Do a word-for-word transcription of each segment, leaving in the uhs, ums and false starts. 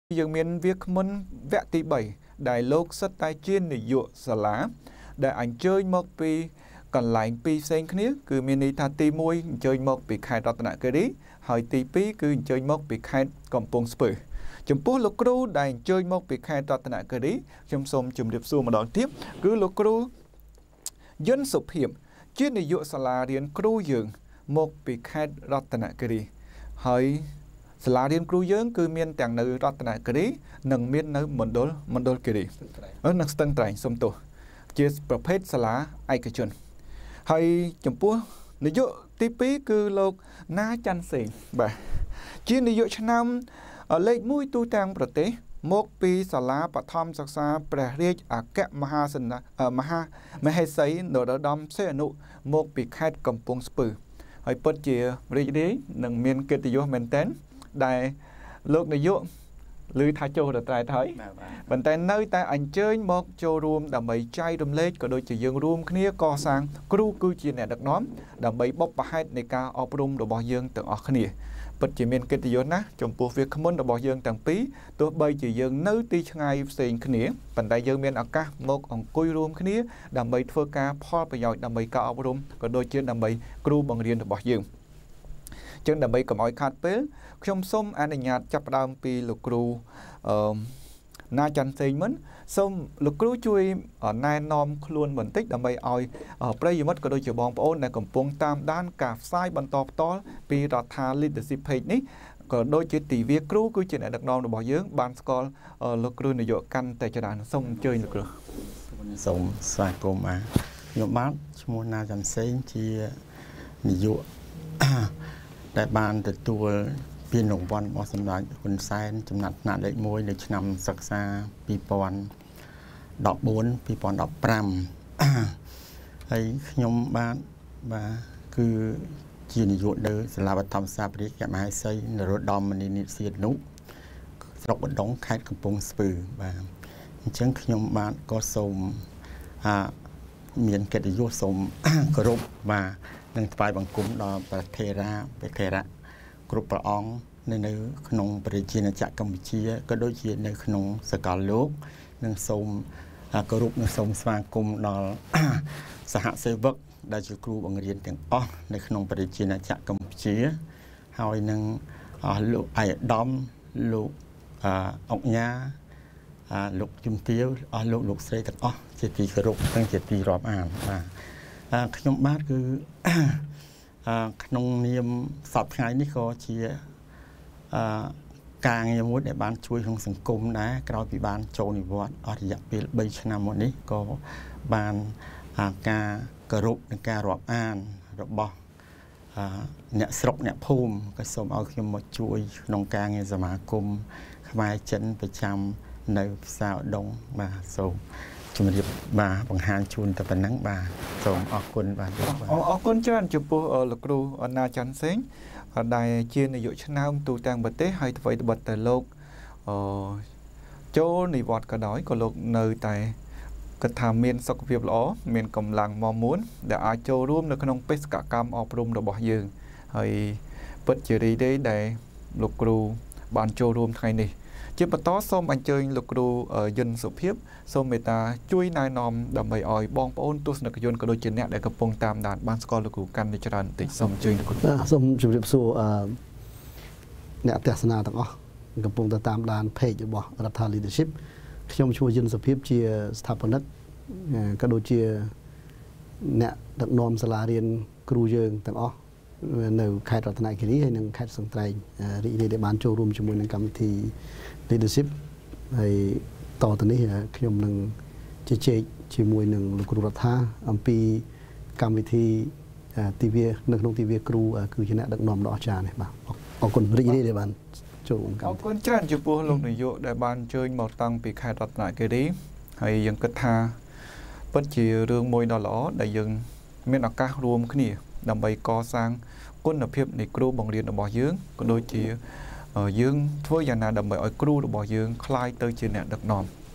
ยังมีเวียกมันแวะตีใบได้โลกสไตล์จีนในยุสลาได้อันเจยมกปีก่อนหลายปีเซนคนี้คือมีนิทานตีมวยเจยมกปีไข่รัตนเกรีหอยตีปีคือเจยมกปีไข่กำปงสเปอร์จมพูลูกครูได้เจยมกปีไข่รัตนเกรีจมสมจุ่มเรียบสู้มาดอนทิพย์คือลูกครูยันสุเพียมจีนในยุสลาเรียนครูยืงมกปีไข่รัตนเกรีหอยสลาเรียนครูยืงคือมีนแต่งในรัตนเกรีหนึ่งมีนในมณฑลมณฑลเกรีเออนักสตังไตรสมตัวเจสประเภทสลาไอกชนให้จมพูในยุตีปีคือโลกน่าจันเสียงแบบจีนในยุชนำเลขมุ้ยตูแตงประเทศมกปีสลาปฐมศึกษาประเรียกอักแกมหาสนะมหามเหสีโนดดมเสนุมกปีแคดกำปงสปือให้เปิดเจียรีดีหนึ่งเมียนเกติยุเมนเทนได้โลกในยุหรือทาโจดตายถอยบันแต่nơiแต่อันเจยมกโจรวมดำใบใจดำเล็กก็โดยจะยังรวมขึ้นก่อสร้างครูคือจีนเนี่ยดักน้อมดำใบบกประให้ในการอบรมดอกบอยังต่างออกขึ้นปัจจุบันเกิดยศนะจมปูเวียขมนดอกบอยังต่างปีตัวใบจะยังnơiตีช่างเสียงขึ้นปันแต่ยังเมียนอากาศมกองกุยรวมขึ้นดำใบทั่วกาพ่อประโยชน์ดำใบการอบรมก็โดยเชื่อดำใบครูบังเรียนดอกบอยังจึงดำใบกับอ้อยขาดเปลชมส้มอันญาตจับดำปีลูกครูน่าจันเซงมันส้มลูกครูช่วยนายนอมคล้วนเหมือนติ๊กดำใบอ้อยประโยชน์ก็โดยจะบองปอนในกลุ่มปงตามด้านกาบไซบรรทบต่อปีรัฐาลิดสิเพจนี้ก็โดยจิตติเวียครูคือจิตในดักนองดอกบอเยื้องบานสกอลลูกครูในโยกันแต่จะด่านส้มเจยลูกครูส้มสายกลมอ่ะโยบ้านชมนาจันเซงที่นิยมได้บานแต่ตัวปีหนุ่มวันมอสำนักคุณไซน์จำนัดหนาเล็กมวยในนำศึกษาปีปอนดอกบุญปีปอนดอกปรำไอ้ยมบ้านบ้าคือจีนยุเดอสลาบธรรมซาปริกแกมาให้ใส่ในรถดอมมันนิเสียนุสระบดดงคายกระปงสปือบ้าเช่นยมบ้านก็สมเมียนเกตยุสมกรุบมาหนึ่งฝ่ายบางกลุ่มดอประเทระประเทระกรุปประองในในขนมปริจินจากกัมพูชีก็โดยเฉพาะในขนมสกาลโลกหนึ่งสมกรุปหนึ่งสมสมาคมดอสหเซวกได้จุครูบังเรียนถึงอ๋อในขนมปริจินจากกัมพูชีหอยหนึ่งลูกไอดอมลูกอกยาลูกจุ่มเตี้ยวลูกลูกเสยถึงอ๋อเจตีกรุปตั้งเจตีรอบอ่านขนมบ้านคือขนมเนียมสับไงนี่ก็เชียการยมุดในบ้านช่วยของสังคมนะกราปีบ้านโจนิวัตอริยะปีใบชนะหมดนี้ก็บ้านการกรุบในการรอบอ่านรบบเนี่ยสกเนี่ยภูมิก็สมเอาขึ้นมาช่วยนองการในสมาคมขมายจันประจำในสาวดงมาสมจุดเรียบบาบางฮานชุนแต่เป็นนังบาส่งออกคนบาออกคนจ้าจุปูลูกครูนาจันเซ็งได้เชียนในยุชนาตูแตงบัตเต้ให้ถวายบัตแต่โลกโจนิวอดกระดอยก็โลกเนยแต่กระทำเมียนสกปรกล้อเมียนกำลังมอม้วนแต่อาโจร่วมในขนมเปสกะกรรมออกรวมดอกบอยืงให้เปิดเจดีได้ได้ลูกครูบานโจร่วมไทยนี่เจ้าปตอส้มอันเจยลูกครูยันสุเพียบส้มเมตาช่วยนายนอมดำใบอ้อยบองปอนตุสนักยนต์กระโดดเจนเนี่ยได้กระปงตามด่านบ้านสกอลลูกครูกันในจรันติส้มเจยลูกครูส้มจุดเรียบสู้เนี่ยเทศนาต่างอ๋อกระปงตามด่านเพจอยู่บ่รัฐาลีดชิพขยมช่วยยันสุเพียบเชียสถาปนิกกระโดดเชียเนี่ยดักนอมสลาเรียนครูเยิงต่างอ๋อในใครรัตนกิริให้หนึ่งใครสังไตรรีในบ้านโจรวมจมูกในกรรมทีleadership ให้ต่อตอนนี้ขยมหนึ่งเจเจชิมวยหนึ่งลูกครูรัฐาอัมปีกรรมวิธีทีวีหนึ่งลงทีวีครูคือชนะดักนอมดอกจานเนี่ยบ้างออกคนรีในในบ้านโจรออกคนจ้าจุปูลงในโยได้บ้านเจยหมดตังปีใครรัตนกิริให้ยังกระทาปัจจัยเรื่องมวยดอลล้อได้ยังเมื่อนักการรวมขึ้นนี่ดำไปก่อสร้างก้นเพียบในครูบังเรียนบ่อยืงก็โดยจียืงทั่วอย่างนาดำไปอ้อยครูบ่อยืงคลายเตยจีเนี่ยดักนอม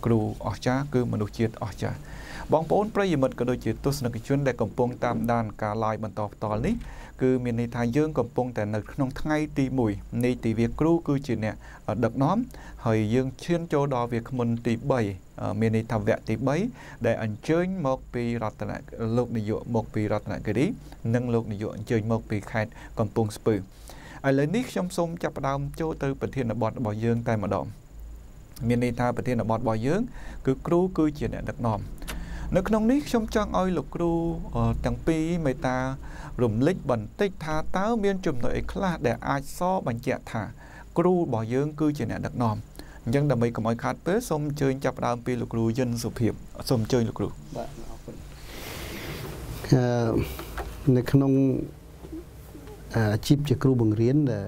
គ្រូអស្ចារ្យគឺមនុស្សជាតិអស្ចារ្យបងប្អូនប្រិយមិត្តក៏ដូចជាទស្សនិកជនដែលកំពុងតាមដានការ live បន្តផ្ទាល់នេះគឺមានន័យថាយើងកំពុងតែនៅក្នុងថ្ងៃទីមួយនៃទិវាគ្រូគឺជាអ្នកដឹកនាំហើយយើងឈានចូលដល់វាគ្មិនទី3មានន័យថាវគ្គទី3ដែលអញ្ជើញមកពីរតនលោកនាយកមកពីរតនគិរីនិងលោកនាយកអញ្ជើញមកពីខេត្តកំពង់ស្ពឺឥឡូវនេះខ្ញុំសូមចាប់ផ្ដើមចូលទៅប្រធានបទរបស់យើងតែម្ដងមានន័យថាប្រធានបទរបស់យើងគឺគ្រូគឺជាអ្នកដឹកនាំនៅក្នុងនេះខ្ញុំចង់ឲ្យលោកគ្រូទាំងពីរមេត្តារំលេចបន្តិចថាតើមានចំណុចអីខ្លះដែលអាចសបញ្ជាក់ថាគ្រូរបស់យើងគឺជាអ្នកដឹកនាំអញ្ចឹងដើម្បីកុំឲ្យខាតពេលសូមអញ្ជើញចាប់ផ្ដើមពីលោកគ្រូយិនសុភាពសូមអញ្ជើញលោកគ្រូបាទអរគុណអឺនៅក្នុងអាជីពជាគ្រូបង្រៀនដែល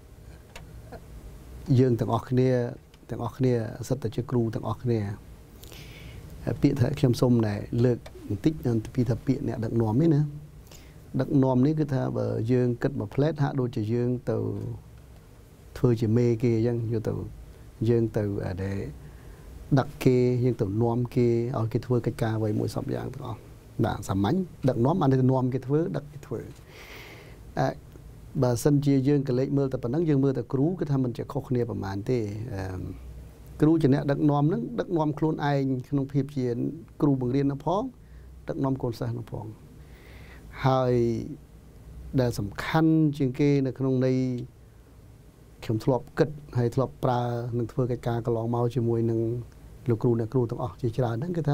យើងទាំងអស់គ្នាទាំងអស់គ្នាសិតតែជាគ្រូទាំងអស់គ្នាពាក្យថាខ្ញុំសូមតែលើកបន្តិចពីថាពាក្យអ្នកដឹកនាំនេះណាដឹកនាំនេះគឺថាបើយើងគិតមកផ្លែតហាក់ដូចជាយើងទៅធ្វើជាមេគេអញ្ចឹងយកទៅយើងទៅដែលដឹកគេយើងទៅនាំគេឲ្យគេធ្វើកិច្ចការអ្វីមួយសពយ៉ាងទាំងអស់បាទសាមញ្ញដឹកនាំអានេះទៅនាំគេធ្វើដឹកគេធ្វើអឺបើសិនជាយើងកលេចមើលតែប៉ុណ្ណឹងយើងមើលតែគ្រូគឺថាมันជាខុសគ្នាប្រហែលទេអឺគ្រូជាអ្នកដឹកនាំហ្នឹងដឹកនាំខ្លួនឯងក្នុងភាពជាគ្រូបង្រៀននោះផងដឹកនាំកូនសិស្សនោះផងហើយដែលសំខាន់ជាងគេនៅក្នុងន័យខ្ញុំធ្លាប់គិតហើយធ្លាប់ប្រើនឹងធ្វើកិច្ចការកន្លងមកជាមួយនឹងលោកគ្រូអ្នកគ្រូទាំងអស់ជាច្រើនហ្នឹងគឺថា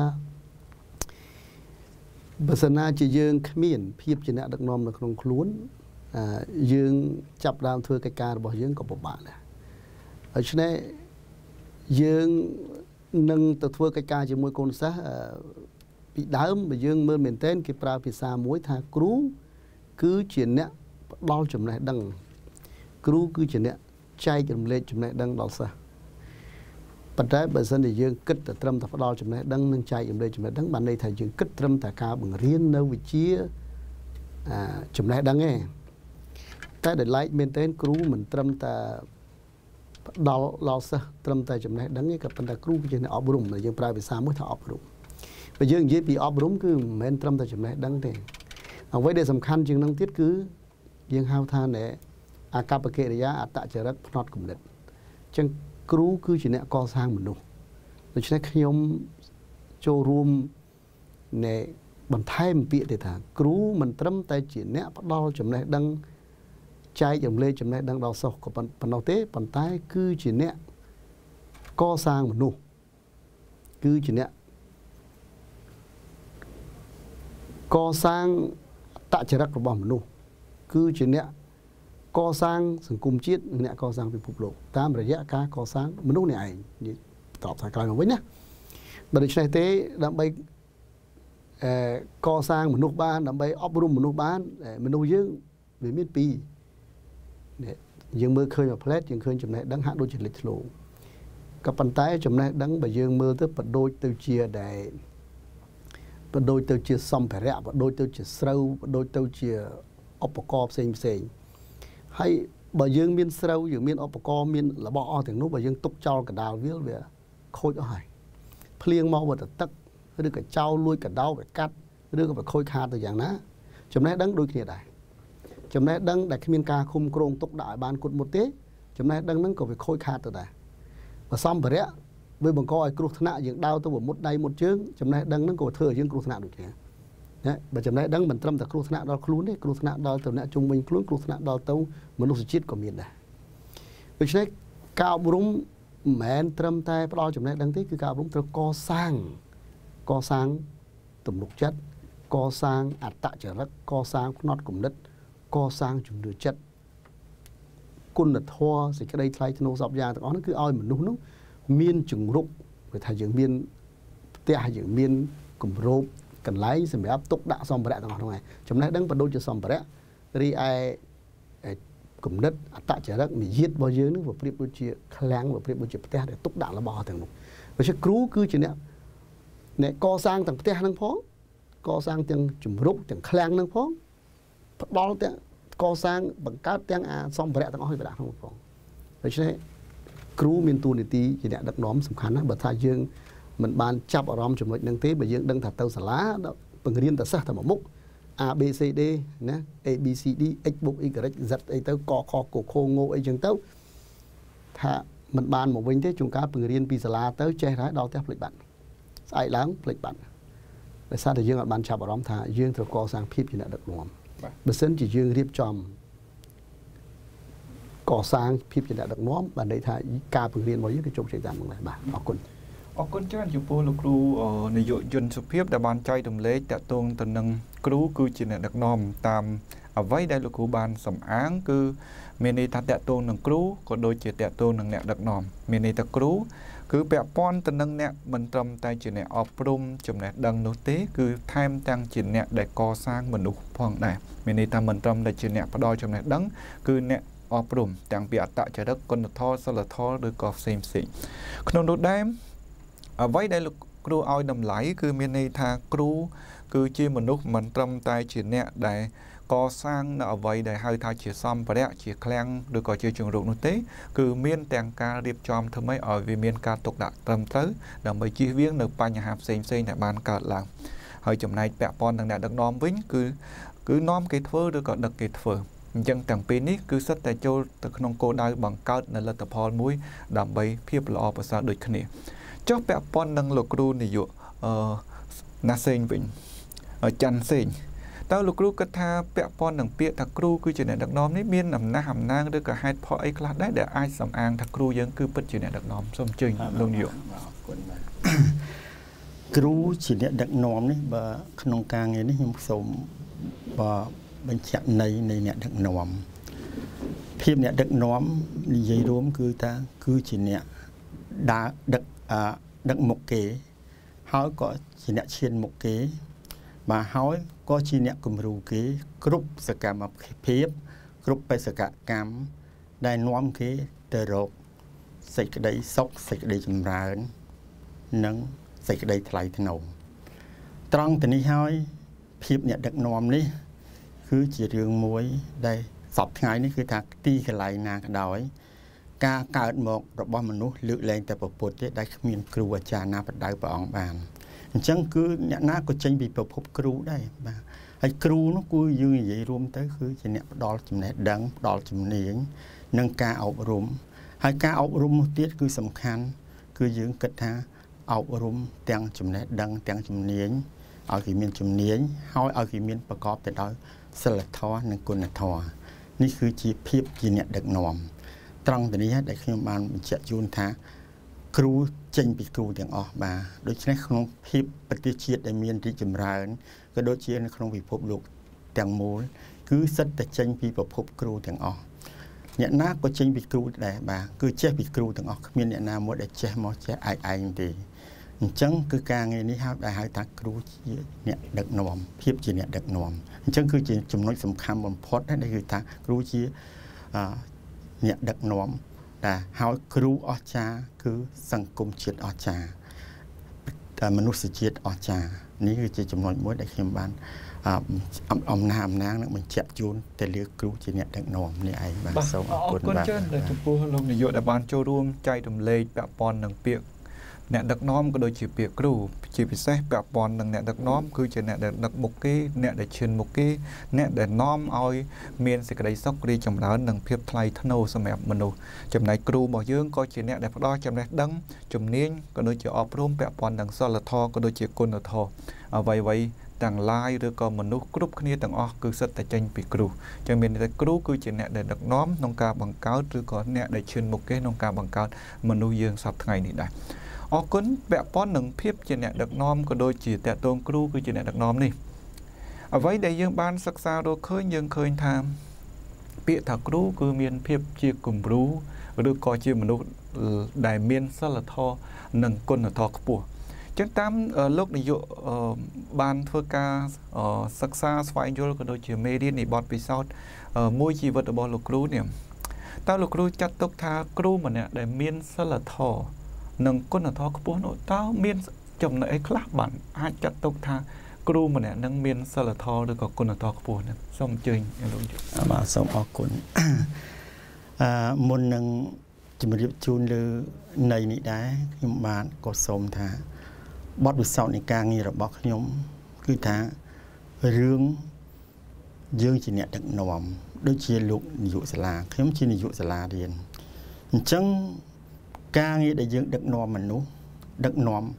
បើសិនណាជាយើងគ្មានភាពជាអ្នកដឹកនាំនៅក្នុងខ្លួនយើងចាប់ដើមធ្វើកិច្ចការរបស់យើងក៏ពិបាកដែរដូច្នេះយើងនឹងទៅធ្វើកិច្ចការជាមួយកូនសិស្សពីដើមបើយើងមើលមែនទែនគេប្រើភាសាមួយថាគ្រូគឺជាអ្នកផ្ដល់ចំណេះដឹងគ្រូគឺជាអ្នកចែករំលែកចំណេះដឹងដល់សិស្សប៉ុន្តែបើសិនជាយើងគិតតែត្រឹមតែផ្ដល់ចំណេះដឹងនិងចែករំលែកចំណេះដឹងបានន័យថាយើងគិតត្រឹមតែការបង្រៀននៅវិជ្ជាចំណេះដឹងទេតែដែលឡែកមែនទែនគ្រូមិនត្រឹមតែដល់ដល់សិស្សត្រឹមតែចំណេះដឹងទេក៏ប៉ុន្តែគ្រូគឺជាអ្នកអប់រំយើងប្រើភាសាមួយថាអប់រំបើយើងនិយាយពីអប់រំគឺមិនមែនត្រឹមតែចំណេះដឹងទេអ្វីដែលសំខាន់ជាងនឹងទៀតគឺយើងហៅថាណែអាកប្បកិរិយាអត្តចរិតផ្នត់គំនិតអញ្ចឹងគ្រូគឺជាអ្នកកសាងមនុស្សដូច្នេះខ្ញុំចូលរួមណែបន្ថែមពាក្យទៅថាគ្រូមិនត្រឹមតែជាអ្នកផ្ដល់ចំណេះដឹងចែករំលែកចំណេះដឹងដល់សិស្សក៏ប៉ុណ្ណោះទេប៉ុន្តែគឺជាអ្នកកសាងមនុស្សគឺជាអ្នកកសាងអត្តចរិតរបស់មនុស្សគឺជាអ្នកកសាងសង្គមជាតិអ្នកកសាងពិភពលោកតាមរយៈការកសាងមនុស្សនេះឯងនិយាយតបថាក្រោយមកវិញណាបើដូច្នេះទេដើម្បីអឺកសាងមនុស្សបានដើម្បីអប់រំមនុស្សបានមនុស្សយើងវាមានពីរយើងមើលឃើញមួយផ្លែតយើងឃើញចំណេះដឹងហាក់ដូចជាលេចធ្លោក៏ប៉ុន្តែចំណេះដឹងបើយើងមើលទៅបដូចទៅជាដែលបដូចទៅជាសម្ភារៈបដូចទៅជាស្រូវបដូចទៅជាឧបករណ៍ផ្សេងផ្សេងហើយបើយើងមានស្រូវយើងមានឧបករណ៍មានរបស់អស់ទាំងនោះបើយើងទុកចោលកណ្ដាលវាលវាខូចអស់ហើយភ្លៀងមកវាទៅទឹកឬក៏ចោលលួចកដោវាកាត់ឬក៏វាខូចខាតទៅយ៉ាងណាចំណេះដឹងដូចគ្នាដែរចំណេះដឹងដែលគ្មានការឃុំគ្រងទុកដាក់ឲ្យបានគុតមុតទេចំណេះដឹងហ្នឹងក៏វាខូចខាតទៅដែរបើសម្ភារៈវាបង្កឲ្យគ្រោះថ្នាក់យើងដើរទៅមុតដៃមុតជើងចំណេះដឹងហ្នឹងក៏ធ្វើឲ្យយើងគ្រោះថ្នាក់ដូចគ្នាណាបើចំណេះដឹងមិនត្រឹមតែគ្រោះថ្នាក់ដល់ខ្លួនទេគ្រោះថ្នាក់ដល់ទៅអ្នកជុំវិញខ្លួនគ្រោះថ្នាក់ដល់ទៅមនុស្សជាតិក៏មានដែរដូច្នេះការអប់រំមិនមែនត្រឹមតែផ្ដល់ចំណេះដឹងទេគឺការអប់រំត្រូវកសាងកសាងទំនុកចិត្តកសាងអត្តចរិតកសាងផ្នត់គំនិតកសាងជំនឿចិត្តគុណធម៌សេចក្តីថ្លៃថ្នូរសពយ៉ាងទាំងអស់នោះគឺឲ្យមនុស្សនោះមានជំរុកគឺថាយើងមានផ្ទះយើងមានគម្របកន្លែងសម្រាប់ទុកដាក់សម្ភារៈទាំងអស់នោះឯងចំណេះដឹងបដូចជាសម្ភារៈរីឯគំនិតអត្តចរិតនិយាទរបស់យើងនឹងវាប្រៀបដូចជាឃ្លាំងវាប្រៀបដូចជាផ្ទះដែលទុកដាក់របស់ទាំងនោះដូច្នេះគ្រូគឺជាអ្នកអ្នកកសាងទាំងផ្ទះហ្នឹងផងកសាងទាំងជំរុកទាំងឃ្លាំងហ្នឹងផងផ្ដល់ទាំងកសាងបង្កើតទាំងអាសម្ភារៈទាំងអស់ឲ្យប្រដាក់ក្នុងផងដូច្នេះគ្រូមានតួនាទីជាអ្នកដឹកនាំសំខាន់ណាស់បើថាយើងมันบานจับอารมณ์จำนวนหนึ่งที่ไปยังดังถัดเตาสลาเป็นเรียนแต่สักแต่หมก A B C D นะ A B C D X บวก Y Z ไอ้เต้ากอคอโกโคโง่ไอ้จังเต้าถ้ามันบานหมกวิ่งที่จุงการเป็นเรียนปีสลาเต้าใจร้ายดาวเต้าผลิตบัตรใส่ล้างผลิตบัตรแต่ซาแต่ยังบานจับอารมณ์ท่ายังถือกอสร้างพิบอยู่ในดักรวมเบอร์เซนจะยังเรียบจอมก่อสร้างพิบจะได้ดักน้อมบันไดท่าการฝึกเรียนไว้ยังกระจกใจตามตรงไหนบ้างขอบคุณออกคนจ้างอยู่ปูลูกครูในโยยนสุเพียบแต่บานใจตุ่มเล็กแต่ตรงตนนึงครูคือจีเนดักน้อมตามเอาไว้ได้ลูกครูบานสำอ้างคือเมนีทัดแต่ตรงหนึ่งครูก็โดยเจตแต่ตรงหนึ่งเนี่ยดักน้อมเมนีตะครูคือแปะป้อนตนนึงเนี่ยมันตรมใจจีเนออกปรุมจุ่มเนี่ยดังโนเต้คือไทม์ตังจีเนได้ก่อสร้างมนุษย์พองได้เมนีตามันตรมได้จีเนพอดอยจุ่มเนี่ยดังคือเนี่ยออกปรุมต่างเปียตะจะดักคนทอสละทอหรือกอเซมสิขนมดูได้ไว้ได้ลูกครูเอาดำไหลคือมีในทางครูคือจีมนุษย์มันตรมใจจีเนี่ยได้ก่อสร้างเอาไว้ได้ให้ทายจีซ้อมไปแล้วจีแคลงหรือก่อจีจงรูกนุเต้คือเมียนแต่งการเรียบจอมทำไมอ่อยวิเมียนการตกดักตรมเต้ดังไปจีเวียงหนึ่งปัญหาเซมเซนแต่บานเกิดหลังให้จำนายแปะปอนต่างๆดักน้อมวิ่งคือคือน้อมเกตเฟอร์หรือก่อดักเกตเฟอร์ยังต่างปีนี้คือสัตแต่โจตะขนมโกได้บังเกิดในรัฐพรมุ้ยดำไปเพียบละอภาษาโดยขณีเจ้าแปะปอนดังลูกครูนี่อยู่นาเซนวิ่งจันเซนเต้าลูกครูกระทาแปะปอนดังเปียทักครูคือจีเนดักน้อมนี่เมียนนำหน้าหำนางด้วยกับไฮพอไอ้คลาดได้แต่ไอ้สำอางทักครูยังคือปัจจีเนดักน้อมสมจริงลงอยู่ครูจีเนดักน้อมนี่บ่ขนมกลางไงนี่ยังสมบ่บัญญัติในในเนี่ยดักน้อมเพียบเนี่ยดักน้อมนิยรวมคือtaคือจีเนี่ยดาดักดักหมกเก๋เขาก็จีเนี่ยเชียนหมกเก๋มาเขาก็จีเนี่ยกุมรูเก๋กรุ๊ปสกัดมาเพียบกรุ๊ปไปสกัดกรรมได้น้อมเก๋เตอร์โรกใส่กระไดซอกใส่กระไดจำรานนังใส่กระไดทลายถนนตรังแต่นี้เขาเพียบเนี่ยดักน้อมนี่คือจีเรื่องมวยได้สอบง่ายนี่คือทางตีกระไลนากระดอยการเกิดหมกระบบมนุษย์เลือกแรงแต่ประปุได้มีครูอาจารย์นาปได้ประองบานจังคือเนี่ยน่าก็จังบีประพบครูได้บ้างไอ้ครูnóกูยืนใหญ่รวมtớiคือจะเนี่ยดอลจำแนกดังดอลจำเนียงนังการเอารวมให้การเอารวมเตี้ยคือสำคัญคือยืนกระทาเอารวมเตียงจำแนกดังเตียงจำเนียงเอาขีมีนจำเนียงเอาเอาขีมีนประกอบแต่ดอยสลัดทอนังกุนทอนี่คือจีเพียบจีเนี่ยดักนอมตรังแต่นี้ได้ขึ้นมาเป็นเจ้าจูนท่าครูเจงปีครูเดียงออกมาโดยใช้ขนมพิบปฏิเชียดได้มีนที่จำรานก็โดยเชียนขนมพิภพลูกเตียงมูลคือสัตแต่เจงปีประพบครูเดียงออกเนี่ยน้าก็เจงปีครูได้บ้าคือเจ้าปีครูเดียงออกมีเนี่ยน้าหมดได้เจ้ามอเจ้าไอไอดีจังคือการเงินนี้ครับได้ให้ตักครูเนี่ยดักนอมพิบจีเนี่ยดักนอมจังคือจีจำนวนสำคัญบนพอดได้คือตักครูจีเนี่ยดักน้อมแต่เฮาครูอาจารย์คือสังคมจิตอาจารย์แต่มนุษยจิตอาจารย์นี่คือจะจำนวนมวยได้เข้มบ้านอมน้ำนางนั่นมันเจ็บจูนแต่เลือกครูจีเนี่ยดักน้อมนี่ไอ้บ้านสวัสดิ์คนบ้านเจ้าเลยทุกผู้ลงในโยดบ้านโจรวมใจดมเลยแบบปอนหนังเปียกเนี่ยดักน้อมก็โดยจีเปียกครูจีพิเศษแบบปอนหนังเนี่ยดักน้อมคือจะเนี่ยดักมุกกี้เนี่ยได้เชิญมุกกี้เนี่ยได้น้อมเอาเมียนสิกได้ซอกรีจำร้านหนังเพียบไทยทโนสมัยมนุษย์จำนายครูบอกยื่นก็จีเนี่ยได้พอดจำนายดังจำเนียงก็โดยจีออกร่วมแบบปอนหนังซอลทอก็โดยจีกุนทอเอาไว้ไว้ต่างลายหรือก็มนุษย์กรุ๊ปขณีต่างออกคือสัตแต่จังปีครูจะเป็นแต่ครูคือจีเนี่ยได้ดักน้อมนองกาบังเกาหรือก็เนี่ยได้เชิญมุกกี้นองกาบังเกามนุษย์ยื่นสับไงนี่ได้ออกคนแบบป้อนหนึ่งเพียบจีเนี่ยดักน้อมก็โดยจีแต่ตรงครูคือจีเนี่ยดักน้อมนี่เอาไว้ได้ยังบ้านศึกษาโดยเคยยังเคยทำเปียถักครูคือเมียนเพียบจีกลุ่มรู้หรือก็จีมนุษย์ได้เมียนสลัดทอหนึ่งคนทอขปัวจังตามโลกนิยมบ้านเพื่อการศึกษาสวายโยก็โดยจีเมดินีบอดปีซอดมวยจีวัตบอลลูกครูเนี่ยตาลูกครูจัดตกทาครูมันเนี่ยได้เมียนสลัดทอหนึ่งคนทอขปัวโน้ตเต้าเมียนจมในไอ้คลาบันอาจจัดตกทากรูมันเนี่ยนั่งเมียนสลัดทอหรือก็คนทอขปัวเนี่ยส่งจริงอย่างรู้อยู่มาส่งออกคนมนหนึ่งจะมาเรียบจูนหรือในนี้ได้ยมบานก็สมทาบอดวิสาในการงี้ระบอกยมคือท้าเรื่องยื่นจีเนตดักนอมโดยเชียลูกนิยุสลาขยมชีนิยุสลาเรียนจังการงี้ได้ยื่นดักนอมมันนู้ดักนอม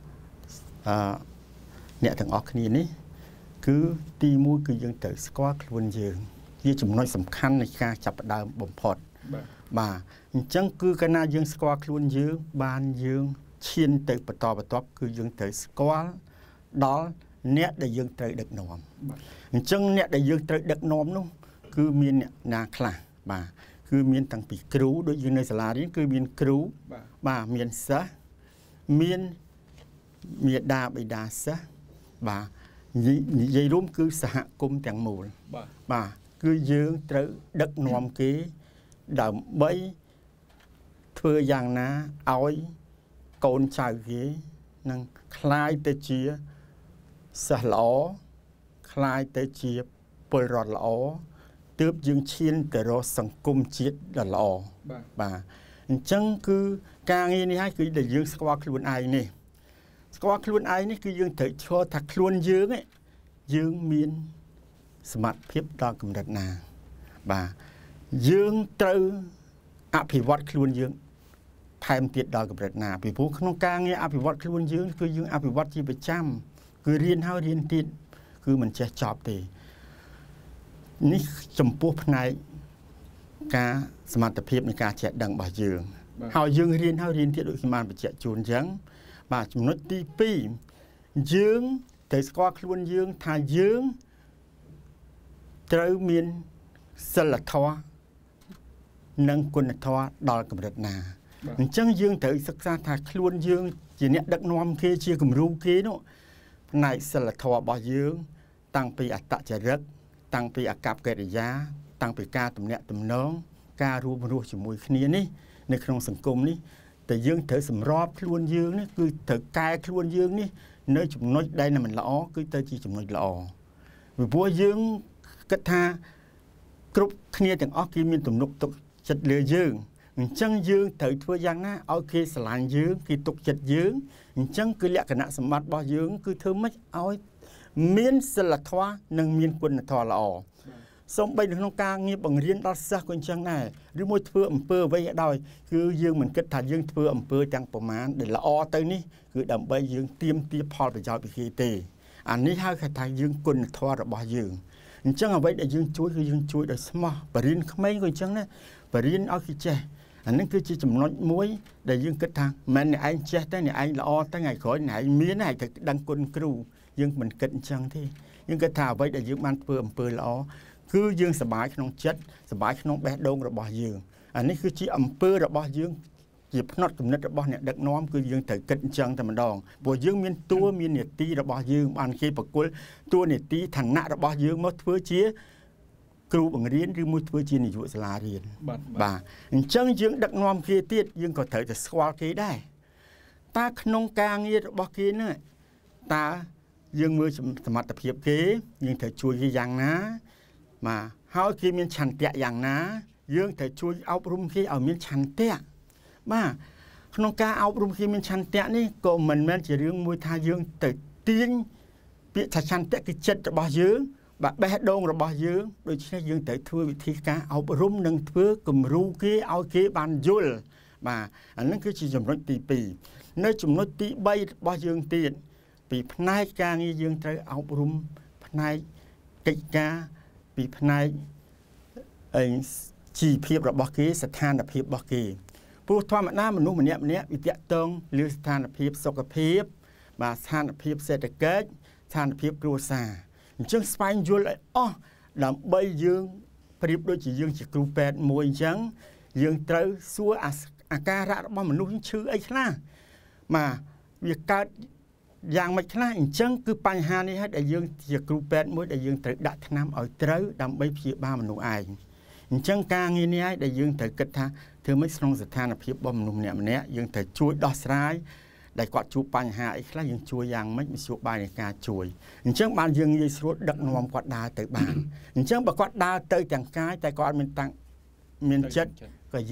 เนี่ยทางออกนี้นี่คือตีมูคือยังเติร์สกอคลุนยืนยี่จุ่มน้อยสำคัญในการจับดาวบ่มพอดบ่าจังคือการนายังสกอคลุนยืนบานยืนเชียนเติร์ปตอปตอบคือยังเติร์สกอดอลเนี่ยได้ยังเติร์ดักนอมจังเนี่ยได้ยังเติร์ดักนอมนู้คือมีเนี่ยนาคลาบ่าคือมีตั้งปีครูโดยยืนในสลานี้คือมีครูบ่ามีนซะมีนมีดาบิดาซะบ่ายี่รุ่มคือสหกุมแต่งมูลบ่าคือยืงเตอดักนอมกี้ดำใบเพื่ออย่างนะเอาโกนชายกี้นั่งคลายเตจีสลอคลายเตจีเปิดรอดลอเติบยืงเชียนแต่รอสังกุมจิตดลอบ่าจังคือการงี้นี่ให้คือเดี๋ยวยืงสกวาคลุนไอนี่สกวาคลุนไอนี่คือยืงเถิดโชว์ถักคลุนยืงไงยืงมีนสมัติเพียบดอกกำดัดนาบ่ายืงเตออภิวัตคลุนยืงไทม์ติดดอกกำดัดนาปีผู้ขนมกลางเนี่ยอภิวัตคลุนยืงคือยืงอภิวัตที่ประจำคือเรียนเท่าเรียนติดคือมันจะจอบตีนี่จมปูพนัยการสมัติเพียบในการแจกดังบ่ายืงเฮายืงเรียนเท่าเรียนติดโดยขมันไปแจกจูนยังบ่าจำนวนตีปียืงแต่สกอคลุนยืงทายืงเจอมีนสลัดทว่านังกุนทว่าดอลกับรัตนาจังยืงแต่ศึกษาทาคลุนยืงจีเนี้ยดักนอมเคเชียกุมรูเคโนในสลัดทว่าบ่ยืงตั้งปีอัตตะจริกตั้งปีอากับเกิดยาตั้งปีการตุ่มเนี้ยตุ่มน้องการรู้บรรลุจมูกนี้นี่ในขนมสังคมนี่แต่ยืงเถอสำรอบคลุนยืงนี่คือเถอกายคลุนยืงนี่เนื้อจุ่มน้อยได้น่ะมันละอ้อคือเตยจีจุ่มน้อยละอ้อวิบัวยืงกระทากรุบเนียจากอ้อกีมีตุ่มนกตกจัดเรือยืงจังยืงเถอทั่วยังนะเอาเคสลานยืงกีตกจัดยืงจังคือเละขณะสมบัติบ่ยืงคือเธอไม่เอาเมียนสลัดทว่าหนึ่งเมียนกุนทอละอ้อสมบัติในกลางเงียบบังเรียนรัศกุญจังได้หรือมวยเพื่ออำเภอไว้ได้คือยืงเหมือนกระถางยืงเพื่ออำเภอจังประมาณเดี๋ยวละออเตอร์นี่คือดำใบยืงเตรียมเตรียมพอไปยาวไปคีเตอันนี้ถ้ากระถางยืงกุนทอระบายยืงจังเอาไว้ได้ยืงช่วยคือยืงช่วยได้สมอปรินขมิ้นกุญจังนะปรินเอาขี้เจอันนั้นคือจีจำนวนมวยได้ยืงกระถางมันในไอ้เจแต่ในไอ้ละออตั้งไงขอไหนมีไหนแต่ดังกุนครูยืงเหมือนกันจังที่ยืงกระถางไว้ได้ยืงมันเพื่ออำเภอละออคือยืงสบายขนมจัดสบายขนมแบดดงระบายยืงอันนี้คือจีอำเภอระบายยืงจีบนอดกำเนิดระบายเนี่ยดักน้อมคือยืงถือกันจังแต่มันดองบัวยืงมีตัวมีเนตีระบายยืงอันเคปกุลตัวเนตีฐานะระบายยืงมัดเพื่อเชี่ยครูบังเรียนหรือมุดเพื่อเชี่ยในยุสลาเรียนบ่าจังยืงดักน้อมเคตียืงก็ถือจะสควอลเคได้ตาขนมกลางยี่ระบายเคเนี่ยตายืงมือสมัติเพียบเคยืงถือช่วยยังนะมาเฮาคีมีฉันเตะอย่างนะยืงแต่ช่วยเอารุมคีเอามีฉันเตะมาขนมกาเอารุมคีมีฉันเตะนี่ก็เหมือนแม้จะเรื่องมวยทายืงแต่ตีนเปียฉันเตะกิจจะบ่ยืงแบบแบดดงระบ่ยืงโดยเฉพาะยืงแต่ทั่ววิธีการเอารุมหนึ่งเพื่อกลุ่มรูคีเอาคีบานยุลมาอันนั้นคือจุดจำนวนตีปีในจุดจำนวนตีใบบ่ยืงตีนปีพนัยการนี้ยืงแต่เอารุมพนัยกิจการปีพนัยจีเพียบระบกีสถานเพียบบกีผู้ทอมหน้ามนุษย์มันเนี้ยมันเนี้ยวิทยาตรงหรือสถานเพียบสกเพียบมาสถานเพียบเศรษฐกิจสถานเพียบครัวซาจึงสไปน์ยุลอ๋อดำใบยืงเพียบโดยจียืงจีครูแปดมวยจังยืงเตอซัวอาการะระบมนุษย์ชื่อไอ้ขนามาวิการอย่างไม่ขนาดจังคือปัญหานี้ให้ได้ยืงจีครูแปดมวยได้ยืงเตอดัดน้ำเอาเตอดำใบเพียบ้ามนุษย์ไอจังการงี้นี้ได้ยืงแต่กระทาเธอไม่สนองสถานภิบบ่มนุ่มเนี่ยมันเนี้ยยืงแต่ช่วยดอสไลด์ได้กอดจูปัญหาอีกครั้งยังช่วยยังไม่มีสุบายในการช่วยจังบานยืงยืดสุดดักนวมกอดดาเตยบานจังบกอดดาเตยแต่งกายแต่กอดมันตั้งมันจัดก็ยืง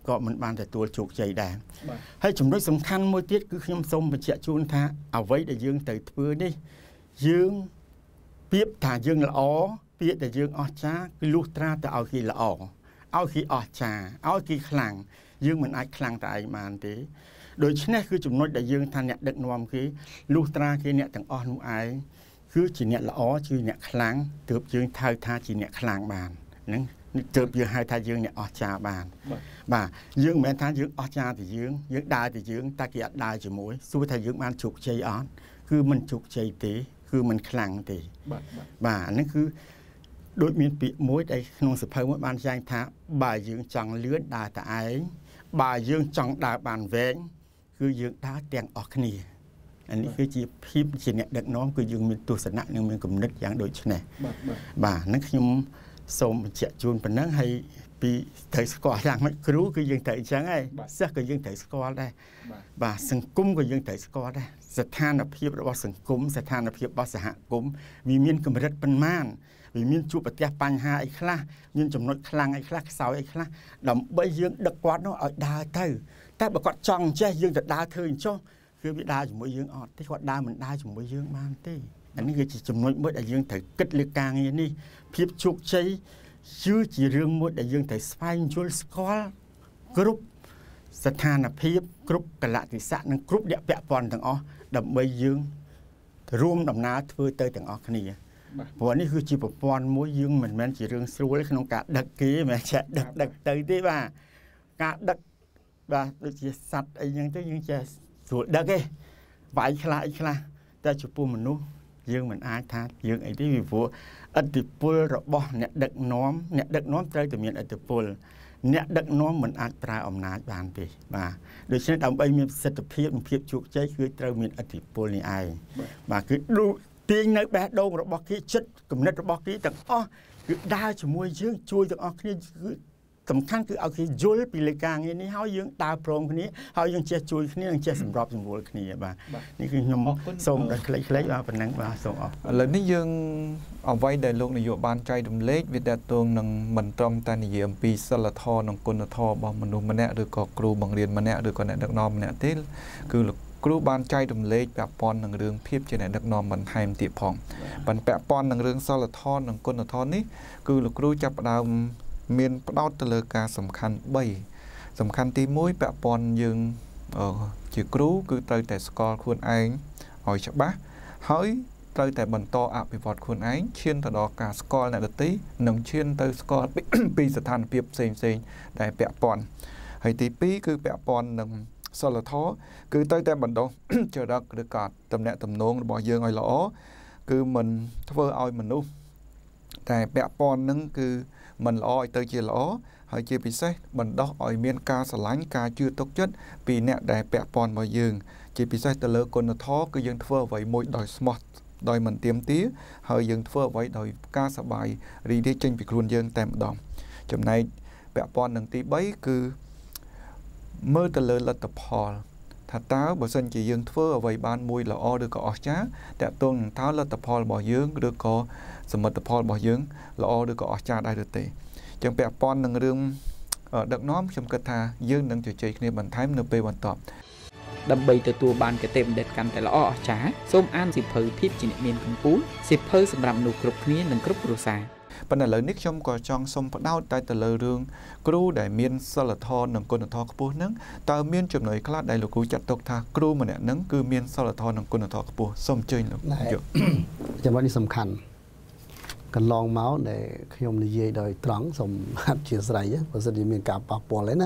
ก็มันบานแต่ตัวจุกใจแดงให้จุ่มด้วยสำคัญมวยติดคือขยมส้มไปเชี่ยจูนท่าเอาไว้แต่ยืงแต่เพื่อนี่ยืงเปียบถ่ายืงละอ๋อเปียบแต่ยืงอ๋อจ้าคือลูกตราแต่เอาขี้ละอ๋อเอาขี้อ๋อจ้าเอาขี้คลังยืงเหมือนไอ้คลังแต่ไอ้มานตีโดยที่นี่คือจุ่มน้อยแต่ยืงท่านเนี่ยเด็กนวมคือลูกตราคือเนี่ยต่างอ๋อนุ่มไอคือจีเนี่ยละอ๋อจีเนี่ยคลังเติบยืงเท่าท่าจีเนี่ยคลังบานนั่งเติบยืงให้ท่ายืงเนี่ยอ๋อจ้าบานบ่ายืงแม้ท่ายืงอ๋อจ้าแต่ยืงยืงได้แต่ยืงตาเกียดได้จมูกสู้ท่ายืงมันฉุกใจอ่อนคือมันฉุกใจตีคือมันคลังตีบ่านั่นคือโดยมีปีมวยในขนมสะเพยมวยบานใจท่าบ่ายืงจังเลื่อนได้แต่ไอ้บ่ายืงจังได้บานแหวงคือยืงได้แต่งออกนี่อันนี้คือจีพิมพ์จีเนี่ยเด็กน้องคือยืงมีตัวสนะหนึ่งมีกลุ่มนึกอย่างโดยเฉพาะบ่านั่นคือส่งเจ้าจูนเป็นนั่งให้ปีเตยสกอร์อย่างไม่ครู้คือยังเตยจังไงเสื้อก็ยังเตยสกอร์ได้บ่าสังกุมก็ยังเตยสกอร์ได้สถานภาพระบบสังกุมสถานภาพระสหกุมวิมีนกำลังเป็นม่านวิมีนจูปฏิปัญหาไอ้คลามีนจำนวนคลังไอ้คลาเสาไอ้คลาดำใบยังดักกวาดน้องเอาดาเธอแต่บอกว่าจังใจยังจะดาเธอจ้องคือวิดาจมูกยังอดที่ว่าดาเหมือนดาจมูกยังมันตีอันนี้คือจำนวนเมื่อได้ยังเตยกิดเลือกกลางอย่างนี้เพียบชุกใจชื่อจีเรื่องมดได้ยังแต่สไปน์จูลสกอลกรุ๊ปสถานภาพกรุ๊ปกละติสะนั่งกรุ๊ปเดียบแปะปอนต่างอ๋อดับใบยังรวมดำนาเพื่อเตยต่างอ๋อคนนี้เพราะนี่คือจีบปอนมวยยังเหมือนแม้จีเรื่องสู้และขนมกะดักกี้แม้จะดักดักเตยที่ว่ากะดักว่าโดยจีสัตว์ไอ้ยังที่ยังจะสูดดักเอ้ไหวคลาไอ้คลาแต่จุปูมนุษย์ยังเหมือนอาธายังไอ้ที่วิบูอัติปุลระบอบเนี่ยดักน้อมเนี่ยดักน้อมใจแต่มีอัติปุลเนี่ยดักน้อมเหมือนอัตราอำนาจบางทีมาโดยเฉพาะดำไปมีเสถียรภาพมีเพียบชุกใจคือเรามีอัติปุลนี่ไอ้มาคือดูตีในแบบโดงระบอบที่ชัดกับนักระบอบที่ต่างอ๋อคือได้ช่วยยืงช่วยต่างอ๋อคือสำคัญคือเอาคือจุลปีเลกางอย่างนี้เขายังตาโปร่งคนนี้เขายังเชี่ยจุยคนนี้ยังเชี่ยสำรอบสมบูรณ์คนนี้บ้างนี่คือยมส่งแต่คล้ายๆว่าเป็นนังว่าส่งออกแล้วนี่ยังเอาไว้ในโลกนโยบายใจดำเล็กวิดาตรงนังมันตรงตานิยมปีสละทอนังกุนทอบางมนุษย์มันเนี่ยหรือก็ครูบางเรียนมันเนี่ยหรือก็เนี่ยดักนอมเนี่ยที่คือครูบานใจดำเล็กแบบปอนหนังเรื่องเพียบเจเนดักนอมมันไทม์ติพองมันแปะปอนหนังเรื่องสละทอนังกุนทอนี้คือครูจับดาวเมียนเป้าตะเลกาสำคัญใบสำคัญที่มุ้ยแปะปอนยังจีครูคือเตยแต่สกอร์ควรไอ้หอยฉบับเฮ้ยเตยแต่บรรโตอภิวัตควรไอ้เชียนตะดอกาสกอร์ในดตีหนึ่งเชียนเตยสกอร์ปีสถานเปียบเซนเซนแต่แปะปอนให้ตีปีคือแปะปอนหนึ่งสลัดท้อคือเตยแต่บรรโตเจอรักหรือการตำแหน่งตำนงบ่อยยังไงล้อคือมันเทอเอามันนู้แต่แปะปอนนั่นคือมันล้อเตยเจียล้อให้เจียพิเศษบันดอกอ่อยเมียนกาสลายกาจืดตกจัดปีเนี่ยได้แปะปอนมายืงเจียพิเศษตะเลกคนท้อคือยังเฟื่อไว้มวยดอยสมอตดอยมันเตรียมตีให้ยังเฟื่อไว้ดอยกาสบายรีได้จึงไปครูนยืงเต็มดอมจำในแปะปอนหนึ่งตีใบคือเมื่อตะเลลัตพอลถ้าเท้าบ่สันจียืงเฟื่อไว้บ้านมวยละอ้อหรือก็ออกจ้าแต่ตรงเท้าลัตพอลบ่ยืงหรือก็สมรรถพอบ่ยืงละอ้อหรือก็ออกจ้าได้หรือเตจังแปะปอนหนึ่งเรื่องดักน้อมชมกระทายืงหนึ่งจุดใจในบันท้ายเนื้อเปวันตอบดำใบตัวตัวบานกระเต็มเด็ดกันแต่ละอ้อจ้าส้มอ่านสิบเพยพิบจินเมียนกุมปูสิบเพยสำหรับหนูกรุบนี้หนึ่งกรุบรูซาปัญหาเหล่านี้ชมก่อจองสมพดาวได้แต่ละเรื่องครูได้เมียนสลัดทอหนึ่งคนทอกปูนั้นตาเมียนจำหน่วยคลาดได้หลูกครูจัดตกทาครูมันเนี่ยนั้นคือเมียนสลัดทอหนึ่งคนทอกปูส้มเจยหนึ่งเยอะจำว่านี่สำคัญกันลองเมาส์ในขยมนิยโดยตรังสมหัดเชียร์ใส่เพราะฉะนั้นมีการปรับปรุงเลยนะ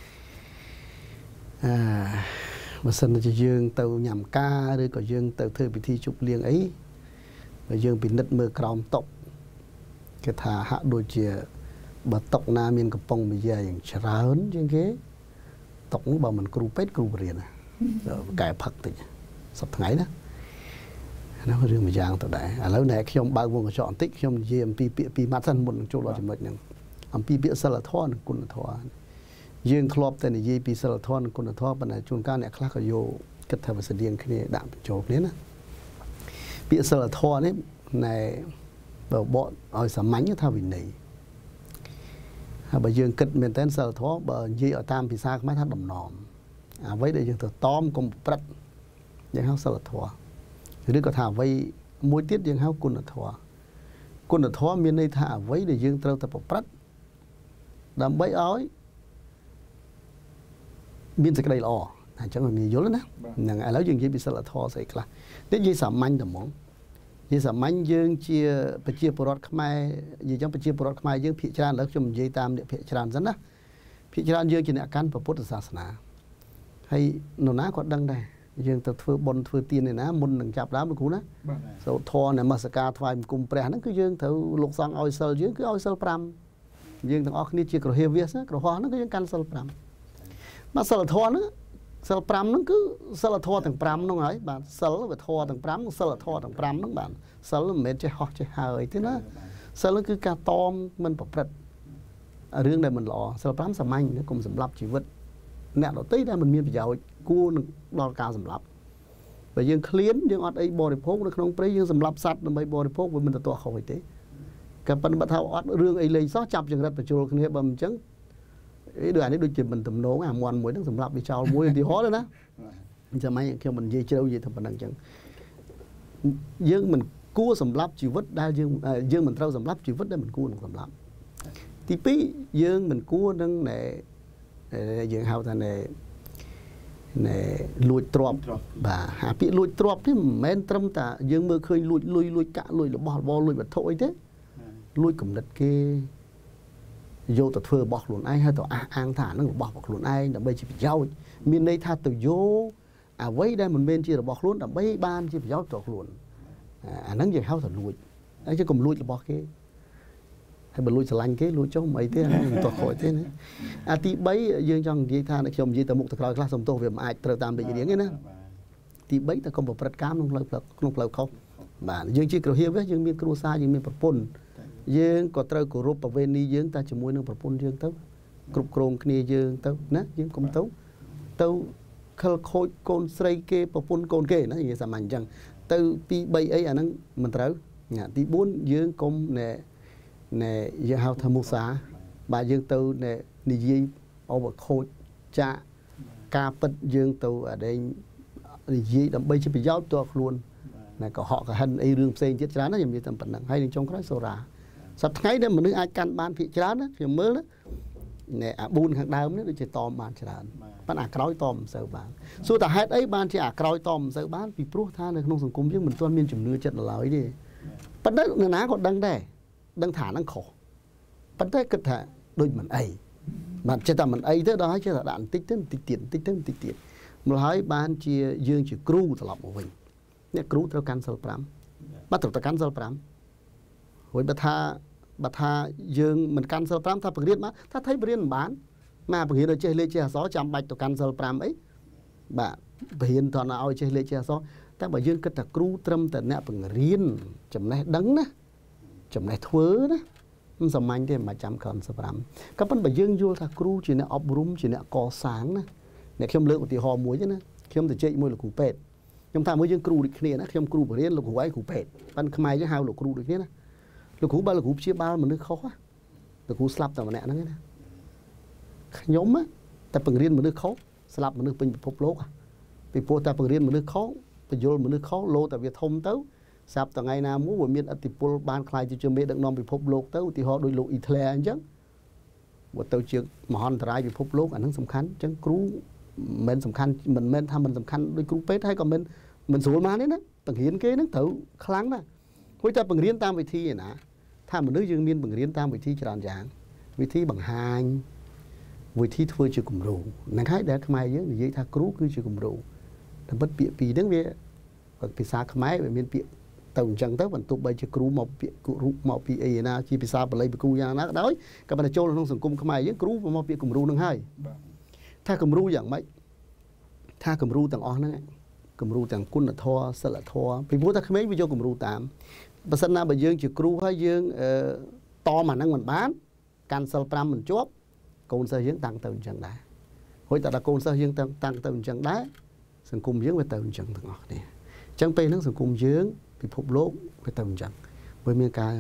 เพราะฉะนั้นจะยืงเต่าหยำกาหรือก็ยืงเต่าเธอพิธีจุบเลี้ยงไอ้ก็ยืงเป็นนัดมือกรอมตกกระถาหักโดยเชียบัดตกนาเมียนกระปองมีเยอะอย่างชราหนยังเก๋ตกนู้บ่มันครูเป็ดครูเรียนนะไก่ผักติสับไงนะนั่นเรื่องมันยางตัวใดแล้วไหนขยมบางวงก็จอดติ๊กขยมเยี่ยมปีปีมัดสั้นบนจุดเราจะหมดยังอันปีเปียสลัดทอนกุนทอยืนครอบแต่ในยี่ปีสลัดทอนกุนทอปัญหาจุนก้าเนี่ยคลากโยกัตถาเสดียงขึ้นด่างโจกนี้นะปีสลัดทอนี่ในแบบบ่อเอาสมัยนี้ท่าวินใน bởi dương kịch miền tên sờ thó bờ gì ở tam thì xa mấy thằng đầm nòm à với đây dương từ tóm cùng bật dương hao sờ thó thì đứa có thả với mối tiết dương hao quân ở thó quân ở thó miền đây thả với để dương trâu tập bật đầm bấy ói miền sạch đây lò chẳng là nhiều lắm đó nàng ai lấy dương chỉ bị sờ thó sạch là đến gì sắm manh tầm món nhưสมัยយើងជាប្រជាពលរដ្ឋខ្មែរនិយាយប្រជាពលរដ្ឋខ្មែរយើងភាគច្រើនលើខ្ញុំនិយាយតាមអ្នកភាគច្រើនសិនណាភាគច្រើនយើងជាអ្នកកាន់ពុទ្ធសាសនាហើយនរណាក៏ដឹងដែរយើងទៅធ្វើបុណ្យធ្វើទានឯណាមុននឹងចាប់ដើមលោកគ្រូណាសូត្រធម៌នមស្ការថ្វាយបង្គំព្រះហ្នឹងគឺយើងត្រូវលោកសង្ឃឲ្យសិលយើងគឺឲ្យសិល5យើងទាំងអស់គ្នាជាក្រហេវាសក្រហោះហ្នឹងគឺយើងកាន់សិល5មកសិលធម៌ហ្នឹងសិល5ហ្នឹងគឺសិលធម៌ទាំង5ហ្នឹងហើយបាទសិលវធម៌ទាំង5សិលធម៌ទាំង5ហ្នឹងបាទសិលមិនមែនចេះហោះចេះហើអីទេណាសិលគឺការតមមិនប្រព្រឹត្តរឿងដែលមិនល្អសិល5សាមញ្ញកុំសម្លាប់ជីវិតអ្នកដទៃដែលមិនមានប្រយោជន៍គួរនឹងដល់ការសម្លាប់បើយើងឃ្លានយើងអត់អីបរិភោគនៅក្នុងព្រៃយើងសម្លាប់សត្វដើម្បីបរិភោគវាមិនទទួលខុសអីទេក៏ប៉ុន្តែបើថាអត់រឿងអីលេងសោះចាប់ចង្រិតបញ្ចូលគ្នាបើមិនអញ្ចឹងអីដូចអានេះដូចជាមិនទំនងអាមន់មួយហ្នឹងសម្រាប់វាចោលមួយឧទាហរណ៍ណាចាំមិនខ្ញុំមិននិយាយជ្រៅនិយាយតែប៉ុណ្្នឹងអញ្ចឹងយើងមិនគួរសម្លាប់ជីវិតដែលយើងយើងមិនត្រូវសម្លាប់ជីវិតដែលមិនគួរនឹងសម្លាប់ទីពីរយើងមិនគួរនឹងណែយើងហៅថាណែណែលួចទ្រព្យបាទអាពាក្យលួចទ្រព្យនេះមិនមែនត្រឹមតែយើងមើលឃើញលួចលុយលួចកាក់លួចរបស់របរលួចវត្ថុអីទេលួចគំនិតគេយកទៅធ្វើរបស់ខ្លួនឯងហើយទៅអះអាងថាហ្នឹងរបស់របស់ខ្លួនឯងដើម្បីជាប្រយោជន៍មានន័យថាទៅយកអ្វីដែលមិនមែនជារបស់ខ្លួនដើម្បីបានជាប្រយោជន៍ទៅខ្លួនអាហ្នឹងយើងហៅថាលួចហើយជាកុំលួចរបស់គេហើយបើលួចស្រឡាញ់គេលួចចុះមិនអីទេមិនតោះខ້ອຍទេណាអាទី3យើងចង់និយាយថាខ្ញុំនិយាយទៅមុខទៅក្រោយខ្លះសំទោសវាមិនអាចត្រូវតាមដូចរៀងទេណាទី3តើកុំប្រព្រឹត្តកាមក្នុងផ្លូវក្នុងផ្លូវខុសបាទយើងជាក្រហៀវយើងមានគ្រួសារយើងមានប្រពន្ធយើងក៏ត្រូវគោរពប្រវេណីយើងតែជាមួយនឹងប្រពន្ធយើងទៅគ្រប់គ្រងគ្នាយើងទៅណាយើងកុំទៅទៅខលខូចកូនស្រីគេប្រពន្ធកូនគេណានិយាយសាមញ្ញអញ្ចឹងទៅទី3អីអាហ្នឹងមិនត្រូវទី4យើងកុំណែណែយើងហៅថាមុសាបាទយើងទៅណែនិយាយអបខូចចាក់ការពិតយើងទៅអដែងនិយាយដើម្បីជាប្រយោជន៍ដល់ខ្លួនណែកុហកកហិនអីរឿងផ្សេងទៀតច្រើនណាខ្ញុំនិយាយតែប៉ុណ្្នឹងហើយនឹងចុងក្រោយសូរ៉ាសប្តាហ៍ថ្ងៃដែលមនុស្សអាចកាន់បានភាគច្រើនណាខ្ញុំមើលណែអាប៊ូនខាងដើមនេះដូចជាតមបានច្រើនប៉ុន្តែអាក្រោយតមមិនសូវបានសួរតែហេតុអីបានជាអាក្រោយតមមិនសូវបានពីព្រោះថានៅក្នុងសង្គមយើងមិនទាន់មានជំនឿចិត្តឡើយទេប៉ុន្តែអ្នកណាក៏ដឹងដែរដឹងថាហ្នឹងខុសប៉ុន្តែគិតថាដូចមិនអីបាទចេះតែមិនអីទៅដល់ហើយចេះតែដាក់បន្តិចទៅបន្តិចទៀតបន្តិចទៅបន្តិចទៀតម្ល៉េះហើយបានជាយើងជាគ្រូត្រឡប់មកវិញអ្នកគ្រូត្រូវកាន់សិល5បាទត្រូវតែកាន់សិល5រួចបើថាបើថាយើងមិនកាន់សិល5ថាបង្រៀនមកថាថៃបង្រៀនមិនបានមកបង្រៀនឲ្យចេះលេខចេះអក្សរចាំបាច់ទៅកាន់សិល5អីបាទបង្រៀនតើឲ្យចេះលេខចេះអក្សរតែបើយើងគិតថាគ្រូត្រឹមតែអ្នកបង្រៀនចំណេះដឹងណាចំណេះធ្វើណាមិនសាមញ្ញទេមិនចាំកាន់សិល5ក៏ប៉ុន្តែបើយើងយល់ថាគ្រូជាអ្នកអប់រំជាអ្នកកសាងណាអ្នកខ្ញុំលើកឧទាហរណ៍មួយទេណាខ្ញុំទៅជែកមួយលោកគ្រូពេទ្យខ្ញុំថាមួយយើងគ្រូដូចគ្នាណាខ្ញុំគ្រូបង្រៀនលោកគ្រូឯងគ្រូពេទ្យប៉ុន្តែខ្មែរយើងហៅលោកគ្រូដូចគ្នាណាលោកគ្រូបើលោកគ្រូព្យាបាលមនុស្សខុសណាលោកគ្រូស្លាប់តែម្នាក់ហ្នឹងណាខ្ញុំតែបង្រៀនមនុស្សខុសស្លាប់មនុស្សពេញពិភពលោកពីព្រោះតែបង្រៀនមនុស្សខុសបញ្យលមនុស្សខុសលោតែវាធំទៅស្រាប់តែថ្ងៃណាមួយវាមានឥទ្ធិពលបានខ្លាយទៅជាមេដឹកនាំពិភពលោកទៅឧទាហរណ៍ដូចលោកអ៊ីធ្លែអញ្ចឹងបើទៅជាមហន្តរាយពិភពលោកអាហ្នឹងសំខាន់អញ្ចឹងគ្រូមិនសំខាន់មិនមែនថាមិនសំខាន់ដូចគ្រូពេទ្យហើយក៏មិនមិនស្រួលមកទេណាបង្រៀនគេហ្នឹងត្រូវខ្លាំងណាស់ហួចតែបង្រៀនតាមវិធីឯណាថាមនុស្សយើងមានបង្រៀនតាមវិធីច្រើនយ៉ាងវិធីបង្ហាញវិធីធ្វើជាគំរូហ្នឹងហើយដែលខ្មែរយើងនិយាយថាគ្រូគឺជាគំរូតែពិតពាក្យពីរហ្នឹងវាភាសាខ្មែរវាមានពាក្យទៅអញ្ចឹងទៅបន្ទប់បីជាគ្រូមកពាក្យគ្រូមកពីអីណាជាភាសាបាលីពីគ្រូយ៉ាងណាក៏ដោយក៏មិនចូលក្នុងសង្គមខ្មែរយើងគ្រូមកពាក្យគំរូហ្នឹងហើយថាគំរូយ៉ាងម៉េចថាគំរូទាំងអស់ហ្នឹងគំរូទាំងគុណធម៌សិលធម៌ពីព្រោះតែក្មេងវាយកគំរូតាមបើសិនណាបើយើងជាគ្រូហើយយើងតមអាហ្នឹងមិនបានកាន់សិល5មិនជាប់កូនសិស្សយើងតាំងទៅអញ្ចឹងដែរហួចតែដល់កូនសិស្សយើងតាំងតាំងទៅអញ្ចឹងដែរសង្គមយើងវាទៅអញ្ចឹងទាំងអស់គ្នាអញ្ចឹងពេលហ្នឹងសង្គមយើងពិភពលោកវាទៅអញ្ចឹងវាមានការ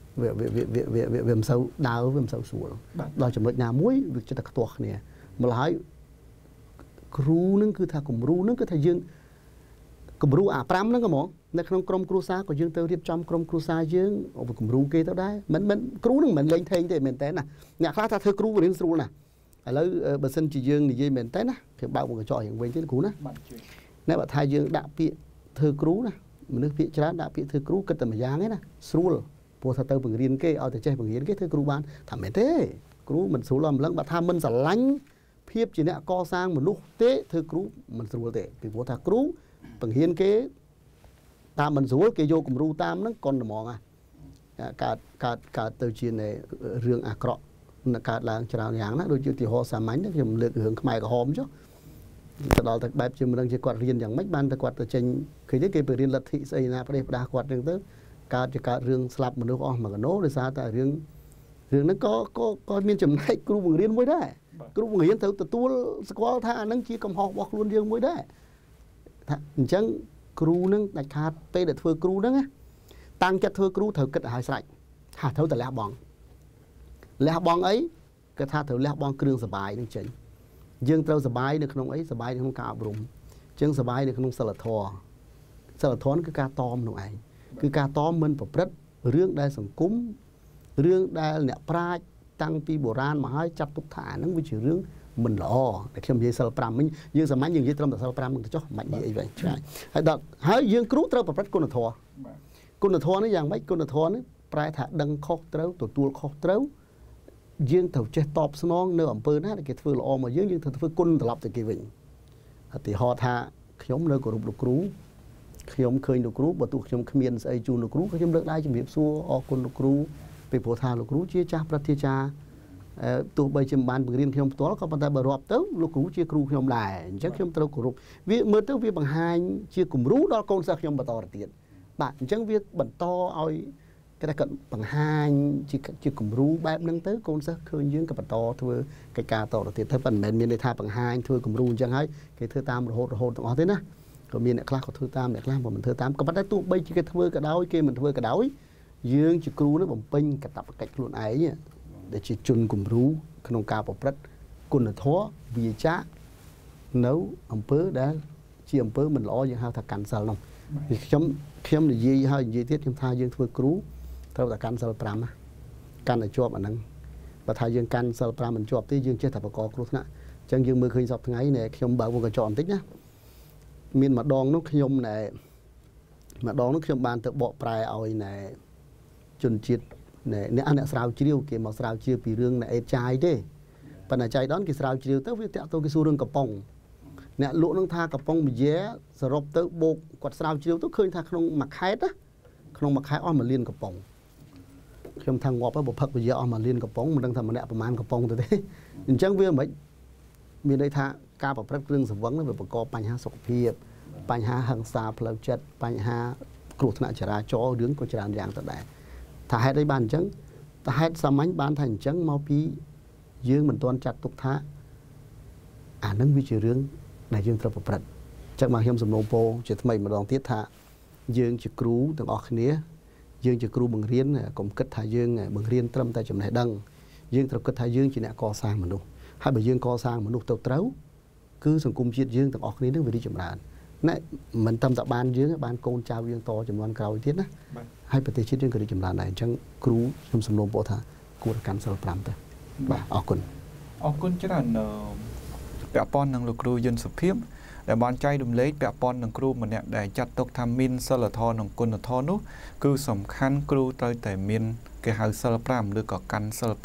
វាវាវាវាវាវាមិនសូវដើរវាមិនសូវស្រួលដល់ចំណុចណាមួយវាចិត្តតែខ្ទាស់គ្នាម្ល៉េះគ្រូនឹងគឺថាគំរូនឹងគឺថាយើងគំរូអា5ហ្នឹងហ្មងនៅក្នុងក្រុមគ្រួសារក៏យើងទៅរៀបចំក្រុមគ្រួសារយើងអូគំរូគេទៅដែរមិនមិនគ្រូនឹងមិនលេងថេងទេមែនតើណាអ្នកខ្លះថាធ្វើគ្រូរៀនស្រួលណាស់ឥឡូវបើសិនជាយើងនិយាយមែនតើណាគេបើកមុខកញ្ចក់យ៉ាងវិញទៀតគ្រូណាណែបើថាយើងដាក់ពាក្យធ្វើគ្រូណាមនុស្សពាក្យច្រើនដាក់ពាក្យធ្វើគ្រូគិតតែមួយយ៉ាងឯណាស្រួលព្រោះថាទៅបង្រៀនគេឲ្យតែចេះបង្រៀនគេធ្វើគ្រូបានថាមែនទេគ្រូមិនស្រួលអំឡឹងបើថាមិនស្រឡាញ់ភាពជាអ្នកកសាងមនុស្សទេធ្វើគ្រូមិនស្រួលទេពីព្រោះថាគ្រូបង្រៀនគេតាមមិនស្រួលគេយកគំរូតាមហ្នឹងកុនត្មងកើតកើតកើតទៅជារឿងអាក្រក់កើតឡើងច្រើនយ៉ាងណាដូចជាឧទាហរណ៍សាមញ្ញខ្ញុំលើករឿងខ្មែរក្រហមចុះទៅដល់តែបែបជាមិនដឹងជាគាត់រៀនយ៉ាងម៉េចបានតែគាត់ទៅចេញឃើញទេគេទៅរៀនលទ្ធិស្អីណាប្រទេសផ្ដាស់គាត់ហ្នឹងទៅកើតជាកើតរឿងស្លាប់មនុស្សអស់មួយកណោដោយសារតែរឿងរឿងហ្នឹងក៏ក៏ក៏មានចំណែកគ្រូបង្រៀនមួយដែរគ្រូបង្រៀនត្រូវទទួលស្គាល់ថាអាហ្នឹងជាកំហុសរបស់ខ្លួនយើងមួយដែរថាអញ្ចឹងគ្រូនឹងដាច់ខាតពេលដែលធ្វើគ្រូហ្នឹងតាំងចិត្តធ្វើគ្រូត្រូវគិតឲ្យស្រេចថាត្រូវតែលះបង់លះបង់អីគេថាត្រូវលះបង់គ្រឿងសបាយនឹងចេញយើងត្រូវសបាយនៅក្នុងអីសបាយនៅក្នុងការអប់រំអញ្ចឹងសបាយនៅក្នុងសិលធម៌សិលធម៌គឺការតមនោះឯងគឺការតមមិនប្រព្រឹត្តរឿងដែលសង្គមរឿងដែលអ្នកប្រាជ្ញតាំងពីបុរាណមកហើយចាត់ទុកថាហ្នឹងវាជារឿងមិនល្អតែខ្ញុំនិយាយសិល5មិញយើងសាមញ្ញយើងនិយាយត្រឹមតែសិល5នឹងទៅចុះមិននិយាយអីវិញឆ្ងាយហើយដល់ហើយយើងគ្រូត្រូវប្រព្រឹត្តគុណធម៌គុណធម៌នេះយ៉ាងម៉េចគុណធម៌នេះប្រែថាដឹងខុសត្រូវទទួលខុសត្រូវយើងត្រូវចេះតបស្នងនៅអំពើណាដែលគេធ្វើល្អមកយើងយើងត្រូវធ្វើគុណត្រឡប់ទៅគេវិញឧទាហរណ៍ថាខ្ញុំនៅគោរពលោកគ្រូខ្ញុំឃើញលោកគ្រូបើទោះខ្ញុំគ្មានស្អីជូនលោកគ្រូខ្ញុំលើកដៃជំរាបសួរអរគុណលោកគ្រូពីព្រោះថាលោកគ្រូជាចាស់ប្រតិចារទោះបីជាមិនបានបង្រៀនខ្ញុំផ្ទាល់ក៏ប៉ុន្តែបើរាប់ទៅលោកគ្រូជាគ្រូខ្ញុំដែរអញ្ចឹងខ្ញុំត្រូវគោរពវាមើលទៅវាបង្ហាញជាគំរូដល់កូនសិស្សខ្ញុំបន្តទៅទៀតបាទអញ្ចឹងវាបន្តឲ្យគេថាគាត់បង្ហាញជាជាគំរូបែបហ្នឹងទៅកូនសិស្សឃើញយើងក៏បន្តធ្វើកិច្ចការតទៅទៀតទៅប៉ុន្តែមិនមែនមានន័យថាបង្ហាញធ្វើគំរូអញ្ចឹងហើយគេធ្វើតាមរហូតរហូតទាំងអស់ទេណាក៏មានអ្នកខ្លះក៏ធ្វើតាមអ្នកខ្លះក៏មិនធ្វើតាមក៏ប៉ុន្តែទោះបីជាគេធ្វើក៏ដោយគេមិនធ្វើក៏ដោយយើងជាគ្រូនឹងបំពេញកាតព្វកិច្ចខ្លួនឯងដែលជាជនគំរូក្នុងការប្រព្រឹត្តគុណធម៌វាចានៅអំពើដែលជាអំពើមិនល្អយើងហៅថាកាន់សិលនោះខ្ញុំខ្ញុំនិយាយហើយនិយាយទៀតខ្ញុំថាយើងធ្វើគ្រូត្រូវតែកាន់សិល5ណាកាន់ឲ្យជាប់អាហ្នឹងបើថាយើងកាន់សិល5មិនជាប់ទេយើងចេះតែបកកគ្រោះថ្នាក់អញ្ចឹងយើងមើលឃើញសពថ្ងៃនេះខ្ញុំបើកវងកញ្ចក់បន្តិចណាមានម្ដងនោះខ្ញុំណែម្ដងនោះខ្ញុំបានទៅបកប្រែឲ្យណែជនជាតិអ្នកអ្នកស្រាវជ្រាវគេមកស្រាវជ្រាវពីរឿងណែអេតចាយទេប៉ុន្តែចៃដនគេស្រាវជ្រាវទៅវាតាក់ទងគេសួររឿងកំប៉ុងអ្នកលក់នឹងថាកំប៉ុងវិជាសរុបទៅបូកគាត់ស្រាវជ្រាវទៅឃើញថាក្នុងមួយខេត្តណាក្នុងមួយខេត្តអស់មួយលានកំប៉ុងខ្ញុំថាងាប់ហើយបើផឹកវិជាអស់មួយលានកំប៉ុងមិនដឹងថាម្នាក់ប្រមាណកំប៉ុងទៅទេអញ្ចឹងវាមិនមានន័យថាការប្រព្រឹត្តគ្រឿងសង្វឹងនេះវាបង្កបញ្ហាសុខភាពបញ្ហាហិង្សាផ្លូវចិត្តបញ្ហាគ្រោះថ្នាក់ចរាចរណ៍រឿងក៏ច្រើនយ៉ាងទៅដែរថាហេតុអីបានអញ្ចឹងតែហេតុសាមញ្ញបានថាអញ្ចឹងមកពីយើងមិនទាន់ចាត់ទុកថាអានឹងវាជារឿងដែលយើងត្រូវប្រព្រឹត្តអញ្ចឹងមកខ្ញុំសំណូមពរជាថ្មីម្ដងទៀតថាយើងជាគ្រូទាំងអស់គ្នាយើងជាគ្រូបង្រៀនកុំគិតថាយើងបង្រៀនត្រឹមតែចំណេះដឹងយើងត្រូវគិតថាយើងជាអ្នកកសាងមនុស្សហើយបើយើងកសាងមនុស្សទៅត្រូវគឺសង្គមជាតិយើងទាំងអស់គ្នានឹងវារីកចម្រើនណែមិនត្រឹមតែបានយើងបានកូនចៅយើងតចំនួនក្រោយទៀតណាហើយប្រទេសជាតិយើងក៏រីកចម្រើនដែរអញ្ចឹងគ្រូខ្ញុំសំណូមពរថាគួរកាន់សិល5ទៅបាទអរគុណអរគុណច្រើនពាក់ព័ន្ធនឹងលោកគ្រូយុនសុភាពដែលបានចែករំលែកពាក់ព័ន្ធនឹងគ្រូម្នាក់ដែលចាត់ទុកថាមានសិលធម៌និងគុណធម៌នោះគឺសំខាន់គ្រូត្រូវតែមានគេហៅសិល5ឬក៏កាន់សិល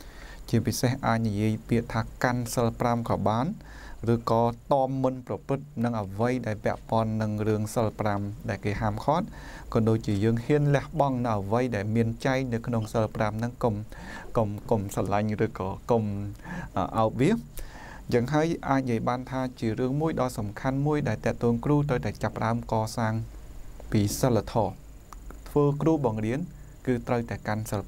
5ជាពិសេសអាចនិយាយពាក្យថាកាន់សិល5ក៏បានឬក៏តមមិនប្រព្រឹត្តនឹងអ្វីដែលពាក់ព័ន្ធនឹងរឿងសិល5ដែលគេហាមឃាត់ក៏ដូចជាយើងហ៊ានលះបង់នៅអ្វីដែលមានចែងនៅក្នុងសិល5ហ្នឹងកុំកុំកុំស្រឡាញ់ឬក៏កុំអោបវាយ៉ាងហើយអាចនិយាយបានថាជារឿងមួយដ៏សំខាន់មួយដែលតេតូនគ្រូត្រូវតែចាប់ផ្ដើមកសាងពីសិលធម៌ធ្វើគ្រូបង្រៀនគឺត្រូវតែកាន់សិល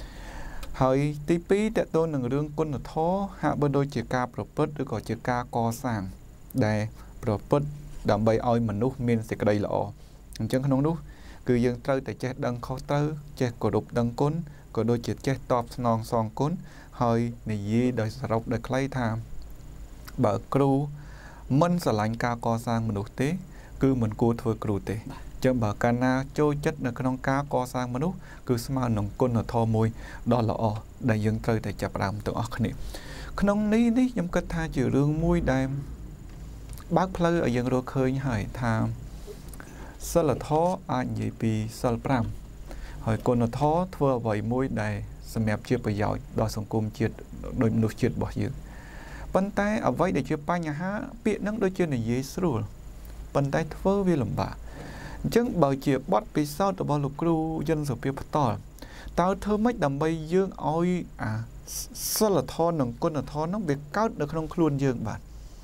5ហើយទីពីរតេតូននឹងរឿងគុណធម៌ហាក់បីដូចជាការប្រព្រឹត្តឬក៏ជាការកសាងដែលប្រព្រឹត្តដើម្បីឲ្យមនុស្សមានសេចក្តីល្អអញ្ចឹងក្នុងនោះគឺយើងត្រូវតែចេះដឹងខុសត្រូវចេះគោរពដឹងគុណក៏ដូចជាចេះតបស្នងសងគុណហើយនិយាយដោយសរុបដោយខ្លីថាបើគ្រូមិនស្រឡាញ់ការកសាងមនុស្សទេគឺមិនគួរធ្វើគ្រូទេចឹងបើកាលណាចូលចិត្តនៅក្នុងការកសាងមនុស្សគឺស្មើនឹងគុណធម៌មួយដ៏ល្អដែលយើងត្រូវតែចាប់ផ្ដើមទាំងអស់គ្នាក្នុងនេះនេះខ្ញុំគិតថាជារឿងមួយដែលបើកផ្លូវឲ្យយើងរកឃើញហើយថាសិលធម៌អាចនិយាយពីសិលប្រាំហើយគុណធម៌ធ្វើអ្វីមួយដែលសម្រាប់ជាប្រយោជន៍ដល់សង្គមជាតិដោយមនុស្សជាតិរបស់យើងប៉ុន្តែអ្វីដែលជាបញ្ហាពាក្យហ្នឹងដូចជានិយាយស្រួលប៉ុន្តែធ្វើវាលំបាកអញ្ចឹងបើជាបទពិសោធន៍របស់លោកគ្រូយិនសុភាពផ្ទាល់តើធ្វើម៉េចដើម្បីយើងឲ្យអាសិលធម៌និងគុណធម៌ហ្នឹងវាកើតនៅក្នុងខ្លួនយើងបាទ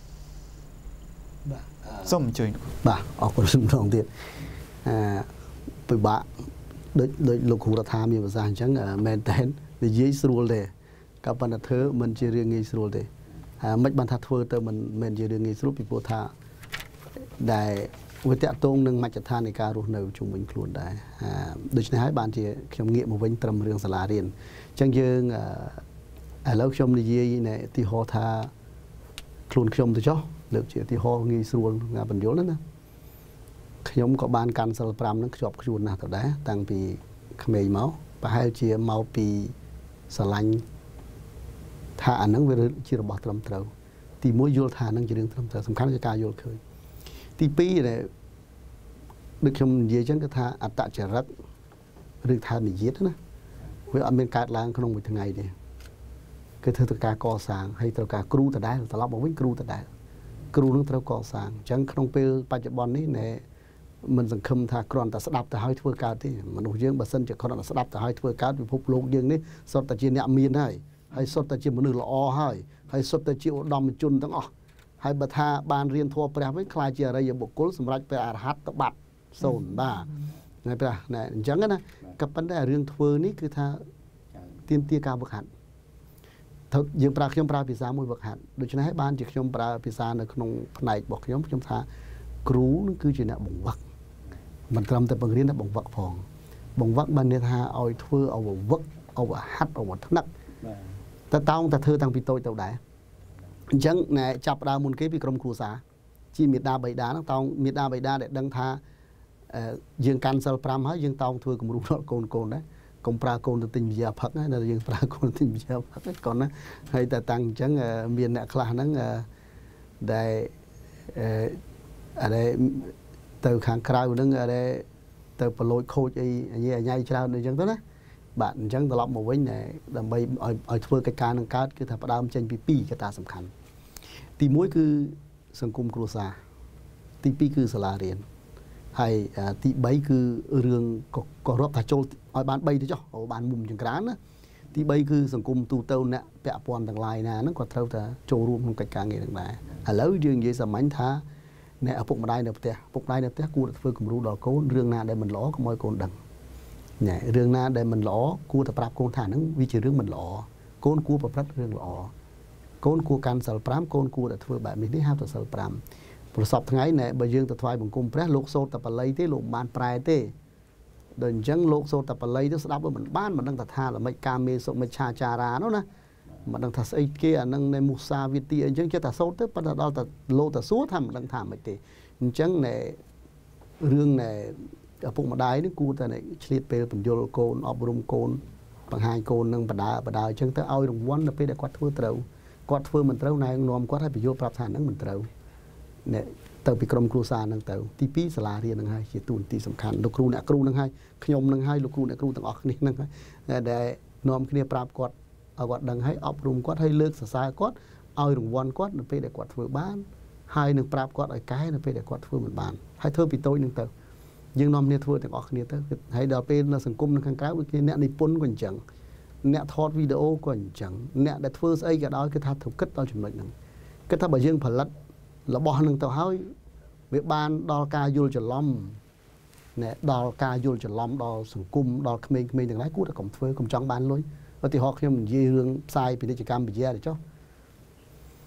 បាទសូមអញ្ជើញបាទអរគុណម្ដងទៀតអឺពិបាកដូចដូចលោកគ្រូរដ្ឋាមានប្រសាសន៍អញ្ចឹងមែនតែននិយាយស្រួលទេក៏ប៉ុន្តែធ្វើមិនជារឿងងាយស្រួលទេហើយមិនបានថាធ្វើទៅមិនមែនជារឿងងាយស្រួលពីព្រោះថាដែលវាតាក់ទងនឹងមជ្ឈដ្ឋាននៃការរស់នៅជុំវិញខ្លួនដែរដូច្នេះហើយបានជាខ្ញុំងាកមកវិញត្រឹមរឿងសាលារៀនអញ្ចឹងយើងឥឡូវខ្ញុំនិយាយនៅទីហោថាខ្លួនខ្ញុំទៅចុះលើកជាទីហោងាយស្រួលងាបញ្យល់ណាខ្ញុំក៏បានកាន់សិលប្រាំហ្នឹងខ្ជាប់ខ្ជួនណាស់ទៅដែរតាំងពីក្មេងមកប្រហែលជាមកពីស្រឡាញ់ថាអាហ្នឹងវាជារបស់ត្រឹមត្រូវទីមួយយល់ថាហ្នឹងជារឿងត្រឹមត្រូវសំខាន់គឺការយល់ឃើញទីពីរដែលដូចខ្ញុំនិយាយអញ្ចឹងគឺថាអត្តចរិតឬថានិយាយណាវាអត់មានកើតឡើងក្នុងមួយថ្ងៃទេគឺធ្វើទៅការកសាងហើយត្រូវការគ្រូដដែលត្រឡប់មកវិញគ្រូដដែលគ្រូនឹងត្រូវកសាងអញ្ចឹងក្នុងពេលបច្ចុប្បន្ននេះណែមិនសង្ឃឹមថាគ្រាន់តែស្ដាប់ទៅហើយធ្វើកើតទេមនុស្សយើងបើសិនជាគ្រាន់តែស្ដាប់ទៅហើយធ្វើកើតពិភពលោកយើងនេះសុទ្ធតែជាអ្នកមានហើយហើយសុទ្ធតែជាមនុស្សល្អហើយហើយសុទ្ធតែជាឧត្តមជនទាំងអស់ហើយបើថាបានរៀនធម៌ព្រះវិញខ្លាចជាអរិយបុគ្គលសម្រាប់ព្រះអរហន្តបាត់សូន្យបាទណែព្រះណែអញ្ចឹងណាក៏ប៉ុន្តែរឿងធ្វើនេះគឺថាទាមទារការវឹកហាត់ទៅយើងប្រើខ្ញុំប្រើភាសាមួយវឹកហាត់ដូច្នេះហើយបានជាខ្ញុំប្រើភាសានៅក្នុងផ្នែករបស់ខ្ញុំខ្ញុំថាគ្រូនឹងគឺជាអ្នកបង្វឹកមិនត្រឹមតែបង្រៀនតែបង្វឹកផងបង្វឹកបានន័យថាឲ្យធ្វើឲ្យវឹកឲ្យហាត់ឲ្យថ្នឹកតែតោងតែធ្វើតាំងពីតូចទៅដែរអញ្ចឹងណែចាប់ដើមមុនគេពីក្រុមគ្រួសារជាមេដាបៃតាហ្នឹងតោងមេដាបៃតាដែលដឹងថាយើងកាន់សិលប្រាំហើយយើងតោងធ្វើគំរូដល់កូនកូនដែរកុំប្រើកូនទៅទិញវិញ្ញាផឹកណាដែលយើងប្រើកូនទិញវិញ្ញាផឹកកូនណាហើយតែតាំងអញ្ចឹងមានអ្នកខ្លះហ្នឹងដែលអឺទៅខាងក្រៅហ្នឹងអីទៅប្រឡូចខូចអីអញញ៉ៃច្រើនអញ្ចឹងទៅណាបាទអញ្ចឹងត្រឡប់មកវិញដើម្បីឲ្យឲ្យធ្វើកិច្ចការនឹងកើតគឺថាផ្ដើមចេញពីពីរកត្តាសំខាន់ទីមួយគឺសង្គមគ្រួសារទីពីរគឺសាលារៀនហើយទីបីគឺរឿងក៏រាប់ថាចូលឲ្យបានបីទៅចុះបានមុំចង្ក្រានណាទីបីគឺសង្គមទូទៅអ្នកពាក់ព័ន្ធទាំងឡាយណាហ្នឹងក៏ត្រូវតែចូលរួមក្នុងកិច្ចការងារទាំងដែរឥឡូវយើងនិយាយសាមញ្ញថាអ្នកឪពុកម្ដាយនៅផ្ទះឪពុកម្ដាយនៅផ្ទះគួរតែធ្វើគំរូដល់កូនរឿងណាដែលមិនល្អកុំឲ្យកូនដឹងណែរឿងណាដែលមិនល្អគួរតែប្រាប់កូនថាហ្នឹងវាជារឿងមិនល្អកូនគួរប្រព្រឹត្តរឿងល្អកូនគួរកាន់សិលប្រាំកូនគួរតែធ្វើបែបនេះនេះហៅថាសិលប្រាំប្រសពថ្ងៃណែបើយើងទៅថ្វាយបង្គំព្រះលោកសូត្រតែបល័យទេលោកមិនបានប្រែទេដូចអញ្ចឹងលោកសូត្រតែបល័យទៅស្ដាប់មិនបានមិនដឹងថាថាល្មិចកាមេសុមិច្ឆាចារានោះណាមិនដឹងថាស្អីគេអានឹងនៃមុសាវិទ្យាអញ្ចឹងចេះតែសូត្រទៅប៉ុន្តែដល់តែលោកតែសួរថាមិនដឹងថាមិនទេអញ្ចឹងណែរឿងណែឪពុកម្ដាយនេះគួរតែឆ្លៀតពេលបញ្យលកូនអប់រំកូនបង្ហាញកូននឹងបដាបដាអញ្ចឹងទៅឲ្យរង្វាន់នៅពេលដែលគាត់ធ្វើត្រូវគាត់ធ្វើមិនត្រូវណែនាំគាត់ឲ្យបញ្យលប្រាប់ថាហ្នឹងមិនត្រូវណែទៅពីក្រុមគ្រួសារហ្នឹងទៅទីពីរសាលារៀនហ្នឹងហើយជាទូនទីសំខាន់លោកគ្រូអ្នកគ្រូហ្នឹងហើយខ្ញុំហ្នឹងហើយលោកគ្រូអ្នកគ្រូទាំងអស់គ្នាហ្នឹងហើយដែលនាំគ្នាប្រាប់គាត់ឲ្យគាត់ដឹងហើយអប់រំគាត់ឲ្យលើកសរសើរគាត់ឲ្យរង្វាន់គាត់នៅពេលដែលគាត់ធ្វើបានហើយនឹងប្រាប់គាត់ឲ្យកែនៅពេលដែលគាត់ធ្វើមិនបានហើយធ្វើពីតូចហ្នឹងទៅយើងនាំគ្នាធ្វើទាំងអស់គ្នាទៅហើយដល់ពេលនៅសង្គមនៅខាងក្រៅដូចជាអ្នកនិពន្ធក៏អញ្ចឹងអ្នកថតវីដេអូក៏អញ្ចឹងអ្នកដែលធ្វើស្អីក៏ដោយគឺថាត្រូវគិតដល់ចំណុចហ្នឹងគិតថាបើយើងផលិតរបស់ហ្នឹងទៅហើយវាបានដល់ការយល់ច្រឡំណែដល់ការយល់ច្រឡំដល់សង្គមដល់ក្មេងៗទាំងឡាយគួរតែកុំធ្វើកុំចង់បានលុយឧទាហរណ៍ខ្ញុំនិយាយរឿងផ្សាយពាណិជ្ជកម្មវិទ្យាទៅចុះ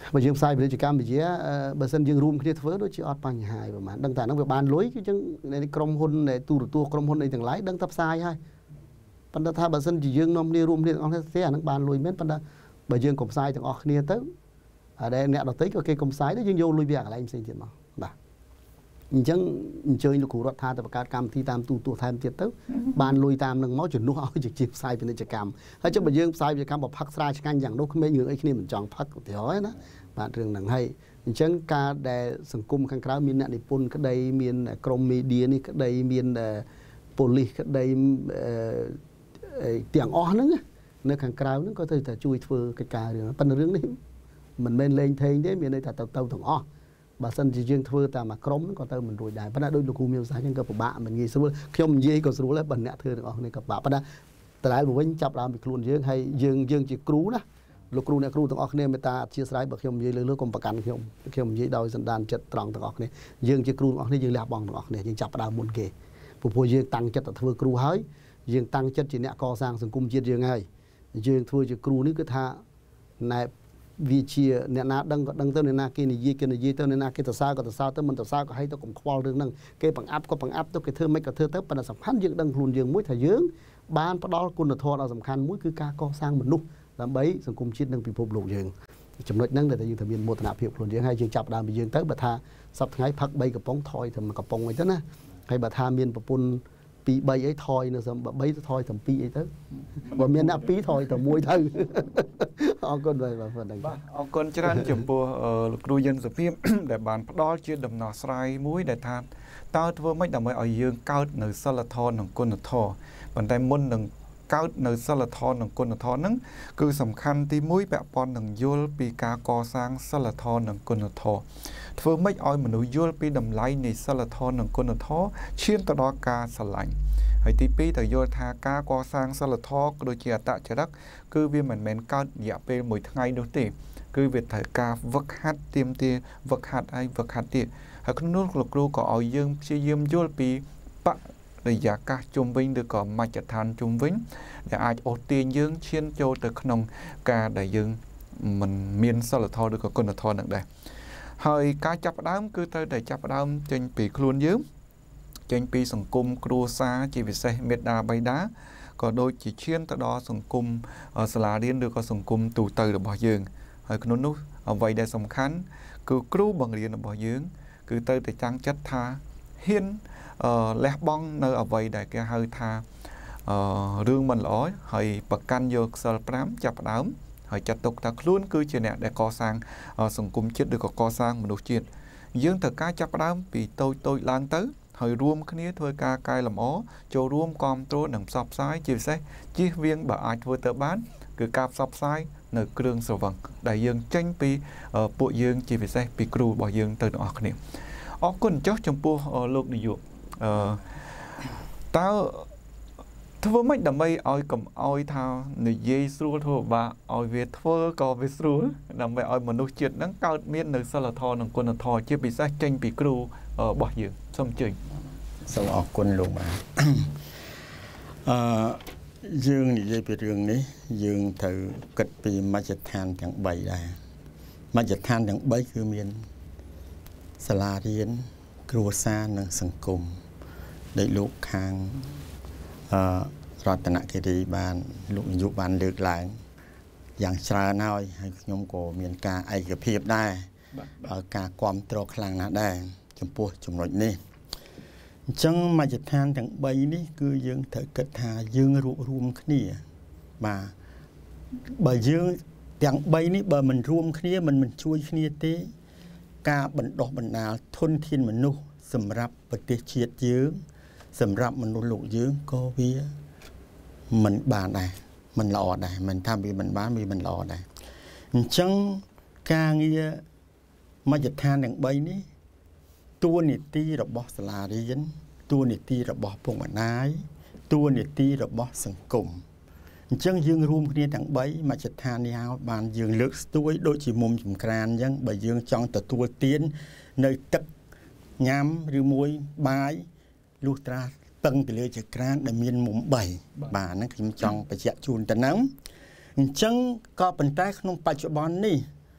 បើយើងផ្សាយពាណិជ្ជកម្មវិទ្យាបើសិនយើងរួមគ្នាធ្វើដូចជាអត់បញ្ហាប្រហែលដឹងតែហ្នឹងវាបានលុយគឺចឹងក្រុមហ៊ុនទូរទស្សន៍ក្រុមហ៊ុនអីទាំងឡាយដឹងតែផ្សាយហើយប៉ុន្តែថាបើសិនជាយើងនាំគ្នារួមគ្នាទាំងអស់គ្នាទេអាហ្នឹងបានលុយមែនប៉ុន្តែបើយើងកុំផ្សាយទាំងអស់គ្នាទៅអាដែលអ្នកដទៃក៏គេកុំផ្សាយដែរយើងយកលុយវាកន្លែងផ្សេងទៀតមកបាទអញ្ចឹងអញ្ជើញលោកគ្រូរដ្ឋាទៅបង្កើតកម្មវិធីតាមទូទួលថែមទៀតទៅបានលុយតាមនឹងមកជំនួសឲ្យជាជាផ្សាយពាណិជ្ជកម្មហើយចុះបើយើងផ្សាយពាណិជ្ជកម្មបើផឹកស្រាឆ្ងាញ់យ៉ាងនោះក្មេងរឿងអីគ្នាមិនចង់ផឹកឧទាហរណ៍ណាបាទរឿងហ្នឹងហើយអញ្ចឹងការដែលសង្គមខាងក្រៅមានអ្នកនិពន្ធក្តីមានក្រុមមីឌានេះក្តីមានប៉ូលីសក្តីទាំងអស់ហ្នឹងនៅខាងក្រៅហ្នឹងក៏ត្រូវតែជួយធ្វើកិច្ចការរឿងប៉ុន្តែរឿងនេះមិនមែនលេងថេងទេមានន័យថាទៅទៅទាំងអស់បើសិនជាយើងធ្វើតាមមួយក្រុមហ្នឹងក៏ទៅមិនរួចដែរប៉ុន្តែដូចលោកគ្រូមានប្រសាសន៍អញ្ចឹងក៏ពិបាកមិនងាយស្រួលខ្ញុំនិយាយក៏ស្រួលដែរបើអ្នកធ្វើទាំងអស់គ្នាក៏ពិបាកប៉ុន្តែតើវិញចាប់ដើមពីខ្លួនយើងហើយយើងយើងជាគ្រូណាលោកគ្រូអ្នកគ្រូទាំងអស់គ្នាមេត្តាអធិស្ឋានបើខ្ញុំនិយាយលើលើកុំប្រកាន់ខ្ញុំខ្ញុំនិយាយដោយសន្តានចិត្តត្រង់ទាំងអស់គ្នាយើងជាគ្រូទាំងអស់គ្នាយើងលះបង់ទាំងអស់គ្នាយើងចាប់ដើមមុនគេព្រោះយើងតាំងចិត្តទៅធ្វើគ្រូហើយយើងតាំងចិត្តជាអ្នកកសាងសង្គមជាតិយើងហើយយើងធ្វើជាគ្រូនេះគឺថាណែវាជាអ្នកណាដឹងក៏ដឹងទៅអ្នកណាគេនិយាយគេនិយាយទៅអ្នកណាគេទៅសើក៏ទៅសើទៅមិនទៅសើក៏ឲ្យទៅកុំខ្វល់រឿងហ្នឹងគេបង្អាប់ក៏បង្អាប់ទៅគេធ្វើមិនក៏ធ្វើទៅប៉ុន្តែសំខាន់យើងដឹងខ្លួនយើងមួយថាយើងបានផ្ដល់គុណធម៌ដ៏សំខាន់មួយគឺការកសាងមនុស្សដើម្បីសង្គមជាតិនិងពិភពលោកយើងចំណុចហ្នឹងដែលយើងត្រូវមានមោទនភាពខ្លួនយើងហើយយើងចាប់ដើមពីយើងទៅបើថាសប្តាហ៍ថ្ងៃផឹកបីកំប៉ុងថយទៅមួយកំប៉ុងអីទៅណាហើយបើថាមានប្រពន្ធពីរបីអីថយនៅសំបីទៅថយទៅពីរអីទៅបើមានអ្នកពីរថយទៅមួយទៅអរគុណបាទបាទអរគុណច្រើនចំពោះលោកគ្រូយិនសុភាពដែលបានផ្ដល់ជាដំណោះស្រាយមួយដែលថាតើធ្វើម៉េចដើម្បីឲ្យយើងកើតនៅសិលធម៌និងគុណធម៌ប៉ុន្តែមុននឹងកើតនៅសិលធម៌និងគុណធម៌ហ្នឹងគឺសំខាន់ទីមួយពាក់ព័ន្ធនឹងយល់ពីការកសាងសិលធម៌និងគុណធម៌ធ្វើម៉េចឲ្យមនុស្សយល់ពីតម្លៃនៃសិលធម៌និងគុណធម៌ឈានទៅដល់ការស្រឡាញ់ហើយទីពីរត្រូវយល់ថាការកសាងសិលធម៌ក៏ដូចជាអត្តចរិតគឺវាមិនមែនកើតរយៈពេលមួយថ្ងៃនោះទេគឺវាត្រូវការវឹកហាត់ទៀមទាវឹកហាត់ហើយវឹកហាត់ទៀតហើយក្នុងនោះលោកគ្រូក៏ឲ្យយើងព្យាយាមយល់ពីបរិយាកាសជុំវិញឬក៏មជ្ឈដ្ឋានជុំវិញដែលអាចអូសទាញយើងឈានចូលទៅក្នុងការដែលយើងមិនមានសិលធម៌ឬក៏គុណធម៌នឹងដែរហើយការចាប់ផ្ដើមគឺត្រូវតែចាប់ផ្ដើមចេញពីខ្លួនយើងចេញពីសង្គមគ្រួសារជាពិសេសមេត្តាបិតាក៏ដូចជាឈានទៅដល់សង្គមសាលារៀនឬក៏សង្គមទូទៅរបស់យើងហើយក្នុងនោះអ្វីដែលសំខាន់គឺគ្រូបង្រៀនរបស់យើងគឺត្រូវតែចាំងចិត្តថាហ៊ានលះបង់នៅអ្វីដែលគេហៅថារឿងមិនល្អហើយប្រកាន់យកសិលប្រាំចាប់ផ្ដើមហើយចាត់ទុកថាខ្លួនគឺជាអ្នកដែលកសាងសង្គមជាតិឬក៏កសាងមនុស្សជាតិយើងត្រូវការចាប់ផ្ដើមពីតូចតូចឡើងទៅហើយរួមគ្នាធ្វើការកែលម្អចូលរួមគាំទ្រនិងផ្សព្វផ្សាយជាពិសេសជៀសវាងបើអាចធ្វើទៅបានគឺការផ្សព្វផ្សាយនៅគ្រឿងស្រវឹងដែលយើងចេញពីពួកយើងជាពិសេសពីគ្រូរបស់យើងទៅទាំងអស់គ្នាអរគុណចុះចំពោះលោកនាយកអឺតើធ្វើម៉េចដើម្បីឲ្យកុំឲ្យថានិយាយស្រួលធ្វើបាក់ឲ្យវាធ្វើក៏វាស្រួលដើម្បីឲ្យមនុស្សជាតិហ្នឹងកើតមាននៅសិលធម៌និងគុណធម៌ជាពិសេសចេញពីគ្រូរបស់យើងសូមអញ្ជើញសូមអរគុណលោកបាទអឺយើងនិយាយពីរឿងនេះយើងត្រូវគិតពីមជ្ឈដ្ឋានទាំងបីដែរមជ្ឈដ្ឋានទាំងបីគឺមានសាលារៀនគ្រួសារនិងសង្គមដែលលោកខាងអឺរតនគិរីបានលោកនាយកបានលើកឡើងយ៉ាងច្រើនហើយហើយខ្ញុំក៏មានការឯកភាពដែរហើយការគ្រប់គ្រងខ្លាំងណាស់ដែរចំពោះចំណុចនេះអញ្ចឹងមជ្ឈដ្ឋានទាំងបីនេះគឺយើងត្រូវគិតថាយើងរួបរวมគ្នាបាទបើយើងទាំងបីនេះបើមិនរួមគ្នាមិនមិនជួយគ្នាទេការបណ្ដុះបណ្ដាលធនធានមនុស្សសម្រាប់ប្រទេសជាតិយើងសម្រាប់មនុស្សលោកយើងក៏វាមិនបានដែរមិនល្អដែរមិនថាវាមិនបានវាមិនល្អដែរអញ្ចឹងការងារមជ្ឈដ្ឋានទាំងបីនេះតួនាទីរបស់សាលារៀនតួនាទីរបស់ពុកម្ដាយតួនាទីរបស់សង្គមអញ្ចឹងយើងរួមគ្នាទាំងបីមជ្ឈដ្ឋាននេះហើយបានយើងលើកស្ទួយដូចជាមុំចំក្រានអញ្ចឹងបើយើងចង់ទទួលទាននៅទឹកញ៉ាំឬមួយបាយលុះត្រាពឹងទៅលើចក្រានដែលមានមុំបីបាទហ្នឹងខ្ញុំចង់បញ្ជាក់ជូនទៅហ្នឹងអញ្ចឹងក៏ប៉ុន្តែក្នុងបច្ចុប្បន្ននេះ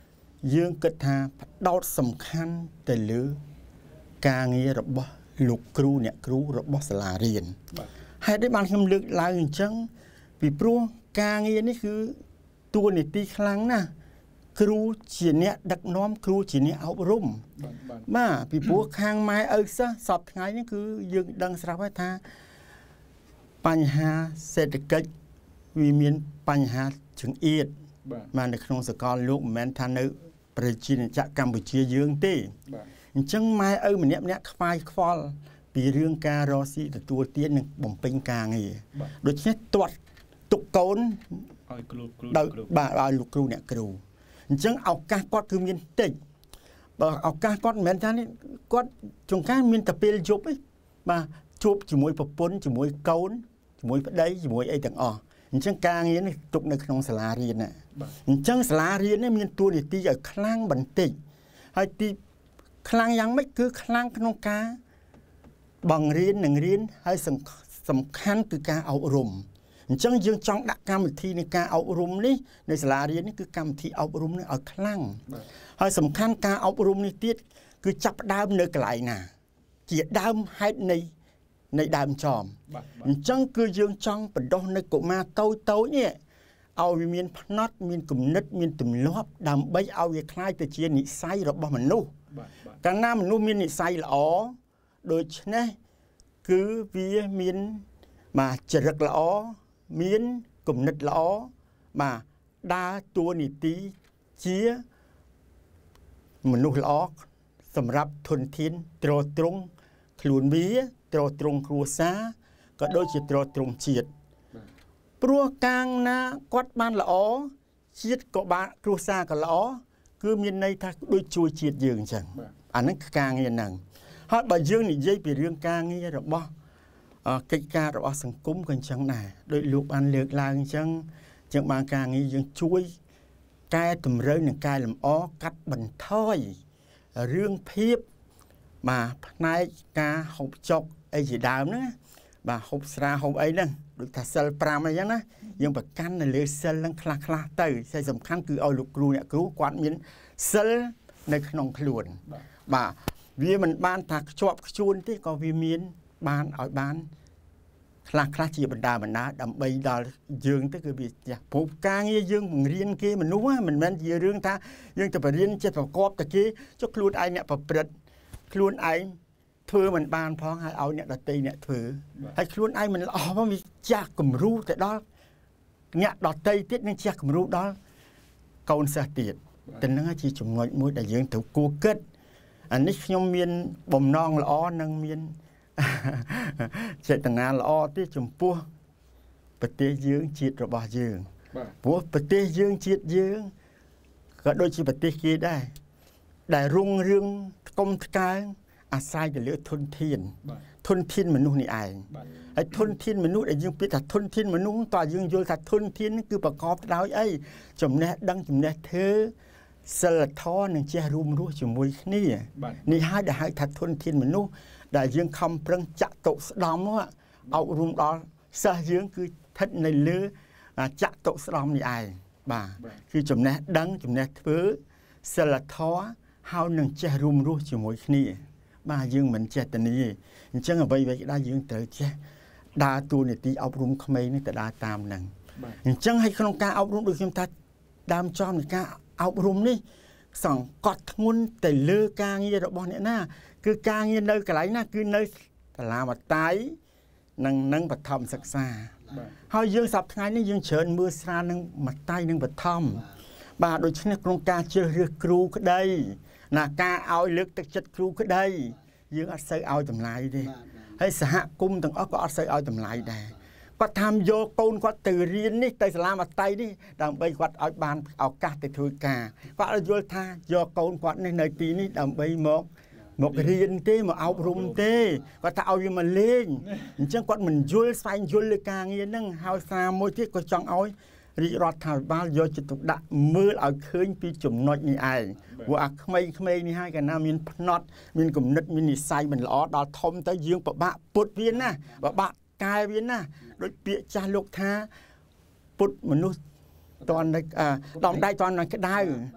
យើងគិតថាដោតសំខាន់ទៅលើការងាររបស់លោកគ្រូអ្នកគ្រូរបស់សាលារៀនហេតុនេះបានខ្ញុំលើកឡើងអញ្ចឹងពីព្រោះការងារនេះគឺតួនាទីខ្លាំងណាស់គ្រូជាអ្នកដឹកនាំគ្រូជាអ្នកអប់រំបាទពីព្រោះខាងម៉ែឪសិស្សសពថ្ងៃនេះគឺយើងដឹងស្រាប់ហើយថាបញ្ហាសេដ្ឋកិច្ចវាមានបញ្ហាចង្អៀតបាទនៅក្នុងសកលលោកមិនមែនថានៅប្រជាជាតិកម្ពុជាយើងទេអញ្ចឹងម៉ែឪម្នាក់ម្នាក់ខ្វាយខ្វល់ពីរឿងការរកស៊ីទទួលទាននិងបំពេញការងារដូច្នេះទាត់ទុកកូនឲ្យគ្រូគ្រូបាទឲ្យលោកគ្រូអ្នកគ្រូអញ្ចឹងឱកាសគាត់គឺមានតិចបើឱកាសគាត់មិនមែនថានេះគាត់ចង្ការមានតែពេលយប់ទេបាទជួបជាមួយប្រពន្ធជាមួយកូនជាមួយប្តីជាមួយអីទាំងអស់អញ្ចឹងការងារនេះទុកនៅក្នុងសាលារៀនណាអញ្ចឹងសាលារៀននេះមានតួនាទីឲ្យខ្លាំងបន្តិចហើយទីខ្លាំងយ៉ាងម៉េចគឺខ្លាំងក្នុងការបង្រៀននិងរៀនហើយសំខាន់គឺការអប់រំអញ្ចឹងយើងចង់ដាក់កម្មវិធីនៃការអប់រំនេះនៅសាលារៀននេះគឺកម្មវិធីអប់រំនេះឲ្យខ្លាំងហើយសំខាន់ការអប់រំនេះទៀតគឺចាប់ដើមនៅកន្លែងណាជាដើមហេតុនៃនៃដើមចំអញ្ចឹងគឺយើងចង់បណ្ដុះនៅកុមារតូចតូចនេះឲ្យវាមានផ្នត់មានគំនិតមានទម្លាប់ដើម្បីឲ្យវាคล้ายទៅជានិស្ស័យរបស់មនុស្សកាលណាមនុស្សមាននិស្ស័យល្អដូច្នេះគឺវាមានបាទចរិតល្អមានគំនិតល្អបាទដើរតួនាទីជាមនុស្សល្អសម្រាប់ធនធានទ្រទ្រង់ខ្លួនវាទ្រទ្រង់គ្រួសារក៏ដូចជាទ្រទ្រង់ជាតិព្រោះកាងណាគាត់បានល្អជាតិក៏បានគ្រួសារក៏ល្អគឺមានន័យថាដូចជួយជាតិយើងអញ្ចឹងអាហ្នឹងគឺការងារហ្នឹងហើយបើយើងនិយាយពីរឿងការងាររបស់កិច្ចការរបស់សង្គមក៏អញ្ចឹងដែរដោយលោកបានលើកឡើងអញ្ចឹងអញ្ចឹងបានការងារយើងជួយកែតម្រូវនិងកែលម្អកាត់បន្ថយរឿងភាពបាទផ្នែកការហូបចុកអីជាដើមហ្នឹងបាទហូបស្រាហូបអីហ្នឹងដូចថាសិលប្រាំអីចឹងណាយើងប្រកាន់នៅលើសិលហ្នឹងខ្លះខ្លះទៅតែសំខាន់គឺឲ្យលោកគ្រូអ្នកគ្រូគាត់មានសិលនៅក្នុងខ្លួនបាទវាមិនបានថាខ្ជាប់ខ្ជួនទេក៏វាមានបានឲ្យបានខ្លះខ្លះជាបណ្ដាបណ្ដាដើម្បីដល់យើងទៅគឺវាចាស់ព្រោះការងារយើងបង្រៀនគេមនុស្សមិនមែនជារឿងថាយើងទៅបរៀនចិត្តប្រកបតែគេចុះខ្លួនឯងអ្នកប្រព្រឹត្តខ្លួនឯងធ្វើមិនបានផងហើយឲ្យអ្នកដទៃអ្នកធ្វើហើយខ្លួនឯងមិនល្អផងវាចាស់គំរូទៅដល់អ្នកដទៃទៀតនឹងចាស់គំរូដល់កូនសិស្សទៀតតែនឹងជាចំណុចមួយដែលយើងត្រូវគួរគិតអានេះខ្ញុំមានបំណងល្អនិងមានចេតនាល្អទេចំពោះប្រទេសយើងជាតិរបស់យើងព្រោះប្រទេសយើងជាតិយើងក៏ដូចជាប្រទេសគេដែរដែលរុងរឿងថ្កុំថ្កើងអាស្រ័យទៅលើធនធានធនធានមនុស្សនេះឯងហើយធនធានមនុស្សដែលយើងពាក្យថាធនធានមនុស្សតើយើងយល់ថាធនធានគឺប្រកបដោយអីចំណេះដឹងចំណេះធ្វើសិលធម៌និងចេះរួមរស់ជាមួយគ្នានេះហើយដែលហៅថាធនធានមនុស្សដែលយើងខំប្រឹងចាក់តុស្ដំអប់រំដល់សិស្សយើងគឺស្ថិតនៅលើចាក់តុស្ដំនេះឯងបាទគឺចំណេះដឹងចំណេះធ្វើសិលធម៌ហើយនឹងចេះរួមរស់ជាមួយគ្នាបាទយើងមិនចេះតែនេះទេអញ្ចឹងអ្វីៗក៏ដោយយើងត្រូវចេះដើរតួនាទីអប់រំក្មេងនេះទៅដើរតាមហ្នឹងអញ្ចឹងឲ្យក្នុងការអប់រំដូចខ្ញុំថាដើមចំនៃការអប់រំនេះសង្កត់ធ្ងន់ទៅលើការងាររបស់អ្នកណាគឺការងារនៅកន្លែងណាគឺនៅសាលាមត្តេយ្យនិងនឹងបឋមសិក្សាហើយយើងសប្តាហ៍ថ្ងៃនេះយើងច្រើនមើលស្រានឹងមត្តេយ្យនិងបឋមបាទដូច្នេះក្នុងការជ្រើសរើសគ្រូក្តីណាការឲ្យលើកទឹកចិត្តគ្រូក្តីយើងអត់សូវឲ្យតម្លៃទេហើយសហគមន៍ទាំងអស់ក៏អត់សូវឲ្យតម្លៃដែរគាត់ថាយកកូនគាត់ទៅរៀននេះទៅសាលាមត្តេយ្យនេះដើម្បីគាត់ឲ្យបានឱកាសទៅធ្វើការគាត់ឲ្យយល់ថាយកកូនគាត់នេះនៅទីនេះដើម្បីមកមករៀនទេមកអប់រំទេគាត់ថាឲ្យវាមកលេងអញ្ចឹងគាត់មិនយល់ស្វែងយល់លើការងារហ្នឹងហើយសារមួយទៀតក៏ចង់ឲ្យរាជរដ្ឋាភិបាលយកចិត្តទុកដាក់មើលឲ្យឃើញពីចំណុចនេះឯងព្រោះអាក្មេងៗនេះហើយកាលណាមានផ្នត់មានគំនិតមាននិស្ស័យមិនល្អដល់ធំទៅយើងពិបាកពុតវាណាពិបាកកែវាណាដូចពាក្យចាស់លោកថាពុតមនុស្សតន់ដំដៃតន់ក្តៅ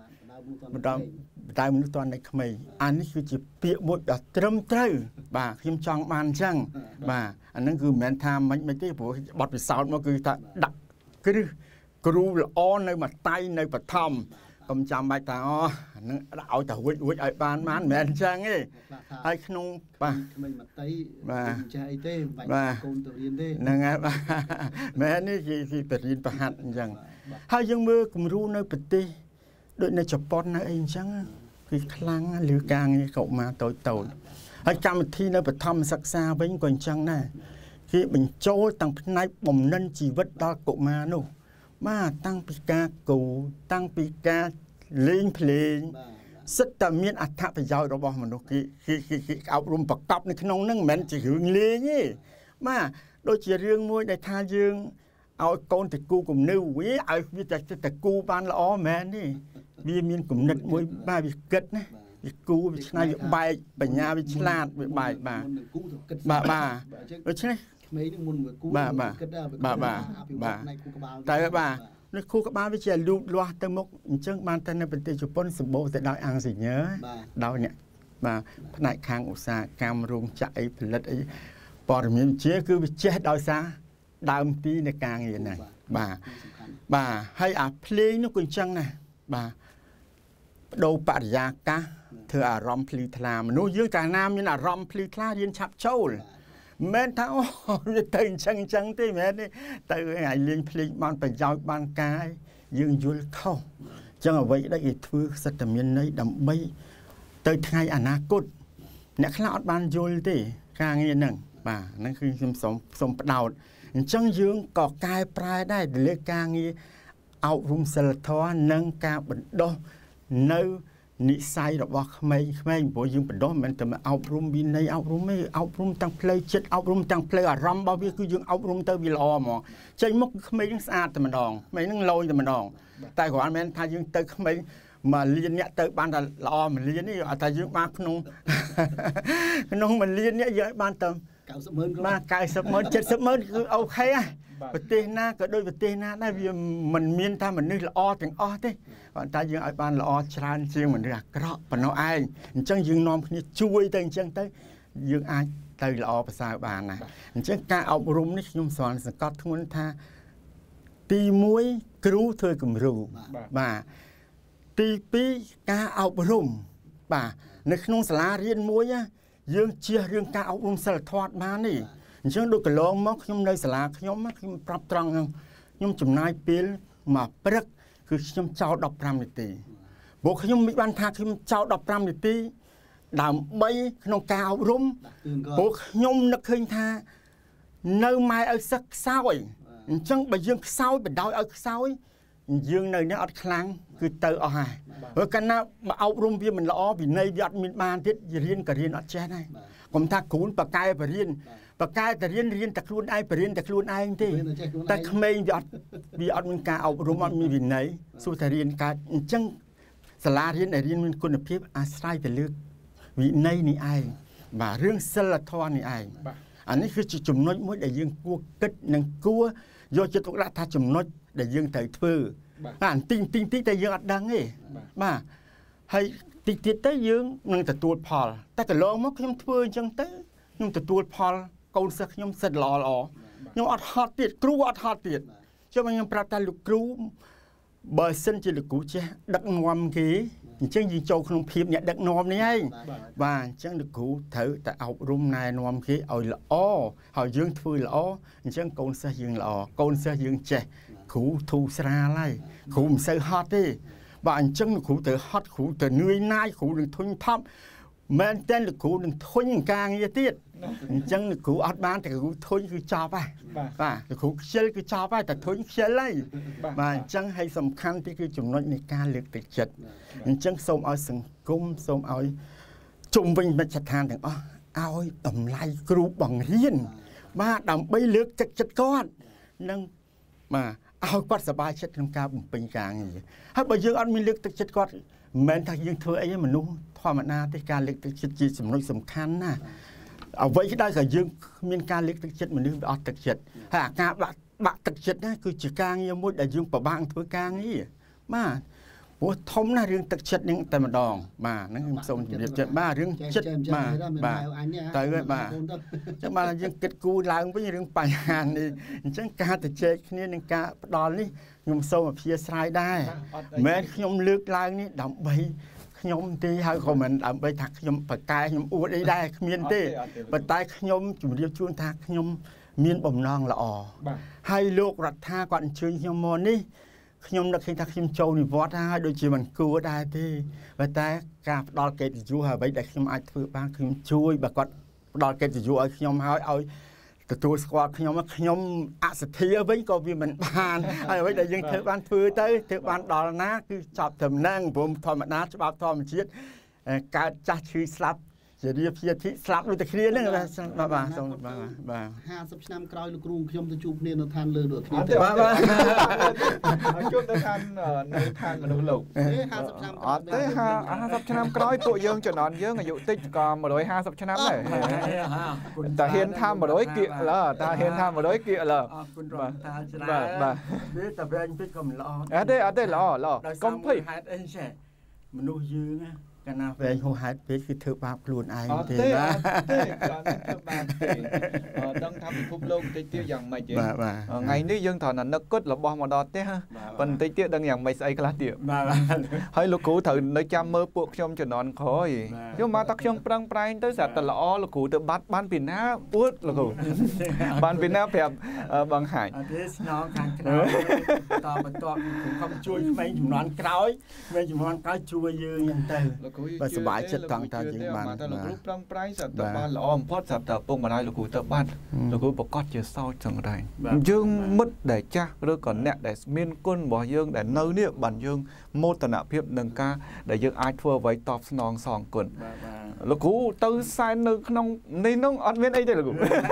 បណ្ដៅបណ្ដៅមនុស្សតននៃក្មេងអានេះគឺជាពាក្យមួយដ៏ត្រឹមត្រូវបាទខ្ញុំចង់បានអញ្ចឹងបាទអាហ្នឹងគឺមិនមែនថាមិនមិនទេព្រោះបទពិសោធន៍មកគឺថាដាក់គ្រឹះគ្រូល្អនៅមួយតៃនៅបឋមកុំចាំបាច់ថាអូហ្នឹងដាក់ឲ្យតែរួចរួចឲ្យបានបានមិនមែនអញ្ចឹងទេហើយក្នុងបាទក្មេងមួយតៃបាទចេះអីទេមិនបាច់កូនទៅរៀនទេហ្នឹងហើយបាទមែននេះគេគេទៅរៀនប្រហាត់អញ្ចឹងហើយយើងមើលគំរូនៅប្រទេសដូចនៅជប៉ុននៅអីអញ្ចឹងគឺខ្លាំងឬការងារកុមារតូចតូចហើយកម្មវិធីនៅបឋមសិក្សាវិញក៏អញ្ចឹងដែរគេបញ្ចូលទាំងផ្នែកបំណិនជីវិតដល់កុមារនោះបាទតាំងពីការគូតាំងពីការលេងភ្លេងសិតតែមានអត្ថប្រយោជន៍របស់មនុស្សគេគេគេអប់រំប្រកបនៅក្នុងហ្នឹងមិនមែនជារឿងលេងទេបាទដូចជារឿងមួយដែលថាយើងឲ្យកូនទៅគូគំនូវាឲ្យវាតែទៅគូបានល្អមែនទេវាមានគំនិតមួយបាទវាគិតណាវាគូវាឆ្នៃវាបែកបញ្ញាវាឆ្លាតវាបែកបាទបាទបាទដូច្នេះក្មេងនឹងមុនវាគូគិតបាទបាទបាទតែបាទនៅគូក្បាលវាជាលូតលាស់ទៅមុខអញ្ចឹងបានតែនៅប្រទេសជប៉ុនសម្បូរទៅដោយអង្សញ្ញើដោយអ្នកបាទផ្នែកខាងឧស្សាហកម្មរោងចក្រអីផលិតអីព័ត៌មានវិទ្យាគឺវាចេះដោយសារដើមទីនៃការងារហ្នឹងបាទបាទហើយអាភ្លេងនោះក៏អញ្ចឹងដែរបាទបដូរបរិយាកាសធ្វើអារម្មណ៍ភ្លឺថ្លាមនុស្សយើងកាលណាមានអារម្មណ៍ភ្លឺថ្លារៀនឆាប់ចូលមិនថាអូវាទៅអញ្ចឹងអញ្ចឹងទេមែនទេទៅឲ្យលេងភ្លេងបានប្រយោជន៍បានកាយយើងយល់ខុសអញ្ចឹងអ្វីដែលគេធ្វើសិតតែមានន័យដើម្បីទៅថ្ងៃអនាគតអ្នកខ្លះអត់បានយល់ទេការងារហ្នឹងបាទហ្នឹងគឺខ្ញុំសូមសូមផ្ដោតអញ្ចឹងយើងក៏កែប្រែដែរទៅលើការងារអប់រំសិលធម៌និងការបណ្ដុះនៅនិស័យរបស់ក្មេងៗព្រោះយើងបណ្ដុះមិនមែនតែអប់រំវិន័យអប់រំទេអប់រំទាំងផ្លូវចិត្តអប់រំទាំងផ្លូវអារម្មណ៍របស់វាគឺយើងអប់រំទៅវាល្អហ្មងចេញមកក្មេងនឹងស្អាតតែម្ដងក្មេងនឹងលយតែម្ដងតែគ្រាន់មែនថាយើងទៅក្មេងមកលានអ្នកទៅបានតែល្អមួយលាននេះតែយើងបានក្នុងក្នុងមួយលាននេះយើងបានតែកៅសិបម៉ឺនបាទកៅសិបម៉ឺនเจ็ดสิบម៉ឺនគឺអូខេហើយប្រទេសណាក៏ដូចប្រទេសណាដែរវាមិនមានថាមនុស្សល្អទាំងអស់ទេប៉ុន្តែយើងឲ្យបានល្អច្រើនជាងមនុស្សអាក្រក់ប៉ុណ្ណោះឯងអញ្ចឹងយើងនាំគ្នាជួយទៅអញ្ចឹងទៅយើងអាចទៅល្អប្រសើរបានណាអញ្ចឹងការអប់រំនេះខ្ញុំស្គាល់សង្កត់ធ្ងន់ថាទីមួយគ្រូធ្វើគំរូបាទទីពីរការអប់រំបាទនៅក្នុងសាលារៀនមួយយើងជៀសរឿងការអប់រំសិលធម៌បាននេះអញ្ចឹងដូចកន្លងមកខ្ញុំនៅសាលាខ្ញុំខ្ញុំប្រាប់ត្រង់ខ្ញុំចំណាយពេលមកព្រឹកគឺខ្ញុំចោលដប់ប្រាំនាទីព្រោះខ្ញុំមិនបានថាខ្ញុំចោលដប់ប្រាំនាទីដើម្បីក្នុងការអប់រំព្រោះខ្ញុំនឹកឃើញថានៅម៉ែឲ្យសឹកខ្សោយអញ្ចឹងបើយើងខ្សោយបដ ாய் ឲ្យខ្សោយយើងនៅនេះអត់ខ្លាំងគឺទៅអស់ហើយព្រោះកាលណាមកអប់រំវាមិនល្អវិន័យវាអត់មានបានទៀតរៀនក៏រៀនអត់ចេះដែរកុំថាគ្រូបកកែបរៀនបកកែតែរៀនរៀនតែខ្លួនឯងបរៀនតែខ្លួនឯងទេតែក្មេងវាអត់វាអត់មានការអប់រំអត់មានវិន័យសួរតែរៀនកើតអញ្ចឹងសាលារៀនដែលរៀនមានគុណភាពអាស្រ័យទៅលើវិន័យនេះឯងបាទរឿងសិលធម៌នេះឯងអានេះគឺជាចំណុចមួយដែលយើងគួរគិតនិងគួរយកចិត្តទុកដាក់ថាចំណុចដែលយើងត្រូវធ្វើបាទទីងទីងទីតែយើងអត់ដឹងទេបាទហើយតិចទៀតទៅយើងនឹងទទួលផលតែកន្លងមកខ្ញុំធ្វើអញ្ចឹងទៅខ្ញុំទទួលផលកូនសិស្សខ្ញុំសិតល្អល្អខ្ញុំអត់ហត់ទៀតគ្រូអត់ហត់ទៀតចុះខ្ញុំប្រាប់ថាលោកគ្រូបើសិនជាលោកគ្រូចេះដឹកនាំគេអញ្ចឹងយើងចូលក្នុងភាពអ្នកដឹកនាំនេះឯងបាទអញ្ចឹងលោកគ្រូត្រូវតែអប់រំណែនាំគេឲ្យល្អហើយយើងធ្វើល្អអញ្ចឹងកូនសិស្សយើងល្អកូនសិស្សយើងចេះគ្រូធូរស្រាលហើយគ្រូមិនសូវហត់ទេបាទអញ្ចឹងលោកគ្រូទៅហត់គ្រូទៅនឿយណាយគ្រូនឹងធុញថប់មែនតែលោកគ្រូនឹងធុញការងារទៀតអញ្ចឹងលោកគ្រូអត់បានតែគ្រូធុញគឺចប់ហើយបាទលោកគ្រូខ្ជិលគឺចប់ហើយតែធុញខ្ជិលហើយបាទអញ្ចឹងហើយសំខាន់ទីគឺចំណុចនៃការលើកទឹកចិត្តអញ្ចឹងសូមឲ្យសង្គមសូមឲ្យជុំវិញមជ្ឈដ្ឋានទាំងអស់ឲ្យតម្លៃគ្រូបង្រៀនបាទដើម្បីលើកទឹកចិត្តគាត់និងបាទឲ្យគាត់សប្បាយចិត្តក្នុងការបំពេញការងារហើយបើយើងអត់មានលើកទឹកចិត្តគាត់មិនមែនថាយើងធ្វើអីមនុស្សធម្មតាទេការលើកទឹកចិត្តជាចំណុចសំខាន់ណាអ្វីដែលក៏យើងមានការលើកទឹកចិត្តមនុស្សវាអត់ទឹកចិត្តហើយអាការបាក់បាក់ទឹកចិត្តណាគឺជាការងារមួយដែលយើងពិបាកធ្វើការងារបាទព្រោះធំណាស់រឿងទឹកចិត្តនឹងតែម្ដងបាទហ្នឹងខ្ញុំសូមជម្រាបចិត្តបាទរឿងចិត្តបាទបាទទៅហើយបាទអញ្ចឹងបាទយើងគិតគូរឡើងវិញរឿងបញ្ហានេះអញ្ចឹងការទៅជែកគ្នានឹងការផ្ដាល់នេះខ្ញុំសូមអព្យាស្រ័យដែរមិនមែនខ្ញុំលើកឡើងនេះដើម្បីខ្ញុំទេហើយក៏មិនដើម្បីថាខ្ញុំបកកែខ្ញុំអួតអីដែរគ្មានទេប៉ុន្តែខ្ញុំជម្រាបជូនថាខ្ញុំមានបំណងល្អហើយលោករដ្ឋាគាត់អញ្ជើញខ្ញុំមកនេះខ្ញុំនឹកឃើញថាខ្ញុំចូលនិវត្តន៍ហើយដូចជាមិនគួរដែរទេប៉ុន្តែការផ្ដល់កិត្តិយសហើយអ្វីដែលខ្ញុំអាចធ្វើបានខ្ញុំជួយបើគាត់ផ្ដល់កិត្តិយសឲ្យខ្ញុំហើយឲ្យទទួលស្គាល់ខ្ញុំខ្ញុំអសធាវិញក៏វាមិនបានហើយអ្វីដែលយើងធ្វើបានធ្វើទៅធ្វើបានដល់ណាគឺចប់ត្រឹមហ្នឹងព្រមធម្មតាច្បាប់ធម្មជាតិកើតចាស់ឈឺស្លាប់ជារៀបជាធិស្លាប់ដូចតែគ្នាហ្នឹងបាទបាទសូមបាទបាទห้าสิบឆ្នាំក្រោយលោកគ្រូខ្ញុំទៅជួបគ្នានៅឋានលើដូចគ្នាបាទបាទជួបទៅឋាននៅឋានមនុស្សលោកห้าสิบឆ្នាំអត់ទេห้าสิบឆ្នាំក្រោយពួកយើងជំនាន់យើងអាយុតិចក៏một trămห้าสิบឆ្នាំដែរតែហ៊ានថាmột trămគៀកឡើតែហ៊ានថាmột trămគៀកឡើអរគុណរដ្ឋាច្រើនបាទវាតែវិញពេកក៏មិនល្អអត់ទេអត់ទេល្អល្អកុំភ័យហេតុអីចេះមនុស្សយើងណាកាលណាវែងហួសហេតុពេកគឺធ្វើបាបខ្លួនឯងទេណាអត់ទេគ្រាន់តែធ្វើបាបទេអត់ដឹងថាពិភពលោកតិចទៀតយ៉ាងម៉េចទេថ្ងៃនេះយើងត្រូវតែនឹកគិតរបស់មកដល់ផ្ទះប៉ុន្តែតិចទៀតដឹងយ៉ាងម៉េចស្អីខ្លះទៀតបាទហើយលោកគ្រូត្រូវនៅចាំមើលពួកខ្ញុំជំនាន់ក្រោយខ្ញុំមកថាខ្ញុំប្រឹងប្រែងទៅស្រាប់តែល្អលោកគ្រូទៅបាត់បានពីណាអួតលោកគ្រូបានពីណាប្រាប់បង្ហាញអត់ទេស្នងខាងក្រោយតបន្តខ្ញុំខំជួយក្មេងជំនាន់ក្រោយក្មេងជំនាន់ក្រោយជួយយើងយ៉ាងទៅបើសប្បាយចិត្តតាំងតើយើងបានតែលោកគ្រូប្រឹងប្រែងស្រាប់តែបានល្អបំផុតស្រាប់តែពុកម្ដាយលោកគ្រូទៅបាត់លោកគ្រូប្រកាសជាសោចសង្រែងយើងមិត្តដែលចាស់ឬក៏អ្នកដែលមានគុណរបស់យើងដែលនៅនេះបានយើងមោទនភាពនឹងការដែលយើងអាចធ្វើអ្វីតបស្នងសងគុណលោកគ្រូទៅសែននៅក្នុងនេះនោះអត់មានអីទេលោកគ្រូ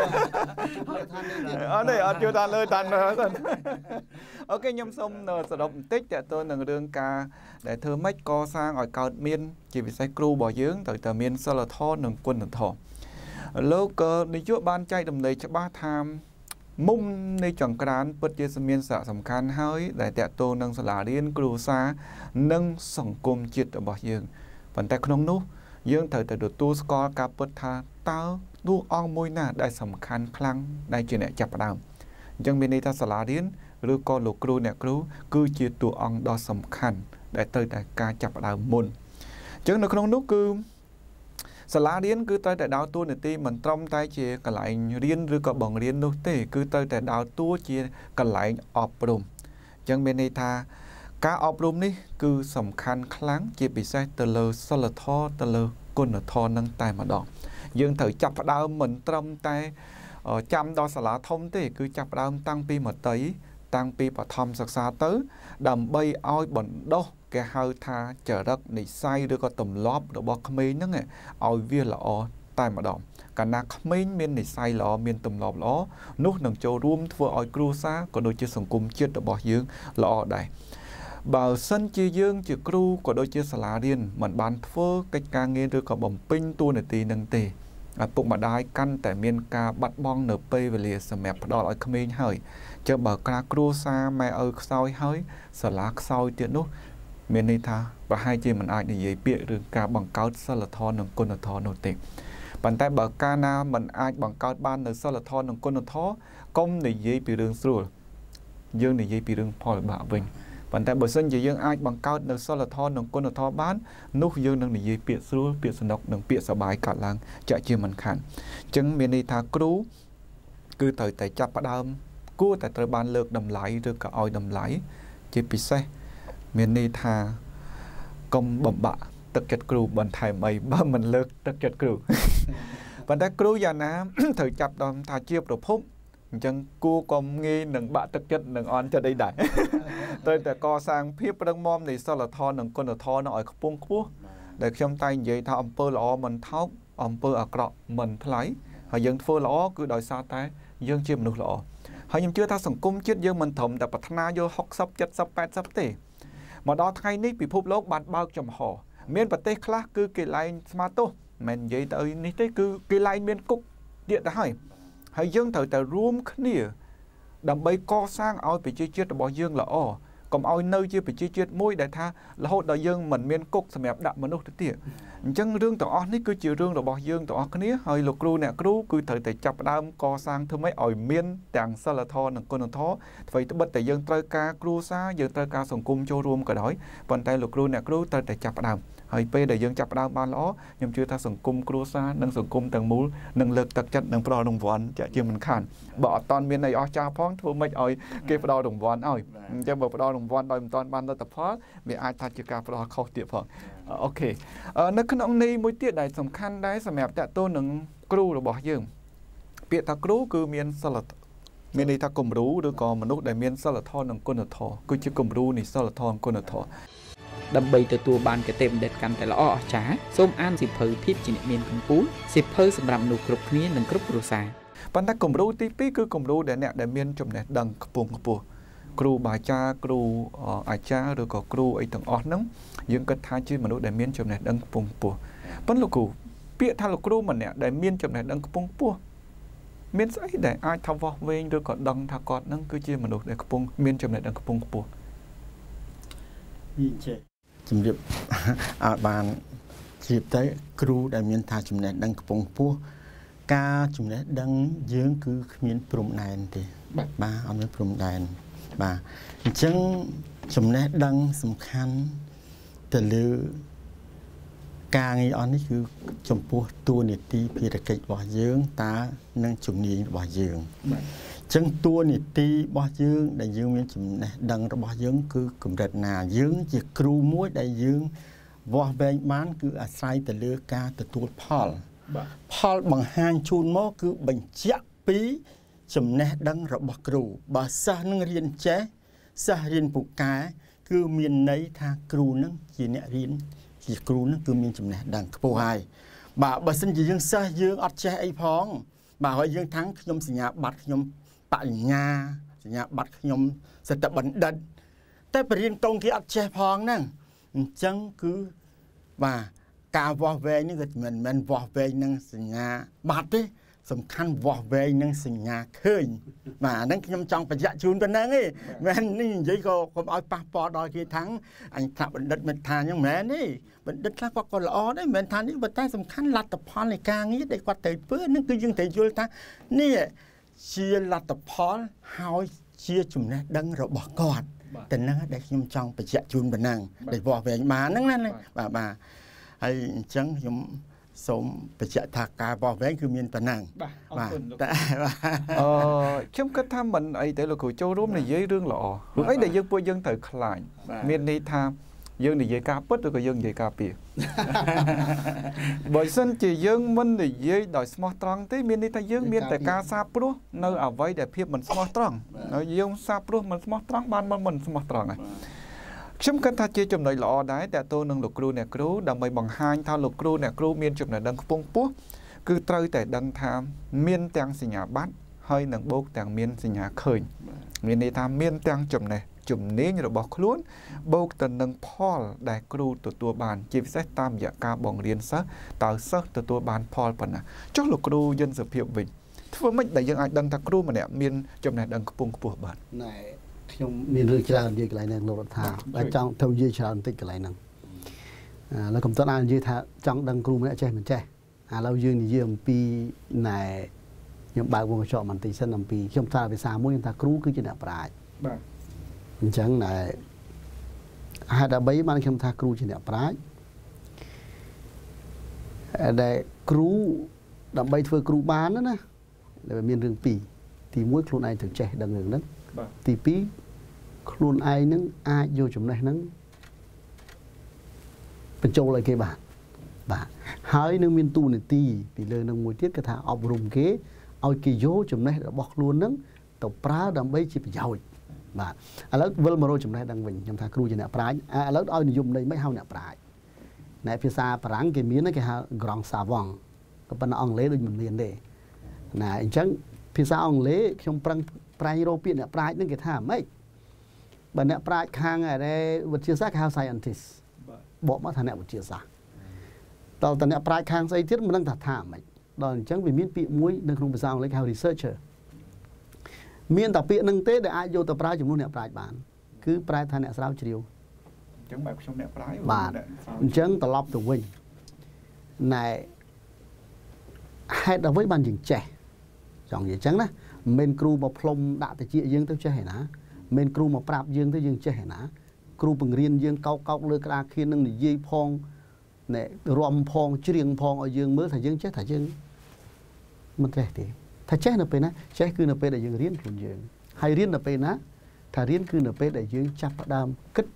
អត់ទេអត់ជួយតាមលើតាមអូខេខ្ញុំសូមសរុបបន្តិចតើតើនឹងរឿងការដែលធ្វើម៉េចកសាងឲ្យកើតមានជាពិសេសគ្រូរបស់យើងត្រូវតែមានសិលធម៌និងគុណធម៌លោកនាយកបានចែកដំណេកច្បាស់ថាមុំនៃចង្ក្រានពិតជាមានសារៈសំខាន់ហើយដែលតកតងនឹងសាលារៀនគ្រួសារនិងសង្គមជាតិរបស់យើងប៉ុន្តែក្នុងនោះយើងត្រូវតែទទួលស្គាល់ការពិតថាតើតួអង្គមួយណាដែលសំខាន់ខ្លាំងដែលជាអ្នកចាប់ផ្ដើមអញ្ចឹងមានន័យថាសាលារៀនឬក៏លោកគ្រូអ្នកគ្រូគឺជាតួអង្គដ៏សំខាន់ដែលត្រូវតែការចាប់ផ្ដើមមុនអញ្ចឹងនៅក្នុងនោះគឺសាលារៀនគឺត្រូវតែដើរតួនាទីមិនត្រឹមតែជាកន្លែងរៀនឬក៏បង្រៀននោះទេគឺត្រូវតែដើរតួជាកន្លែងអប់រំអញ្ចឹងមានន័យថាការអប់រំនេះគឺសំខាន់ខ្លាំងជាពិសេសទៅលើសិលធម៌ទៅលើគុណធម៌នឹងតែម្ដងយើងត្រូវចាប់ផ្ដើមមិនត្រឹមតែចាំដល់សាលាធំទេគឺចាប់ផ្ដើមតាំងពីមត្តេយ្យតាំងពីបឋមសិក្សាទៅដើម្បីឲ្យបណ្ដុះគេហៅថាចរិតនិស្ស័យឬក៏ទម្លាប់របស់ក្មេងហ្នឹងឲ្យវាល្អតែម្ដងកាលណាក្មេងមាននិស្ស័យល្អមានទម្លាប់ល្អនោះនឹងចូលរួមធ្វើឲ្យគ្រួសារក៏ដូចជាសង្គមជាតិរបស់យើងល្អដែរបើសិនជាយើងជាគ្រូក៏ដូចជាសាលារៀនមិនបានធ្វើកិច្ចការងារឬក៏បំពេញតួនាទីនឹងទេឪពុកម្ដាយកាន់តែមានការបាត់បង់នៅពេលវេលាសម្រាប់ផ្ដល់ឲ្យក្មេងហើយចុះបើការគ្រួសារម៉ែឪខ្សោយហើយសាលាខ្សោយទៀតនោះមានន័យថាប្រហែលជាមិនអាចនិយាយពាក្យឬការបង្កើតសិលធម៌និងគុណធម៌នោះទេប៉ុន្តែបើកាលណាមិនអាចបង្កើតបាននៅសិលធម៌និងគុណធម៌កុំនិយាយពីរឿងស្រួលយើងនិយាយពីរឿងផលវិបាកវិញប៉ុន្តែបើសិនជាយើងអាចបង្កើតនៅសិលធម៌និងគុណធម៌បាននោះយើងនឹងនិយាយពាក្យស្រួលពាក្យសំណុកនិងពាក្យសប្បាយកើតឡើងចាក់ជាមិនខានអញ្ចឹងមានន័យថាគ្រូគឺត្រូវតែចាប់ផ្ដើមគួរតែត្រូវបានលើកតម្លៃឬក៏ឲ្យតម្លៃជាពិសេសមានន័យថាកុំបំបាក់ទឹកចិត្តគ្រូបន្ថែមអីបើមិនលើកទឹកចិត្តគ្រូប៉ុន្តែគ្រូយ៉ាងណាត្រូវចាប់ដល់ថាជាប្រភពអញ្ចឹងគួរកុំងាយនឹងបាក់ទឹកចិត្តនឹងអន់ចិត្តអីដែរត្រូវតែកសាងភាពប្រឹងមាំនៃសិលធម៌និងគុណធម៌នឹងឲ្យខ្ពង់ខ្ពស់ដែលខ្ញុំតែនិយាយថាអំពើល្អមិនថោកអំពើអាក្រក់មិនថ្លៃហើយយើងធ្វើល្អគឺដោយសារតែយើងជាមនុស្សល្អហើយខ្ញុំជឿថាសង្គមជាតិយើងមិនត្រឹមតែប្រាថ្នាយកหกสิบ เจ็ดสิบ แปดสิบទេមកដល់ថ្ងៃនេះពិភពលោកបានបើកចំហមានប្រទេសខ្លះគឺគេឡើងស្មាទោសមិននិយាយទៅនេះទេគឺគេឡើងមានគុកទៀតទៅហើយហើយយើងត្រូវតែរួមគ្នាដើម្បីកសាងឲ្យប្រជាជាតិរបស់យើងល្អកុំឲ្យនៅជាប្រជាជាតិមួយដែលថារហូតដល់យើងមិនមានគុកសម្រាប់ដាក់មនុស្សទៅទៀតអញ្ចឹងរឿងទាំងអស់នេះគឺជារឿងរបស់យើងទាំងអស់គ្នាហើយលោកគ្រូអ្នកគ្រូគឺត្រូវតែចាប់ផ្ដើមកសាងធ្វើម៉េចឲ្យមានទាំងសិលធម៌និងគុណធម៌អ្វីត្បិតតែយើងត្រូវការគ្រួសារយើងត្រូវការសង្គមចូលរួមក៏ដោយប៉ុន្តែលោកគ្រូអ្នកគ្រូត្រូវតែចាប់ផ្ដើមហើយពេលដែលយើងចាប់ផ្ដើមបានល្អខ្ញុំជឿថាសង្គមគ្រួសារនិងសង្គមទាំងមូលនឹងលើកទឹកចិត្តនិងផ្ដល់រង្វាន់ជាមិនខានបើអត់តាន់មានអីអស្ចារ្យផងធ្វើម៉េចឲ្យគេផ្ដល់រង្វាន់ឲ្យអញ្ចឹងបើផ្ដល់រង្វាន់ដោយមិនតាន់បានលទ្ធផលវាអាចថាជាការផ្ដល់ខុសទៀតផងអូខេនៅក្នុងនេះមួយទៀតដែលសំខាន់ដែរសម្រាប់តកតូននឹងគ្រូរបស់យើងពាក្យថាគ្រូគឺមានសិលធម៌មានន័យថាគំរូឬក៏មនុស្សដែលមានសិលធម៌និងគុណធម៌គឺជាគំរូនៃសិលធម៌និងគុណធម៌ដើម្បីទទួលបានគតិបណ្ឌិតកាន់តែល្អអស្ចារ្យសូមអានសៀវភៅភាពជាអ្នកមានកម្ពុជាសៀវភៅសម្រាប់មនុស្សគ្រប់គ្នានិងគ្រប់គ្រួសារប៉ុន្តែគំរូទីពីរគឺគំរូដែលអ្នកដែលមានចំណេះដឹងខ្ពង់ខ្ពស់គ្រូបាអាចារ្យគ្រូអាចារ្យឬក៏គ្រូអីទាំងអស់ហ្នឹងយើងគិតថាជាមនុស្សដែលមានចំណេះដឹងខ្ពង់ខ្ពស់ប៉ុន្តែលោកគ្រូពាក្យថាលោកគ្រូម្នាក់ដែលមានចំណេះដឹងខ្ពង់ខ្ពស់មានស្អីដែលអាចថាវាស់វែងឬក៏ដឹងថាគាត់ហ្នឹងគឺជាមនុស្សដែលខ្ពង់មានចំណេះដឹងខ្ពង់ខ្ពស់វាចេះជំរាបឲ្យបានជ្រាបទៅគ្រូដែលមានថាចំណេះដឹងខ្ពង់ខ្ពស់ការចំណេះដឹងយើងគឺគ្មានព្រំដែនទេបាទអត់មានព្រំដែនបាទអញ្ចឹងចំណេះដឹងសំខាន់ទៅលើការងារអស់នេះគឺចំពោះតួនាទីភារកិច្ចរបស់យើងតើនឹងជំនាញរបស់យើងបាទចឹងតួនាទីរបស់យើងដែលយើងមានចំណេះដឹងរបស់យើងគឺកម្រិតណាយើងជាគ្រូមួយដែលយើងវាស់វែងបានគឺអាស្រ័យទៅលើការទទួលផលផលបង្ហាញជូនមកគឺបញ្ជាក់ពីចំណេះដឹងរបស់គ្រូបើសិស្សនឹងរៀនចេះសិស្សរៀនពូកែគឺមានន័យថាគ្រូនឹងជាអ្នករៀនជាគ្រូនឹងគឺមានចំណេះដឹងខ្ពស់ហើយបាទបើសិនជាយើងសិស្សយើងអត់ចេះអីផងបាទហើយយើងថាំងខ្ញុំសញ្ញាបត្រខ្ញុំបញ្ញាសញ្ញាបត្រខ្ញុំសិទ្ធិបណ្ឌិតតែបរិញ្ញាកងគេអត់ចេះផងហ្នឹងអញ្ចឹងគឺបាទការវាស់វែងនេះគឺមិនមែនវាស់វែងនឹងសញ្ញាបត្រទេសំខាន់វាស់វែងនឹងសញ្ញាឃើញបាទអាហ្នឹងខ្ញុំចង់បញ្ជាក់ជូនប៉ុណ្ណឹងឯងមែននេះនិយាយក៏កុំឲ្យប៉ះពាល់ដល់គេថាំងអញថាបណ្ឌិតមិនថាអញ្ចឹងមែនទេបណ្ឌិតខ្លះគាត់ក៏ល្អដែរមិនមែនថានេះប៉ុន្តែសំខាន់លទ្ធផលនៃការងារដែលគាត់ត្រូវធ្វើហ្នឹងគឺយើងត្រូវយល់ថានេះជាលទ្ធផលហើយជាចំណេះដឹងរបស់គាត់តែហ្នឹងដែលខ្ញុំចង់បញ្ជាក់ជូនប៉ុណ្ណឹងដែលវាស់វែងបានហ្នឹងណាបាទបាទហើយអញ្ចឹងខ្ញុំសូមបញ្ជាក់ថាការវាស់វែងគឺមានប៉ុណ្ណឹងបាទអរគុណតែអឺខ្ញុំគិតថាមិនអីទេលោកគ្រូចូលរួមនិយាយរឿងល្អរឿងអីដែលយើងពួកយើងត្រូវខ្លាចមានន័យថាយើងនិយាយការពិតឬក៏យើងនិយាយការពារបើសិនជាយើងមិននិយាយដោយស្មោះត្រង់ទេមានន័យថាយើងមានតែការសាបព្រោះនៅអ្វីដែលភាពមិនស្មោះត្រង់ហើយយើងសាបព្រោះមិនស្មោះត្រង់បានមិនស្មោះត្រង់ហើយខ្ញុំគិតថាជាចំណុចល្អដែរតើតើនឹងលោកគ្រូអ្នកគ្រូដើម្បីបង្ហាញថាលោកគ្រូអ្នកគ្រូមានចំណេះដឹងខ្ពង់ខ្ពស់គឺត្រូវតែដឹងថាមានទាំងសញ្ញាបត្រហើយនឹងបូកទាំងមានសញ្ញាឃើញមានន័យថាមានទាំងចំណេះជំនាញរបស់ខ្លួនបូកទៅនឹងផលដែលគ្រូទទួលបានជាពិសេសតាមរយៈការបង្រៀនសិស្សតើសិស្សទទួលបានផលប៉ុណ្ណាចុះលោកគ្រូយន្តសុភាពវិញធ្វើម៉េចដែលយើងអាចដឹងថាគ្រូម្នាក់មានចំណេះដឹងខ្ពង់ខ្ពស់បានណែខ្ញុំមានរឿងច្រើននិយាយកន្លែងហ្នឹងលោករដ្ឋាតែចង់ទៅនិយាយច្រើនបន្តិចកន្លែងហ្នឹងឥឡូវកំតត់អាននិយាយថាចង់ដឹងគ្រូម្នាក់ចេះមិនចេះឥឡូវយើងនិយាយអំពីណែខ្ញុំបើកវងកញ្ចក់បន្តិចសិនអំពីខ្ញុំថាភាសាមួយខ្ញុំថាគ្រូគឺជាអ្នកប្រាជ្ញបាទអញ្ចឹងណែហេតុដើម្បីបានខ្ញុំថាគ្រូជាអ្នកប្រាជ្ញដែលគ្រូដើម្បីធ្វើគ្រូបានណាដែលមានរឿងពីរទីមួយខ្លួនឯងត្រូវចេះដឹងរឿងហ្នឹងទីពីរខ្លួនឯងនឹងអាចយកចំណេះហ្នឹងបញ្ចូលឲ្យគេបានបាទហើយនឹងមានទូនាទីពីលើនឹងមួយទៀតគឺថាអប់រំគេឲ្យគេយកចំណេះរបស់ខ្លួនហ្នឹងទៅប្រើដើម្បីជាប្រយោជន៍បាទឥឡូវវិលមករកចំណេះដឹងវិញខ្ញុំថាគ្រូជាអ្នកប្រាជ្ញឥឡូវឲ្យនិយមន័យមិនហៅអ្នកប្រាជ្ញណែភាសាបារាំងគេមានគេហៅ grand savant ក៏ប៉ុន្តែអង់គ្លេសដូចមិនមានទេណាអញ្ចឹងភាសាអង់គ្លេសខ្ញុំប្រឹងប្រែងរកពាក្យអ្នកប្រាជ្ញហ្នឹងគេថាម៉េចបើអ្នកប្រាជ្ញខាងវិទ្យាសាស្ត្រគេហៅ scientist បកមកថាអ្នកវិទ្យាសាស្ត្រតើតើអ្នកប្រាជ្ញខាងស្អីទៀតមិនដឹងថាថាម៉េចដល់អញ្ចឹងវាមានពាក្យមួយនៅក្នុងភាសាអង់គ្លេសគេហៅ researcher មានតែពាក្យហ្នឹងទេដែលអាចយកទៅប្រើជំនួសអ្នកប្រាជ្ញបាន cứ prai than nè sao chiều chẳng bài trong nè prai bạn chẳng tập lọc từ mình này hay là với ban dừng trẻ chọn gì chẳng đó men kêu một phong đã từ chia dương tới chơi hả men kêu một prap dương tới dương chơi hả kêu bằng riêng dương cao cao lơ cả khi nâng để dây phong nè rom phong chiêng phong ở dương mới thầy dương chết thầy dương mình trẻ thì thầy chết là pe na chết cứ là pe để dương riêng cùng dương hay riêng là pe na thầy riêng cứ là pe để dương chập đam kích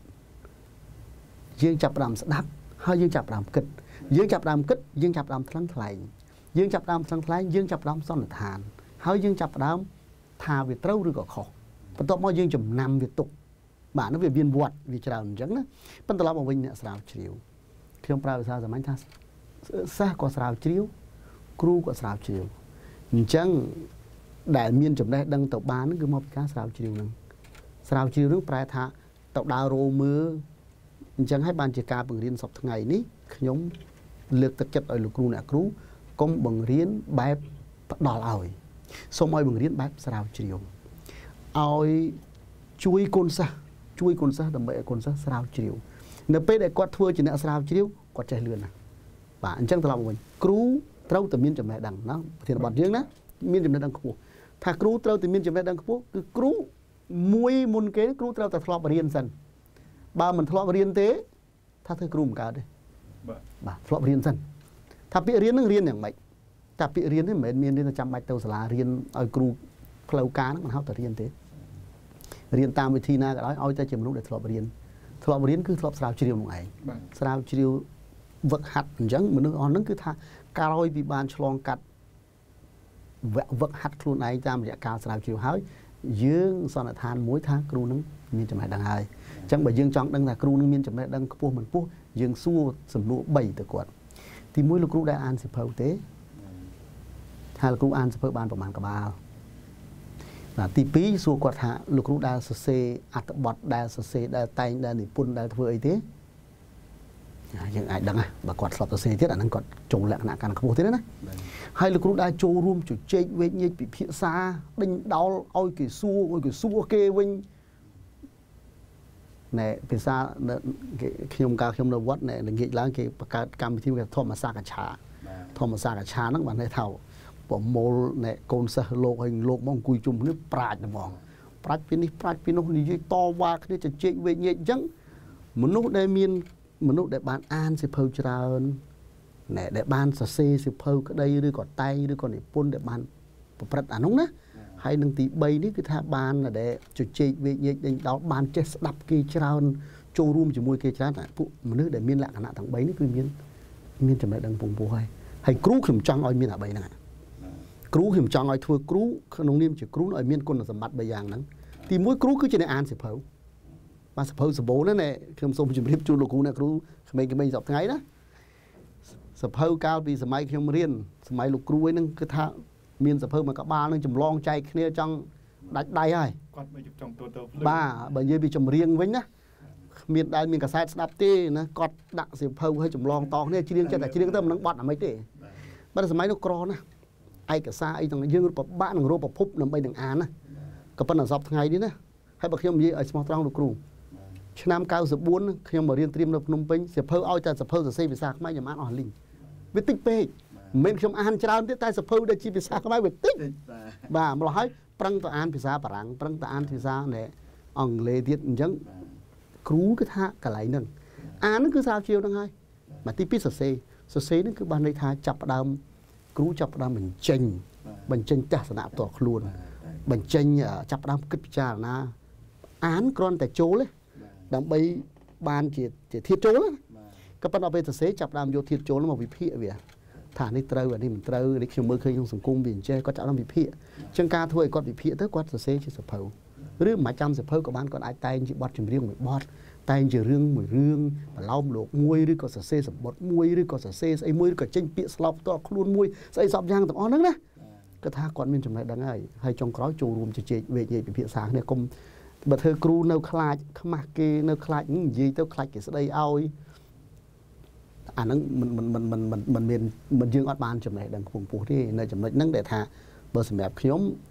dương chập đam đáp hay dương chập đam kích dương chập đam kích dương chập đam thắng lại dương chập đam thắng lại dương chập đam son là thàn hay dương chập đam thà về trâu rồi có khó bắt đầu mọi dương chùm nằm về tục bạn nó về biên buộc vì trào chẳng đó bắt đầu làm mình sao chiều khi ông prao sao giờ mấy tháng xa có sao chiều kêu có sao chiều chẳng đại miên chùm đây đăng tàu bán cứ một cái sao chiều nè sao chiều nước prai thà tàu đào rô mưa chẳng hay ban chỉ ca bằng riêng sọc ngày ní nhóm lược thực chất ở lục kêu nè kêu công bằng riêng bài đỏ ỏi xong rồi bằng riêng bài sao chiều ỏi chui côn sa chui côn sa đầm bể côn sa sao chiều nếu bây để quạt thua chỉ nè sao chiều quạt chạy lươn à bạn chẳng tao làm mình cứu trâu từ miền chấm mẹ đằng nó thì là bọn riêng đó miền chấm mẹ đằng khu thà cứu trâu từ miền chấm mẹ đằng khu cứ cứu muối môn kế cứu trâu từ thọ riêng dần ba mình thọ riêng thế thà thôi cứu một cái đây bà thọ riêng dần thà bị riêng nó riêngอย่างvậy thà bị riêng thì mình miền đi là trăm bạch tàu là riêng ở cứu phơi cá nó còn hao từ riêng thế riêng tam với thi na cái đó ôi ta chìm lúc để thọ riêng thọ riêng cứ thọ sao chiều một ngày sao chiều vật hạt chẳng mà nước on nó cứ tha cao bị ban chlong cắt vật hạt luôn này tam dạ cao sao chiều hói dương son là than mỗi tháng kêu nứng miên chấm lại đằng hai chẳng bởi dương chọn đằng là kêu nứng miên chấm lại đằng pua mình pua dương xua sầm lụa bảy từ quạt thì mỗi lúc kêu đại an sẽ phơi tế hay là kêu an sẽ phơi banประมาณcả ba là tí pí xua quạt hạ lúc kêu đại sơ sê ắt bọt đại sơ sê đại tay đại nỉ pun đại phơi ấy thếยังไงดังอ่ะบางกอดสอบตัวเสียที่อันนั้นกอดโจงแหลกหนักกันขบวนที่นั่นนะให้ลูกรู้ได้โจรวมจุดเจ๊เวยี่ปีพิษาดึงดาวเอากี่สู้เอากี่สู้เกวิงเนี่ยพิษาเนี่ยขยมกาขยมระวัดเนี่ยหนึ่งเกี่ยล้างเกี่ยประกาศกรรมที่มันทอมมาซากระชาทอมมาซากระชานั่งวันให้เท่าผมโมเนี่ยโกนเสโลกเองโลกมองกุยจุ่มนี่ปราดนะมองปราดปีนี้ปราดปีนู้นนี่ยี่ต่อว่านี่จะเจ๊เวยี่จังมนุษย์ได้มีมนุษย์ได้บานอ่านสิเพลจรานเนี่ยได้บานสเซสิเพลก็ได้หรือก่อนไตหรือก่อนนี่ปุ่นได้บานประพัดอ่านน้องนะให้หนึ่งตีใบนี่คือท่าบานน่ะได้จุดเจเวเยดดาวบานเจสดับกีจรานโจรูมจมวยกีจราน่ะผู้มนุษย์ได้มีหลักขนาดทั้งใบนี่คือมีมีจำได้ดังปุ่งปูให้ให้ครูขิมจังอ้อยมีหน้าใบนั่นครูขิมจังอ้อยทั่วครูขนมนิ่มจะครูอ้อยมีคนสมบัติใบอย่างนั้นตีมวยครูคือจะได้อ่านสิเพลมาสะเพอสะโบนั่นแหละคือสมจิตริบจูลูกูนะครูขมิ้นขมิ้นจับไงนะสะเพอก้าวปีสมัยขยมเรียนสมัยลูกครูนั่นคือท่ามีนสะเพอมากับบ้านนั่นจำลองใจเนี่ยจังได้ได้ไงบ้าบางยี่ปีจำเรียงไว้นะมีนได้มีกระแสสนับตีนะกอดดักสะเพอให้จำลองตองเนี่ยชีเรียงจะแต่ชีเรียงเติมนั่งบอดอะไรตีบ้านสมัยลูกกรอนะไอ้กระซ่าไอ้ตรงยื่นรูปบ้านหนึ่งรูปพุบนำไปหนึ่งอ่านนะกับปัญหาสอบไงดีนะให้บักขยมยี่ไอ้สมองตรองลูกครูชนามเก้าสิบบุญขยมมาเรียนเตรียมเราพนมเป็นเสียเพอเอาใจเสียเพอจะเสียวิสาขไม่ยามันอ่อนลิงวิติเป้เมนขยมอ่านจราที่ใต้เสียเพอได้ชีวิสาขไม่วิติบ่ามาให้ปรังตัวอ่านภาษาฝรั่งปรังตัวอ่านภาษาเนี่ยอังเลเดียนยังครูก็ท่ากระไรนั่งอ่านนั่นคือสาวเชียวนั่งไงมาที่พิเศษเสเสนั่นคือบานในทาจับดำครูจับดำเหมือนเจงเหมือนเจงจักษณะตัวครูนเหมือนเจงจับดำกิจจารนะอ่านกรอนแต่โจเลยดังใบบานจีจีทิศโจแล้วก็เป็นเอาไปตัดเสจับดำโยทิศโจแล้วมาวิพิเวียฐานนี้เตยอันนี้มันเตยนี่คือมือเคยยังสังกุมบินเจก็จับดำวิพิจังการถ้วยก็วิพิเท่ากับตัดเสจีสะเพลหรือหมายจำสะเพลกับบ้านก็ไอ้ไตจีบอดจีเรื่องเหมือนบอดไตจีเรื่องเหมือนเรื่องมาเล่าโลกมวยหรือก็ตัดเสสมบดมวยหรือก็ตัดเสไอ้มวยหรือก็เจงเปียสลบตัวคลุนมวยใส่สอบยางต่างอ๋อนั่นนะก็ท่าก่อนมีจำได้ดังไงให้จงกร้อยโจรวมจีเจเวเยเป็นพิษสางเนี่ยกลมบัดเธอครูเนื้อคลายขมักเกเนื้อคลายnhững gìเต้าคลายกี่สดายเอาอันนั้นมันมันมันมันมันมันเป็นมันยื่นอัดบานจำได้ดังผงปูที่ในจำได้นั่งแต่ท่าเบอร์สมัยขยม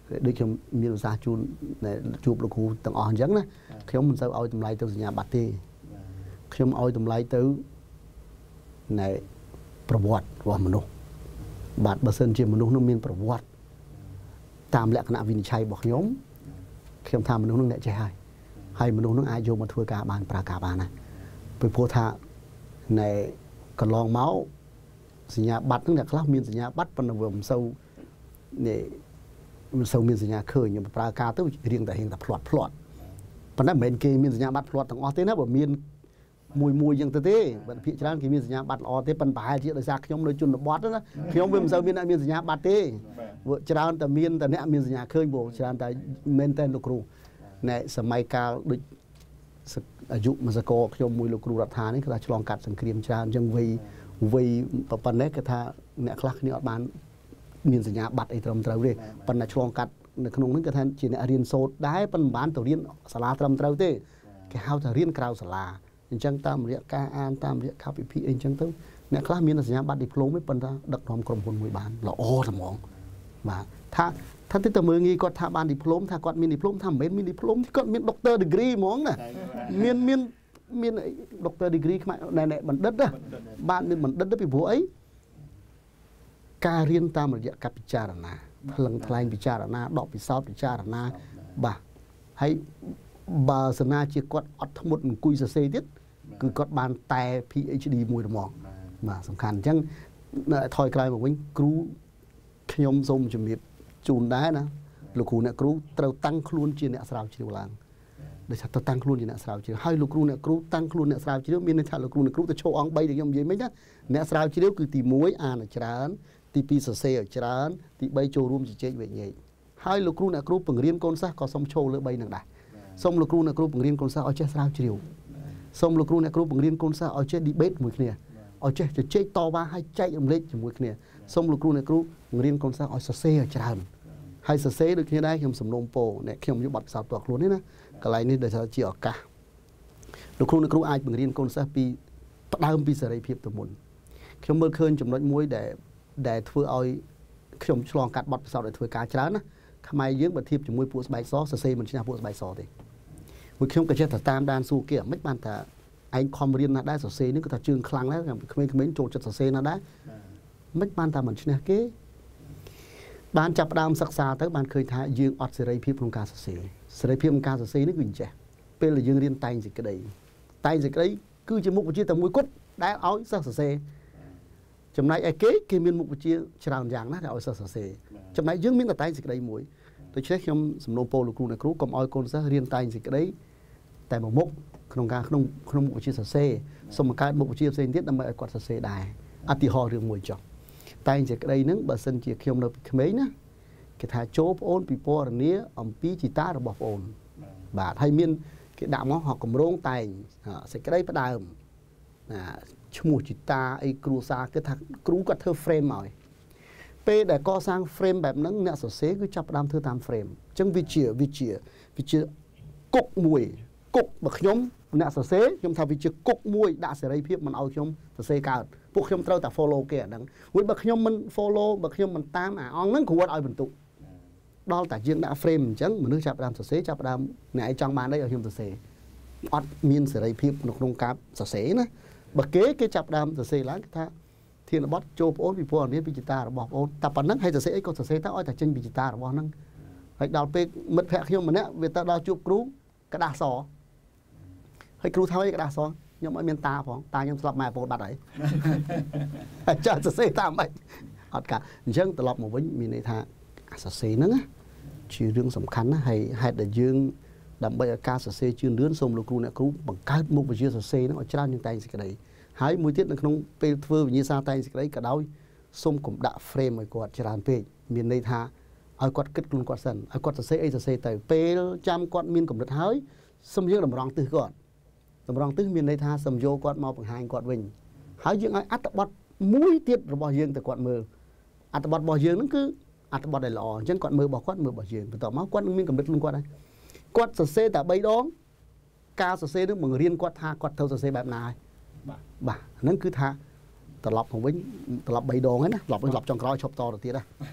ដូចខ្ញុំមានឧស្សាហ៍ជួនជួបលោកគ្រូទាំងអស់អញ្ចឹងណាខ្ញុំមិនសូវឲ្យតម្លៃទៅសញ្ញាបត្រទេខ្ញុំឲ្យតម្លៃទៅណែប្រវត្តិរបស់មនុស្សបាទបើសិនជាមនុស្សនោះមានប្រវត្តិតាមលក្ខណៈវិនិច្ឆ័យរបស់ខ្ញុំខ្ញុំថាមនុស្សនោះអ្នកចេះហើយហើយមនុស្សនោះអាចយកមកធ្វើការបានប្រើការបានណាពីព្រោះថាណែកន្លងមកសញ្ញាបត្រហ្នឹងអ្នកខ្លះមានសញ្ញាបត្រប៉ុន្តែវាមិនសូវនេះមិនសូវមានសញ្ញាឃើញខ្ញុំប្រើការទៅរៀងតែរៀងតែផ្្លាត់ផ្្លាត់ប៉ុន្តែមិនមែនគេមានសញ្ញាបត្រផ្្លាត់ទាំងអស់ទេណាបើមានមួយមួយយ៉ាងទៅទេបើភាគច្រើនគេមានសញ្ញាបត្រល្អទេប៉ុន្តែប្រហែលជាដោយសារខ្ញុំនៅជនបទណាខ្ញុំវាមិនសូវមានអ្នកមានសញ្ញាបត្រទេច្រើនតែមានតែអ្នកមានសញ្ញាឃើញព្រោះច្រើនតែមែនតែលោកគ្រូណែសម័យកាលដូចអាយុមួយសកលខ្ញុំមួយលោកគ្រូរដ្ឋានេះគេថាឆ្លងកាត់សង្គ្រាមច្រើនអញ្ចឹងវ័យវ័យប៉ុណ្ណេះគេថាអ្នកខ្លះគ្នាអត់បានមានសញ្ញាបត្រអីត្រឹមត្រូវទេប៉ុន្តែឆ្លងកាត់នៅក្នុងហ្នឹងគេថាជាអ្នករៀនសូត្រដែរប៉ុន្តែមិនបានទៅរៀនសាលាត្រឹមត្រូវទេគេហៅថារៀនក្រៅសាលាអញ្ចឹងតាមរយៈការអានតាមរយៈខពិភាក្សាអីអញ្ចឹងទៅអ្នកខ្លះមានសញ្ញាបត្រឌីប្លូមទេប៉ុន្តែដឹកនាំក្រុមហ៊ុនមួយបានល្អហ្មងបាទថាថាទៅតែមើលងាយគាត់ថាបានឌីប្លូមថាគាត់មានឌីប្លូមថាមិនមែនមានឌីប្លូមគាត់មានដុកទ័រឌីគ្រីហ្មងណាមានមានមានដុកទ័រឌីគ្រីខ្មែរណែបណ្ឌិតណាបានមានបណ្ឌិតទៅពីព្រោះអីការរៀនតាមរយៈការពិចារណាថ្លឹងថ្លែងពិចារណាដកពិសោធន៍ពិចារណាបាទហើយបើសិនណាជាគាត់អត់ធ្មត់អង្គុយសរសេរទៀតគឺគាត់បានតែ PhD មួយហ្មងបាទសំខាន់អញ្ចឹងថយក្រោយមកវិញគ្រូខ្ញុំសូមជំរាបជូនដែរណាលោកគ្រូអ្នកគ្រូត្រូវតាំងខ្លួនជាអ្នកស្រាវជ្រាវឡើងដោយសារទៅតាំងខ្លួនជាអ្នកស្រាវជ្រាវហើយលោកគ្រូអ្នកគ្រូតាំងខ្លួនអ្នកស្រាវជ្រាវមានន័យថាលោកគ្រូអ្នកគ្រូទៅឈរអង្គបីដែលខ្ញុំនិយាយមិញណាអ្នកស្រាវជ្រាវគឺទីមួយអានឲ្យច្រើនទីពីរសរសេរឲ្យច្រើនទីបីចូលរួមជជែកវិញ្ញាណហើយលោកគ្រូអ្នកគ្រូបង្រៀនកូនសិស្សក៏សូមឈរលើបីនឹងដែរសូមលោកគ្រូអ្នកគ្រូបង្រៀនកូនសិស្សឲ្យចេះស្រាវជ្រាវសូមលោកគ្រូអ្នកគ្រូបង្រៀនកូនសិស្សឲ្យចេះ debate មួយគ្នាឲ្យចេះជជែកតវ៉ាឲ្យចែករំលែកជាមួយគ្នាសូមលោកគ្រូអ្នកគ្រូបង្រៀនកូនសិស្សឲ្យសរសេរឲ្យច្រើនហើយសរសេរដូចគ្នាដែរខ្ញុំសំណូមពរអ្នកខ្ញុំយកបទពិសោធន៍ផ្ទាល់ខ្លួននេះណាកន្លែងនេះដែលថាជាឱកាសលោកគ្រូអ្នកគ្រូអាចបង្រៀនកូនសិស្សពីផ្ដើមពីសេរីភាពទៅមុនខ្ញុំមើលឃើញចំណុចមួយដែលដែលធ្វើឲ្យខ្ញុំឆ្លងកាត់បទពិសោធន៍ឲ្យធ្វើការច្រើនណាខ្មែរយើងបើធៀបជាមួយពួកស្បែកសសរសេរមិនឈ្នះពួកស្បែកសទេមួយខ្ញុំក៏ចេះតែតាមដានសួរគេមិនបានថាឯងខំរៀនណាស់ដែរសរសេរនេះគឺថាជើងខ្លាំងដែរក្មេងៗចូលចិត្តសរសេរណាស់ដែរមិនបានថាមិនឈ្នះគេបានចាប់ផ្ដើមសិក្សាទៅបានឃើញថាយើងអត់សេរីភាពក្នុងការសរសេរសេរីភាពក្នុងការសរសេរនេះគឺអញ្ចេះពេលដែលយើងរៀនតែងសេចក្តីតែងសេចក្តីគឺជាមុខវិជ្ជាតែមួយគត់ដែលឲ្យសិស្សសរសេរចំណែកឯគេគេមានមុខវិជ្ជាច្រើនយ៉ាងណាស់ដែលឲ្យសិស្សសរសេរចំណែកយើងមានតែតែងសេចក្តីមួយដូច្នេះខ្ញុំសំណូមពរលោកគ្រូអ្នកគ្រូកុំឲ្យកូនសិស្សរៀនតែងសេចក្តីតែមួយមុខក្នុងការក្នុងក្នុងមុខវិជ្ជាសរសេរសូមបង្កើតមុខវិជ្ជាផ្សេងទៀតដើម្បីឲ្យគាត់សរសេរដែរឧទាហរណ៍រឿងមួយចុះតែងសេចក្តីហ្នឹងបើសិនជាខ្ញុំនៅពីក្មេងណាគេថាចូលប្អូនពិពណ៌នាអំពីជីតារបស់ប្អូនបាទហើយមានគេដាក់មកហៅកម្រងតែងសេចក្តីផ្ដើមណាឈ្មោះជីតាអីគ្រួសារគេថាគ្រូគាត់ធ្វើ frame ឲ្យពេលដែលកសាង frame បែបហ្នឹងអ្នកសរសេរគឺចាប់ផ្ដើមធ្វើតាម frame អញ្ចឹងវាជាវាជាវាជាគុកមួយគុកបើខ្ញុំអ្នកសរសេរខ្ញុំថាវាជាគុកមួយដាក់សេរីភាពមិនឲ្យខ្ញុំសរសេរកើតពួកខ្ញុំត្រូវតែ follow គេអាហ្នឹងវិញបើខ្ញុំមិន follow បើខ្ញុំមិនតាមអាអង្គហ្នឹងគ្រូអត់ឲ្យបន្ទុកដល់តែយើងដាក់ frame អញ្ចឹងមនុស្សចាប់ផ្ដើមសរសេរចាប់ផ្ដើមអ្នកឯងចង់បានអីឲ្យខ្ញុំសរសេរអត់មានសេរីភាពនៅក្នុងការសរសេរណាបើគេគេចាប់ដើមសរសេរឡើងគេថាធានបត់ចូលប្អូនពីព្រោះអានេះពីជីតារបស់ប្អូនតែប៉ុណ្្នឹងហើយសរសេរអីក៏សរសេរទៅឲ្យតែចេញពីជីតារបស់ហ្នឹងហើយដល់ពេលមិត្តភក្តិខ្ញុំម្នាក់វាទៅដល់ជួបគ្រូក្តារសហើយគ្រូថាអីក្តារសខ្ញុំអត់មានតាផងតាខ្ញុំស្លាប់ម៉ែប្អូនបាត់ហើយហើយចាស់សរសេរតាមម៉េចអត់កាអញ្ចឹងត្រឡប់មកវិញមានន័យថាអាសរសេរហ្នឹងជារឿងសំខាន់ណាហើយហេតុដែលយើងដើម្បីឲ្យការសរសេរជឿនលឿនសូមលោកគ្រូអ្នកគ្រូបង្កើតមុខវិជ្ជាសរសេរហ្នឹងឲ្យច្រើនជាងតែងសេចក្តីហើយមួយទៀតនៅក្នុងពេលធ្វើវិញ្ញាសាតែងសេចក្តីក៏ដោយសូមកុំដាក់ frame ឲ្យគាត់ច្រើនពេកមានន័យថាឲ្យគាត់គិតខ្លួនគាត់សិនឲ្យគាត់សរសេរអីសរសេរទៅពេលចាំគាត់មានកម្រិតហើយសូមយើងតម្រង់ទិសគាត់តម្រង់ទិសមានន័យថាសូមយកគាត់មកបង្ហាញគាត់វិញហើយយើងឲ្យអត្ថបទមួយទៀតរបស់យើងទៅគាត់មើលអត្ថបទរបស់យើងហ្នឹងគឺអត្ថបទដែលល្អអញ្ចឹងគាត់មើលរបស់គាត់មើលរបស់យើងបន្ទាប់មកគាត់នឹងមានកម្រិតខ្លួនគាត់ហើយគាត់សរសេរតែបីដងការសរសេរនឹងបង្រៀនគាត់ថាគាត់ត្រូវសរសេរបែបណាហើយបាទបាទហ្នឹងគឺថាត្រឡប់មកវិញត្រឡប់បីដងហើយណាត្រឡប់វិញត្រឡប់ចុងក្រោយឈប់តទៅទៀតណា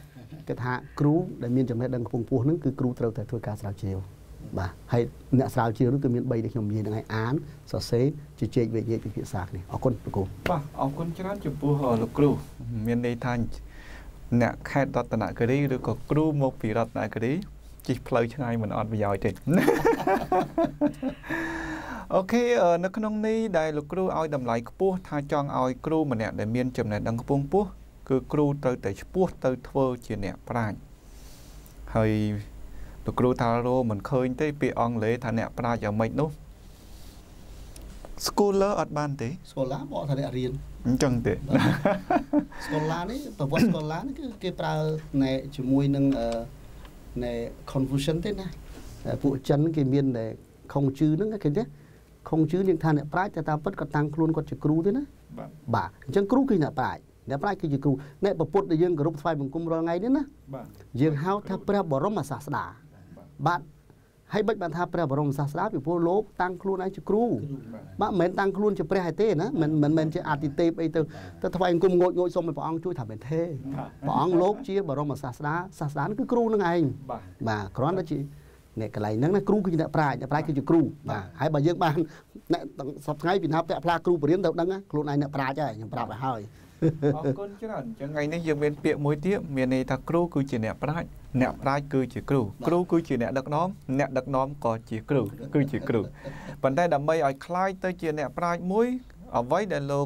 cái thà cứu để miền trong này đang phùng phù nước cứ cứu trâu tại thôi cả sao chiều bà hay nè sao chiều nó cứ miền bay để nhom gì đang án sở xế chỉ chơi về về việc sạc này ở con cô bà ở con chán chụp bùa ở lục cứu miền đây thành nè khai đặt tận cái đi rồi có cứu một vị đặt lại cái đi chỉ play cho ai mình on bây giờ thì ok ở nước nông ní đại lục cứu ao đầm lại bùa thay chọn ao cứu mà nè để miền trong này đang phùng bùa cứ cứu tới tới bùa tới thưa chỉ nè prai hơi lục cứu thà rô mình khơi tới bị on lệ thà nè prai giờ mấy nút scholar ở ban thế scholar bỏ thà để riêng chẳng thế scholar đấy tập vật scholar đấy cái pra này chỉ mùi nâng này confusion thế này phụ chân cái miền này không chữ nữa cái thế không chữ những thà nè prai ta ta vẫn còn tăng luôn còn chỉ cứu thế nữa bà chẳng cứu cái nè prai nè prai cái chỉ cứu nè bậc bột để dương group phai bằng cung rồi ngay đấy nữa dương hao thà pra bỏ rong mà sạch đà bạn hay bách bạn thà pra bỏ rong sạch đà bị vô lốp tăng luôn ai chỉ cứu bạn mình tăng luôn cho pra hai tê nữa mình mình mình chỉ ạt tê bây từ ta phai cung ngồi ngồi xong mình bỏ ăn chui thả bên thê bỏ ăn lốp chia bỏ rong mà sạch đà sạch đà nó cứ cứu nó ngay bà có đó chị nè cái này nó cứu cái nè prai nè prai cái chỉ cứu bà hay bà dương ban nè sắp ngay vì nào pra cứu bờ riêng đâu đắng á luôn này nè prai chứ nhưng prai phải hơi con chứ là chẳng ngày nay giờ bên tiệm mối tiệm miền này ta cứu cứ chỉ nẹp prai nẹp prai cứ chỉ cứu cứu cứ chỉ nẹp đặc nóm nẹp đặc nóm có chỉ cứu cứ chỉ cứu vấn đề đam mê ở khai tới chỉ nẹp prai muối ở với đại lục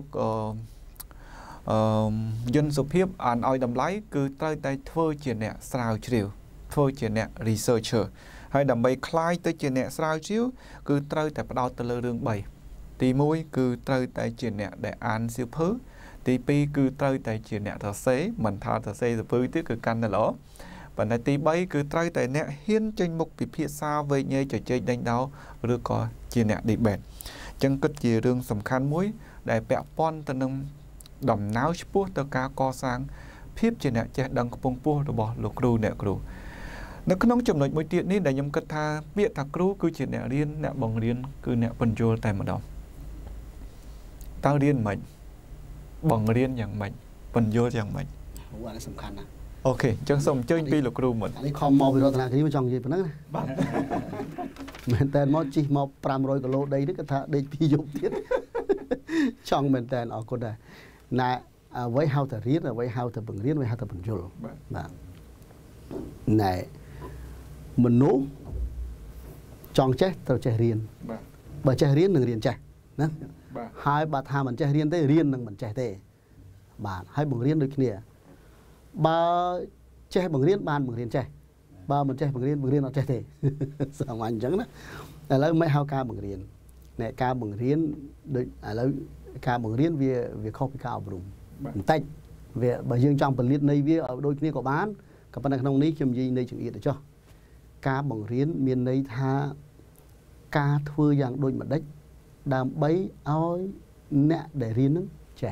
dân số phiếp ăn oi đầm lái cứ tới tay thưa chỉ nẹp sao chiều thưa chỉ nẹp researcher hay đam mê khai tới chỉ nẹp sao chiều cứ tới tại bắt đầu từ lơ đường bảy thì muối cứ tới tại chỉ nẹp để ăn siêu phứ tí pi cứ tới tại chuyện nè thợ xế mình thà thợ xế rồi với tiếc cứ căn là lỗ và này tí bay cứ tới tại nè hiên trên một bị phía xa với nhây trò chơi đánh đau rồi có chuyện nè đi bền chân cất gì rương sầm khăn muối để bẹ pon tân nông đầm náo sport tơ cá co sang phíp chuyện nè che đằng pong pua rồi bỏ lục ru nè ru nó có nông chậm lại mỗi tiện ní để nhầm cất tha biết thà ru cứ chuyện nè riêng nè bằng riêng cứ nè bần vô tại mà đó tao riêng mình bằng riêngอย่างmình phần vôอย่างmình quả là sầm khăn à ok chẳng xong chơi pi lục ru mình anh không mò về rồi thằng cái mà trong gì phải nói mình tên mò chi mò pram rồi cái lô đây đấy cái thằng đây pi dục tiết trong mình tên ở con đây nè với hao thở riết là với hao thở bằng riết với hao thở bằng vô bạn này mình nấu trong chết tao chơi riêng bởi chơi riêng đừng riêng chơi nè hai bà thà mình chơi riêng tới riêng đừng mình chơi thế bạn hai bằng riêng đôi kia ba chơi bằng riêng ban bằng riêng chơi ba mình chơi bằng riêng bằng riêng nó chơi thế sao anh chẳng đó là lấy mấy hao ca bằng riêng này ca bằng riêng đôi là lấy ca bằng riêng về về kho bị cao bùng tách về bởi dương trong phần liệt này về ở đôi kia có bán các bạn không ní chừng gì này chừng ít để cho ca bằng riêng miền này tha ca thưa dạng đôi mặt đất đam bấy oi nè để riêng nó trẻ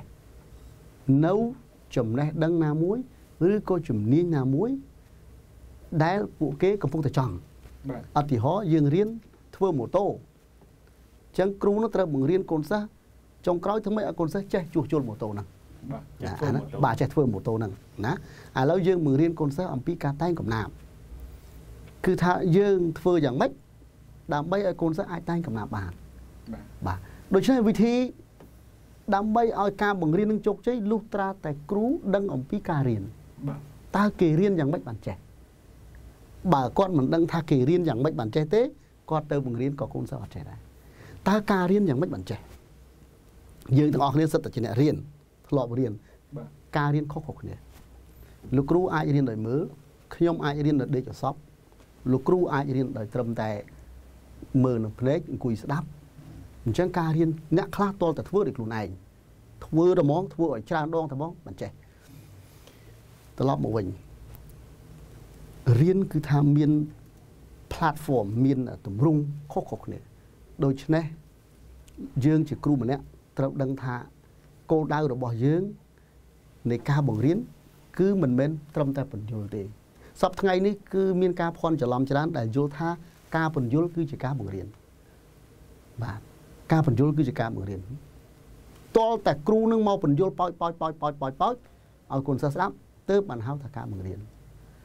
nấu chùm này đăng na muốiឬក៏ជំនាញណាមួយដែលពួកគេកំពុងតែចង់អតិហោយើងរៀនធ្វើម៉ូតូអញ្ចឹងគ្រូនោះត្រូវបង្រៀនកូនសិស្សចុងក្រោយធ្វើម៉េចឲ្យកូនសិស្សចេះជួសជុលម៉ូតូហ្នឹងបាទចេះធ្វើម៉ូតូហ្នឹងណាឥឡូវយើងបង្រៀនកូនសិស្សអំពីការតែងកំណាព្យគឺថាយើងធ្វើយ៉ាងម៉េចដើម្បីឲ្យកូនសិស្សអាចតែងកំណាព្យបានបាទដូច្នេះវិធីដើម្បីឲ្យការបង្រៀននឹងជោគជ័យលុះត្រាតែគ្រូដឹងអំពីការរៀនតើគេរៀនយ៉ាងម៉េចបានចេះបើគាត់មិនដឹងថាគេរៀនយ៉ាងម៉េចបានចេះទេគាត់ទៅបង្រៀនក៏កូនសិស្សអត់ចេះដែរតើការរៀនយ៉ាងម៉េចបានចេះយើងទាំងអស់គ្នាសិតតែជាអ្នករៀនធ្លាប់រៀនការរៀនខុសៗគ្នាលោកគ្រូអាចរៀនដោយមើលខ្ញុំអាចរៀនដោយដេកអសពលោកគ្រូអាចរៀនដោយត្រឹមតែមើលនឹងភ្នែកអង្គុយស្ដាប់អញ្ចឹងការរៀនអ្នកខ្លះតលតែធ្វើដោយខ្លួនឯងធ្វើតែហ្មងធ្វើឲ្យច្រើនដងតែហ្មងមិនចេះត្រឡប់មកវិញរៀនគឺថាមាន platform មានទម្រង់ខុសៗគ្នាដូច្នេះយើងជាគ្រូម្នាក់ត្រូវដឹងថាគោលដៅរបស់យើងនៃការបង្រៀនគឺមិនមែនត្រឹមតែបញ្យល់ទេសប្តាហ៍ថ្ងៃនេះគឺមានការភ័ន្តច្រឡំច្រើនដែលយល់ថាការបញ្យល់គឺជាការបង្រៀនបាទការបញ្យល់គឺជាការបង្រៀនតលតែគ្រូនឹងមកបញ្យល់ប៉ោចប៉ោចប៉ោចប៉ោចប៉ោចប៉ោចឲ្យកូនសិស្សស្ដាប់ទើបបានហៅថាការបង្រៀន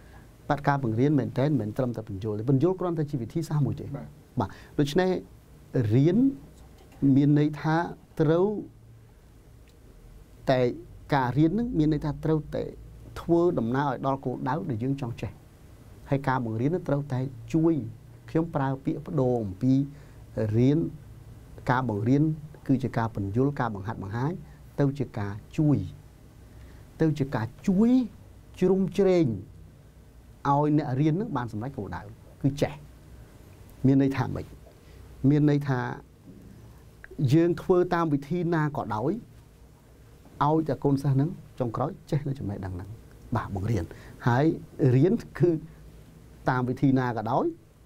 បាត់ការបង្រៀនមែនតើមិនត្រឹមតែបញ្យល់ទេបញ្យល់គ្រាន់តែជាវិធីសាស្ត្រមួយទេបាទដូច្នេះរៀនមានន័យថាត្រូវតែការរៀននឹងមានន័យថាត្រូវតែធ្វើដំណើរឲ្យដល់គោលដៅដែលយើងចង់ចេះហើយការបង្រៀននឹងត្រូវតែជួយខ្ញុំប្រើពាក្យបដូរអំពីរៀនការបង្រៀនគឺជាការបញ្យល់ការបង្ហាត់បង្ហាញទៅជាការជួយទៅជាការជួយជ្រុំជ្រែងឲ្យអ្នករៀននឹងបានសម្រេចគោលដៅគឺចេះមានន័យថាម៉េចមានន័យថាយើងធ្វើតាមវិធីណាក៏ដោយឲ្យតែកូនសិស្សហ្នឹងចុងក្រោយចេះនៅចំណេះដឹងហ្នឹងបាទបង្រៀនហើយរៀនគឺតាមវិធីណាក៏ដោយ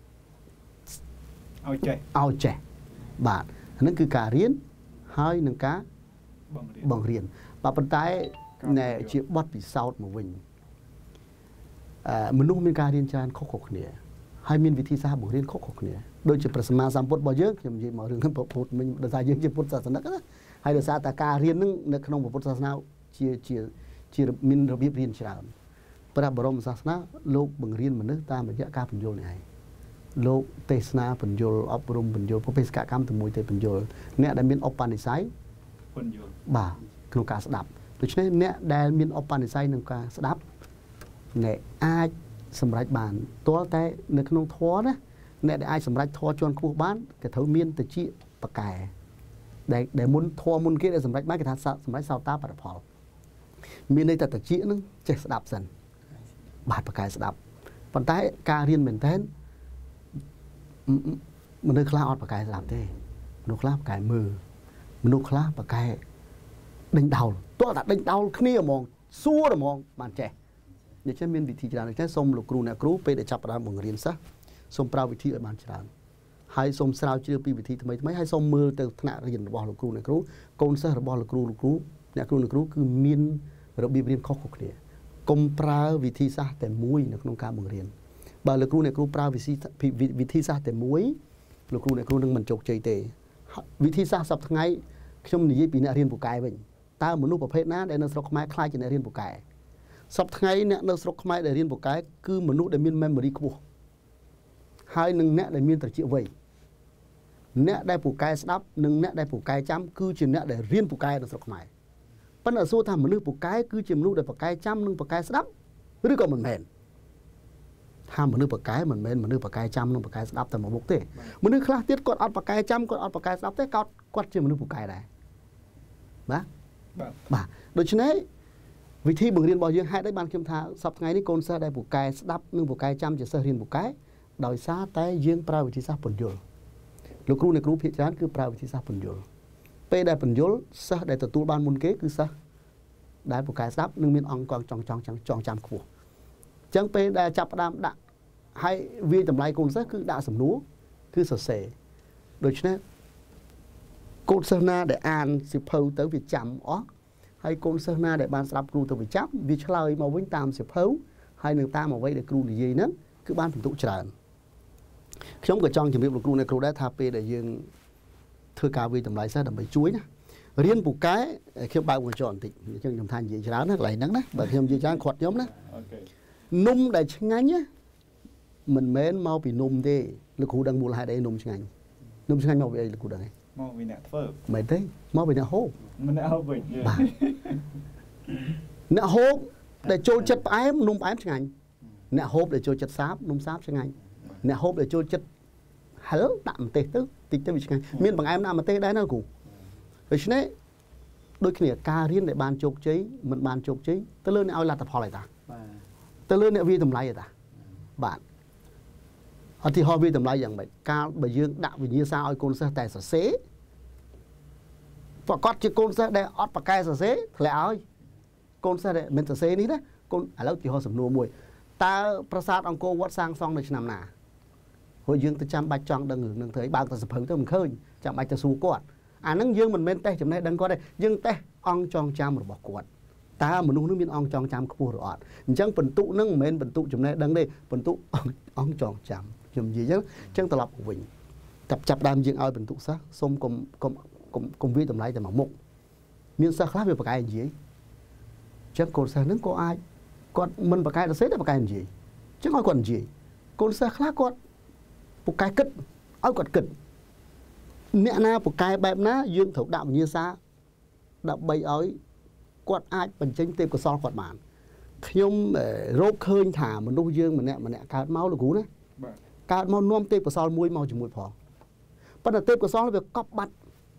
ឲ្យចេះឲ្យចេះបាទហ្នឹងគឺការរៀនហើយនឹងការបង្រៀនបាទប៉ុន្តែជាបទពិសោធន៍មកវិញអឺមនុស្សមានការរៀនច្រើនខុសៗគ្នាហើយមានវិធីសាស្ត្របង្រៀនខុសៗគ្នាដូចជាព្រះសម្មាសម្ពុទ្ធរបស់យើងខ្ញុំនិយាយមករឿងហ្នឹងពុទ្ធមិញដោយសារយើងជាពុទ្ធសាសនិកណាហើយដោយសារតែការរៀនហ្នឹងនៅក្នុងពុទ្ធសាសនាជាជាជាមានរបៀបរៀនច្រើនព្រះបរមសាសនាលោកបង្រៀនមនុស្សតាមរយៈការបញ្យល់នេះឯងលោកទេសនាបញ្យល់អប់រំបញ្យល់បេសកកម្មទៅមួយទៅបញ្យល់អ្នកដែលមានឧបនិស្ស័យបញ្យល់បាទក្នុងការស្ដាប់ដូច្នេះអ្នកដែលមានឧបនិស្ស័យក្នុងការស្ដាប់អ្នកអាចសម្រេចបានទាល់តែនៅក្នុងធម៌ណាអ្នកដែលអាចសម្រេចធម៌ជាន់ខ្ពស់បានគេត្រូវមានតិចបកែដែលដែលមុនធម៌មុនគេដែលសម្រេចបានគេថាសម្រេចសោតាបត្តផលមានន័យថាតិចហ្នឹងចេះស្ដាប់សិនបាទបកែស្ដាប់ប៉ុន្តែការរៀនមែនតើមនុស្សខ្លះអត់បកែស្ដាប់ទេមនុស្សខ្លះបកែមើលមនុស្សខ្លះបកែដេញដោលតោះតែដេញដោលគ្នាហ្មងសួរហ្មងបានចេះដូច្នេះមានវិធីច្រើនដូច្នេះសូមលោកគ្រូអ្នកគ្រូពេលដែលចាប់ផ្ដើមបង្រៀនសិស្សសូមប្រើវិធីឲ្យបានច្រើនហើយសូមស្រាវជ្រាវពីវិធីថ្មីថ្មីហើយសូមមើលទៅថ្នាក់រៀនរបស់លោកគ្រូអ្នកគ្រូកូនសិស្សរបស់លោកគ្រូលោកគ្រូអ្នកគ្រូអ្នកគ្រូគឺមានរបៀបរៀនខុសៗគ្នាកុំប្រើវិធីសាស្ត្រតែមួយនៅក្នុងការបង្រៀនបើលោកគ្រូអ្នកគ្រូប្រើវិធីវិធីសាស្ត្រតែមួយលោកគ្រូអ្នកគ្រូនឹងមិនជោគជ័យទេវិធីសាស្ត្រសប្តាហ៍ថ្ងៃខ្ញុំនិយាយពីអ្នករៀនពូកែវិញតើមនុស្សប្រភេទណាដែលនៅស្រុកខ្មែរខ្លាចជាអ្នករៀនពូកែសប្តាហ៍ថ្ងៃអ្នកនៅស្រុកខ្មែរដែលរៀនពូកែគឺមនុស្សដែលមាន memory ខ្ពស់ហើយនឹងអ្នកដែលមានត្រចៀកវៃអ្នកដែលពូកែស្ដាប់និងអ្នកដែលពូកែចាំគឺជាអ្នកដែលរៀនពូកែនៅស្រុកខ្មែរប៉ុន្តែសួរថាមនុស្សពូកែគឺជាមនុស្សដែលពូកែចាំនិងពូកែស្ដាប់ឬក៏មិនមែនថាមនុស្សពូកែមិនមែនមនុស្សពូកែចាំនិងពូកែស្ដាប់តែមួយមុខទេមនុស្សខ្លះទៀតគាត់អត់ពូកែចាំគាត់អត់ពូកែស្ដាប់ទេគាត់គាត់ជាមនុស្សពូកែដែរបាទបាទដូច្នេះវិធីបង្រៀនរបស់យើងហេតុអីបានខ្ញុំថាសប្តាហ៍ថ្ងៃនេះកូនសិស្សដែលពូកែស្ដាប់និងពូកែចាំជាសិស្សរៀនពូកែដោយសារតែយើងប្រើវិធីសាស្ត្រពន្យល់លោកគ្រូអ្នកគ្រូភាគច្រើនគឺប្រើវិធីសាស្ត្រពន្យល់ពេលដែលពន្យល់សិស្សដែលទទួលបានមុនគេគឺសិស្សដែលពូកែស្ដាប់និងមានអង្គកចង់ចង់ចង់ចង់ចាំខ្ពស់អញ្ចឹងពេលដែលចាប់ផ្ដើមដាក់ហើយវាតម្លៃកូនសិស្សគឺដាក់សំណួរគឺសរសេរដូច្នេះកូនសិស្សណាដែលអានសៀវភៅទៅវាចាំអស់ហើយកូនសិស្សណាដែលបានស្ដាប់គ្រូទៅវាចាំវាឆ្លើយមកវិញតាមសៀវភៅហើយនឹងតាមអ្វីដែលគ្រូនិយាយហ្នឹងគឺបានពិន្ទុច្រើនខ្ញុំក៏ចង់ជម្រាបលោកគ្រូអ្នកគ្រូដែរថាពេលដែលយើងធ្វើការវិតម្លៃសិស្សដើម្បីជួយណារៀនពូកែខ្ញុំបើកបញ្ចុះបន្តិចអញ្ចឹងខ្ញុំថានិយាយច្រើនណាកន្លែងហ្នឹងណាបើខ្ញុំនិយាយច្រើនគាត់ខ្ញុំណាអូខេនំដែលឆ្ងាញ់ណាមិនមែនមកពីនំទេលោកគ្រូដឹងមូលហេតុអីនំឆ្ងាញ់នំឆ្ងាញ់មកពីអីលោកគ្រូដឹងទេមកពីអ្នកធ្វើមិនទេមកពីអ្នកហូបមិនអ្នកហូបវិញបាទអ្នកហូបដែលចូលចិត្តផ្អែមនំផ្អែមឆ្ងាញ់អ្នកហូបដែលចូលចិត្តសាបនំសាបឆ្ងាញ់អ្នកហូបដែលចូលចិត្តហិលដាក់ម្ទេសទៅតិចទៅវាឆ្ងាញ់មានបង្អែមដាក់ម្ទេសដែរណាគ្រូដូច្នេះដូចគ្នាការរៀនដែលបានជោគជ័យមិនបានជោគជ័យទៅលើអ្នកឲ្យលទ្ធផលឯតាបាទទៅលើអ្នកវាតម្លៃឯតាបាទអតិហោវាតម្លៃយ៉ាងម៉េចកាលបើយើងដាក់វិញ្ញាសាឲ្យកូនសិស្សតែសរសេរប្រកាសជាកូនសិស្សដែលអត់បកកែសរសេរធ្លាក់ឲ្យកូនសិស្សដែលមិនសរសេរនេះណាកូនឥឡូវទីហោសំណួរមួយតើប្រាសាទអង្គរវត្តសាងសង់នៅឆ្នាំណាហើយយើងទៅចាំបាច់ចង់ដឹងរឿងនឹងធ្វើអីបើកទៅសភៅទៅមិនឃើញចាំបាច់ទៅសួរគាត់អាហ្នឹងយើងមិនមែនតេស្តចំណេះដឹងគាត់ទេយើងតេស្តអង្គចងចាំរបស់គាត់តើមនុស្សនឹងមានអង្គចងចាំខ្ពស់ឬអត់អញ្ចឹងបន្ទុកនឹងមិនមែនបន្ទុកចំណេះដឹងទេបន្ទុកអង្គចងចាំខ្ញុំនិយាយអញ្ចឹងត្រឡប់មកវិញតែចាប់ដើមយើងឲ្យបន្ទុកសិស្សសុំកុំកុំកុំកុំវាតម្លៃតែមួយមុខមានសិស្សខ្លះវាបកកែនិយាយអញ្ចឹងកូនសិស្សហ្នឹងក៏អាចគាត់មិនបកកែសរសេរតែបកកែនិយាយ chứ nói còn gì con xa khác con một cái cất áo quạt cất mẹ na một cái bẹp ná dương thấu đạo như xa đạo bay ấy quạt ai bằng tranh tên của so quạt màn nhưng rốt khơi thả mà nô dương mà nè mà nè cá máu là cú đấy cá máu nuông tên của so muối màu chỉ muối phò bắt đầu tên của so là việc cọp bắt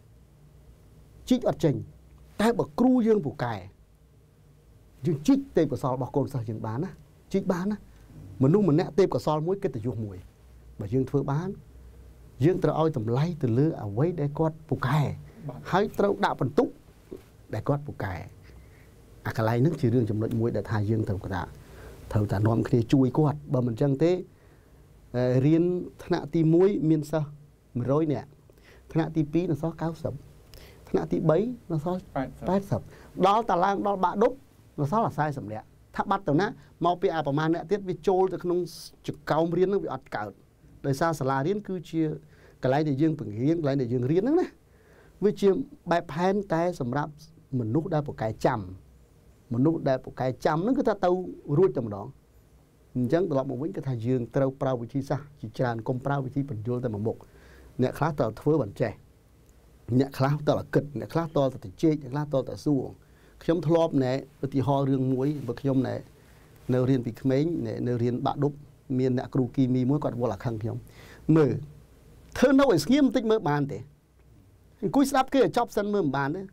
chích ở trình cái bậc cru dương phủ cài dương chích tên của so bảo cồn sao dương bán á chích bán á mà nung mà nè tên của so muối cái từ ruộng muối mà dương thưa bán dương từ oi tầm lay từ lứa ở quấy để quạt phủ cài hãy trâu đạo phần túc để quạt phủ cài à cái này nước chỉ riêng trong nội muối để thay dương thầu của ta thầu ta nôm khi chui quạt bờ mình chân tế riêng thằng ti muối miên sao mà rồi nè thằng ti pí nó xóa cao sầm thằng ti bấy nó xóa bát sầm đó ta lang đó bạ đúc nó xóa là sai sầm nè tháp bắt tàu ná mau pi àประมาณ nè tiết vi trôi từក្នុង trực cao riêng nó bị ọt cào đời xa sả riêng cứ chia cái này để dương bằng riêng cái này để dương riêng đó nè với chia bài phèn tay sầm rạp mình nútได้một cái chầm mình nútได้một cái chầm nó cứ ta tàu ruột trong đó chẳngตลอดmột vĩnh cái thằng dương trâu prao vị trí xa chỉ tràn công prao vị trí bình vô tại một mục nè khá tờ thưa bản trẻ nè khá tờ là kịch nè khá to là chết nè khá to là xu khiêm thọp nè thì ho riêng muối và khiêm nè nêu riêng bị mấy nè nêu riêng bạn đúc miền nè kêu kim mi muối còn vô là khăng khiêm mờ thưa nó phải nghiêm tích mơ bàn thế cúi sáp kia chọc sân mơ bàn đấy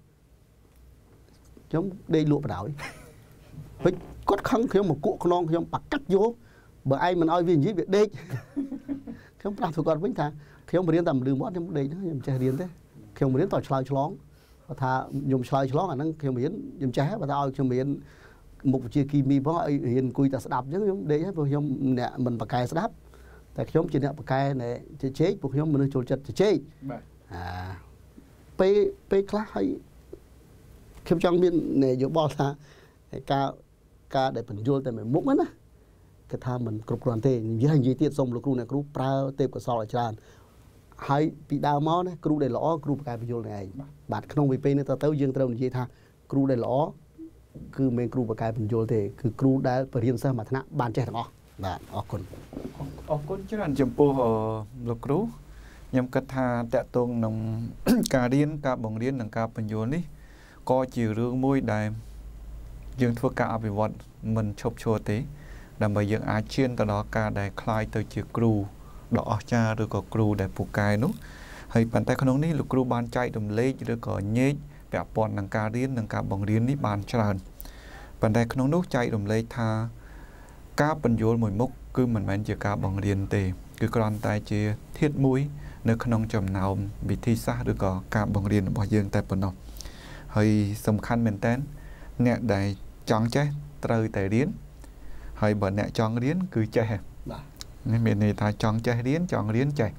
chống đây lụa đảo ấy cốt khăng khiêm một cụ non khiêm bạc cắt vô bởi ai mình nói vì gì việc đây khiêm làm thủ còn vĩnh thà khiêm mà đến tầm đường mót trong đây nó nhầm che điên thế khiêm mà đến tỏi xoài chlóng thà dùng xoài chlóng à nó khiêm biến nhầm che và tao khiêm biến một chia kim mi có hiền cùi ta sẽ đạp chứ không để vô khiêm nè mình bạc cài sẽ đáp tại khiêm chỉ nè bạc cài này chế chế buộc khiêm mình trộn chật chế chế à pe pe class hay khiêm trong miền này vô bao ta cao ca để phần vô tại mình múc á cái tham mình cục đoàn thể với hành vi tiết xong là cú này cú prao tép của sau là tràn hay bị đau máu đấy cú để lõ cú cái phần vô này bạn không bị pe này tao tới dương tao như tha cú để lõ cứ mình cú và cái phần vô thì cứ cú đã phải hiện sao mà thằng bạn trẻ thằng ó bạn ó con ó con chứ là chấm po lục cú nhằm cắt tha tẹt tông nòng cà điên cà bồng điên nòng cà phần vô ní co chiều rương môi đài dương thua cả về vật mình chụp chua tí đầm bầy dương á chiên từ đó cả để khai từ chiếc cừu đỏ cha rồi có cừu để phụ cài nút hay bàn tay con ní lục cừu ban chạy đầm lê rồi có nhét bẹp bòn nằng cà riên nằng cà bồng riên ní bàn tràn bàn tay con nút chạy đầm lê tha cá bần vô mùi mốc cứ mình bán chỉ cá bồng riên tề cứ con tay chia thiết mũi nơi con chầm nào bị thi xa được có cá bồng riên bỏ dương tay bần nọ hay sầm khăn mình tên nè đại chọn chế trời tại điến hay bởi nè chọn điến cứ chế nên miền này ta chọn chế điến chọn điến chế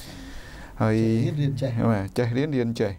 hay chế điến điến chế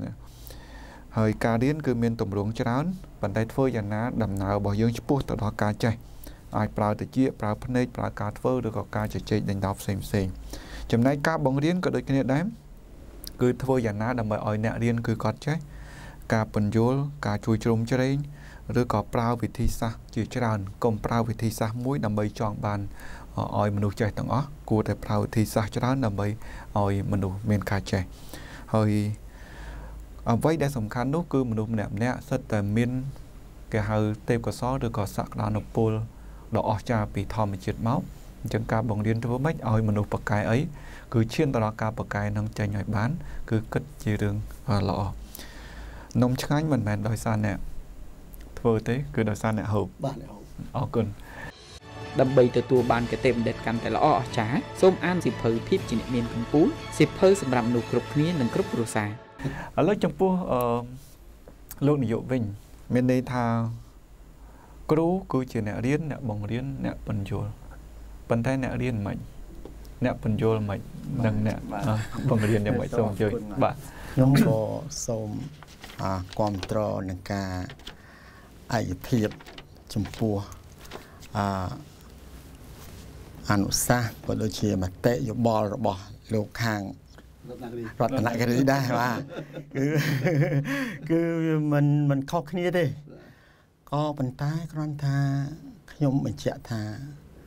hay cá điến cứ miền tổng ruộng cho nó bàn tay phơi dàn ná đầm nào bỏ dương chụp từ đó cá chế ai prao từ chia prao phân nét prao cá phơi được có cá chế chế đánh đọc xem xem chấm này cá bóng điến có được cái này đấy cứ phơi dàn ná đầm bởi ỏi nè điến cứ có chế cá bẩn dối cá chui trùng cho đấy rồi có prao vị thi sa chỉ tràn công prao vị thi sa muối nằm bay chọn bàn ỏi mình chạy tầng ó của để prao thi sa cho đó nằm bay ỏi mình men cà chè hơi vậy để sầm khăn nút cứ mình nẹp nè rất là miên cái hơi tép có xó rồi có sạc đàn nộp pol đỏ cha bị thò mình chết máu chẳng cá bóng điên với mấy ỏi mình bậc cái ấy cứ chiên tao đó cá bậc cái nâng chạy nhảy bán cứ cất chia đường lọ nông chắc anh mình mèn đòi xa nè vừa thế cứ đòi xa nè hộp ở cơn đầm bầy từ tua ban cái tem đẹp căn tại là ọ trá xôm an dịp phơi phíp chỉ niệm miền công pú dịp phơi sầm rằm nụ cục kia nâng cục rô xa ở lớp trong pú lúc này dụ vinh miền đây tha cú cứ chỉ nè điên nè bồng điên nè bần dồi bần tay nè điên mạnh nè bần dồi mạnh nâng nè bồng điên nè mạnh xong chơi bạn nhóm có xôm à quan trò nâng ca ai thiệp chấm pua à anh sa có đôi khi mà tệ vô bò rồi bò lục hàng rót lại cái đấyได้ว่าคือคือมันมันเข้าគ្នាទេក៏ប៉ុន្តែគ្រាន់ថាខ្ញុំបញ្ជាក់ថា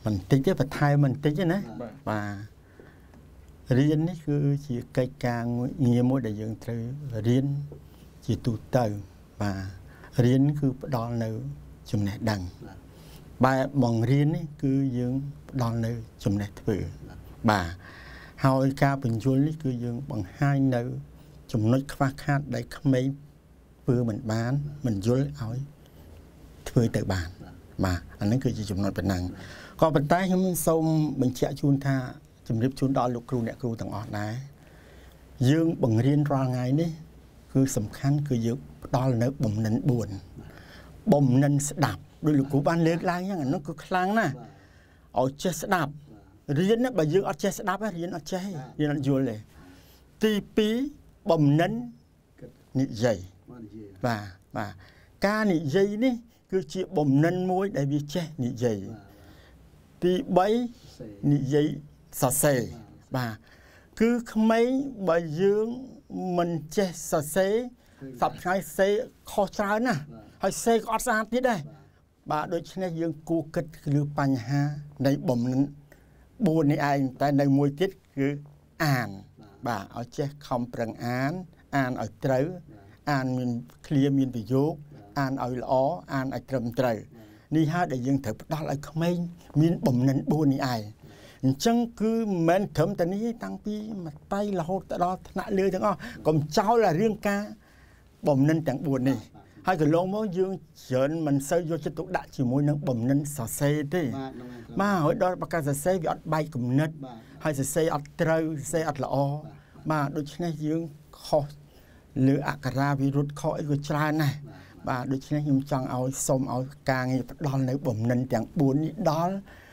mình tính cái vật thai mình tính chứ nè và riêng này cứ chỉ cây càng nhiều mỗi đại dương từ riêng chỉ tụ từ và riêng cứ đo nơi chùm này đằng bà bằng riêng ấy cứ dương đo nơi chùm này thử bà hỏi ca bình chuối ấy cứ dương bằng hai nơi chùm nói khá khát để mấy vừa mình bán mình chuối hỏi thử từ bàn mà anh ấy cứ chỉ chùm nói bình năng còn bên tay chúng xong mình chạy chuôn tha chùm riêng chuôn đo lục cừu nè cừu tầng ọt này dương bằng riêng ra ngày đấy cứ sầm khăn cứ dương đo là nơi bầm nấn buồn bầm nấn đạp đôi lúc của ban lên lang nhá nó cứ khang nè ở chết đạp riêng á bà dương ở chết đạp á riêng ở chết riêng ở vui lệ ti pí bầm nấn nị dày và và ca nị dày ní cứ chỉ bầm nấn môi để bị chết nị dày ti bấy nị dày sờ sề và cứ mấy bà dương mình chết sờ sề sập hai xe kho trái nè hai xe có ra tí đây bà đôi khi dương cô kịch lưu bành ha này bầm buồn này anh tại này mùi tiết cứ an bà ở chết không bằng án an ở trớ an mình clear mình bị dốt an ở lõ an ở trầm trời đi ha để dương thực đó lại không mấy mình bầm nên buồn này ai chẳng cứ men thấm tại ní tăng pi mặt tay là hốt tại đó nã lướiทั้งđó còn cháu là riêng ca bầm nên chẳng buồn này hai cái lông máu dương chớn mình xây vô cho tụ đại chỉ môi nâng bầm nên xả xe thế mà hồi đó bác ca xe bị ọt bay cùng nết hai xe ọt trâu xe ọt lọ mà đôi khi này dương khó lừa akara virus khỏi của cha này và đôi khi này nhưng chẳng ao xôm ao càng đo lấy bầm nên chẳng buồn đó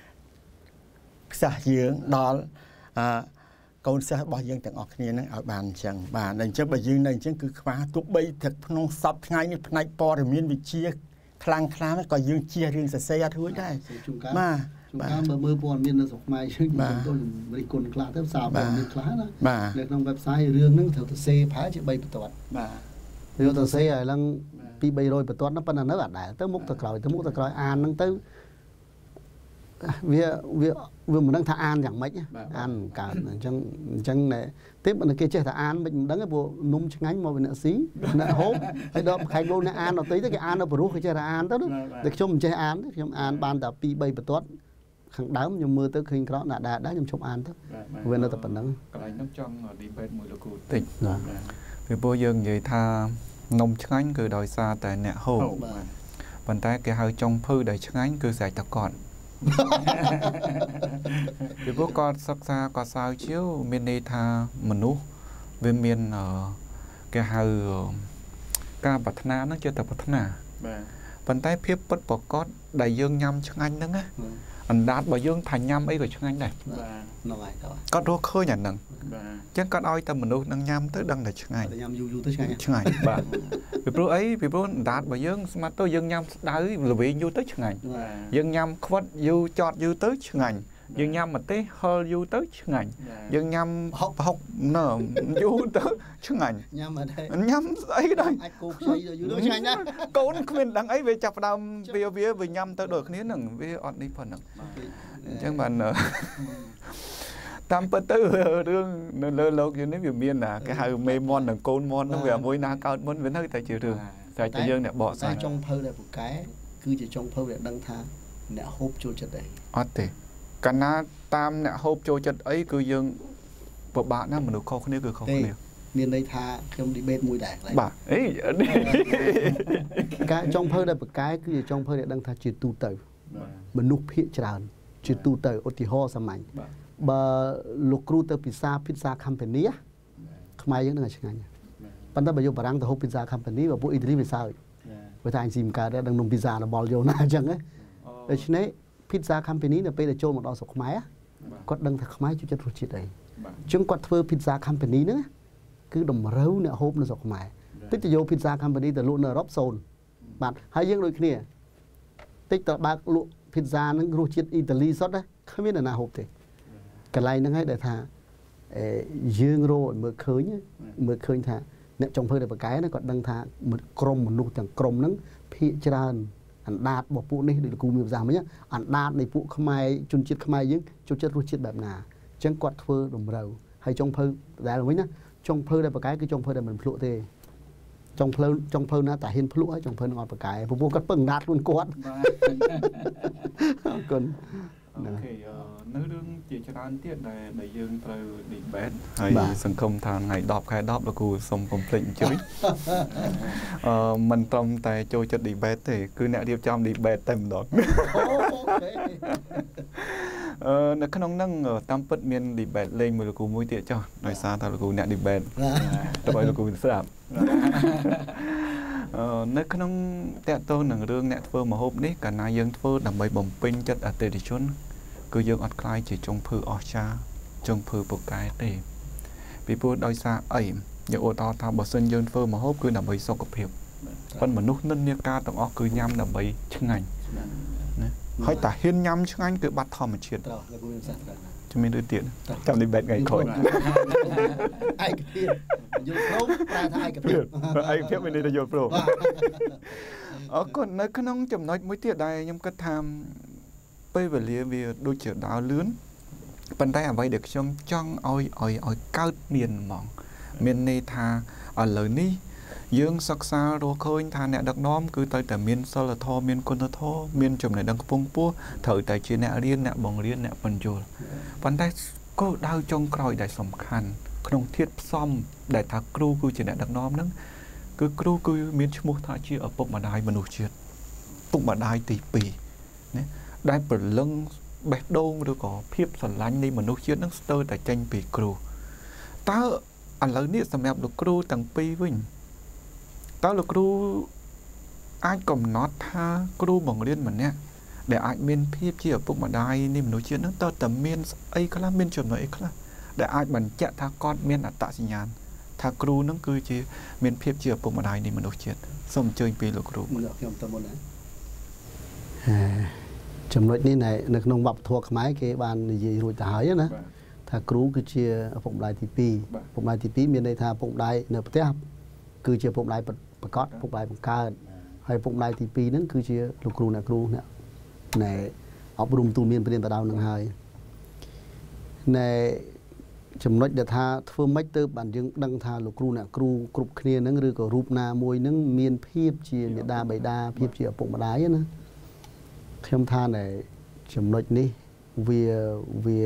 xả dương đó à câu sẽ bao nhiêu từng ở kia nó ở bàn chẳng bà này chứ bây giờ này chứ cứ khóa tụt bay thật non sập ngay như này po rồi miên bị chia khang khang nó còn dương chia riêng sẽ xây thứ đấy mà bà mơ mơ po miên là sọc mai chứ tôi mình còn khá thêm sao bà mình khá đó bà để trong website riêng nó theo xe phá chứ bay bật bà theo từ xe rồi lăng pi bay rồi bật nó bên là nó ở tới múc từ còi tới múc từ còi an nó tới vì vì vì mình đang thà an chẳng mấy nhá an cả chẳng chẳng này tiếp mình kia chơi thà an mình đang cái bộ nung ngánh mà mình nợ xí nợ hốp cái đó khai vô nợ an nó tới cái an nó bự cái chơi thà an đó để cho mình chơi an cho an ban tập pi bay bật toát khẳng đám nhưng mưa tới khi đó là đã đã trong chụp an thôi về nó tập bản năng cái nó trong đi bên mùi lục tỉnh vì bao giờ vậy tha nông ngánh cứ đòi xa tại nẹt hồ bàn tay cái hơi trong phư để ngánh cứ giải tập còn vì bố con sắc xa có sao chiếu miền đây tha mình nú về miền ở cái hơi ca bát na nó chưa tập bát na bàn tay phép bất bỏ con đầy dương nhâm cho anh đó á anh đạt bảo dương thành nhâm ấy của cho anh này có đôi khơi nhà nằng chứ con oi tâm mình nú nằng nhâm tới đằng để cho anh cho anh vì bố ấy vì bố đạt bảo dương mà tôi dương nhâm đái là vì du tới cho anh dương nhâm khuất du chọt du tới cho anh dương nhâm mà tới hơi du tới cho anh dương nhâm học học nở du tới cho anh nhâm ấy đây cốn mình đằng ấy về chập đam về về về nhâm tới được nến nằng về ọt đi phần nằng chẳng bạn tam bát tư đường lơ lơ như nếu biểu miên là cái hai mê mon là côn mon nó về môi na cao muốn vẫn hơi tại chiều đường tại chiều dương này bỏ sang trong phơi là một cái cứ chỉ trong phơi để đăng thang nè hộp trôi chất đấy ót thì cái na tam nè hộp trôi chất ấy cứ dương bộ bạn na mình được không nếu cứ không nhiều miền đây tha trong đi bên mùi đạc lại bà ấy cái trong phơi là một cái cứ chỉ trong phơi để đăng thang chỉ tu tử mình núp hiện tràn chỉ tu tử ở thì ho sầm mạnh bà lục cừu từ pizza pizza company á không ai giống như này bạn ta bây giờ bà đang từ hộp pizza company và bộ y tế vì sao với thằng chìm cả đã đang nung pizza là bỏ vô na chẳng ấy để cho nên pizza company là bây giờ cho một đòn sọc máy á có đang thật máy chú chất ruột chít đấy chúng có thuê pizza company nữa cứ đồng râu nữa hộp nó sọc máy tích từ vô pizza company từ luôn ở Robson bạn hai dương đôi kia tích từ bác lụa pizza nó ruột chít Italy sót đấy không biết là nào hộp thì cái này nó hay để thà dương rồi mở khơi nhá mở khơi thà nè trong phơi để một cái nó còn đăng thà một crom một nụ chẳng crom nắng phi tràn anh đạt bỏ phụ này để cùng miêu giảm nhé anh đạt này phụ không ai chun chết không ai dính chun chết ruột chếtแบบnào chẳng quạt phơ đồng đầu hay trong phơ đại là mấy nhá trong phơ đây một cái cái trong phơ đây mình phụ thế trong phơ trong phơ nó tại hiên phụ trong phơ nó ngọt một cái phụ phụ cắt bừng đạt luôn quạt còn ok nếu đương chỉ cho anh tiết này để dương từ đi bed hay sân không thằng ngày đọc khai đọc là cô xong complete chứ mình trong tại chơi cho đi bed thì cứ nẹo điệp trong đi bed tầm đó nó không năng ở tam bất miên đi bed lên mà là cô mũi tiệt cho nói xa thật là cô nẹo đi bed tôi là cô sạp nếu không tẹt tôi nâng rương nẹt phơ mà hộp đấy cả nai dương phơ đầm bầy bồng pin chất ở tề đi chốn cứ dương ọt khai chỉ trong phơ ở cha trong phơ một cái để vì phơ đôi xa ấy giờ ô to thao bờ sân dương phơ mà hộp cứ đầm bầy sau cặp hiệp còn mà nút nân nia ca tổng óc cứ nhắm đầm bầy chừng ảnh hỏi tả hiên nhắm chừng anh cứ bắt thò mà chuyện cho mình đưa tiền trong đi bẹt ngày khỏi ai cái tiền vô pro ra thay cái tiền ai phép mình đi là vô pro ở còn nơi khăn ông chậm nói mới tiệt đây nhưng cái tham bây về liền vì đôi chữ đào lướn bên đây à vậy được trong trong oi oi oi cao miền mỏng miền này tha ở lời ní dương sắc xa đồ khơi tha nè đặc nóm cứ tớiแต่miền sau là thô miền con thô miền chùm này đang phong pua thời tại trên nè riêng nè bồng riêng nè bần chùa bên đây có đau trong còi đại sầm khăn không thiết xóm đại thạc kêu cứ trên nè đặc nóm nắng cứ kêu cứ miền mua thà chia ở bụng mà đai mà nổi chuyện bụng mà đai tỉ pì đai bờ lưng bẹt đô rồi có phiếp sần lánh đi mà nổi chuyện nó tơ tại tranh pì kêu ta anh lấy nít sầm đẹp được kêu tầng pì với tao là kêu ai cầm nót tha kêu bằng liên mình nè để ai miền phiếp chia ở bụng mà đai đi mà nổi chuyện nó tơ tầm miền ấy cái là miền chuẩn rồi ấy cái là để ai bẩn chẹt tha con miền là tạ sinh nhàn tha kêu nó cứ chia miền phiếp chia ở bụng mà đai đi mà nổi chuyện xong chơi pì là kêu chấm nói như này nó không bọc thuộc máy cái bàn gì rồi ta hỏi nữa thà cứu cứ chia phụng đài thì pi phụng đài thì pi miền đây thà phụng đài nợ tiếp cứ chia phụng đài bật cót phụng đài bằng ca hay phụng đài thì pi nó cứ chia lục cừu nè cừu nè này ở bùng tu miền bên ta đào nâng hai này chấm nói để thà phương mấy từ bản dương đăng thà lục cừu nè cừu cừu kia nó rư có rụp na môi nó miền phiếp chia miền đa bảy đa phiếp chia phụng đài nữa thêm tha này chấm nói ní vì vì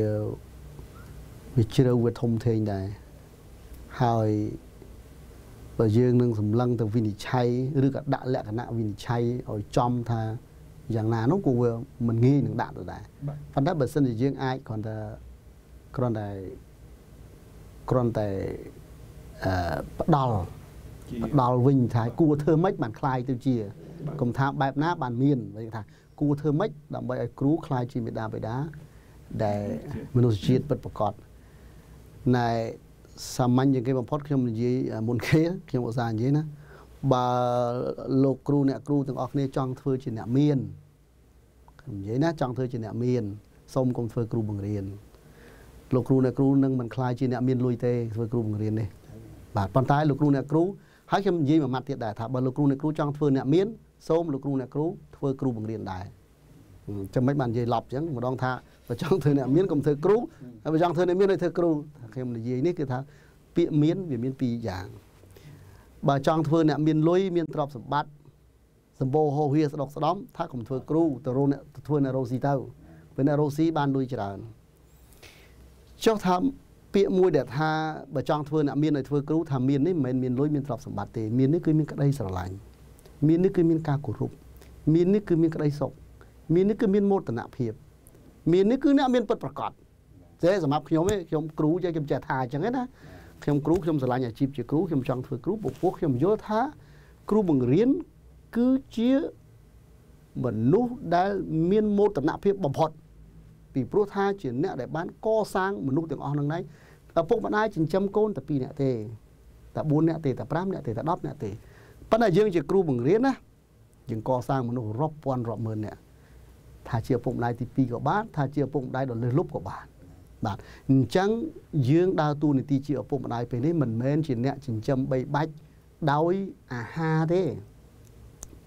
vì chưa về thông tin nàyហើយបើយើងនឹងសម្លឹងទៅវិនិច្ឆ័យឬក៏ដាក់លក្ខណៈវិនិច្ឆ័យឲ្យចំថាយ៉ាងណានោះក៏វាមិនងាយនឹងដាក់ទៅដែរប៉ុន្តែបើសិនជាយើងអាចគ្រាន់តែគ្រាន់តែគ្រាន់តែអឺផ្ដល់ផ្ដល់វិញថាគួរធ្វើម៉េចបានคล้ายទៅជាកុំថាបែបណាបានមានវិញថាគួរធ្វើម៉េចដើម្បីឲ្យគ្រូคล้ายជាមេដាបេដាដែលមនុស្សជាតិពិតប្រាកដណែសាមញ្ញជាងគេបំផុតខ្ញុំនិយាយមុនគេខ្ញុំឧស្សាហ៍និយាយណាបើលោកគ្រូអ្នកគ្រូទាំងអស់គ្នាចង់ធ្វើជាអ្នកមានខ្ញុំនិយាយណាចង់ធ្វើជាអ្នកមានសូមកុំធ្វើគ្រូបង្រៀនលោកគ្រូអ្នកគ្រូនឹងមិនคล้ายជាអ្នកមានលុយទេធ្វើគ្រូបង្រៀននេះបាទប៉ុន្តែលោកគ្រូអ្នកគ្រូហើយខ្ញុំនិយាយមួយម៉ាត់ទៀតដែរថាបើលោកគ្រូអ្នកគ្រូចង់ធ្វើអ្នកមានសូមលោកគ្រូអ្នកគ្រូធ្វើគ្រូបង្រៀនដែរចាំមិនបាននិយាយឡប់អញ្ចឹងម្ដងថាបើចង់ធ្វើអ្នកមានកុំធ្វើគ្រូហើយបើចង់ធ្វើអ្នកមានឲ្យធ្វើគ្រូខ្ញុំនិយាយនេះគឺថាពាក្យមានវាមានពីរយ៉ាងបើចង់ធ្វើអ្នកមានលុយមានទ្រព្យសម្បត្តិសម្បូរហោហៀស្ដុកស្ដំថាកុំធ្វើគ្រូទៅរកអ្នកធ្វើអ្នករស់ស៊ីទៅពេលអ្នករស់ស៊ីបានលុយច្រើនចុះថាពាក្យមួយដែលថាបើចង់ធ្វើអ្នកមានឲ្យធ្វើគ្រូថាមាននេះមិនមែនមានលុយមានទ្រព្យសម្បត្តិទេមាននេះគឺមានក្តីស្រឡាញ់មាននេះគឺមានការគោរពមាននេះគឺមានក្តីសុខមាននេះគឺមានមោទនភាពមាននេះគឺអ្នកមានពិតប្រាកដទេសម្រាប់ខ្ញុំឯងខ្ញុំគ្រូចេះខ្ញុំចេះថាអញ្ចឹងណាខ្ញុំគ្រូខ្ញុំស្រឡាញ់អាជីពជាគ្រូខ្ញុំចង់ធ្វើគ្រូពពួកខ្ញុំយល់ថាគ្រូបង្រៀនគឺជាមនុស្សដែលមានមោទនភាពបំផុតពីព្រោះថាជាអ្នកដែលបានកសាងមនុស្សទាំងអស់នឹងឯងឪពុកម្ដាយចិញ្ចឹមកូនតែពីរនាក់ទេតែបួននាក់ទេតែប្រាំនាក់ទេតែដប់នាក់ទេប៉ុន្តែយើងជាគ្រូបង្រៀនណាយើងកសាងមនុស្សរាប់ពាន់រាប់ម៉ឺននាក់ថាជាឪពុកម្ដាយទីពីរក៏បានថាជាឪពុកម្ដាយដ៏លើសលប់ក៏បានបាទអញ្ចឹងយើងដើរតួនាទីជាឪពុកម្ដាយពេលនេះមិនមែនជាអ្នកចិញ្ចឹមបីបាច់ដោយអាហារទេ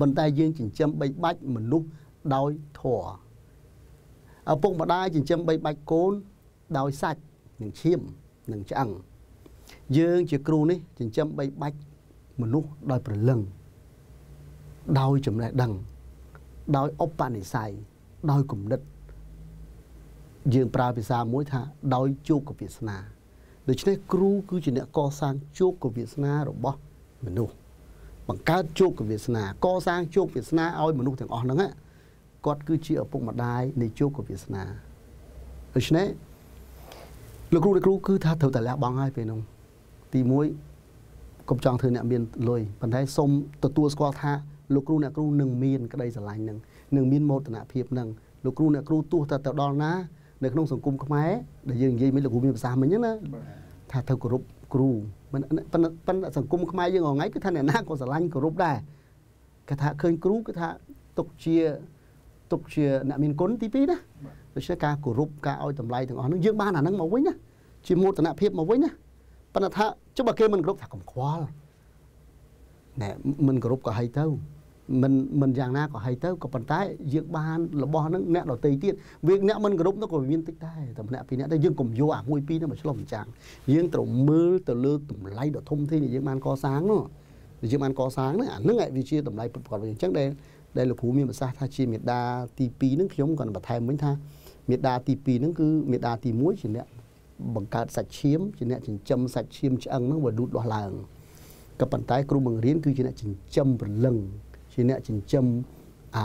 ប៉ុន្តែយើងចិញ្ចឹមបីបាច់មនុស្សដោយធម៌ឪពុកម្ដាយចិញ្ចឹមបីបាច់កូនដោយសាច់និងឈាមនិងឆ្អឹងយើងជាគ្រូនេះចិញ្ចឹមបីបាច់មនុស្សដោយព្រលឹងដោយចំណេះដឹងដោយឧបនិស្ស័យដោយគំនិតយើងប្រើភាសាមួយថាដោយជោគវាសនាដូច្នេះគ្រូគឺជាអ្នកកសាងជោគវាសនារបស់មនុស្សបង្កើតជោគវាសនាកសាងជោគវាសនាឲ្យមនុស្សទាំងអស់ហ្នឹងគាត់គឺជាឪពុកម្ដាយនៃជោគវាសនាដូច្នេះលោកគ្រូលោកគ្រូគឺថាត្រូវតែលះបង់ឲ្យពេលនោះទីមួយកុំចង់ធ្វើអ្នកមានលុយប៉ុន្តែសូមទទួលស្គាល់ថាលោកគ្រូអ្នកគ្រូនឹងមានក្តីស្រឡាញ់នឹងនឹងមានមោទនភាពនឹងលោកគ្រូអ្នកគ្រូទោះតែទៅដល់ណានៅក្នុងសង្គមខ្មែរដែលយើងនិយាយមិនលោកគ្រូមានភាសាមិញណាថាត្រូវគោរពគ្រូមិនប៉ុន្តែសង្គមខ្មែរយើងថ្ងៃគឺថាអ្នកណាក៏ស្រឡាញ់គោរពដែរគេថាឃើញគ្រូគឺថាទុកជាទុកជាអ្នកមានគុណទីពីរណាដូច្នេះការគោរពការឲ្យតម្លៃទាំងអស់ហ្នឹងយើងបានអាហ្នឹងមកវិញណាជាមោទនភាពមកវិញណាប៉ុន្តែថាចុះបើគេមិនគោរពថាកុំខ្វល់ណែមិនគោរពក៏ហីទៅមិនមិនយ៉ាងណាក៏ហីទៅក៏ប៉ុន្តែយើងបានរបស់ហ្នឹងអ្នកដទៃទៀតវាអ្នកមិនគោរពនោះក៏មានតិចដែរតែម្នាក់ពីរនាក់ដែរយើងកុំយកអាមួយពីរហ្នឹងមកឆ្លុះបញ្ចាំងយើងត្រូវមើលទៅលើតម្លៃដ៏ធំធេងដែលយើងបានកសាងនោះដែលយើងបានកសាងហ្នឹងអាហ្នឹងវាជាតម្លៃពិតប្រាកដវិញអញ្ចឹងដែលដែលលោកគ្រូមានប្រសាសន៍ថាជាមេដាទីពីរហ្នឹងខ្ញុំក៏បន្ថែមវិញថាមេដាទីពីរហ្នឹងគឺមេដាទីមួយជាអ្នកបង្កើតសាច់ឈាមជាអ្នកចិញ្ចឹមសាច់ឈាមឆ្អឹងហ្នឹងវាលូតលាស់ឡើងក៏ប៉ុន្តែគ្រូបង្រៀនគឺជាអ្នកចិញ្ចឹមព្រលឹងជាអ្នកចិញ្ចឹមអា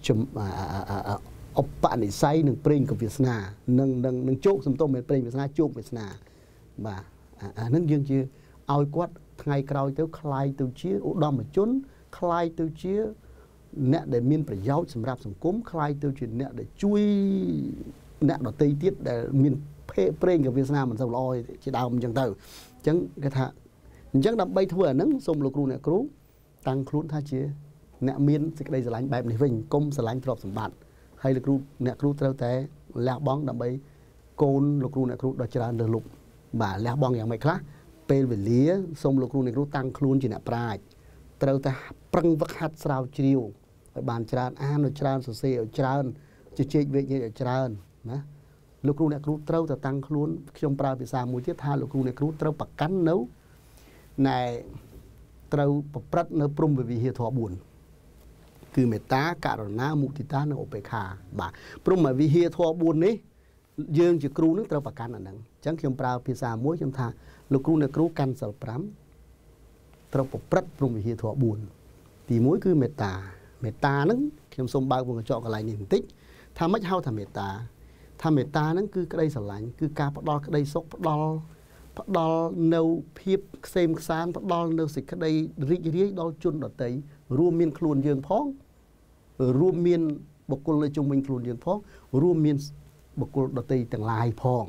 ឧបនិស្ស័យនិងប្រេងកវាសនានិងនឹងនឹងជោគសំទុំប្រេងវាសនាជោគវាសនាបាទអាហ្នឹងយើងជាឲ្យគាត់ថ្ងៃក្រោយទៅคล้ายទៅជាឧត្តមជនคล้ายទៅជាអ្នកដែលមានប្រយោជន៍សម្រាប់សង្គមคล้ายទៅជាអ្នកដែលជួយអ្នកដទៃទៀតដែលមានភេប្រេងកវាសនាមិនសូវល្អជាដើមអញ្ចឹងទៅអញ្ចឹងគេថាអញ្ចឹងដើម្បីធ្វើអាហ្នឹងសូមលោកគ្រូអ្នកគ្រូតាំងខ្លួនថាជាអ្នកមានសេចក្តីស្រឡាញ់បែបនេះវិញកុំស្រឡាញ់ទ្រព្យសម្បត្តិហើយលោកគ្រូអ្នកគ្រូត្រូវតែលះបង់ដើម្បីកូនលោកគ្រូអ្នកគ្រូដ៏ច្រើនលើសលប់បាទលះបង់យ៉ាងម៉េចខ្លះពេលវេលាសូមលោកគ្រូអ្នកគ្រូតាំងខ្លួនជាអ្នកប្រាជ្ញត្រូវតែប្រឹងវឹកហាត់ស្រាវជ្រាវឲ្យបានច្រើនអានឲ្យច្រើនសរសេរឲ្យច្រើនជជែកវែកញែកឲ្យច្រើនណាលោកគ្រូអ្នកគ្រូត្រូវតែតាំងខ្លួនខ្ញុំប្រើភាសាមួយទៀតថាលោកគ្រូអ្នកគ្រូត្រូវប្រកាន់នៅណែត្រូវប្រព្រឹត្តនៅព្រហ្មវិហារធម៌បួនគឺមេត្តាករុណាមុទិតានិងឧបេក្ខាបាទព្រហ្មវិហារធម៌បួននេះយើងជាគ្រូនឹងត្រូវប្រកាន់អាហ្នឹងអញ្ចឹងខ្ញុំប្រើភាសាមួយខ្ញុំថាលោកគ្រូអ្នកគ្រូកាន់សិលប្រាំត្រូវប្រព្រឹត្តព្រហ្មវិហារធម៌បួនទីមួយគឺមេត្តាមេត្តាហ្នឹងខ្ញុំសូមបើកវងកញ្ចក់កន្លែងនេះបន្តិចថាម៉េចហៅថាមេត្តាថាមេត្តាហ្នឹងគឺក្តីស្រឡាញ់គឺការផ្ដល់ក្តីសុខផ្ដល់ផ្ដល់នៅភាពខ្សែមខ្សានផ្ដល់នៅសេចក្តីរីករាយដល់ជនដទៃរួមមានខ្លួនយើងផងរួមមានបុគ្គលនៅជុំវិញខ្លួនយើងផងរួមមានបុគ្គលដទៃទាំងឡាយផង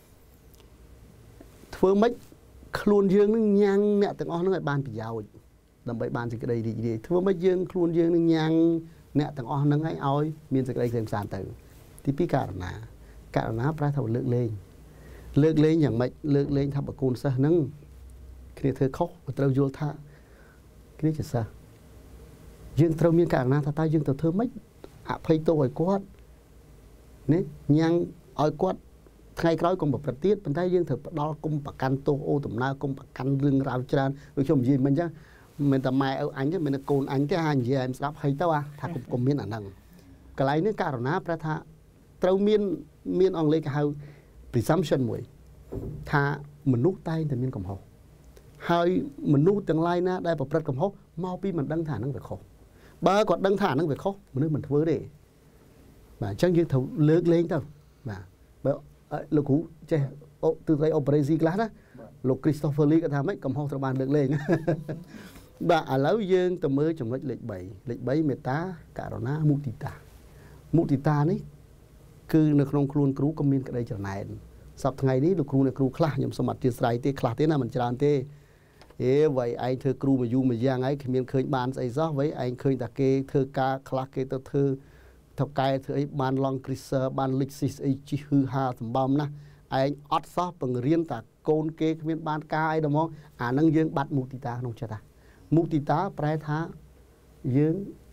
ធ្វើម៉េចខ្លួនយើងនឹងញ៉ាំងអ្នកទាំងអស់ហ្នឹងឲ្យបានប្រយោជន៍ដើម្បីបានសេចក្តីរីករាយធ្វើម៉េចយើងខ្លួនយើងនឹងញ៉ាំងអ្នកទាំងអស់ហ្នឹងឲ្យឲ្យមានសេចក្តីខ្សែមខ្សានទៅទីពីរករណាករណាប្រែថាលើកលែងលើកលែងយ៉ាងម៉េចលើកលែងថាបកូនសិស្សហ្នឹងគ្នាធ្វើខុសត្រូវយល់ថាគ្នាជាសិស្សយើងត្រូវមានករណាថាតើយើងទៅធ្វើម៉េចអភ័យទោសឲ្យគាត់នេះញ៉ាំងឲ្យគាត់ថ្ងៃក្រោយកុំប្រព្រឹត្តទៀតប៉ុន្តែយើងត្រូវផ្ដល់គុំប្រកាន់ទោសអូដំណើរគុំប្រកាន់រឿងរ៉ាវច្រើនដូចខ្ញុំនិយាយមិញអញ្ចឹងមិនតែម៉ែឪអញទេមិនតែកូនអញទេហានិយាយឲ្យស្ដាប់ហើយទៅថាគុំគុំមានអាហ្នឹងកន្លែងនេះករណាប្រែថាត្រូវមានមានអង់គ្លេសគេហៅ presumption មួយថាមនុស្សតែងតែមានកំហុសហើយមនុស្សទាំងឡាយណាដែលប្រព្រឹត្តកំហុសមកពីមិនដឹងថាហ្នឹងវាខុសបើគាត់ដឹងថាហ្នឹងវាខុសមនុស្សមិនធ្វើទេបាទអញ្ចឹងយើងត្រូវលើកលែងទៅបាទបើលោកគ្រូចេះអូទិស័យអូប៉េរ៉េស៊ីខ្លះណាលោក Christopher Lee គាត់ថាម៉េចកំហុសត្រូវបានលើកលែងបាទឥឡូវយើងទៅមើលចំណុចលេខបីលេខបីមេត្តាករុណាមុទិតាមុទិតានេះគឺនៅក្នុងខ្លួនគ្រូក៏មានក្តីច្រណែនសប្តាហ៍ថ្ងៃនេះលោកគ្រូអ្នកគ្រូខ្លះខ្ញុំសូមអធិស្ឋានទេខ្លះទេណាមិនច្រើនទេអេវ៉ៃឯងធ្វើគ្រូមួយយូរមួយយ៉ាងហើយគ្មានឃើញបានស្អីសោះវ៉ៃឯងឃើញតែគេធ្វើការខ្លះគេទៅធ្វើថកែធ្វើអីបានឡង់គ្រីសឺបានលិចស៊ីស្អីជីហឺហាសម្បំណាឯងអត់សោះបង្រៀនតែកូនគេគ្មានបានការអីដល់មកអានឹងយើងបាត់មុទិតាក្នុងចិត្តហ่ะមុទិតាប្រែថាយើង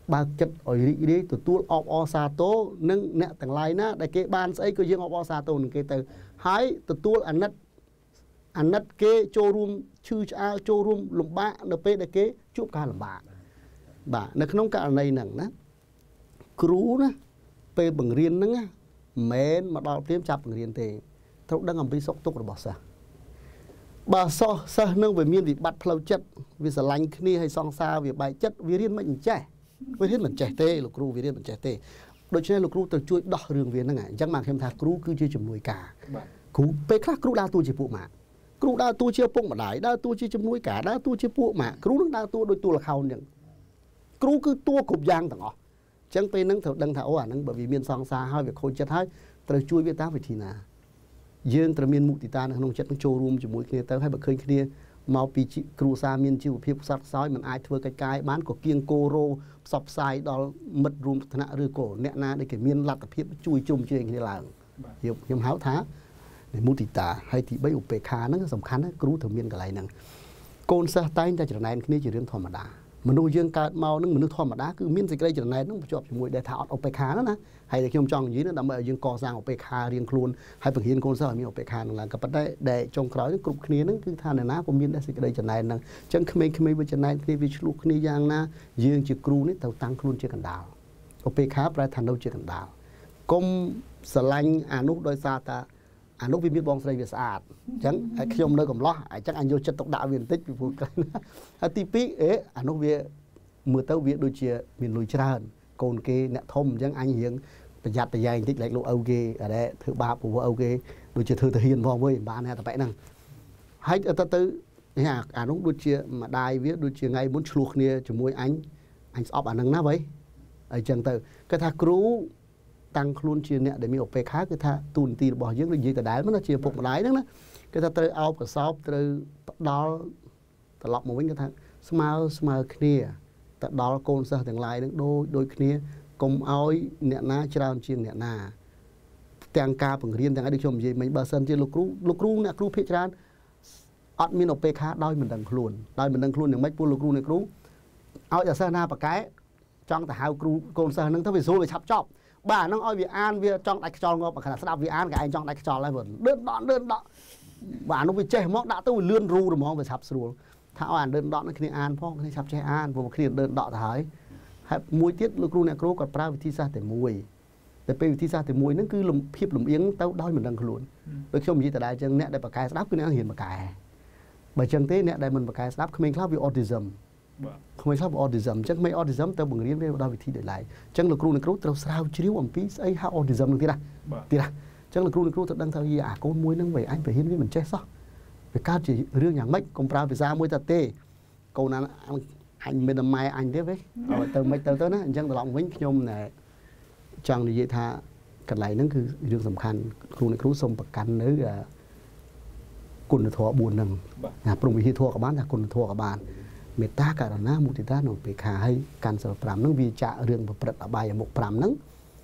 បើចិត្តឲ្យរីករាយទទួលអបអរសាទរនឹងអ្នកទាំងឡាយណាដែលគេបានស្អីក៏យើងអបអរសាទរនឹងគេទៅហើយទទួលអាណិតអាណិតគេចូលរួមឈឺឆ្អែលចូលរួមលំបាកនៅពេលដែលគេជួបការលំបាកបាទនៅក្នុងករណីហ្នឹងណាគ្រូណាពេលបង្រៀនហ្នឹងមិនមែនមកដល់ព្រាមចាប់បង្រៀនទេត្រូវដឹងអំពីសុខទុក្ខរបស់សិស្សបើសិស្សសិស្សនឹងវាមានវិបត្តិផ្លូវចិត្តវាស្រឡាញ់គ្នាហើយសង្សារវាបែកចិត្តវារៀនមិនចេះវារៀនមិនចេះទេលោកគ្រូវារៀនមិនចេះទេដូច្នេះលោកគ្រូត្រូវជួយដោះរឿងវាហ្នឹងអញ្ចឹងមកខ្ញុំថាគ្រូគឺជាជំនួយការគ្រូពេលខ្លះគ្រូដើរតួជាពួកម៉ាក់គ្រូដើរតួជាពុកម្ដាយដើរតួជាជំនួយការដើរតួជាពួកម៉ាក់គ្រូនឹងដើរតួដោយតួល្ខោនអញ្ចឹងគ្រូគឺតួគ្រប់យ៉ាងទាំងអស់អញ្ចឹងពេលហ្នឹងត្រូវដឹងថាអូអាហ្នឹងបើវាមានសង្សារហើយវាខូចចិត្តហើយត្រូវជួយវាតាមវិធីណាយើងត្រូវមានមុទិតានៅក្នុងចិត្តនឹងចូលរួមជាមួយគ្នាទៅហើយបើឃើញគ្នាមកពីគ្រួសារមានជីវភាពខ្សត់ខ្សោយមិនអាចធ្វើកិច្ចការបានក៏គៀងគោរោផ្សព្វផ្សាយដល់មិត្តរួមឋានៈឬក៏អ្នកណាដែលគេមានលទ្ធភាពជួយជុំជែងគ្នាឡើងខ្ញុំហៅថាមុទិតាហើយទីបីឧបេក្ខាហ្នឹងសំខាន់ណាគ្រូត្រូវមានកន្លែងហ្នឹងកូនសិស្សតែងតែច្រណែនគ្នាជារឿងធម្មតាមនុស្សយើងកើតមកនឹងមនុស្សធម្មតាគឺមានសេចក្តីច្រណែននឹងភ្ជាប់ជាមួយដែលថាអត់ឧបេក្ខាណាណាហើយតែខ្ញុំចង់និយាយដើម្បីឲ្យយើងកសាងឧបេក្ខារៀងខ្លួនហើយបង្រៀនកូនសិស្សឲ្យមានឧបេក្ខានឹងឡើងក៏ប៉ុន្តែដែលចុងក្រោយនឹងគ្រប់គ្នានឹងគឺថាអ្នកណាក៏មានដែរសេចក្តីច្រណែននឹងអញ្ចឹងក្មេងៗវាច្រណែនគ្នាវាឆ្លោះគ្នាយ៉ាងណាយើងជាគ្រូនេះត្រូវតាំងខ្លួនជាកណ្ដាលឧបេក្ខាប្រែថានៅជាកណ្ដាលកុំស្រឡាញ់អានោះដោយសារតែអានោះវាមានបងស្រីវាស្អាតអញ្ចឹងខ្ញុំនៅកំឡោះអញ្ចឹងអញយកចិត្តទុកដាក់វាបន្តិចពីព្រោះហើយទីពីរអេអានោះវាមើលទៅវាដូចជាមានលុយច្រើនកូនគេអ្នកធំអញ្ចឹងអញរៀងប្រយ័ត្នប្រយែងបន្តិចឡែកលោកឪគេអរ៉េធ្វើបាបព្រោះឪគេដូចជាធ្វើទៅហ៊ានផងវិញបានតែបែបហ្នឹងហើយទៅទៅអានោះដូចជាម្ដាយវាដូចជាថ្ងៃមុនឆ្លោះគ្នាជាមួយអញអញស្អប់អាហ្នឹងណាវ៉ៃអញ្ចឹងទៅគេថាគ្រូតាំងខ្លួនជាអ្នកដែលមានឧបេក្ខាគឺថាទូនីតិរបស់យើងដូចនិយាយដដែលមកណាជាពុកម្ដាយហ្នឹងណាគេថាត្រូវអោបកសោបត្រូវផ្ដល់ត្រឡប់មកវិញគេថាស្មើស្មើគ្នាទៅដល់កូនសិស្សទាំងឡាយនឹងដូចដូចគ្នាកុំឲ្យអ្នកណាច្រើនជាងអ្នកណាទាំងការបង្រៀនទាំងអីដូចខ្ញុំនិយាយមិញបើសិនជាលោកគ្រូលោកគ្រូអ្នកគ្រូភាគច្រើនអត់មានឧបេក្ខាដោយមិនដឹងខ្លួនដោយមិនដឹងខ្លួនយ៉ាងម៉េចពួកលោកគ្រូអ្នកគ្រូឲ្យតែសិស្សណាប្រកែចង់ទៅហៅគ្រូកូនសិស្សហ្នឹងទៅវាស្រួលវាឆាប់ចប់បាទហ្នឹងឲ្យវាអានវាចង់ដាច់ខ្យល់ងាប់ខណៈស្ដាប់វាអានក៏ឯងចង់ដាច់ខ្យល់ដែរលឿនដកលឿនដកបាទនោះវាចេះហ្មងដាក់ទៅវាលឿនរូរហ្មងវាឆាប់ស្រួលថាឲ្យអានលឿនដកនឹងគ្នាអានផងគ្នាឆាប់ចេះអានព្រោះគ្នាលឿនដកទៅហើយហើយមួយទៀតលោកគ្រូអ្នកគ្រូគាត់ប្រើវិធីសាស្ត្រតែមួយតែពេលវិធីសាស្ត្រតែមួយហ្នឹងគឺភាពលំអៀងទៅដោយមិនដឹងខ្លួនដូចខ្ញុំនិយាយដដែលអញ្ចឹងអ្នកដែលបកកែស្ដាប់គឺអ្នករៀនបកកែបើអញ្ចឹងទេអ្នកដែលមិនបកកែស្ដាប់ក្មេងខ្លះវា autism បាទក្មេងខ្លះវា autism អញ្ចឹងក្មេង autism ទៅបង្រៀនវាដោយវិធីដោយឡែកអញ្ចឹងលោកគ្រូអ្នកគ្រូត្រូវស្រាវជ្រាវអំពីស្អីហៅ autism នឹងទៀតណាទៀតណាអញ្ចឹងលោកគ្រូអ្នកគ្រូត្រូវដឹងថាអាកូនមួយហ្នឹងវាអញបរិញ្ញាវាមិនចេះសោះវាកើតជារឿងយ៉ាងម៉េចកុំប្រើភាសាមួយតែទេកូនណាអញមិនម៉ែអញទេវិញឲ្យទៅមិនទៅទៅណាអញ្ចឹងត្រឡប់វិញខ្ញុំណែចង់និយាយថាកន្លែងហ្នឹងគឺរឿងសំខាន់គ្រូអ្នកគ្រូសូមប្រកាន់នៅគុណធម៌បួនហ្នឹងណាព្រមវិហារធម៌ក៏បានថាគុណធម៌ក៏បានមេត្តាករុណាមុទិតានិងឧបេក្ខាហើយកាន់សិលប្រាំហ្នឹងវាចាក់រឿងប្រព្រឹត្តអបាយមុខប្រាំហ្នឹង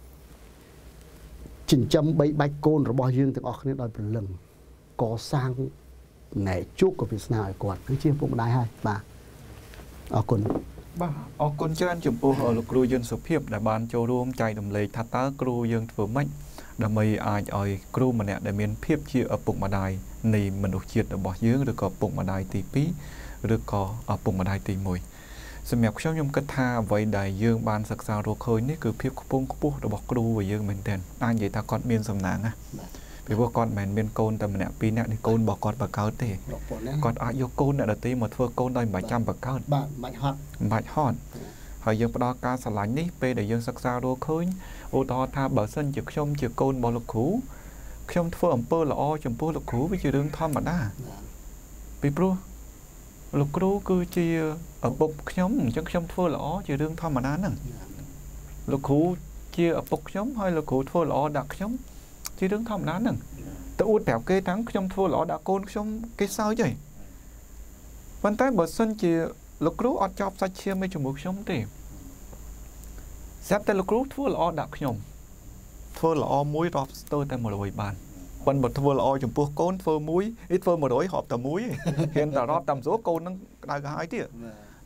ចិញ្ចឹមបីបាច់កូនរបស់យើងទាំងអស់គ្នាដោយព្រលឹងកសាងណែជោគវាសនាឲ្យគាត់គឺជាពុកម្ដាយហើយបាទអរគុណបាទអរគុណច្រើនចំពោះលោកគ្រូយុនសុភាពដែលបានចូលរួមចែករំលែកថាតើគ្រូយើងធ្វើម៉េចដើម្បីអាចឲ្យគ្រូម្នាក់ដែលមានភាពជាឪពុកម្ដាយនៃមនុស្សជាតិរបស់យើងឬក៏ឪពុកម្ដាយទីពីរឬក៏ឪពុកម្ដាយទីមួយសម្រាប់ខ្ញុំខ្ញុំគិតថាអ្វីដែលយើងបានសិក្សារកឃើញនេះគឺភាពខ្ពង់ខ្ពស់របស់គ្រូរបស់យើងមែនទែនអាចនិយាយថាគាត់មានសំណាងណាពីព្រោះគាត់មិនមែនមានកូនតែម្នាក់ពីរនាក់នេះកូនរបស់គាត់បង្កើតទេគាត់អាចយកកូនអ្នកដទៃមកធ្វើកូនដោយមិនបាច់ចាំបង្កើតបាទមិនបាច់ហត់មិនបាច់ហត់ហើយយើងផ្ដល់ការស្រឡាញ់នេះពេលដែលយើងសិក្សារកឃើញឧទាហរណ៍ថាបើសិនជាខ្ញុំជាកូនរបស់លោកគ្រូខ្ញុំធ្វើអំពើល្អចំពោះលោកគ្រូវាជារឿងធម្មតាពីព្រោះលោកគ្រូគឺជាឪពុកខ្ញុំអញ្ចឹងខ្ញុំធ្វើល្អជារឿងធម្មតាហ្នឹងលោកគ្រូជាឪពុកខ្ញុំហើយលោកគ្រូធ្វើល្អដាក់ខ្ញុំជារឿងធម្មតាហ្នឹងទៅអួតប្រាប់គេថាខ្ញុំធ្វើល្អដាក់កូនខ្ញុំគេសើចហើយប៉ុន្តែបើសិនជាលោកគ្រូអត់ចប់សាច់ឈាមឯជាមួយខ្ញុំទេស្រាប់តែលោកគ្រូធ្វើល្អដាក់ខ្ញុំធ្វើល្អមួយរាប់ស្ទើរតែមួយរយបានប៉ុន្តែបើធ្វើល្អចំពោះកូនធ្វើមួយអីធ្វើមួយរយរាប់តែមួយហ៊ានតែរាប់តាមស្រួលកូននឹងក្តៅក្រហាយទៀត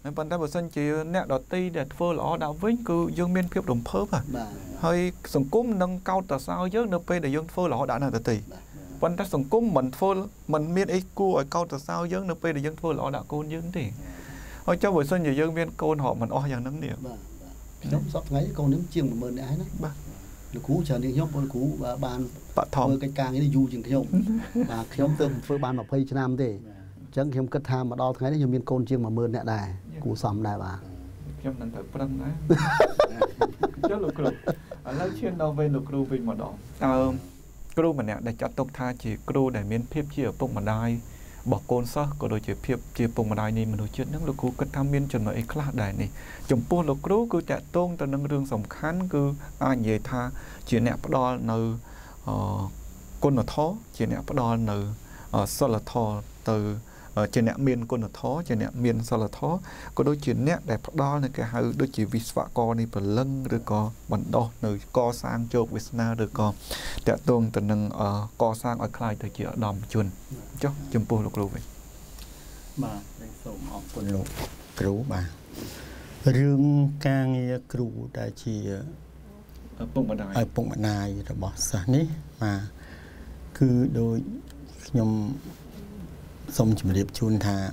ប៉ុន្តែបើសិនជាអ្នកដតីដែលធ្វើល្អដល់វិញគឺយើងមានភាពរំភើបហើយសង្គមនឹងកោតសរសើរយើងនៅពេលដែលយើងធ្វើល្អដល់អ្នកដតីប៉ុន្តែសង្គមមិនធ្វើមិនមានអីគួរឲ្យកោតសរសើរយើងនៅពេលដែលយើងធ្វើល្អដល់កូនយើងទេហើយចុះបើសិនជាយើងមានកូនរហមិនអស់យ៉ាងហ្នឹងនេះបាទខ្ញុំសពថ្ងៃកូននឹងជាងmột nghìnនាក់ហើយណាបាទលោកគ្រូច្រើនជាងខ្ញុំបងគ្រូបានធ្វើកិច្ចការនេះយូរជាងខ្ញុំបាទខ្ញុំទៅធ្វើបានยี่สิบឆ្នាំទេអញ្ចឹងខ្ញុំគិតថាមកដល់ថ្ងៃនេះខ្ញុំមានកូនជាងmột nghìnនាក់ដែរគួរសមដែរបាទខ្ញុំនឹងត្រូវប្រឹងដែរចុះលោកគ្រូឥឡូវឈានដល់វេនលោកគ្រូវិញម្ដងតើគ្រូម្នាក់ដែលចាត់ទុកថាជាគ្រូដែលមានភាពជាឪពុកម្ដាយរបស់កូនសិស្សក៏ដូចជាភាពជាពុកម្ដាយនៃមនុស្សជាតិហ្នឹងលោកគ្រូគិតថាមានចំណុចអីខ្លះដែរនេះចំពោះលោកគ្រូគឺតាក់ទងទៅនឹងរឿងសំខាន់គឺអាចនិយាយថាជាអ្នកផ្ដល់នៅគុណធម៌ជាអ្នកផ្ដល់នៅសិលធម៌ទៅជាអ្នកមានគុណធម៌ជាអ្នកមានសិលធម៌ក៏ដូចជាអ្នកដែលផ្ដល់នៅគេហៅដូចជាវិស្វករនៃព្រលឹងឬក៏បណ្ដោះនៅកសាងជោគវាសនាឬក៏តាក់ទងទៅនឹងកសាងឲ្យខ្លាយទៅជាឧត្តមជនចុះចំពោះលោកគ្រូវិញបាទសូមអរគុណលោកគ្រូបាទរឿងការងារគ្រូដែលជាឪពុកម្ដាយឪពុកម្ដាយរបស់សិស្សនេះបាទគឺដោយខ្ញុំសូមជម្រាបជូនថា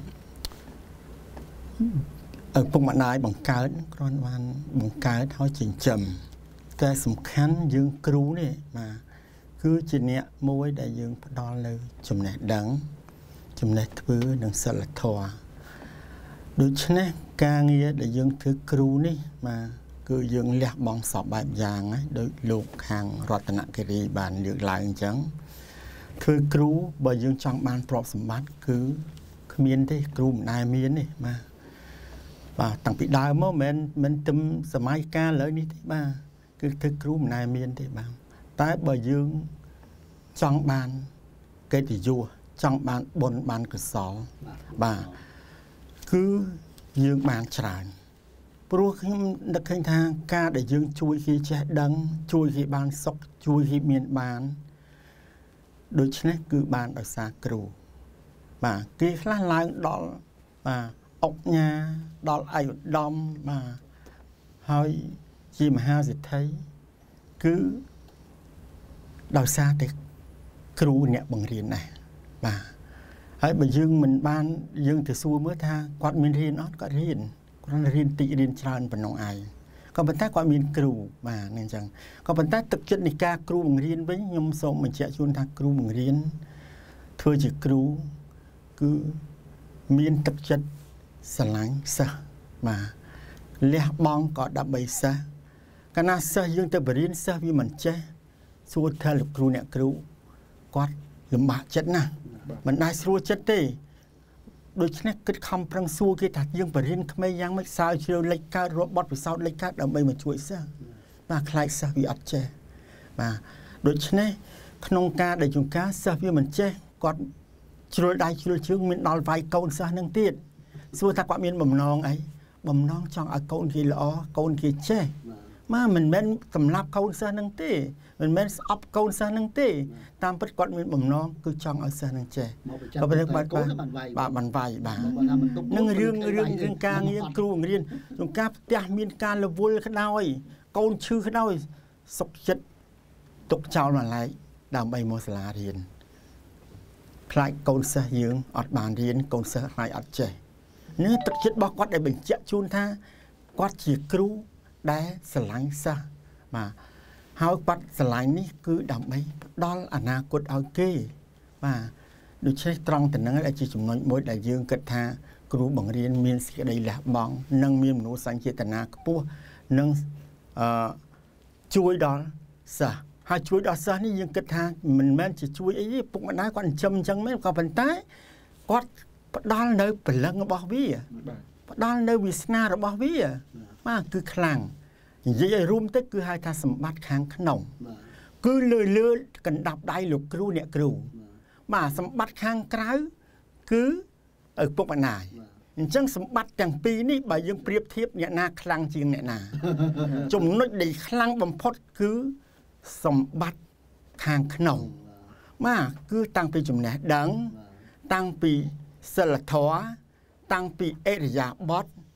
ឪពុកម្ដាយបង្កើតគ្រាន់បានបង្កើតឲ្យចិញ្ចឹមតែសំខាន់យើងគ្រូនេះបាទគឺជាអ្នកមួយដែលយើងផ្ដល់នៅចំណេះដឹងចំណេះធ្វើនិងសិលធម៌ដូច្នេះការងារដែលយើងធ្វើគ្រូនេះបាទគឺយើងលះបង់សពបែបយ៉ាងណាដោយលោកខាងរតនគិរីបានលើកឡើងអញ្ចឹងធ្វើគ្រូបើយើងចង់បានទ្រព្យសម្បត្តិគឺគ្មានទេគ្រូមិនដែលមានទេបាទបាទតាំងពីដើមមកមិនមិនទឹមសម័យកាលឥឡូវនេះទេបាទគឺធ្វើគ្រូមិនដែលមានទេបាទតែបើយើងចង់បានកិត្តិយសចង់បានបុណ្យបានកុសលបាទគឺយើងបានច្រើនព្រោះខ្ញុំនឹកឃើញថាការដែលយើងជួយគេចេះដឹងជួយគេបានសុខជួយគេមានបានដូច្នេះគឺបានដោយសារគ្រូបាទគេខ្លះឡើងដល់បាទអុកញ៉ាដល់ឯកឧត្តមបាទហើយជាមហាសិទ្ធិគឺដោយសារតែគ្រូអ្នកបង្រៀនដែរបាទហើយបើយើងមិនបានយើងទៅសួរមើលថាគាត់មានរៀនអត់គាត់រៀនគាត់រៀនតិចរៀនច្រើនប៉ុណ្ណឹងឯងក៏ប៉ុន្តែគាត់មានគ្រូបាទអញ្ចឹងក៏ប៉ុន្តែទឹកចិត្តនៃការគ្រូបង្រៀនវិញខ្ញុំសូមបញ្ជាក់ជូនថាគ្រូបង្រៀនធ្វើជាគ្រូគឺមានទឹកចិត្តស្រឡាញ់សិស្សបាទលះបង់ក៏ដើម្បីសិស្សកាលណាសិស្សយើងទៅបរៀនសិស្សវាមិនចេះសួរថាលោកគ្រូអ្នកគ្រូគាត់លំបាកចិត្តណាស់មិនដែរស្រួលចិត្តទេដូច្នេះគិតខំប្រឹងសួរគេថាយើងបរិញ្ញាក្មេងយ៉ាងម៉េចសើជ្រាវលេខកើតរបត់ពិសោធន៍លេខកើតដើម្បីមកជួយសិស្សបាទខ្លាចសិស្សវាអត់ចេះបាទដូច្នេះក្នុងការដែលជួនកាលសិស្សវាមិនចេះគាត់ជ្រុលដៃជ្រុលជើងមានដល់វាយកូនសិស្សនឹងទៀតសួរថាគាត់មានបំណងអីបំណងចង់ឲ្យកូនគេល្អកូនគេចេះបាទមិនមែនសម្លាប់កូនសិស្សនឹងទេមិនមែនស្អប់កូនសិស្សនឹងទេតាមពិតគាត់មានបំណងគឺចង់ឲ្យសិស្សនឹងចេះក៏ប៉ុន្តែបាត់បាទបានវាយបាទនឹងរឿងរឿងរឿងការងារគ្រូបង្រៀនជួនកាលផ្ទះមានការរវល់ក្តោយកូនឈឺក្តោយសុខចិត្តទុកចោលមួយឡែកដើម្បីមកសាលារៀនខ្លាចកូនសិស្សយើងអត់បានរៀនកូនសិស្សខ្លាចអត់ចេះនេះទឹកចិត្តរបស់គាត់ដែលបញ្ជាក់ជូនថាគាត់ជាគ្រូដែលស្រឡាញ់សិស្សបាទហើយគាត់ស្រឡាញ់នេះគឺដើម្បីផ្ដល់អនាគតឲ្យគេបាទដូច្នេះត្រង់តំណឹងដែលជាចំណុចមួយដែលយើងគិតថាគ្រូបង្រៀនមានសេចក្តីលះបង់និងមានមនោសញ្ចេតនាខ្ពស់និងអឺជួយដល់សិស្សហើយជួយដល់សិស្សនេះយើងគិតថាមិនមែនជាជួយអីទេពុកម្ដាយគាត់ចិញ្ចឹមអញ្ចឹងមែនក៏ប៉ុន្តែគាត់ផ្ដល់នៅព្រលឹងរបស់វាផ្ដល់នៅវាសនារបស់វាបាទគឺខ្លាំងនិយាយឲ្យរួមទៅគឺហៅថាសម្បត្តិខាងក្នុងគឺលើលើកណ្ដាប់ដៃលោកគ្រូអ្នកគ្រូបាទសម្បត្តិខាងក្រៅគឺឪពុកម្ដាយអញ្ចឹងសម្បត្តិទាំងពីរនេះបើយើងប្រៀបធៀបអ្នកណាខ្លាំងជាងអ្នកណាចំណុចដែលខ្លាំងបំផុតគឺសម្បត្តិខាងក្នុងបាទគឺតាំងពីចំណេះដឹងតាំងពីសិលធម៌តាំងពីអរិយាបថ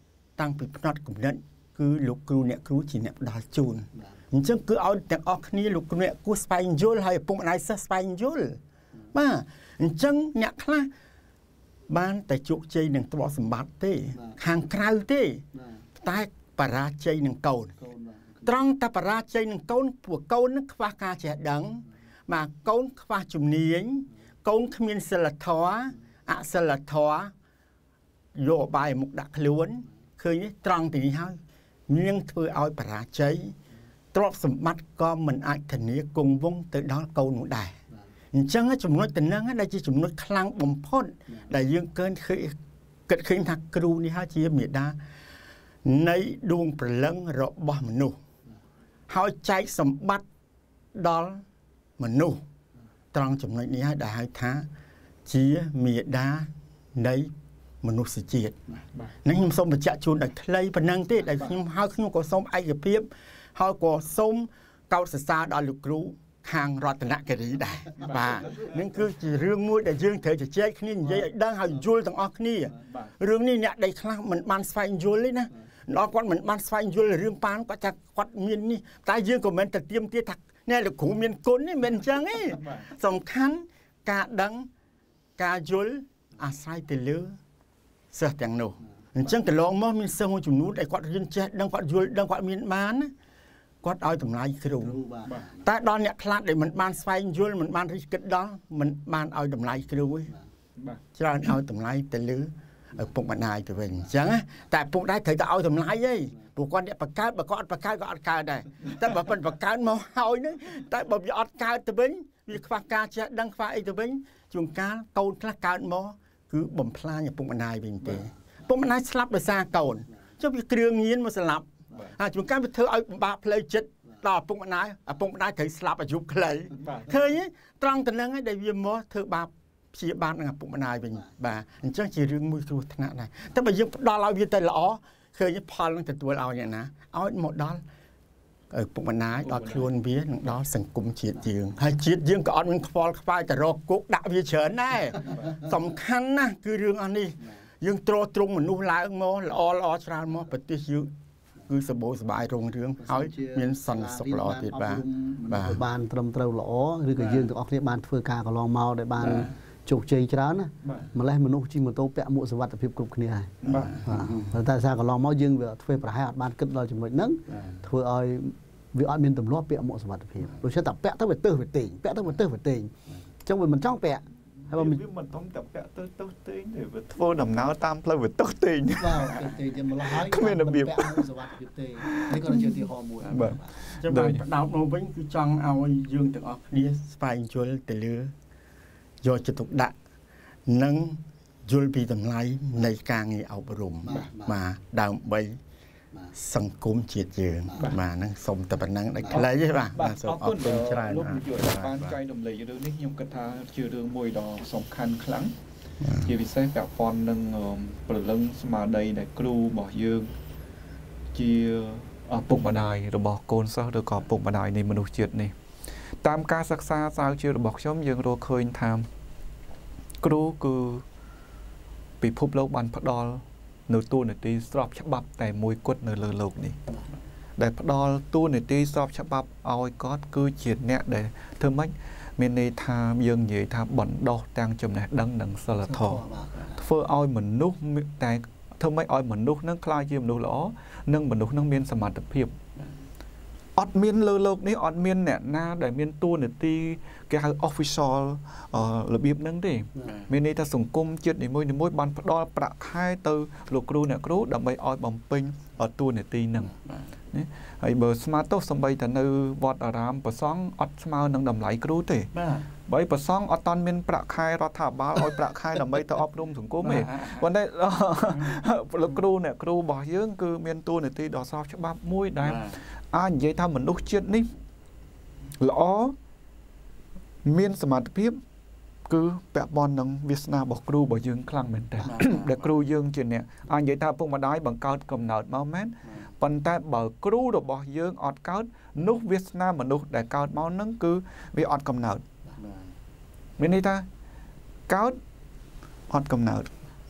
តាំងពីផ្នត់គំនិតគឺលោកគ្រូអ្នកគ្រូជាអ្នកផ្ដល់ជូនអញ្ចឹងគឺឲ្យទាំងអស់គ្នាលោកគ្រូអ្នកគួរស្វែងយល់ហើយឪពុកម្ដាយសិស្សស្វែងយល់បាទអញ្ចឹងអ្នកខ្លះបានតែជោគជ័យនឹងទ្រព្យសម្បត្តិទេខាងក្រៅទេតែបរាជ័យនឹងកូនត្រង់តែបរាជ័យនឹងកូនពួកកូននឹងខ្វះការចេះដឹងបាទកូនខ្វះជំនាញកូនគ្មានសិលធម៌អសិលធម៌យកបាយមុខដាក់ខ្លួនឃើញត្រង់ទីនេះហើយនាងធ្វើឲ្យបរាជ័យទ្រព្យសម្បត្តិក៏មិនអាចធានាគង់វង្សទៅដល់កូននោះដែរអញ្ចឹងចំណុចតំណែងដែលជាចំណុចខ្លាំងបំផុតដែលយើងកើនឃើញគិតឃើញថាគ្រូនេះហើយជាមេដានៃដួងព្រលឹងរបស់មនុស្សហើយចែកសម្បត្តិដល់មនុស្សត្រង់ចំណុចនេះហើយដែលហៅថាជាមេដានៃមនុស្សជាតិនេះខ្ញុំសូមបញ្ជាក់ជូនដល់ខ្លីប៉ុណ្ណឹងទេដែលខ្ញុំហើយខ្ញុំក៏សូមឯកភាពហើយក៏សូមកោតសរសើរដល់លោកគ្រូខាងរតនគិរីដែរបាទនឹងគឺជារឿងមួយដែលយើងត្រូវជជែកគ្នានិយាយឲ្យដឹងឲ្យយល់ទាំងអស់គ្នារឿងនេះអ្នកដែលខ្លះមិនបានស្វែងយល់ទេណាដល់គាត់មិនបានស្វែងយល់រឿងប៉ានគាត់ថាគាត់មាននេះតែយើងក៏មិនទៅទៀមទាថាអ្នកលោកគ្រូមានគុណទេមិនអញ្ចឹងទេសំខាន់ការដឹងការយល់អាស្រ័យទៅលើសិស្សទាំងនោះអញ្ចឹងកន្លងមកមានសិស្សមួយចំនួនដែលគាត់រៀនចេះដឹងគាត់យល់ដឹងគាត់មានបានគាត់ឲ្យតម្លៃគ្រូតែដល់អ្នកខ្លះដែលមិនបានស្វែងយល់មិនបានរិះគិតដល់មិនបានឲ្យតម្លៃគ្រូទេច្រើនឲ្យតម្លៃទៅលើឪពុកម្ដាយទៅវិញអញ្ចឹងតែឪពុកម្ដាយត្រូវតែឲ្យតម្លៃឯងព្រោះគាត់អ្នកបង្កើតបើគាត់អត់បង្កើតក៏អត់កើតដែរតែបើមិនបង្កើតមកហើយនឹងតែបើវាអត់កើតទៅវិញវាខ្វះការចេះដឹងខ្វះអីទៅវិញជួនកាលកូនខ្លះកើតមកគឺបំផ្លាញឪពុកម្ដាយវិញទេឪពុកម្ដាយស្លាប់ដោយសារកូនចុះវាគ្រឿងញៀនមកស្លាប់ហើយជួនកាលវាធ្វើឲ្យពិបាកផ្លូវចិត្តដល់ឪពុកម្ដាយឪពុកម្ដាយត្រូវស្លាប់អាយុខ្លីឃើញទេត្រង់តំណែងឯងដែលវាមកធ្វើបាបព្យាបាទនឹងឪពុកម្ដាយវិញបាទអញ្ចឹងជារឿងមួយគ្រោះថ្នាក់ដែរតែបើយើងផ្ដល់ឲ្យវាទៅល្អឃើញផលនឹងទទួលឲ្យអ្នកណាឲ្យមកដល់ឪពុកម្ដាយដល់ខ្លួនវានឹងដល់សង្គមជាតិយើងហើយជាតិយើងក៏អត់មានខ្វល់ខ្វាយទៅរកគុកដាក់វាច្រើនដែរសំខាន់ណាស់គឺរឿងអស់នេះយើងទ្រទ្រង់មនុស្សឡើងមកល្អល្អច្រើនមកប្រទេសយើងគឺសបោសបាយរុងរឿងហើយមានសន្តិសុខល្អទៀតបាទបាទបានត្រឹមត្រូវល្អឬក៏យើងទាំងអស់គ្នាបានធ្វើការកន្លងមកដែលបានជោគជ័យច្រើនណាម្លេះមនុស្សជិះម៉ូតូពាក់មួកសុវត្ថិភាពគ្រប់គ្នាហើយបាទតែសារកន្លងមកយើងវាធ្វើប្រហែលអត់បានគិតដល់ចំណុចហ្នឹងធ្វើឲ្យវាអត់មានទម្លាប់ពាក់មួកសុវត្ថិភាពដូចជាតែពាក់ទៅវាទើសវាតេងពាក់ទៅវាទើសវាតេងអញ្ចឹងវាមិនចង់ពាក់ហើយបើវាមិនធំតែពាក់ទៅទើសតេងទេវាធ្វើដំណើរតាមផ្លូវវាទើសតេងបាទតេងជាម្ល៉េះហើយគ្មានរបៀបពាក់មួកសុវត្ថិភាពទេនេះក៏ជាឧទាហរណ៍មួយបាទចឹងបានបដោតមកវិញគឺចង់ឲ្យយើងទាំងអស់គ្នាស្វែងយល់ទៅលើយកចិត្តទុកដាក់និងយល់ពីតម្លៃនៃការងារអប់រំបាទដើម្បីសង្គមជាតិយើងបាទហ្នឹងសូមតែប៉ុណ្្នឹងដល់ខ្លីទេបាទបាទសូមអរគុណច្រើនលោកនាយកបានចែករំលែករឿងនេះខ្ញុំគិតថាជារឿងមួយដ៏សំខាន់ខ្លាំងជាពិសេសពាក់ព័ន្ធនឹងព្រលឹងស្មារតីដែលគ្រូរបស់យើងជាឪពុកម្ដាយរបស់កូនសិស្សឬក៏ឪពុកម្ដាយនៃមនុស្សជាតិនេះតាមការសិក្សាស្រាវជ្រាវរបស់ខ្ញុំយើងរកឃើញថាគ្រូគឺពិភពលោកបានផ្ដល់នៅតួនាទីស្របច្បាប់តែមួយគត់នៅលើโลกនេះដែលផ្ដល់តួនាទីស្របច្បាប់ឲ្យគាត់គឺជាអ្នកដែលធ្វើម៉េចមានន័យថាយើងនិយាយថាបណ្ដោះទាំងចំណេះដឹងនិងសិលធម៌ធ្វើឲ្យមនុស្សតែធ្វើម៉េចឲ្យមនុស្សនឹងក្លាយជាមនុស្សល្អនិងមនុស្សនឹងមានសមត្ថភាពអត់មានលើโลกនេះអត់មានអ្នកណាដែលមានតួនាទីគេហៅ official របៀបហ្នឹងទេមានន័យថាសង្គមជាតិនីមួយៗបានផ្ដល់ប្រាក់ខែទៅលោកគ្រូអ្នកគ្រូដើម្បីឲ្យបំពេញតួនាទីហ្នឹងណាហើយបើស្មាតទោសសំបីតែនៅវត្តអារាមប្រសង់អត់ស្មើនឹងតម្លៃគ្រូទេបាទបើប្រសង់អត់តាន់មានប្រាក់ខែរដ្ឋាភិបាលឲ្យប្រាក់ខែដើម្បីទៅអប់រំសង្គមទេប៉ុន្តែលោកគ្រូអ្នកគ្រូរបស់យើងគឺមានតួនាទីដ៏ស្របច្បាប់មួយដែលអាចនិយាយថាមនុស្សជាតិនេះល្អមានសមត្ថភាពគឺពាក់ព័ន្ធនឹងវាសនារបស់គ្រូរបស់យើងខ្លាំងមែនតើដែលគ្រូយើងជាអ្នកអាចនិយាយថាពុកម្ដាយបង្កើតកំណើតមកមែនប៉ុន្តែបើគ្រូរបស់យើងអត់កើតនោះវាសនាមនុស្សដែលកើតមកនឹងគឺវាអត់កំណើតមានន័យថាកើតអត់កំណើត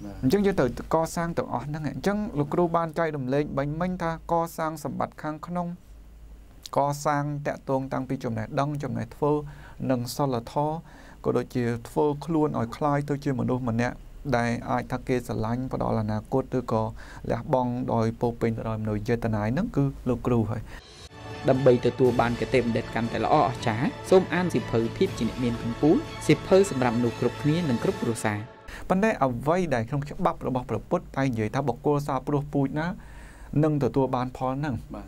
ចឹងយើងទៅកសាងទាំងអស់ហ្នឹងអញ្ចឹងលោកគ្រូបានចែករំលែកបាញ់មិញថាកសាងសម្បត្តិខាងក្នុងកសាងតាក់ទងតាំងពីចំណេះដឹងចំណេះធ្វើនិងសិលធម៌ក៏ដូចជាធ្វើខ្លួនឲ្យคล้ายទៅជាមនុស្សម្នាក់ដែលអាចថាគេស្រឡាញ់ផ្ដល់អនាគតឬក៏លះបង់ដោយពោពេញទៅដោយមនោយេតនាហ្នឹងគឺលោកគ្រូហើយដើម្បីទទួលបានគតិបណ្ឌិតកាន់តែល្អអស្ចារ្យសូមអានសៀវភៅភាពជាអ្នកមានកម្ពុជាសៀវភៅសម្រាប់មនុស្សគ្រប់គ្នានិងគ្រប់គ្រួសារប៉ុន្តែអ្វីដែលក្នុងច្បាប់របស់ព្រះពុទ្ធតែនិយាយថាបុគ្គលសាព្រោះពូជណានឹងទទួលបានផលហ្នឹងបាទ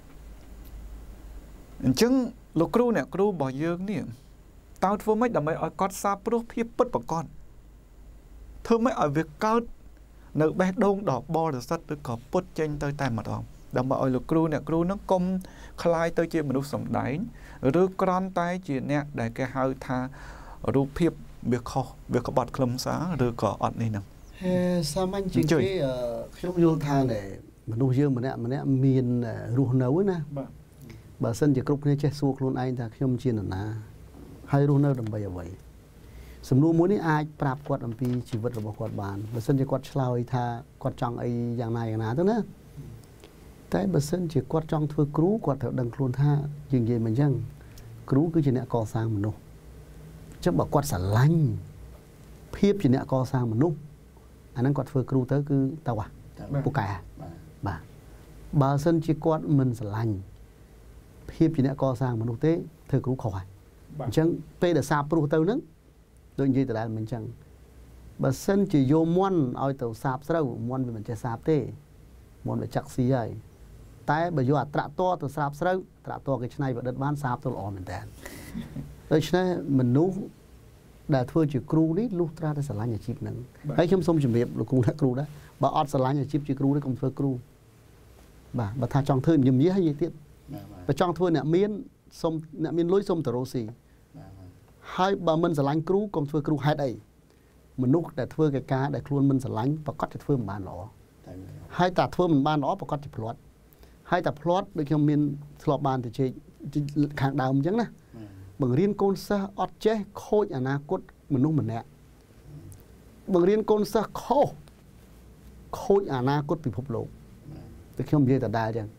អញ្ចឹងលោកគ្រូអ្នកគ្រូរបស់យើងនេះតើធ្វើម៉េចដើម្បីឲ្យគាត់សាព្រោះភាពពិតប្រាកដធ្វើម៉េចឲ្យវាកើតនៅបេះដូងដ៏បរិសុទ្ធឬក៏ពុតចេញទៅតែម្ដងដើម្បីឲ្យលោកគ្រូអ្នកគ្រូនឹងកុំคล้ายទៅជាមនុស្សសំដែងឬគ្រាន់តែជាអ្នកដែលគេហៅថារូបភាពវាខុសវាក្បត់ខ្លឹមសារឬក៏អត់នេះហ្នឹងហេសាមញ្ញជាងគេខ្ញុំយល់ថាមនុស្សយើងម្នាក់ម្នាក់មានរស់នៅណាបាទបើសិនជាគ្រប់គ្នាចេះសួរខ្លួនឯងថាខ្ញុំជានរណាហើយរស់នៅដើម្បីអ្វីសំណួរមួយនេះអាចប្រាប់គាត់អំពីជីវិតរបស់គាត់បានបើសិនជាគាត់ឆ្លើយថាគាត់ចង់អីយ៉ាងណាយ៉ាងណាទៅណាតែបើសិនជាគាត់ចង់ធ្វើគ្រូគាត់ត្រូវដឹងខ្លួនថាយើងនិយាយមិនអញ្ចឹងគ្រូគឺជាអ្នកកសាងមនុស្សអញ្ចឹងបើគាត់ស្រឡាញ់ភាពជាអ្នកកសាងមនុស្សអាហ្នឹងគាត់ធ្វើគ្រូទៅគឺទៅពូកែបាទបើសិនជាគាត់មិនស្រឡាញ់ភាពជាអ្នកកសាងមនុស្សទេធ្វើគ្រូខុសហើយអញ្ចឹងពេលដែលសាបព្រោះទៅហ្នឹងដូចនិយាយដដែលមិនអញ្ចឹងបើសិនជាយកមន់ឲ្យទៅសាបស្រូវមន់វាមិនចេះសាបទេមន់វាចាក់ស៊ីហើយតែបើយកអាត្រាក់តទៅសាបស្រូវត្រាក់តគេឆ្នៃប្រឌិតបានសាបទៅល្អមែនតើដូច្នេះមនុស្សដែលធ្វើជាគ្រូនេះលុះត្រាតែស្រឡាញ់អាជីពហ្នឹងហើយខ្ញុំសូមជម្រាបលោកគ្រូអ្នកគ្រូដែរបើអត់ស្រឡាញ់អាជីពជាគ្រូនេះកុំធ្វើគ្រូបាទបើថាចង់ធ្វើញឹមញីហើយនិយាយទៀតបើចង់ធ្វើអ្នកមានសុំអ្នកមានលុយសុំតរោស៊ីហើយបើមិនស្រឡាញ់គ្រូកុំធ្វើគ្រូហេតុអីមនុស្សដែលធ្វើកិច្ចការដែលខ្លួនមិនស្រឡាញ់ប្រកាសជាធ្វើមិនបានល្អហើយតែធ្វើមិនបានល្អប្រកាសជាភ្លាត់ហើយតែភ្លាត់ដូចខ្ញុំមានធ្លាប់បានទៅជែកខាងដើមអញ្ចឹងណាបង្រៀនកូនសិស្សអត់ចេះខូចអនាគតមនុស្សម្នាក់បង្រៀនកូនសិស្សខុសខូចអនាគតពិភពលោកតែខ្ញុំនិយាយដដែលអញ្ចឹង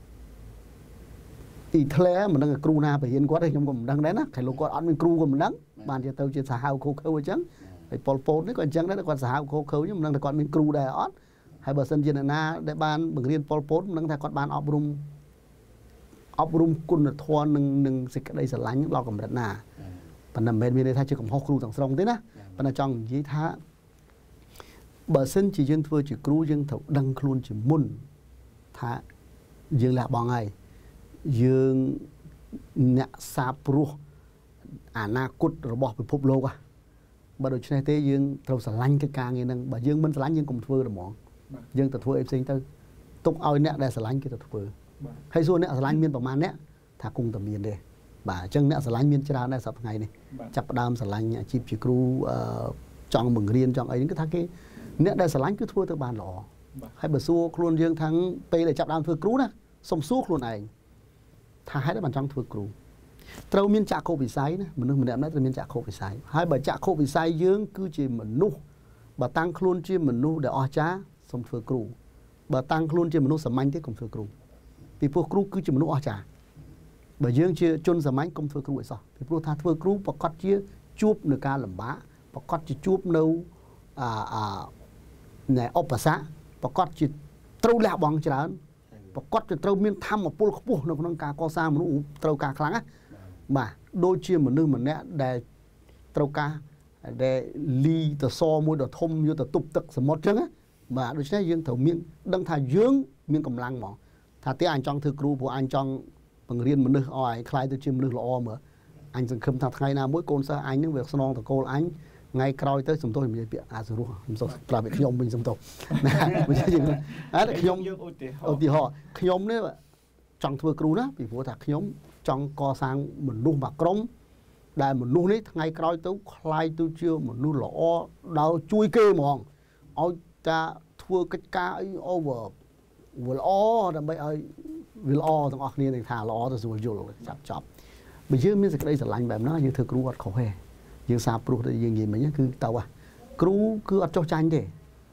អ៊ីធ្លែមិនដឹងគ្រូណាបរៀនគាត់ទេខ្ញុំក៏មិនដឹងដែរណាតែលោកគាត់អត់មានគ្រូក៏មិនដឹងបានជាទៅជាសាហាវខូខើអញ្ចឹងហើយប៉ុលពតនេះក៏អញ្ចឹងដែរគាត់សាហាវខូខើខ្ញុំមិនដឹងថាគាត់មានគ្រូដែរអត់ហើយបើសិនជាអ្នកណាដែលបានបង្រៀនប៉ុលពតមិនដឹងថាគាត់បានអប់រំអប់រំគុណធម៌និងនឹងសេចក្តីស្រឡាញ់ដល់កម្រិតណាប៉ុន្តែមិនមែនមានន័យថាជាកំហុសគ្រូទាំងស្រុងទេណាប៉ុន្តែចង់និយាយថាបើសិនជាយើងធ្វើជាគ្រូយើងត្រូវដឹងខ្លួនជាមុនថាយើងលះបង់ហើយយើងអ្នកសាព្រោះអនាគតរបស់ពិភពលោកបើដូច្នេះទេយើងត្រូវស្រឡាញ់កិច្ចការងារហ្នឹងបើយើងមិនស្រឡាញ់យើងកុំធ្វើទេហ្មងយើងទៅធ្វើអីផ្សេងទៅទុកឲ្យអ្នកដែលស្រឡាញ់គេទៅធ្វើហើយសួរអ្នកស្រឡាញ់មានប្រមាណអ្នកថាគង់តែមានទេបាទអញ្ចឹងអ្នកស្រឡាញ់មានច្រើនដែរសប្តាហ៍ថ្ងៃនេះចាប់ផ្ដើមស្រឡាញ់អាជីពជាគ្រូចង់បង្រៀនចង់អីហ្នឹងគឺថាគេអ្នកដែលស្រឡាញ់គឺធ្វើទៅបានល្អហើយបើសួរខ្លួនយើងថាពេលដែលចាប់ដើមធ្វើគ្រូណាសុំសួរខ្លួនឯងថាហេតុអីបានចង់ធ្វើគ្រូត្រូវមានចក្ខុវិស័យណាមនុស្សម្នាក់ៗត្រូវមានចក្ខុវិស័យហើយបើចក្ខុវិស័យយើងគឺជាមនុស្សបើតាំងខ្លួនជាមនុស្សដែលអស្ចារ្យសូមធ្វើគ្រូបើតាំងខ្លួនជាមនុស្សសាមញ្ញទេកុំធ្វើគ្រូពីព្រោះគ្រូគឺជាមនុស្សអស្ចារ្យបើយើងជាជនសាមញ្ញកុំធ្វើគ្រូឲ្យសោះពីព្រោះថាធ្វើគ្រូប្រកាសជាជួបនៅការលំបាកប្រកាសជាជួបនៅអាអាណែឧបសគ្គប្រកាសជាត្រូវលះបង់ច្រើនប្រកាសជាត្រូវមានធម៌ពលខ្ពស់នៅក្នុងការកសាងមនុស្សត្រូវការខ្លាំងណាបាទដូចជាមនុស្សម្នាក់ដែលត្រូវការដែលលីតសមួយដ៏ធំយកទៅទប់ទឹកសមុទ្រអញ្ចឹងណាបាទដូច្នេះយើងត្រូវមានដឹងថាយើងមានកម្លាំងហ្មងថាទេអញចង់ធ្វើគ្រូព្រោះអញចង់បង្រៀនមនុស្សឲ្យអញខ្លាយទៅជាមនុស្សល្អមើលអញសង្ឃឹមថាថ្ងៃណាមួយកូនសិស្សអញនឹងវាស្នងតកូលអញថ្ងៃក្រោយទៅសំទោសនិយាយពាក្យអាសរោះសំទោសប្រាប់ឲ្យខ្ញុំវិញសំទោសណាមិនចឹងអត់ខ្ញុំយើងឧទាហរណ៍ឧទាហរណ៍ខ្ញុំនេះចង់ធ្វើគ្រូណាពីព្រោះថាខ្ញុំចង់កសាងមនុស្សមួយក្រុមដែលមនុស្សនេះថ្ងៃក្រោយទៅខ្លាយទៅជាមនុស្សល្អដល់ជួយគេហ្មងឲ្យតាធ្វើកិច្ចការអី over វាល្អដើម្បីឲ្យវាល្អទាំងអស់គ្នានឹងថាល្អទៅស្រួលយល់ចាប់ចប់បើយើងមានសេចក្តីស្រឡាញ់បែបហ្នឹងយើងធ្វើគ្រូអត់ខុសទេយើងសាព្រោះទៅយើងនិយាយមិញគឺទៅគ្រូគឺអត់ចោះចាញ់ទេ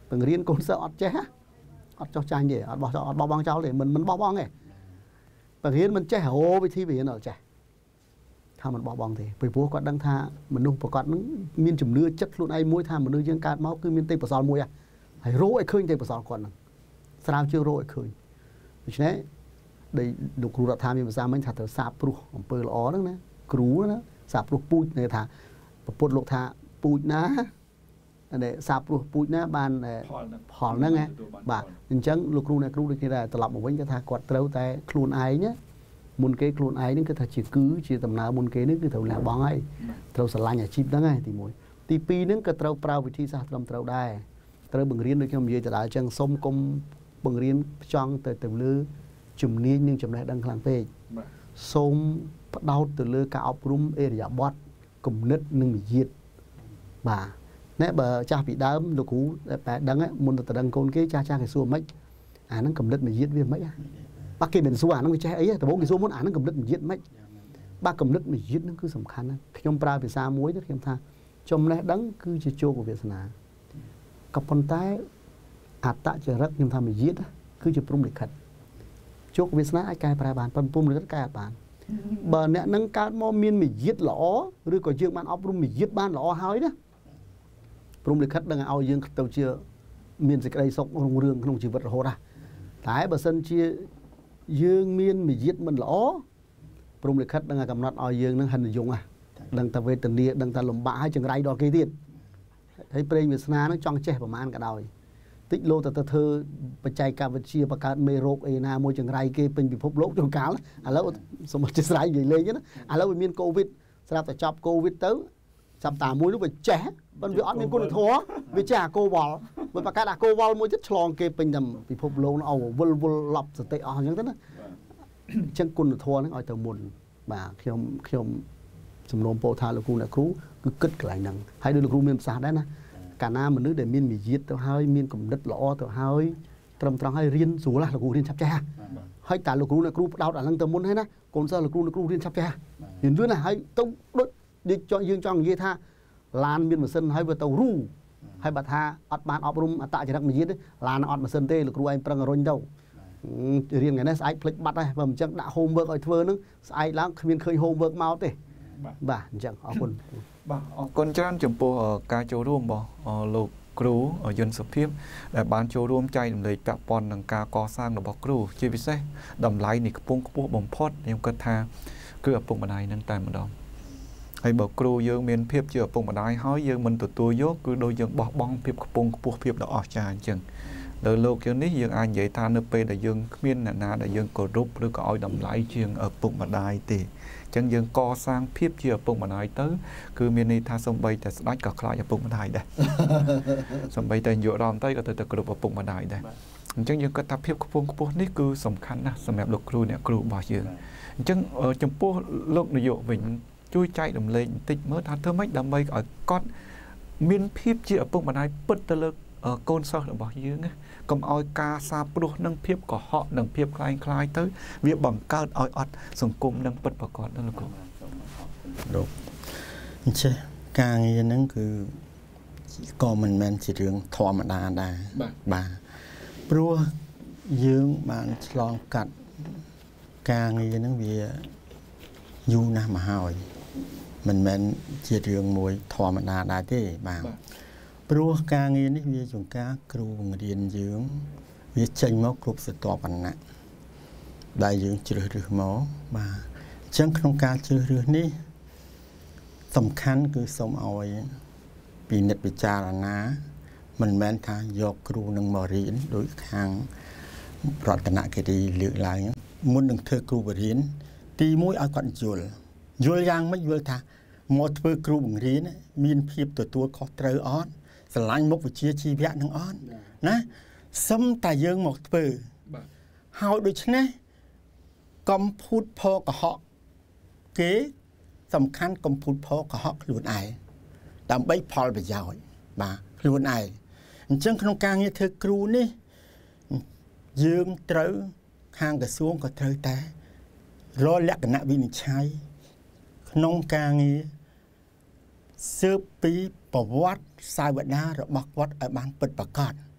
បង្រៀនកូនសិស្សអត់ចេះអត់ចោះចាញ់ទេអត់បោះអត់បោះបង់ចោលទេមិនមិនបោះបង់ទេបង្រៀនមិនចេះរោវិធីបង្រៀនអត់ចេះថាមិនបោះបង់ទេពីព្រោះគាត់ដឹងថាមនុស្សប្រកបនឹងមានជំនឿចិត្តខ្លួនឯងមួយថាមនុស្សយើងកើតមកគឺមានទេពកោសល្យមួយហើយរោឲ្យឃើញទេពកោសល្យគាត់នឹងស្រាវជ្រាវរោឲ្យឃើញដូច្នេះដែលលោកគ្រូរដ្ឋាមានភាសាមិញថាត្រូវសាបព្រោះអំពើល្អហ្នឹងណាគ្រូណាសាបព្រោះពូជន័យថាប្រពុតលោកថាពូជណាដែលសាបព្រោះពូជណាបានផលហ្នឹងហ៎បាទអញ្ចឹងលោកគ្រូអ្នកគ្រូដូចគ្នាដែរត្រឡប់មកវិញគេថាគាត់ត្រូវតែខ្លួនឯងណាមុនគេខ្លួនឯងហ្នឹងគឺថាជាគឺជាដំណើរមុនគេនេះគឺត្រូវលះបង់ហើយត្រូវស្រឡាញ់អាជីពហ្នឹងហើយទីមួយទីពីរហ្នឹងក៏ត្រូវប្រើវិធីសាស្ត្រត្រឹមត្រូវដែរត្រូវបង្រៀនដូចខ្ញុំនិយាយទៅដែរអញ្ចឹងសូមកុំបង្រៀនផ្ចង់ទៅទៅលើជំនាញនិងចំណេះដឹងខ្លាំងពេកសូមផ្ដោតទៅលើការអប់រំអេរិយាបថគំនិតនិងវិញ្ញាណបាទណែបើចាស់ពីដើមលោកគ្រូតែដឹងមុនទៅដឹងកូនគេចាស់ចាស់គេសួរមិនអាហ្នឹងគំនិតវិញ្ញាណវាមិនបាទគេមិនសួរអាហ្នឹងវាចេះអីដំបូងគេសួរមុនអាហ្នឹងគំនិតវិញ្ញាណមិនបាទគំនិតវិញ្ញាណហ្នឹងគឺសំខាន់ណាស់ខ្ញុំប្រើភាសាមួយទៅខ្ញុំថាចំណេះដឹងគឺជាជោគវាសនាក៏ប៉ុន្តែអត្តចរិតខ្ញុំថាវិញ្ញាណគឺជាព្រំលិខិតជោគវាសនាអាចកែប្រែបានប៉ុន្តែព្រំលិខិតកែអត់បានបើអ្នកនឹងកើតមកមានវិញ្ញាណល្អឬក៏យើងបានអប់រំវិញ្ញាណបានល្អហើយណាព្រំលិខិតដឹងឲ្យយើងទៅជាមានសេចក្តីសុខរុងរឿងក្នុងជីវិតរហូតណាតែបើសិនជាយើងមានវិញ្ញាណមិនល្អព្រំលិខិតដឹងកំណត់ឲ្យយើងនឹងហិននិយមណាដឹងតែវេទនាដឹងតែលំបាកឲ្យចង្រៃដល់គេទៀតហើយប្រេងវាសនានឹងចង់ចេះប្រមាណក៏ដោយតិចលោទៅទៅធ្វើបច្ចេកវិទ្យាបង្កើតមេរោគអីណាមួយចង្រៃគេពេញពិភពលោកជួនកាលឥឡូវសម្បត្តិស្រ័យនិយាយលេងណាឥឡូវវាមានកូវីដស្រាប់តែចប់កូវីដទៅចាប់តាមួយនោះវាចេះប៉ុន្តែវាអត់មានគុណធម៌វាចេះអាកូវល់វាបង្កើតអាកូវល់មួយទៀតឆ្លងគេពេញតែពិភពលោកនោះវិលវិលឡប់សតិអស់អញ្ចឹងទៅណាអញ្ចឹងគុណធម៌ហ្នឹងឲ្យទៅមុនបាទខ្ញុំខ្ញុំសំណូមពរថាលោកគ្រូអ្នកគ្រូគឺគិតកន្លែងហ្នឹងហើយដូចលោកគ្រូមានប្រសាសន៍ដែរណាកាលណាមនុស្សដែលមានវិញ្ញាណទៅហើយមានគំនិតល្អទៅហើយត្រឹមត្រង់ហើយរៀនស្រួលណាលោកគ្រូរៀនឆាប់ចេះហើយតែលោកគ្រូអ្នកគ្រូផ្ដោតអាហ្នឹងទៅមុនហើយណាកូនសិស្សលោកគ្រូអ្នកគ្រូរៀនឆាប់ចេះរៀនលឿនណាស់ហើយទៅដូចយើងចង់និយាយថាឡានមានម៉ាស៊ីនហើយវាទៅរូហើយបើថាអត់បានអប់រំអត្តចរិតវិញ្ញាណឡានអត់ម៉ាស៊ីនទេលោកគ្រូឯងប្រឹងរុញទៅរៀនថ្ងៃនេះស្អែកភ្លេចបាត់ហើយបើមិនចឹងដាក់ homework ឲ្យធ្វើនឹងស្អែកឡើងគ្មានឃើញ homework មកទេបាទអញ្ចឹងអរគុណបាទអរគុណច្រើនចំពោះការចូលរួមរបស់លោកគ្រូយុនសុភាពដែលបានចូលរួមចែករំលែកពាក់ព័ន្ធនឹងការកសាងរបស់គ្រូជាពិសេសតម្លៃនេះខ្ពង់ខ្ពស់បំផុតខ្ញុំគិតថាគឺឪពុកម្ដាយនឹងតែម្ដងហើយបើគ្រូយើងមានភាពជាឪពុកម្ដាយហើយយើងមិនទទួលយកគឺដូចយើងបោះបង់ភាពខ្ពង់ខ្ពស់ភាពដ៏អស្ចារ្យអញ្ចឹងលើលោកយើងនេះយើងអាចនិយាយថានៅពេលដែលយើងគ្មានអ្នកណាដែលយើងគោរពឬក៏ឲ្យតម្លៃជាងឪពុកម្ដាយទេអញ្ចឹងយើងកសាងភាពជាឪពុកម្ដាយទៅគឺមានន័យថាសំបីតែស្ដេចក៏ខ្លាចឪពុកម្ដាយដែរសំបីតែនាយករដ្ឋមន្ត្រីក៏ទៅតែគោរពឪពុកម្ដាយដែរអញ្ចឹងយើងគិតថាភាពខ្ពង់ខ្ពស់នេះគឺសំខាន់ណាស់សម្រាប់លោកគ្រូអ្នកគ្រូរបស់យើងអញ្ចឹងចំពោះលោកនាយកវិញជួយចែករំលែកបន្តិចមើលថាធ្វើម៉េចដើម្បីឲ្យគាត់មានភាពជាឪពុកម្ដាយពិតទៅលើកូនសិស្សរបស់យើងណាកុំឲ្យការសាព្រោះនឹងភាពកុហកនិងភាពคล้ายคล้ายទៅវាបង្កើតឲ្យអត់សង្គមនឹងពិតប្រកបដល់លោកគ្រូលោកអញ្ចឹងការងារហ្នឹងគឺក៏មិនមែនជារឿងធម្មតាដែរបាទព្រោះយើងបានឆ្លងកាត់ការងារហ្នឹងវាយូរណាស់មកហើយមិនមែនជារឿងមួយធម្មតាដែរទេបាទព្រោះការងារនេះវាជាការគ្រូបង្រៀនយើងវាចេញមកគ្រប់ស្រទាប់វណ្ណៈដែលយើងជ្រើសរើសមកបាទអញ្ចឹងក្នុងការជ្រើសរើសនេះសំខាន់គឺសូមឲ្យពិនិត្យពិចារណាមិនមែនថាយកគ្រូនឹងមករៀនដោយខាងរតនគិរីលើកឡើងមុននឹងធ្វើគ្រូបរិញ្ញាទីមួយឲ្យគាត់យល់យល់យ៉ាងម៉េចយល់ថាមកធ្វើគ្រូបង្រៀនមានភាពទទួលខុសត្រូវអត់ស្រឡាញ់មុខវិជ្ជាជីវៈនឹងអត់ណាសឹមតែយើងមកធ្វើហើយដូច្នេះកំពូតផកុហកគេសំខាន់កំពូតផកុហកខ្លួនឯងដើម្បីផលប្រយោជន៍បាទខ្លួនឯងអញ្ចឹងក្នុងការងារធ្វើគ្រូនេះយើងត្រូវខាងក្រសួងក៏ត្រូវតែរកលក្ខណៈវិនិច្ឆ័យក្នុងការងារស៊ើបពីប្រវត្តិសាវតារបស់គាត់ឲ្យបានពិតប្រាកដ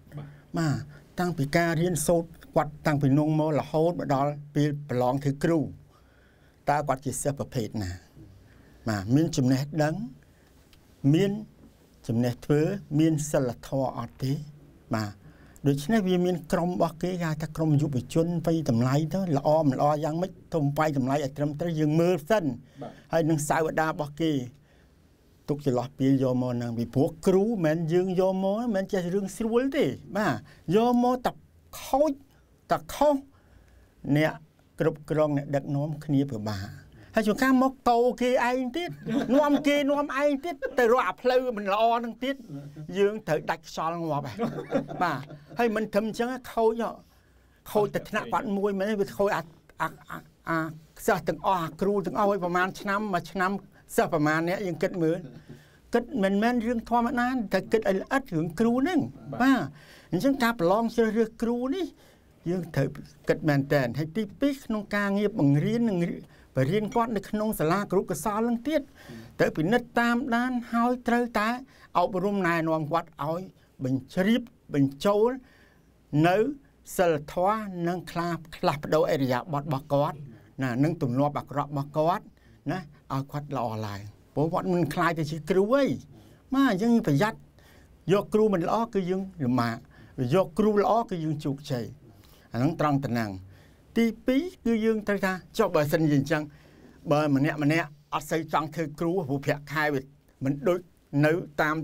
มาตั้งปีการเรียนโซดวัดตั้งปีนงโมละโฮดมาดอลปีประลองถือครูตากวัดจิตเสประเภทน่ะมามีนจุ่มเนตดังมีนจุ่มเนตเถื่อมีนสลัดทออดทีมาโดยเฉพาะวิมีนกรมบอกเกี่ยถ้ากรมยุบจนไปทำไรเท่าละออมละอยังไม่ทมไปทำไรไอ้ทำแต่ยังมือสั้นให้นังสายวดาบอกเกี่ยตุกจะหลอกปีโยมนังปีพวกครูเหมือนยืงโยมเหมือนจะเรื่องสิวลดิมาโยมตักเขาตักเขาเนี่ยกรุบกรองเนี่ยดักน้อมขี้เผื่อบาให้ช่วงข้ามมกโตกี่ไอ้ติดน้อมกี่น้อมไอ้ติดแต่รอเพลมันละออนังติดยืงเถิดดักซอลงอไปมาให้มันทำจังเขาเนาะเขาแต่ขณะปัดมวยมันไม่เขาอัดอัดอัดอ่าเสียถึงอ่าครูถึงเอาไว้ประมาณชั้นมาชั้นเสียประมาณเนี้ยยังเกิดเหมือนเกิดเหมือนแม่นเรื่องทอมนานแต่เกิดไอ้อัดถึงครูนึงมาฉันกลับลองเชื่อเรื่องครูนี่ยังเถิดเกิดแมนแต่ให้ตีปิ๊กนงกางเงียบบังเรียนหนึ่งไปเรียนก้อนในขนมสลากรุกกระซอลังเตี้ยแต่ไปนัดตามด้านหอยเตยตาเอาไปรุมนายนวงวัดเอาเป็นชริบเป็นโจลเนื้อสลัดทว่านั่งคลาบคลาบโดยเอริยาบดบักกอดน่ะนั่งตุ่มนัวบักรอบบักกอดนะเอาควัดละออนไลน์เพราะวัดมันคลายแต่ชื่อกรูไว้มายังประหยัดยกครูมันล้อคือยังหรือมายกครูล้อคือยังจุกใจอันนั้นตรังตะนังตีปีคือยังตระตาชอบเบอร์สัญญาจังเบอร์มันเนี้ยมันเนี้ยอัศจรรย์คือครูผู้เพียรคายไปมันโดยเนื้อตาม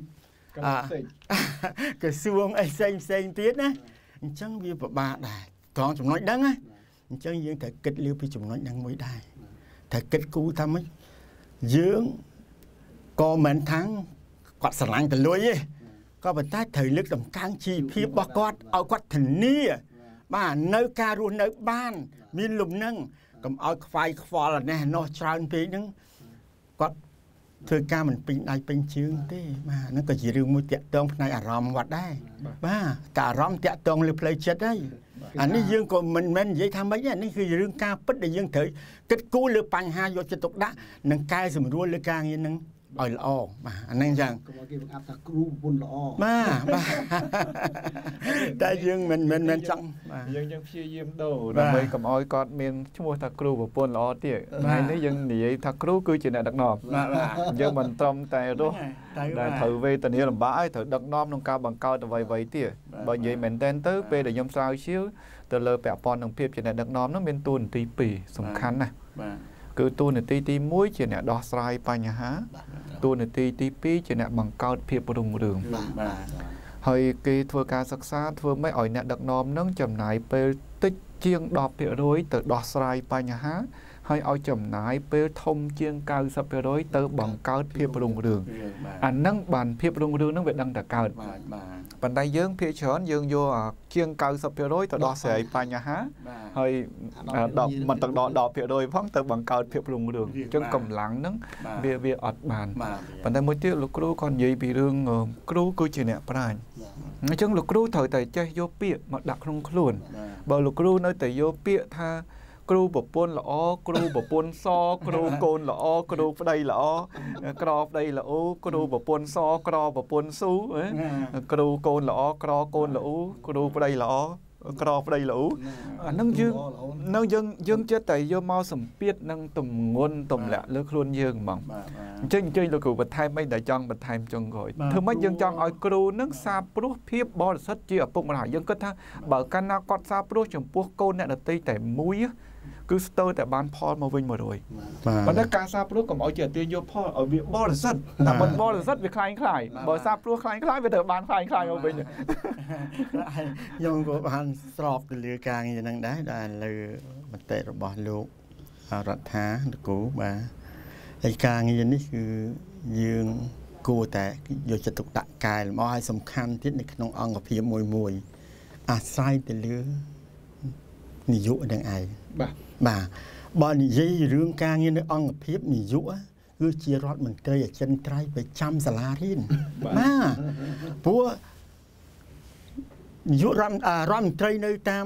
กระทรวงไอ้เซ็งเซ็งติดนะจังวิบบ้าได้ตอนจุ่มน้อยดังไงจังยังแต่กิดเลี้ยวไปจุ่มน้อยดังไม่ได้แต่กิดกูทำไมยืงก็เหมือนทั้งกอดสลังแต่รวยก็ไปใต้เถยลึกต่ำกลางชีพีบกอดเอากอดถึงนี่บ้านเนื้อการุนเนื้อบ้านมีหลุมนั่งก็เอาไฟฟอลเนี่ยนอชานปีนึงก็เธอการมันเป็นไอเป็นชื่อที่มานั่นก็จะเรื่องมือเตะตรงในอารมณ์วัดได้บ้าแต่อารมณ์เตะตรงเลยเพลย์เช็ดได้อันนี้ยังก็มันมันยังทำไม่ได้นี่คือเรื่องการปิดได้ยังเถยกิดกู้หรือปัญหาโยจะตกได้นั่งกายสมรู้หรือการยังนั่งอ่อยละออมาอันนั้นจังก็ว่าเกี่ยวกับตะครูบุญละออมามาได้ยังมันมันมันจังยังยังพี่ยิ้มโตนะไม่กับอ้อยกอดเมียนชั่วโมงตะครูแบบปนละออเตี้ยในนี้ยังหนีตะครูคือจีน่าดักนอบยังมันตรมแต่รู้ได้ถือเวตนี้ลำบากถือดักนอบน้องกาบังเกาแต่ไวไวเตี้ยบางอย่างเหม็นเต้นตื้อไปเดี๋ยวยำสาวเชี่ยวแต่เลยแปะปอนน้องเพียบจีน่าดักนอบนั่นเป็นตูนตีปีสำคัญนะคือตัวหนึ่งตีตีมุ้ยจีน่าดอสไลปัญหาตัวหนึ่งตีตีปีจีน่าบังเกาเพียบประดุงเรืองเฮ้ยกีทัวร์การศึกษาทัวร์ไม่อ่อยเนี่ยดักนอมนั่งจำหน่ายไปติดเชียงดอกเปียร้อยแต่ดอสไลปัญหาให้เอาจำหน่ายไปทมเชียงเกาสับเปียร้อยเติมบังเกาเพียบประดุงเรืองอันนั่งบันเพียบประดุงเรืองนั่งเวดังแต่เกาปันได้ยื่งเพียเฉินยื่งโย่เชียงเกาสับเปียร้อยแต่ดอสไลปัญหาเฮ้ยดอกมันตัดดอกดอกเปียร้อยพังเติมบังเกาเพียบประดุงเรืองจนกำลังนั่งเบียเบียอัดบานปันได้เมื่อเที่ยวลูกครูก่อนยี่ปีเรื่องครูกูจีเนี่ยปลายจังลูกครูถอยแต่ใจโยเปียมาดักลงขลุ่นบ่ลูกครูในแต่โยเปียท่าครูบปนละอ้อครูบปนซอครูโกนละอ้อครูไดละอ้อกรอบไดละอ้ครูบปนซอกรอบปนสู้ครูโกนละอ้อกรอโกนละอ้ครูไดละอ้อกรอบไดละอ้นั่งยืงนั่งยังยังเจแต่โยมาสัมเปียนั่งตุ่มงนตุ่มแหละเลือกครุนยืงมั่งเช่นเช่นเราครูบัดไทยไม่ได้จังบัดไทยจังก่อยเธอไม่ยังจังเอาครูนั่งซาปลุกเพียบบอลสัจเจียปุ่มหายังก็ท่าบ่กันนักกอดซาปลุกจมพวกโกนเนี่ยตีแต่มุ้ยคือสเตอร์แต่บ้านพ่อมาวิ่งมาโดยบรรดาการซาปลุกกับเอาเจียตีโยพ่อเอาวิบอลสัจแต่มันบอลสัจไปคลายคลายบอลซาปลุกคลายคลายไปเถอะบ้านคลายคลายเอาไปเนี่ยยังก็บ้านสอบเรือการอย่างนั้นได้ได้เลยมันเตะระบอลลูกรัฐหาตะกูมาไอ้การอย่างนี้คือยืงกูแต่โยจะตกตะกายมอให้สำคัญที่ในขนมอ่างกับพีมวยมวยอาศัยแต่เรือนิยุดังไอบ่บ่บอลยี่เรื่องการเงินในอ่างกับพีนิยุคือเชียร์รอดมันเตยจันทรายไปจำสลาทินมาพวกยุรำอ่ารำเตยในตาม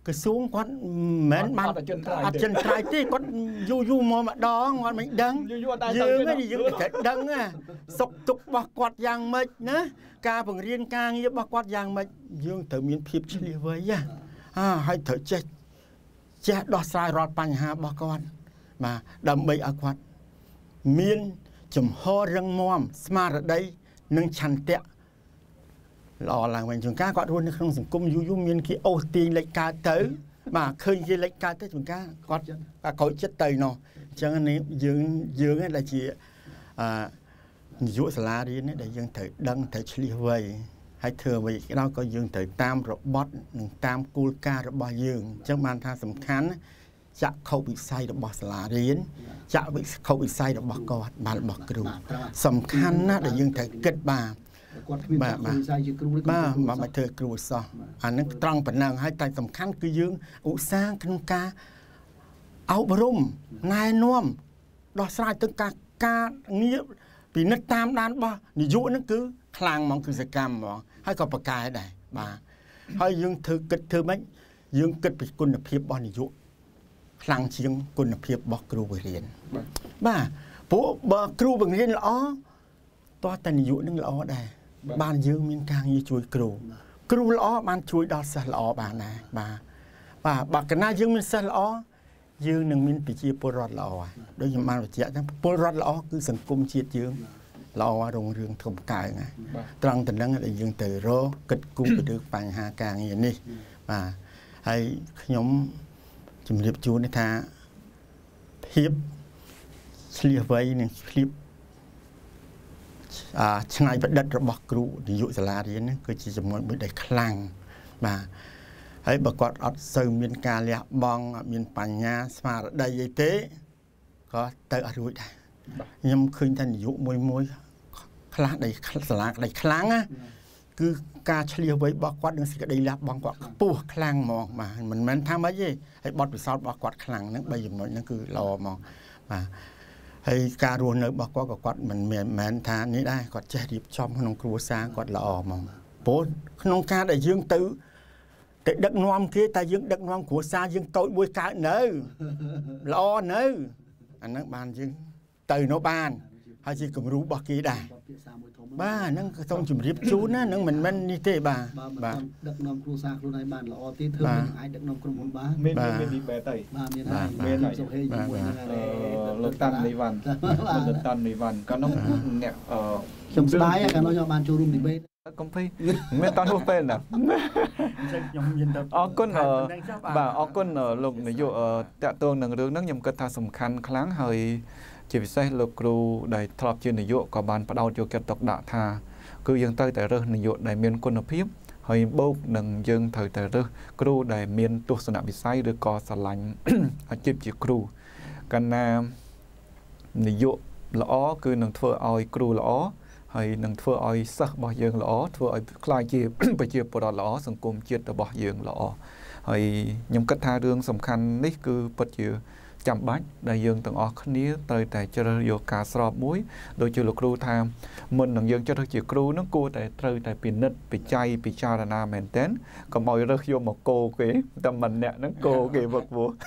cái xuống quán mến ban ở chân trái tí quán du du mò mà đó ngon mình đắng dương ấy thì dương thể đắng à sọc tục bạc quạt giang mệt nữa ca bằng riêng ca như bạc quạt giang mệt dương thử miên phép chli với à à hay thử chết chết đo sai rọt bánh hà bạc con mà đầm bầy ở quạt miên chùm ho răng mòm smart ở đây nâng chăn tẹo lò là mình chúng ta gọi luôn không dùng cung du du miên kia ô tiền lấy cá tới mà khơi kia lấy cá tới chúng ta có và có chất tây nó cho nên dương dương ấy là chỉ à dụ lá đi đấy để dương thử đăng thử chli về hay thừa về cái đó có dương thử tam rồi bót tam cua ca rồi bao dương chứ man tha sầm khán chạ khâu bị say được bỏ lá riến chạ bị khâu bị say được bỏ cọt bàn bỏ cừu sầm khán á để dương thử kết bà bà bà bà mà bà thưa cừu sao anhនឹងត្រង់ប៉ុណ្ណឹងហើយតែសំខាន់គឺយើងឧស្សាហ៍ក្នុងការអប់រំណែនាំដោះស្រាយទៅការការងារពីនិតតាមដានរបស់នាយកហ្នឹងគឺខ្លាំងហ្មងគឺសកម្មហ្មងហើយក៏ប្រកែដែរបាទហើយយើងធ្វើគិតធ្វើម៉េចយើងគិតពីគុណភាពរបស់នាយកខ្លាំងជាងគុណភាពរបស់គ្រូបង្រៀនបាទព្រោះបើគ្រូបង្រៀនល្អតោះតែនាយកនឹងល្អដែរបានយើងមានការងារជួយគ្រូគ្រូល្អបានជួយដល់សិស្សល្អបានដែរបាទបាទបើកាលណាយើងមានសិស្សល្អយើងនឹងមានប្រជាពលរដ្ឋល្អដូចខ្ញុំបានបញ្ជាក់ថាពលរដ្ឋល្អគឺសង្គមជាតិយើងល្អរុងរឿងធំកើងណាត្រង់ទៅនឹងដែលយើងទៅរកគិតគូរពីរឿងបញ្ហាការងារនេះបាទហើយខ្ញុំជំរាបជូនថាភាពឆ្លៀសវៃនិងភាពអាឆ្នៃប្រឌិតរបស់គ្រូនាយកសាលារៀនហ្នឹងគឺជាចំណុចមួយដែលខ្លាំងបាទហើយបើគាត់អត់សូវមានការលះបង់អត់មានបញ្ញាស្មារតីអីទេក៏ទៅអត់រួចដែរខ្ញុំឃើញថានាយកមួយមួយខ្លះដែលសាលាក្តីខ្លាំងណាគឺការឆ្លៀសវៃរបស់គាត់នឹងសេចក្តីលះបង់គាត់ខ្ពស់ខ្លាំងហ្មងបាទមិនមែនថាម៉េចទេហើយបទពិសោធន៍របស់គាត់ខ្លាំងហ្នឹងបីចំណុចហ្នឹងគឺល្អហ្មងបាទហើយការរស់នៅរបស់គាត់ក៏គាត់មិនមែនថានេះដែរគាត់ចេះរៀបចំក្នុងគ្រួសារគាត់ល្អហ្មងព្រោះក្នុងការដែលយើងទៅតែដឹកនាំគេតែយើងដឹកនាំគ្រួសារយើងតូចមួយកើតនៅល្អនៅអាហ្នឹងបានយើងទៅនោះបានហើយជាគំរូរបស់គេដែរបាទហ្នឹងក៏សូមជម្រាបជូនណាហ្នឹងមិនមែននេះទេបាទបាទដឹកនាំគ្រួសារខ្លួនឯងបានល្អទេធ្វើមិនអាចដឹកនាំក្រុមហ៊ុនបានមានមាននេះបែបទៅបាទមានហើយមានសុខេជាមួយនឹងលោកតាន់នីវ៉ាន់លោកតាន់នីវ៉ាន់ក៏នោះអ្នកខ្ញុំស្ដាយកាលនោះខ្ញុំបានចូលរួមឌីបេតកុំភ័យមិនតាន់ហួសពេលណាខ្ញុំមានទៅអរគុណបាទអរគុណលោកនាយកតាក់ទងនឹងរឿងហ្នឹងខ្ញុំគិតថាសំខាន់ខ្លាំងហើយជាពិសេសលោកគ្រូដែលធ្លាប់ជានាយកក៏បានផ្ដោតយកចិត្តទុកដាក់ថាគឺយើងត្រូវតែរើសនាយកដែលមានគុណភាពហើយបូកនឹងយើងត្រូវតែរើសគ្រូដែលមានទស្សនវិស័យឬក៏ស្រឡាញ់អាជីពជាគ្រូកាលណានាយកល្អគឺនឹងធ្វើឲ្យគ្រូល្អហើយនឹងធ្វើឲ្យសិស្សរបស់យើងល្អធ្វើឲ្យខ្លាយជាប្រជាពលរដ្ឋល្អសង្គមជាតិរបស់យើងល្អហើយខ្ញុំគិតថារឿងសំខាន់នេះគឺពិតជាចាំបាច់ដែលយើងទាំងអស់គ្នាត្រូវតែជ្រើសយកការស្របមួយដូចជាលោកគ្រូថាមុននឹងយើងជ្រើសជាគ្រូនឹងគួរតែត្រូវតែពិនិត្យពិច័យពិចារណាមែនទែនកុំឲ្យរើសយកមកគោគេតែមិនអ្នកហ្នឹងគោគេវឹកវោ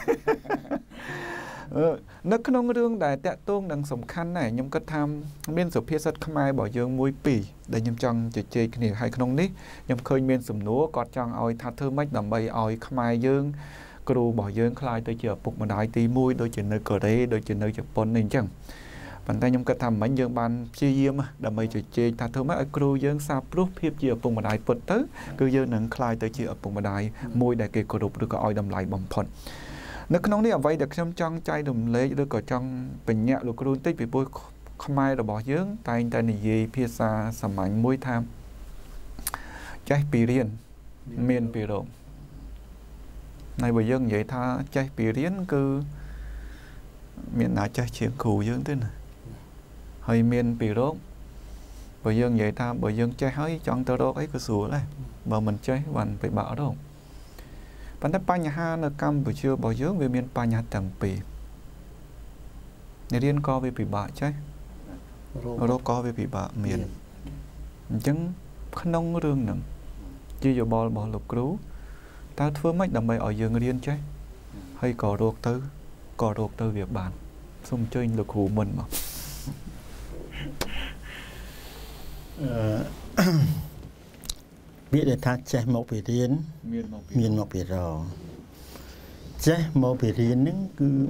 នៅក្នុងរឿងដែលតាក់ទងនឹងសំខាន់ណាស់ខ្ញុំគិតថាមានសុភាសិតខ្មែររបស់យើងមួយពីរដែលខ្ញុំចង់ជជែកគ្នាហើយក្នុងនេះខ្ញុំឃើញមានសំណួរគាត់ចង់ឲ្យថាធ្វើម៉េចដើម្បីឲ្យខ្មែរយើងគ្រូរបស់យើងខ្លាយទៅជាឪពុកម្ដាយទីមួយដូចជានៅកូរ៉េដូចជានៅជប៉ុននេះអញ្ចឹងប៉ុន្តែខ្ញុំគិតថាមិញយើងបានព្យាយាមដើម្បីជជែកថាធ្វើម៉េចឲ្យគ្រូយើងសាបព្រោះភាពជាឪពុកម្ដាយពិតទៅគឺយើងនឹងខ្លាយទៅជាឪពុកម្ដាយមួយដែលគេគោរពឬក៏ឲ្យតម្លៃបំផុតនៅក្នុងនេះអ្វីដែលខ្ញុំចង់ចែករំលែកឬក៏ចង់បញ្ញត្តិលោកគ្រូបន្តិចពីព្រោះខ្មែររបស់យើងតែងតែនិយាយភាសាសាមញ្ញមួយថាចេះពីរៀនមានពីរកហើយបើយើងនិយាយថាចេះពីរៀនគឺមានណាចេះជាងគ្រូយើងទេណាហើយមានពីរកបើយើងនិយាយថាបើយើងចេះហើយចង់ទៅរកអីក៏ស្រួលដែរបើមិនចេះបានពិបាករកប៉ុន្តែបញ្ហានៅកម្ពុជារបស់យើងវាមានបញ្ហាទាំងពីររៀនក៏វាពិបាកចេះរកក៏វាពិបាកមានអញ្ចឹងក្នុងរឿងហ្នឹងជាយោបល់របស់លោកគ្រូ ta thưa mấy đầm bầy ở dương riêng chứ hay có ruột tư có ruột tư việc bàn xong chơi lực hù mình mà biết để ta che một bị riêng miền một bị rò che một bị riêng nó cứ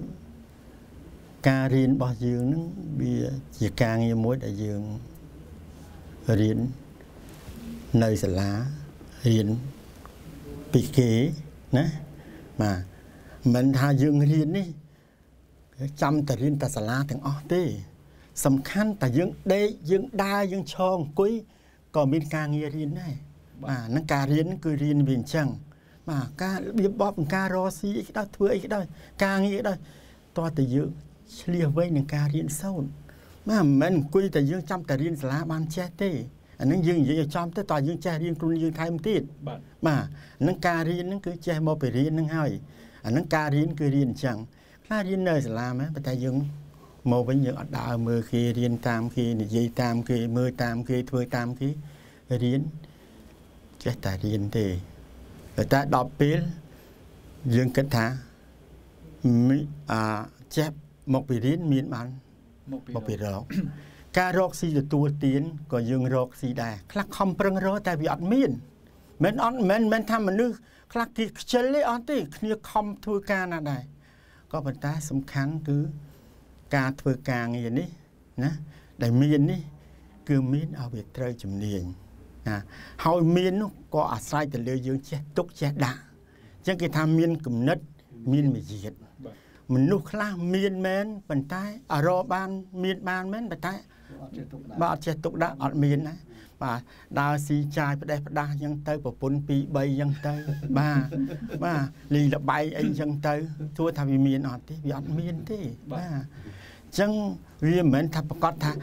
ca riêng bao dương nó bị chỉ càng như mối đại dương riêng nơi sả lá riêng bị kế nè mà mình thà dương riêng đi chăm ta riêng ta sả láទាំងអស់ទេសំខាន់តែយើងដេកយើងដើរយើងឈរអង្គុយក៏មានការងាររៀនដែរបាទហ្នឹងការរៀនគឺរៀនវាអញ្ចឹងបាទការរបៀបបបការរកស៊ីអីក៏ដោយធ្វើអីក៏ដោយការងារក៏ដោយតោះតែយើងឆ្លៀសវៃនឹងការរៀនសូត្របាទមិនមែនអង្គុយតែយើងចាំតែរៀនសាលាបានចេះទេអាហ្នឹងយើងនិយាយឲ្យចំទៅតើយើងចេះរៀនខ្លួនយើងថែមទៀតបាទបាទហ្នឹងការរៀនហ្នឹងគឺចេះមកពីរៀនហ្នឹងហើយអាហ្នឹងការរៀនគឺរៀនអញ្ចឹងខ្លះរៀននៅសាលាមែនប៉ុន្តែយើងមកវិញយើងអត់ដើរមើលគេរៀនតាមគេនិយាយតាមគេមើលតាមគេធ្វើតាមគេរៀនចេះតែរៀនទេតែដល់ពេលយើងគិតថាអាចេះមកពីរៀនមានបានមកពីរកការរកស៊ីទទួលទានក៏យើងរកស៊ីដែរខ្លះខំប្រឹងរកតែវាអត់មានមិនអត់មិនមិនថាមនុស្សខ្លះគេខ្ជិលទេអត់ទេគ្នាខំធ្វើការណាដែរក៏ប៉ុន្តែសំខាន់គឺការធ្វើការងារនេះណាដែលមាននេះគឺមានឲ្យវាត្រូវជំនាញណាហើយមាននោះក៏អាស្រ័យទៅលើយើងចេះទុកចេះដាក់អញ្ចឹងគេថាមានគំនិតមានមារយាទមនុស្សខ្លះមានមែនប៉ុន្តែអរបានមានបានមែនប៉ុន្តែបើអត់ចេះទុកដាក់អត់មានណាបាទដើរស៊ីចាយផ្ដេសផ្ដាស់អញ្ចឹងទៅប្រពន្ធពីរបីអញ្ចឹងទៅបាទបាទលីលបាយអីអញ្ចឹងទៅទោះថាវាមានអត់ទេវាអត់មានទេបាទអញ្ចឹងវាមិនមែនថាប្រកាសថា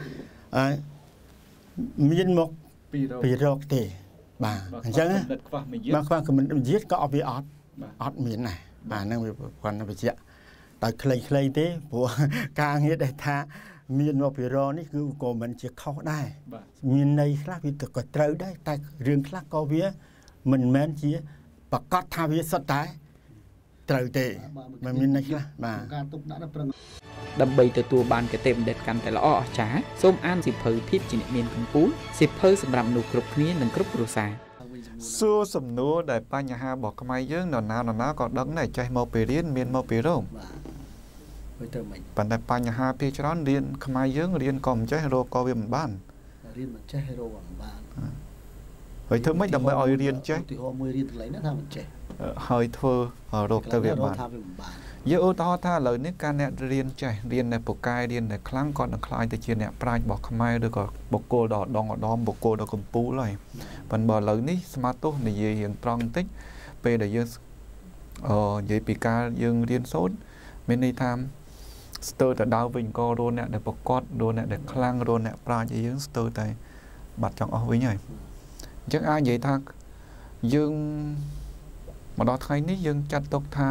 មានមកពីរកទេបាទអញ្ចឹងបាទខ្វះគំនិតវិទ្យាក៏អត់វាអត់អត់មានដែរបាទហ្នឹងវាគាត់បញ្ជាក់តែខ្លីៗទេព្រោះការងារដែលថាមានមកពីរនេះគឺក៏មិនជាខុសដែរមានន័យខ្លះវាក៏ត្រូវដែរតែរឿងខ្លះក៏វាមិនមែនជាប្រកាសថាវាសុទ្ធតែត្រូវទេមិនមានន័យខ្លះបាទការទុកដាក់ប្រឹងដើម្បីទទួលបានគតិបណ្ឌិតកាន់តែល្អអស្ចារ្យសូមអានសៀវភៅភាពជាអ្នកមានកម្ពុជាសៀវភៅសម្រាប់មនុស្សគ្រប់គ្នានិងគ្រប់គ្រួសារសួរសំណួរដែលបញ្ហារបស់ខ្មែរយើងនរណានរណាក៏ដឹងដែរចេះមកពីរៀនមានមកពីរោមប៉ុន្តែបញ្ហាភាគច្រើនរៀនខ្មែរយើងរៀនក៏មិនចេះរកក៏វាមិនបានរៀនមិនចេះរកមិនបានហើយធ្វើម៉េចដើម្បីឲ្យរៀនចេះឧទាហរណ៍មួយរៀនកន្លែងណាថាមិនចេះហើយធ្វើរកទៅវាបានយើងឧទាហរណ៍ថាឥឡូវនេះការអ្នករៀនចេះរៀននៅពូកែរៀននៅខ្លាំងគាត់នឹងខ្លាយទៅជាអ្នកប្រាជ្ញរបស់ខ្មែរឬក៏បុគ្គលដ៏ដងឧត្តមបុគ្គលដ៏កំពូលហើយប៉ុន្តែឥឡូវនេះស្មាតទោសនិយាយរៀងត្រង់បន្តិចពេលដែលយើងអឺនិយាយពីការយើងរៀនសូត្រមានន័យថាស្ទើរតែដើរវិញក៏រੂអ្នកដែលប្រកបរੂអ្នកដែលខ្លាំងរੂអ្នកប្រាជ្ញយើងស្ទើរតែបាត់ចង់អស់វិញហើយអញ្ចឹងអាចនិយាយថាយើងមកដល់ថ្ងៃនេះយើងចាត់ទុកថា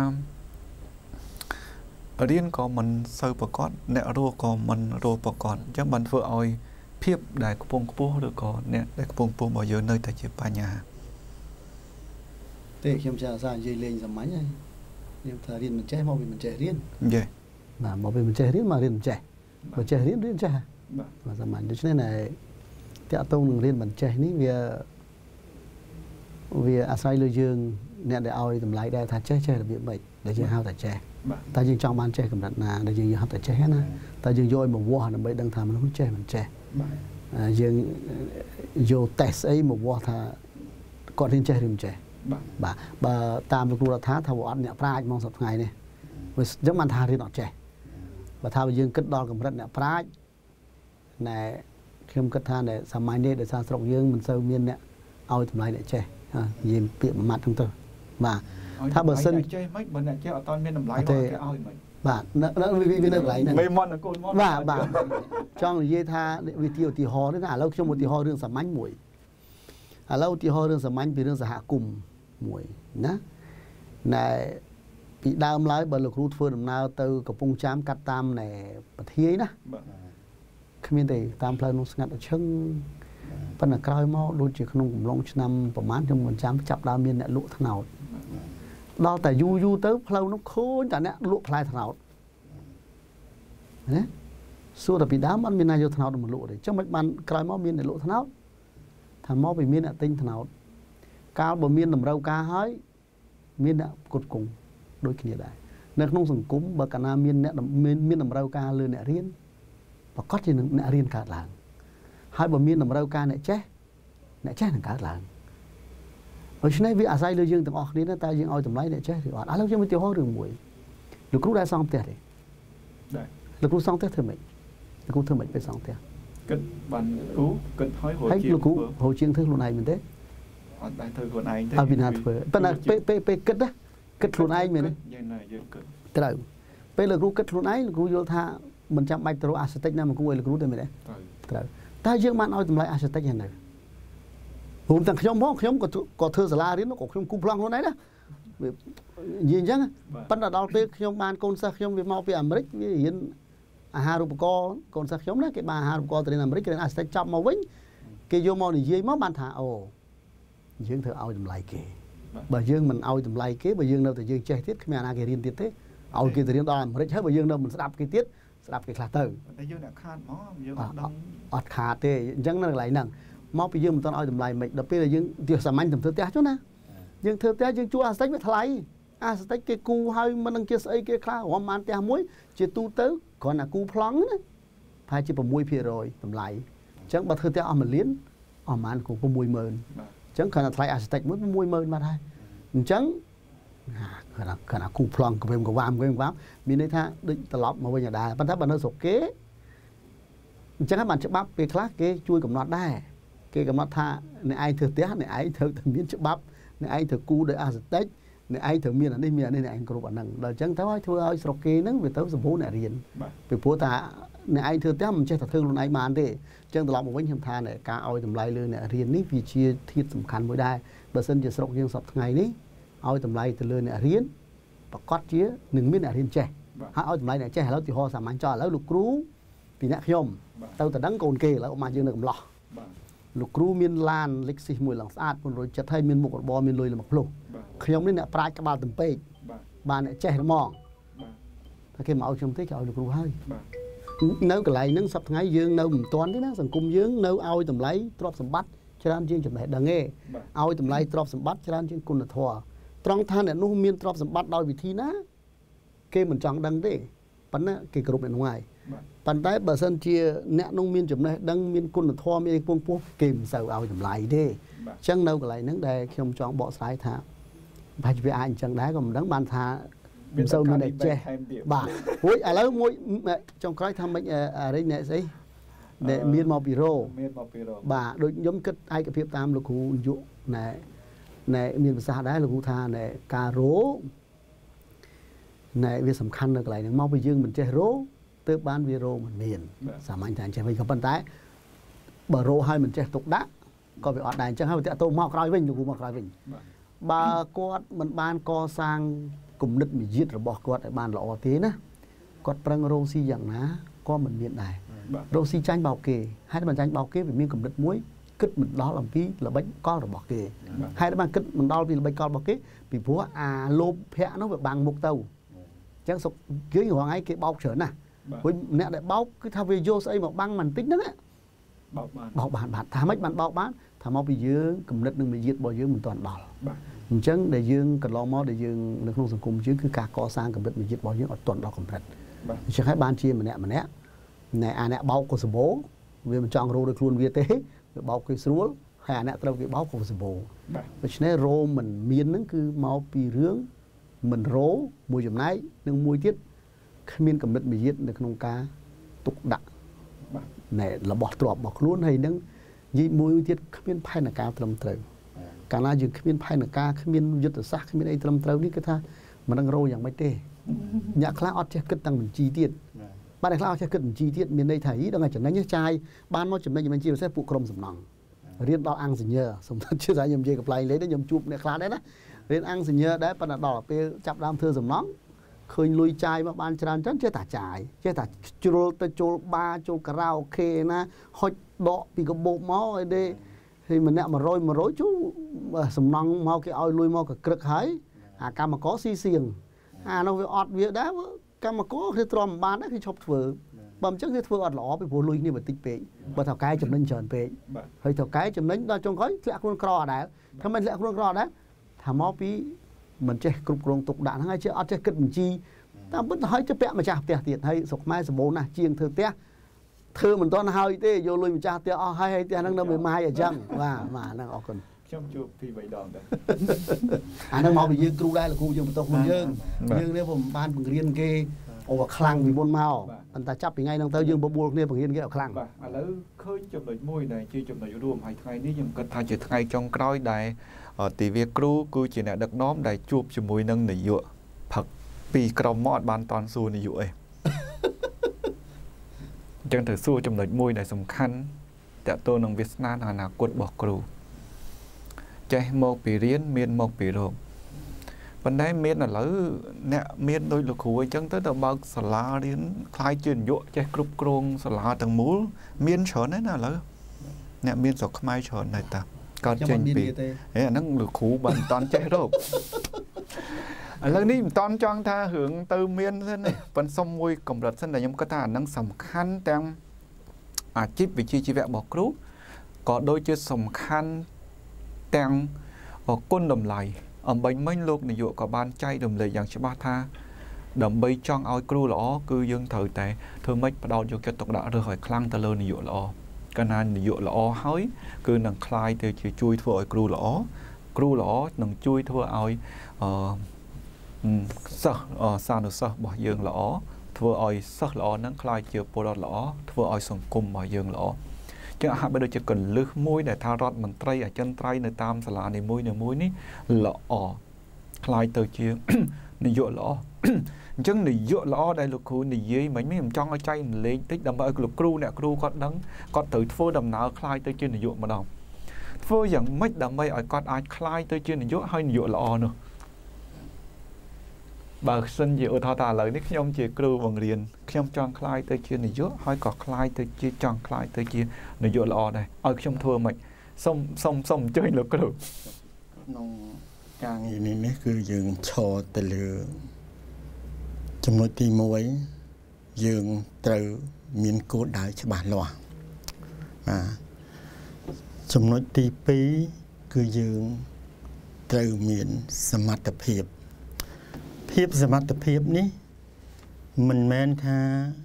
រៀនក៏មិនសូវប្រកបអ្នករੂក៏មិនរੂប្រកបអញ្ចឹងបានធ្វើឲ្យភាពដែលខ្ពង់ខ្ពស់ឬក៏អ្នកដែលខ្ពង់ខ្ពស់របស់យើងនៅតែជាបញ្ហាទេខ្ញុំចាសានិយាយលេងសាមញ្ញហើយខ្ញុំថារៀនមិនចេះមកវាមិនចេះរៀនយេបាទមកវាមិនចេះរៀនមករៀនមិនចេះបើចេះរៀនរៀនចេះបាទសាមញ្ញដូច្នេះណែតាក់ទងនឹងរៀនមិនចេះនេះវាវាអាស្រ័យលើយើងអ្នកដែលឲ្យតម្លៃដែរថាចេះចេះរបៀបម៉េចដែលយើងហៅថាចេះតែយើងចង់បានចេះកម្រិតណាដែលយើងហៅថាចេះណាតែយើងយកឲ្យមកវាស់ដើម្បីដឹងថាមនុស្សចេះមិនចេះយើងយក test អីមកវាស់ថាគាត់រៀនចេះឬមិនចេះបាទបើតាមលោកគ្រូរដ្ឋាថាអត់អ្នកប្រាជ្ញហ្មងសប្តាហ៍ថ្ងៃនេះវាអញ្ចឹងបានថារៀនអត់ចេះបើថាយើងគិតដល់កម្រិតអ្នកប្រាជ្ញណែខ្ញុំគិតថាដែលសម័យនេះដោយសារស្រុកយើងមិនសូវមានអ្នកឲ្យតម្លៃអ្នកចេះនិយាយពាក្យមួយម៉ាត់ហ្នឹងទៅបាទថាបើសិនចេះមិនបើអ្នកចេះអត់មានតម្លៃគាត់គេឲ្យមិនបាទនៅវានៅកន្លែងហ្នឹងមេមត់កូនមត់បាទបាទចង់និយាយថាវិធីឧទាហរណ៍នេះណាឥឡូវខ្ញុំឧទាហរណ៍រឿងសាមញ្ញមួយឥឡូវឧទាហរណ៍រឿងសាមញ្ញពីរឿងសហគមន៍មួយណាណែពីដើមឡើយបើលោកគ្រូធ្វើដំណើរទៅកំពង់ចាមកាត់តាមណែប្រធាយណាគ្មានទេតាមផ្លូវនោះស្ងាត់អឈឹងប៉ុន្តែក្រោយមកដូចជាក្នុងកំឡុងឆ្នាំប្រហែលខ្ញុំមិនចាំចាប់ដើមមានអ្នកលក់ថ្នោត đo tại du du tới lâu nó khôn chả nè lụa phai thằng nào đấy xua tập bị đám ăn miền này vô thằng nào được một lụa đấy trong mấy bàn cài máu miền để lụa thằng nào thằng máu bị miền là tinh thằng nào cao bờ miền nằm râu ca hói miền đã cột cùng đôi khi như vậy nên không dùng cúng bờ cana miền nè miền miền nằm râu ca lừa nè riêng và có gì nè riêng cả làng hai bờ miền nằm râu ca nè chết nè chết là cả làng ở trên này vì à sai lừa dương từng ọt đi nó ta dương oi tầm lấy nè chết thì ọt à lâu chưa mới tiêu hóa đường mũi được lúc đã xong tiệt đấy được lúc xong tiệt thưa mình được lúc thưa mình phải xong tiệt kết bàn cú kết hỏi hồi chiên cú hồi chiên thưa lúc này mình thế đại thư của anh thế à vì nào thôi bên này pe pe pe kết đó kết luôn ai mình thế đấy bây giờ kết luôn ai cũng vô tha mình chạm bạch rồi architect nào mà cũng gọi là cũng được mình đấy đấy ta dương man nói tụi lại architect này hôm thằng nhóm móc nhóm có có thưa sala đến nó có nhóm cung plong luôn đấy đó nhìn chắc bắt đầu đào pe nhóm ban con sa nhóm việt mau về Americ với hiện Haruko con sa nhóm đó cái bà Haruko từ Americ cái architect chạm màu vĩnh cái vô màu này dưới máu ban thả ồ dương thưa ao tầm lại kì bà dương mình ao tầm lại kế bà dương đâu thì dương chơi tiết cái mẹ na cái riêng tiết thế ao kia thì riêng đòn mà hết bà dương đâu mình sẽ đạp cái tiết sẽ đạp cái khá từ ọt khá thế chẳng nó lại nằng máu bị dương mình toàn ao tầm lại mình đập bây là dương tiêu sản anh tầm thưa té chút nè dương thưa té dương chúa Aztec với thay Aztec cái cu hơi mình đang kia sấy kia khá hoàng man té muối chỉ tu tới còn là cu plong nữa phải chỉ bằng muối phía rồi tầm lại chẳng bà thưa té ao mình liến ao man cũng có muối mờn chẳng khả năng thay architect mới mui mơn mà thôi chẳng khả năng khả năng cung plong của em của vam của em vám mình đây tha định tập lọc mà bây giờ đài ban tháp ban nó sụp kế chẳng các bạn chụp bắp cái khác cái chui cầm nọt đai cái cầm nọt tha này ai thừa té này ai thừa từ miếng chụp bắp này ai thừa cu để architect này ai thừa miếng ở đây miếng đây này anh có bản năng là chẳng tháo thua ai sụp kế nắng về tới sụp bố này riêng về bố ta này ai thừa té mình chơi thật thương luôn ai mà thế chẳng lọc một vấn hiểm tha này cá oi tầm lai lư này riêng ní vì chia thiết sầm khăn mỗi đai bờ sân chỉ sọc riêng sọc ngày ní oi tầm lai từ lư này riêng và cót chia nừng biết này riêng trẻ hai oi tầm lai này trẻแล้วthì ho sắm anh choแล้วlục cú thì nhạc nhom tao từ đắng cồn kềแล้วmà dương được lọ lục cú miên lan lịch sử mùi lằng sát còn rồi chợt hay miên một bò miên lùi là một lục nhom đấy nè prai các bà tầm pe bà này trẻ nó mòn cái mà oi trong thế cái oi lục cú hơi nếu cái này nâng sập ngay dương nâu toán thế đó sòng cung dương nâu ao tầm lấy drop sầm bắt cho nên chương trình này đằng nghe ao tầm lấy drop sầm bắt cho nên chương cung là thua trong than này nó miên drop sầm bắt đôi vị thi ná kê mình chọn đằng đấy bắn á cái group bên ngoài bắn tay bờ sân chia nẹt nông miên chụp này đằng miên cung là thua miên cung cung kìm sầu ao tầm lấy đi chẳng đâu cái này nâng đây khi ông chọn bỏ sai thả phải về ai chẳng đá còn đắng ban thả sâu mình để che bà ôi à lấy môi trong cái tham bệnh ở đây nè gì để miên màu piro bà đôi giống kết ai cái phim tam là cụ dụ này này miền xa đấy là cụ tha này cà rố này việc sầm khăn được lại những màu bị dương mình che rố từ ban video mình miền sắm anh thành che với cái bàn tay bờ rô hai mình che tục đá có bị ọt đài chẳng hay bị tô mọc rồi vinh cụ mọc rồi vinh bà con mình ban co sang cùng đất bị giết rồi bỏ quạt ở bàn lọ thế na quạt prang rosi dạng ná có mình miền này rosi tranh bào kề hai đứa bạn tranh bào kề vì miền cùng đất muối cất mình đó làm phí là bánh con rồi bỏ kề hai đứa bạn cất mình đó vì là bánh con bỏ kề vì phú à lốp hẹ nó phải bằng một tàu chẳng sọc dưới hoàng ấy cái bao trở nè với mẹ lại bao cái thao về vô xây một băng màn tính đó đấy bảo bạn bạn thả mấy bạn bao bán thả mau bị dương cùng đất đừng bị giết bỏ dương mình toàn bảo chẳng để dương cần lo mò để dương được không cùng chứ cứ cả co sang cầm đất mình giết bỏ dương ở tuần đó cầm đất chẳng hay ban chia mà nè mà nè này à nè bao của số bố vì mình chọn rô được luôn việt tế bao cái số hay nè tao cái bao của số bố vậy nên rô mình miên nó cứ mau bị rướng mình rố mùi chấm nấy nhưng mùi tiết miên cầm đất mình giết được không cá tục đặng này là bỏ trọp bỏ luôn hay nâng gì mùi tiết miên phai là cá trầm trời cả na dừng miên phai là cá miên giật ở sát miên ấy trầm trời ní cái tha mà đang rôอย่างmấy tê nhà khá ọt che cất tăng mình chi tiết ban này khá che cất mình chi tiết miền đây thấy đang ngày chẳng đánh nhớ trai ban nó chấm đây mình chia sẽ phụ krom sầm nòng riêng đo ăn gì nhờ sầm thật chưa ra nhầm gì gặp lại lấy đấy nhầm chụp này khá đấy đó riêng ăn gì nhờ đấy ban là đỏ pe chắp đam thưa sầm nòng khơi lui trai mà ban tràn trấn chơi tả trai chơi tả chul ta chul ba chul karaoke na hot đọ bị cái bộ máu ở đây thì mình nè mà rồi mà rối chú sầm nòng mau cái ao lui mau cái cực hái à cam mà có xi xiềng à nó với ọt việc đó cam mà có thì tròn bán đó thì chụp vừa bầm chắc thì vừa ọt lỏ bị vô lui như mà tích bể bờ thảo cái chấm nên tròn bể hơi thảo cái chấm nên đó trong gói lẹ con cò đấyถ้ามันแหละคนรอได้ถ้ามอปีมันจะกรุบกรองตกด่านทั้งไงเชื่ออาจจะเกิดมันจีแต่บึ้งให้จะแปะมาจากเตียเตียให้สกไม้สมบูรณ์นะเจียงเธอเตี้ยเธอเหมือนตอนเฮาอีเต้โยลุยมาจากเตี้ยอ๋อให้ให้เตี้ยนั่งเดินไปไม้อย่าจังว่ามานั่งออกกันช่างจูบพี่ใบดองเด้ออ่านั่งมอไปยืนครูได้หรือครูยืนมาตกครูยืนยืนเนี่ยผมบ้านผมเรียนเกย์โอ้คลั่งมีบนเมาอันตาจับยังไงนั่งเต้ายืนบวบเนี่ยผมเรียนเกย์เอาคลั่งอ่ะแล้วเคยจำหน่อยมวยไหนชื่อจำหน่อยรวมให้ไทยนี่ยังก็ทายจะไทยจงกร้อยได้ตีเวียครูกูจีเนี่ยดักน้อมได้จูบจมวยนั่งในยั่วผักปีกรอมมอดบานตอนสู้ในยั่วเองจังถือสู้จำหน่อยมวยได้สำคัญแต่ตัวนังเวียดนามอนาคตบอกครูใจมองปีเรียนเมียนมองปีโรงวันนี้เมียนน่ะหรือเนี่ยเมียนโดยหลักหัวจังtớiตะบักสลาเรียนคลายจืดยั่วใจกรุบกรองสลาต่างมูเมียนเฉินนั่นน่ะหรือเนี่ยเมียนสกไม้เฉินในตาก็เจนปีเฮ้ยนั่งหลักหูบันตอนใจโรคแล้วนี่ตอนจังท่าหึงตือเมียนเส้นนี่เป็นสมุยกำลังเส้นแต่ยังก็ท่านั่งสำคัญแต่อาชีพวิชีชีวะบอกครูก็โดยจะสำคัญแต่งก้นดำไหลอมใบไม้โลกในยุกับบ้านใจดำเลยอย่างชบ้าท่าดำใบจ้องเอาครูหล่อคือยังเถิดแต่เธอไม่ประดอยจะตกด่าเรือหอยคลั่งตะเลในยุหล่อการนั้นในยุหล่อเฮ้ยคือหนังคลายเธอจะช่วยทั่วไอ้ครูหล่อครูหล่อหนังช่วยทั่วเอาสักซานุสักบ่อยยังหล่อทั่วไอ้สักหล่อนั่งคลายเจียวปวดหล่อทั่วไอ้สังคมบ่อยยังหล่อจังหากไปโดยจะกันลึกมวยในทารอดมันไตรอ่ะจันไตรในตามสลาในมวยในมวยนี่หล่อคลายเตยเชียงในโยหล่อจังในโยหล่อได้ลูกครูในยี่มันไม่ยอมจ้องเอาใจมันเลี้ยงติ๊กดำไปลูกครูเนี่ยครูก็ดังก็ตื่นฟื้นดำหนาวคลายเตยเชียงในโยมาดองฟื้นอย่างไม่ดำไปไอ้ก็อาจคลายเตยเชียงในโยให้ในโยหล่อเนาะบางสิ่งที่อุทธาเลยนี่ขยมเจียครูวังเรียนขยมจองคลายเตยเชียนในยุให้ก่อคลายเตยเชียจองคลายเตยเชียในยุละอได้เอาขยมทัวร์ใหม่ส่งส่งส่งเจอหรือครูน้องกลางอย่างนี้นี่คือยืนโชว์ตะลือจำนวนตีมวยยืนเตอมีนกูได้ฉบับหล่อมาจำนวนตีปีคือยืนเตอมีนสมรรถเพียบเพียบสมรรถเพียบนี้มันแม้นค่ะ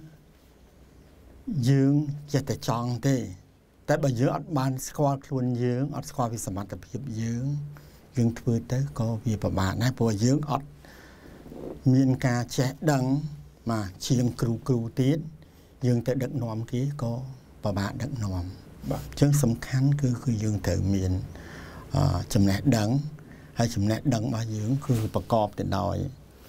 ยืงจะแต่จองเต้แต่บ่ยืงอัดบานสควอคลวนยืงอัดสควอพิสมรรถเพียบยืงยืงทวีเต้ก็วีประมาณนะเพราะยืงอัดมีนกาแจะดังมาเชียงครูครูตีดยืงแต่ดักนอมกี้ก็ประมาณดักนอมจึงสำคัญคือคือยืงแต่มีนจำแนกดังให้จำแนกดังมายืงคือประกอบแต่ดอย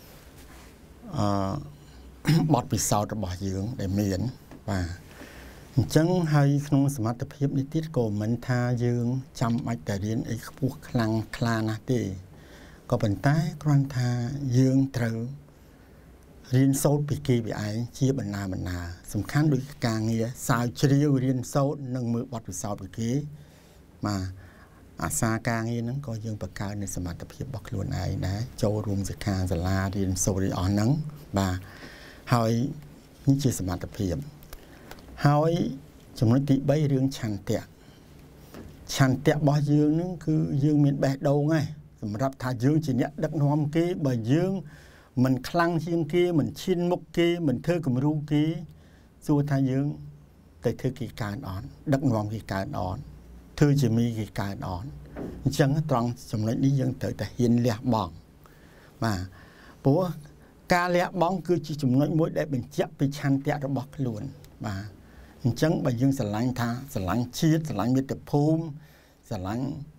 บอดปิดเสาจะบ่อยืงได้เมียนว่าจังให้ขนมสมรรถเพียบนิติโกเหมือนทายืงจำมาแต่เรียนไอ้พวกคลังคลานาตีก็เป็นใต้กรอนทายืงเตอเรียนโซดปีกีปีไอเชียบรรณาบรรณาสำคัญโดยการเงียสาวเชียวเรียนโซดหนึ่งมือบอดปิดเสาปีกีมาอาสาการเงียนั้นก็ยังประกาศในสมรรถเพียบบอกล้วนไอ้นะโจรวมสิกาสลาเรียนโซดอ่อนนั้นบ่าหอยนี่คือสมรรถเพียบหอยจำนวนติใบเรื่องชันเตะชันเตะบ่ยืงนั่นคือยืงมีแบดโดไงสำหรับถ้ายืงจีเนี้ยดักน้อมกี้บ่ยืงมันคลั่งเชียงกี้มันชินมุกกี้มันเธอกับรู้กี้สู้ถ้ายืงแต่เธอกี่การอ่อนดักน้อมกี่การอ่อนเธอจะมีกี่การอ่อนจังตรองจำนวนนี้ยังเตยแต่เห็นเลี้ยบองมาเพราะการเลี้ยบองคือจีจำนวนมวยได้เป็นเจ็บไปชันเตะระบอกล้วนมาจังไปยังสลังท่าสลังชีดสลังมิตรภูมิสลัง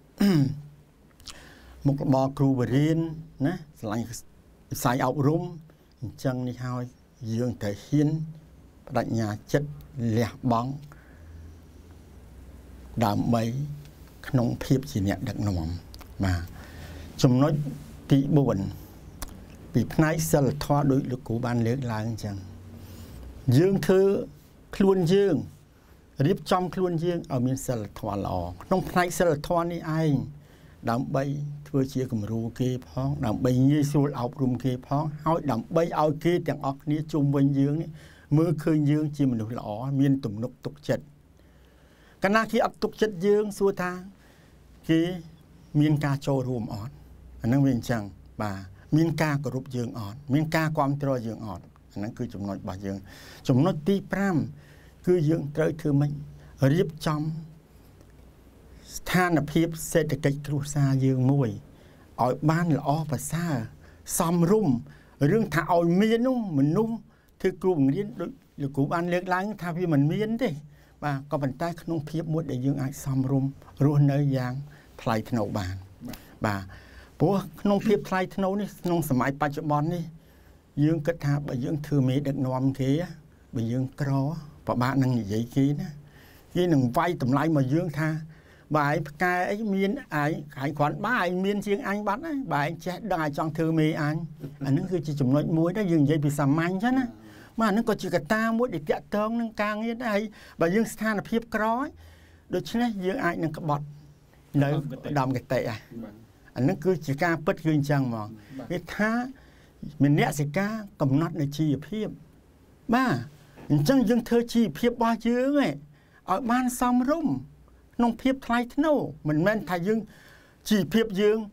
มุกบอครูบรินนะสลังสายเอารุ่มจังนี่ฮาวยังแต่เห็นปรัชญาจัดเลี้ยบองดามใบขนมเพียบจีเนี่ยดักหนอมมาจำนวนตีบวนปีพนัยสลัดทอโดยลูกกูบานเลือกลายจังยืงเธอคลวนยืงรีบจอมคลวนยืงเอามีสลัดทอหล่อน้องพนัยสลัดทอนี่ไอ đầm bay thưa chia cầm ru kia phong đầm bay như xuôi áo rum kia phong hỏi đầm bay ao kia tiếng óc ní chung bên dương mưa khơi dương chỉ mình được lỏ miên tùng nục tục chật cái na khi ấp tục chật dương xuôi thang khi miên ca châu rùm ón anh năng miên chẳng bà miên ca của rụp dương ón miên ca quam trôi dương ón anh năng cứ chúng nói bà dương chúng nói ti pram cứ dương trời thư mình riếp trong than là phiếp sẽ được cách kêu xa dương mùi ở ban là o và xa xóm rung rương thả ôi miên nung mình nung thì cùng liên được của ban liệt láng tha vì mình miên đi và có bàn tay không phiếp muốn để dương ai xóm rung luôn nơi giang thay thân nấu bàn bà bố không phiếp thay thân nấu đi không sớm mai ba chục bon đi dương kết thả bởi dương thư mỹ được nòm thế bởi dương cro và bạn năng như vậy kia đó khi đừng vay tầm lại mà dương tha bài cái ấy miên ai hải khoản ba anh miên riêng anh bắt ấy bài chết đài trong thư mê anh anh nó cứ chỉ chúng nói muối đó dừng dây bị sầm anh chứ á mà nó có chỉ cả ta muối để tẹt tông nó càng như đây và dương tha là phiếp crói đôi chứ này dương ai nó có bọt nơi đầm cái tệ à anh nó cứ chỉ ca bất gương chăng mà cái tha mình nẹt gì ca cầm nát để chi phiếp ba chẳng dương thơ chi phiếp ba chứ ấy ở ban xong rung nông phiếp thay thế nào mình men thay dương chỉ phiếp dương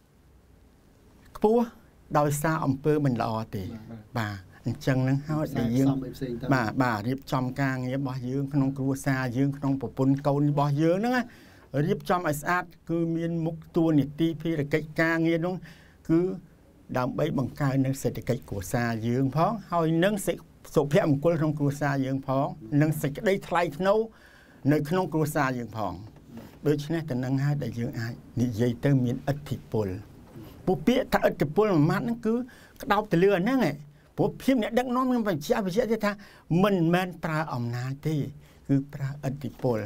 búa đòi xa ông pơ mình lo thì bà chân nó hao để dương bà bà riệp trong ca nghĩa bỏ dương nông cua xa dương nông bộ pun câu bỏ dương đó riệp trong ai sát cứ miên mục tua nịt ti phi là cái ca nghĩa đúng cứ đam bấy bằng cái nâng sẽ cái của xa dương phó hồi nâng sẽ số phép một quân trong cua xa dương phó nâng sẽ cái đây thay thế nào nơi không có xa dương phòng đối với này tận năng hai đại dương ai như vậy tới miền ất thịt bồn bố biết ta ất thịt bồn mà mát nó cứ đau từ lừa nữa này bố phim này đặng non nhưng phải chia phải chia thế tha mình men pra ẩm na thì cứ pra ất thịt bồn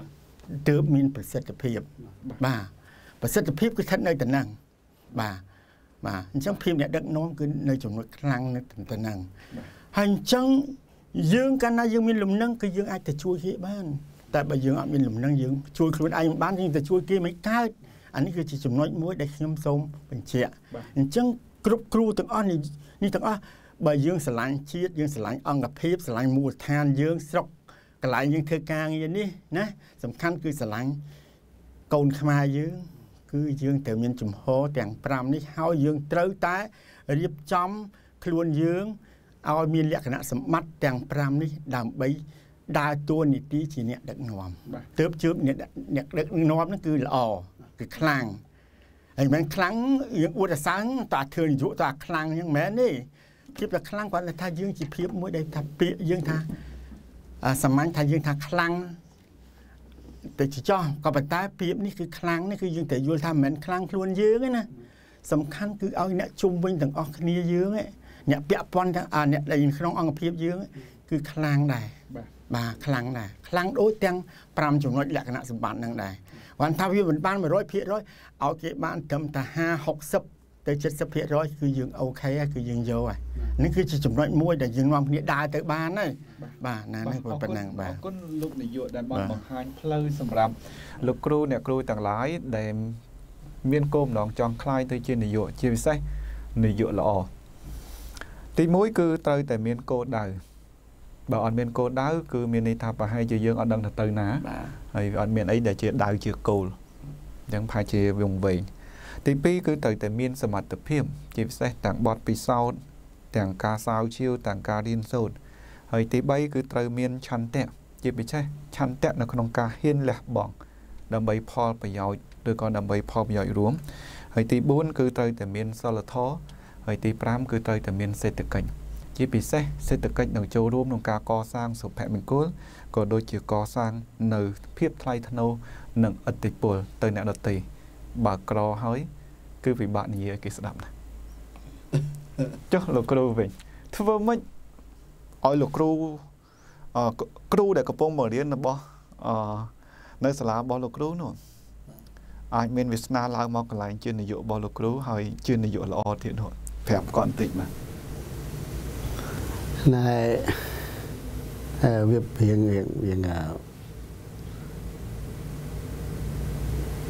từ miềnประสิทธิภาพbàประสิทธิภาพคือท่านnơi tận năng bà bà trong phim này đặng non cứ nơi chủng nội năng nơi tận năng hành trong dương cái này dương miền lùm nâng cái dương ai để chui kia banแต่บางอย่างมีหลุมนั่งยืงช่วยคนไอ้บ้านที่จะช่วยกี่ไม่ได้อันนี้คือจิตสมน้อยมวยได้ขยมส้มเป็นเชี่ยจังกรุบครูตั้งอ้อนนี่นี่ตั้งอ้อบางอย่างสลายชีดยังสลายอังกับเพบสลายมูทานยังสกกลายยังเธอกลางอย่างนี้นะสำคัญคือสลายโกนขมายังคือยังแต่มีจุ่มโฮแต่งปรามนี่เฮายังเต้าตาเรียบจอมคลวนยังเอามีลักษณะสมมัดแต่งปรามนี่ดำใบดาตัวนิติจีเนี่ยดักนอมเติบจืบเนี่ยเนี่ยดักนอมนั่นคืออ่อคือคลังไอ้แมงคลังอย่างอุตสาหตาเถื่อนยุตาคลังอย่างแม่นี่คิดว่าคลังกว่าถ้ายืงจีเพียบมวยได้ถ้าเปียยืงท่าสมัยถ้ายืงท่าคลังแต่จีจ้อก็ปัตตาเปียบนี่คือคลังนี่คือยืงแต่ยุท่าเหม็นคลังล้วนยืงนะสำคัญคือเอาเนี่ยจุ่มวิ่งถึงออกนี่ยืงเนี่ยเปียปอนอ่าเนี่ยได้ยินขนมอังเพียบยืงคือคลังได้bà khlang này khlang đối tiếng pram chúng nói là cái nạn sầm bản năng này còn thao như mình ban mà rồi phía rồi ở cái bạn cầm ta ha học sấp tới chết sấp phía rồi cứ dừng ok cứ dừng vô à nếu cứ chỉ chúng nói mua để dừng ngon nghĩa đai tới ban này bà này này của phần năng bà con lúc này dựa đàn bom bằng hai plei sầm rầm lúc kêu nè kêu tàng lái để miên côm đòn tròn khai tới trên này dựa chia say này dựa lọ tí mũi cứ tới tại miên cô đời bảo anh miền cô đá cứ miền này tháp và hai chữ dương ở đằng là từ ná hay anh miền ấy để chỉ đào chữ cô chẳng phải chỉ dùng về tí pi cứ từ tại miền sầm mặt tập phim chỉ sẽ tặng bọt pi sau tặng ca sao chiêu tặng ca điên sồn hay tí bay cứ từ miền chăn tẹt chỉ bị che chăn tẹt là con ca hiên lẹ bỏng đầm bay Paul phải giỏi đôi con đầm bay Paul giỏi rúm hay tí bốn cứ từ tại miền sao là thó hay tí pram cứ từ tại miền xây tự cảnh chỉ bị xe xây tự cách nông châu rôm nông ca co sang sụp hẹ mình cố có đôi chiều co sang nở phiếp thay thân ô nâng ật tịch bùa tới nẹ đợt tì bà cò hói cứ vì bạn gì kì sẵn này chắc là kru về thưa vợ mình ôi là kru kru để có bông mở điên là bó nơi xa lá bó là kru nữa ai mình Việt Nam lao mọc lại chưa này dụ bó là kru hay chưa này dụ là o thiện hội phép còn tịnh mà này việc hiện hiện hiện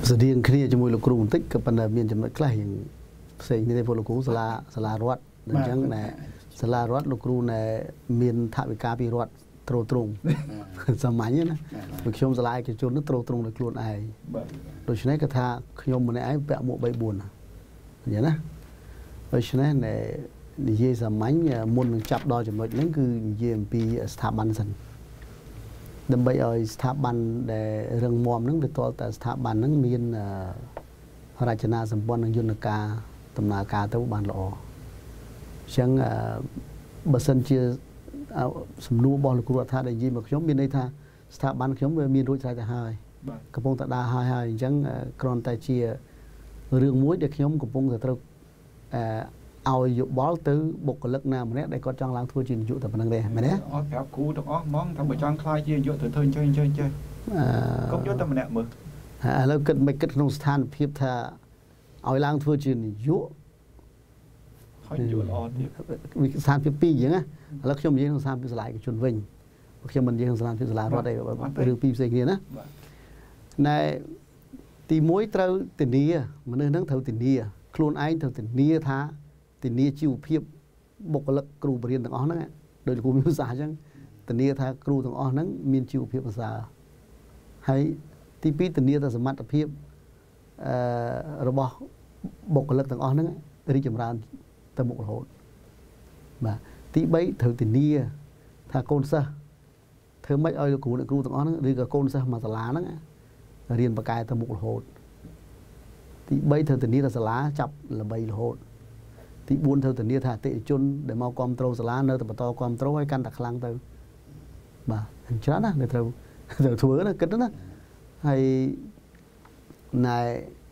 ស្តៀងគ្នាជាមួយលោកគ្រូបន្តិចក៏ប៉ុន្តែមានចំណុចខ្លះយ៉ាងផ្សេងនេះពលលោកគ្រូសាលាសាលារដ្ឋអញ្ចឹងណែសាលារដ្ឋលោកគ្រូណែមានថវិកាពីរដ្ឋត្រួតត្រងសាមញ្ញណាពួកខ្ញុំសាលាឯកជននឹងត្រួតត្រងដោយខ្លួនឯងដូច្នេះគាត់ថាខ្ញុំម្នាក់ឯងពាក់មួកបីបួនណាអញ្ចឹងណាដូច្នេះណែនិយាយសាមញ្ញមុននឹងចាប់ដល់ចំណុចហ្នឹងគឺនិយាយអំពីស្ថាប័នសិនដើម្បីឲ្យស្ថាប័នដែលរឹងមាំហ្នឹងវាតលតែស្ថាប័នហ្នឹងមានរចនាសម្ព័ន្ធនិងយន្តការដំណើរការទៅបានល្អអញ្ចឹងបើសិនជាសំណួររបស់លោកគ្រូរដ្ឋាដែលនិយាយមកខ្ញុំមានន័យថាស្ថាប័នខ្ញុំវាមានរួចស្រេចទៅហើយកំពុងតែដើរហើយហើយអញ្ចឹងគ្រាន់តែជារឿងមួយដែលខ្ញុំកំពុងតែត្រូវឲ្យយោបល់ទៅបុគ្គលិកណាម្នាក់ដែលគាត់ចង់ឡើងធ្វើជានាយកតែប៉ុណ្្នឹងទេមែនទេអត់ប្រាប់គ្រូទាំងអស់ហ្មងថាបើចង់ខ្លាយជានាយកទៅធ្វើអញ្ចឹងអញ្ចឹងអញ្ចឹងកុំយកតែម្នាក់មើលឥឡូវគិតមិនគិតក្នុងស្ថានភាពថាឲ្យឡើងធ្វើជានាយកហើយយល់ល្អទៀតវិស្ថានភាពពីរអញ្ចឹងណាឥឡូវខ្ញុំនិយាយក្នុងស្ថានភាពសាលាឯកជនវិញខ្ញុំមិននិយាយក្នុងស្ថានភាពសាលារដ្ឋទេរឿងពីរផ្សេងគ្នាណាណែទីមួយត្រូវធានាមនុស្សហ្នឹងត្រូវធានាខ្លួនឯងត្រូវធានាថាធានាជីវភាពបុគ្គលិកគ្រូបរិញ្ញាបត្រទាំងអស់ហ្នឹងដោយលោកគ្រូមានប្រសាសន៍អញ្ចឹងធានាថាគ្រូទាំងអស់ហ្នឹងមានជីវភាពប្រសើរហើយទីពីរធានាថាសមត្ថភាពអឺរបស់បុគ្គលិកទាំងអស់ហ្នឹងរីកចម្រើនទៅមុខរហូតបាទទីបីត្រូវធានាថាកូនសិស្សធ្វើម៉េចឲ្យលោកគ្រូអ្នកគ្រូទាំងអស់ហ្នឹងឬក៏កូនសិស្សមកសាលាហ្នឹងរៀនបកកែទៅមុខរហូតទីបីត្រូវធានាថាសាលាចាប់ល្បីរហូតទីបួនត្រូវធានាថាអតិថិជនដែលមកគ្រប់គ្រងសាលានៅតែបន្តគ្រប់គ្រងឲ្យកាន់តែខ្លាំងទៅបាទអញ្ចឹងណាដែលត្រូវត្រូវធ្វើណាគិតណាហើយណែ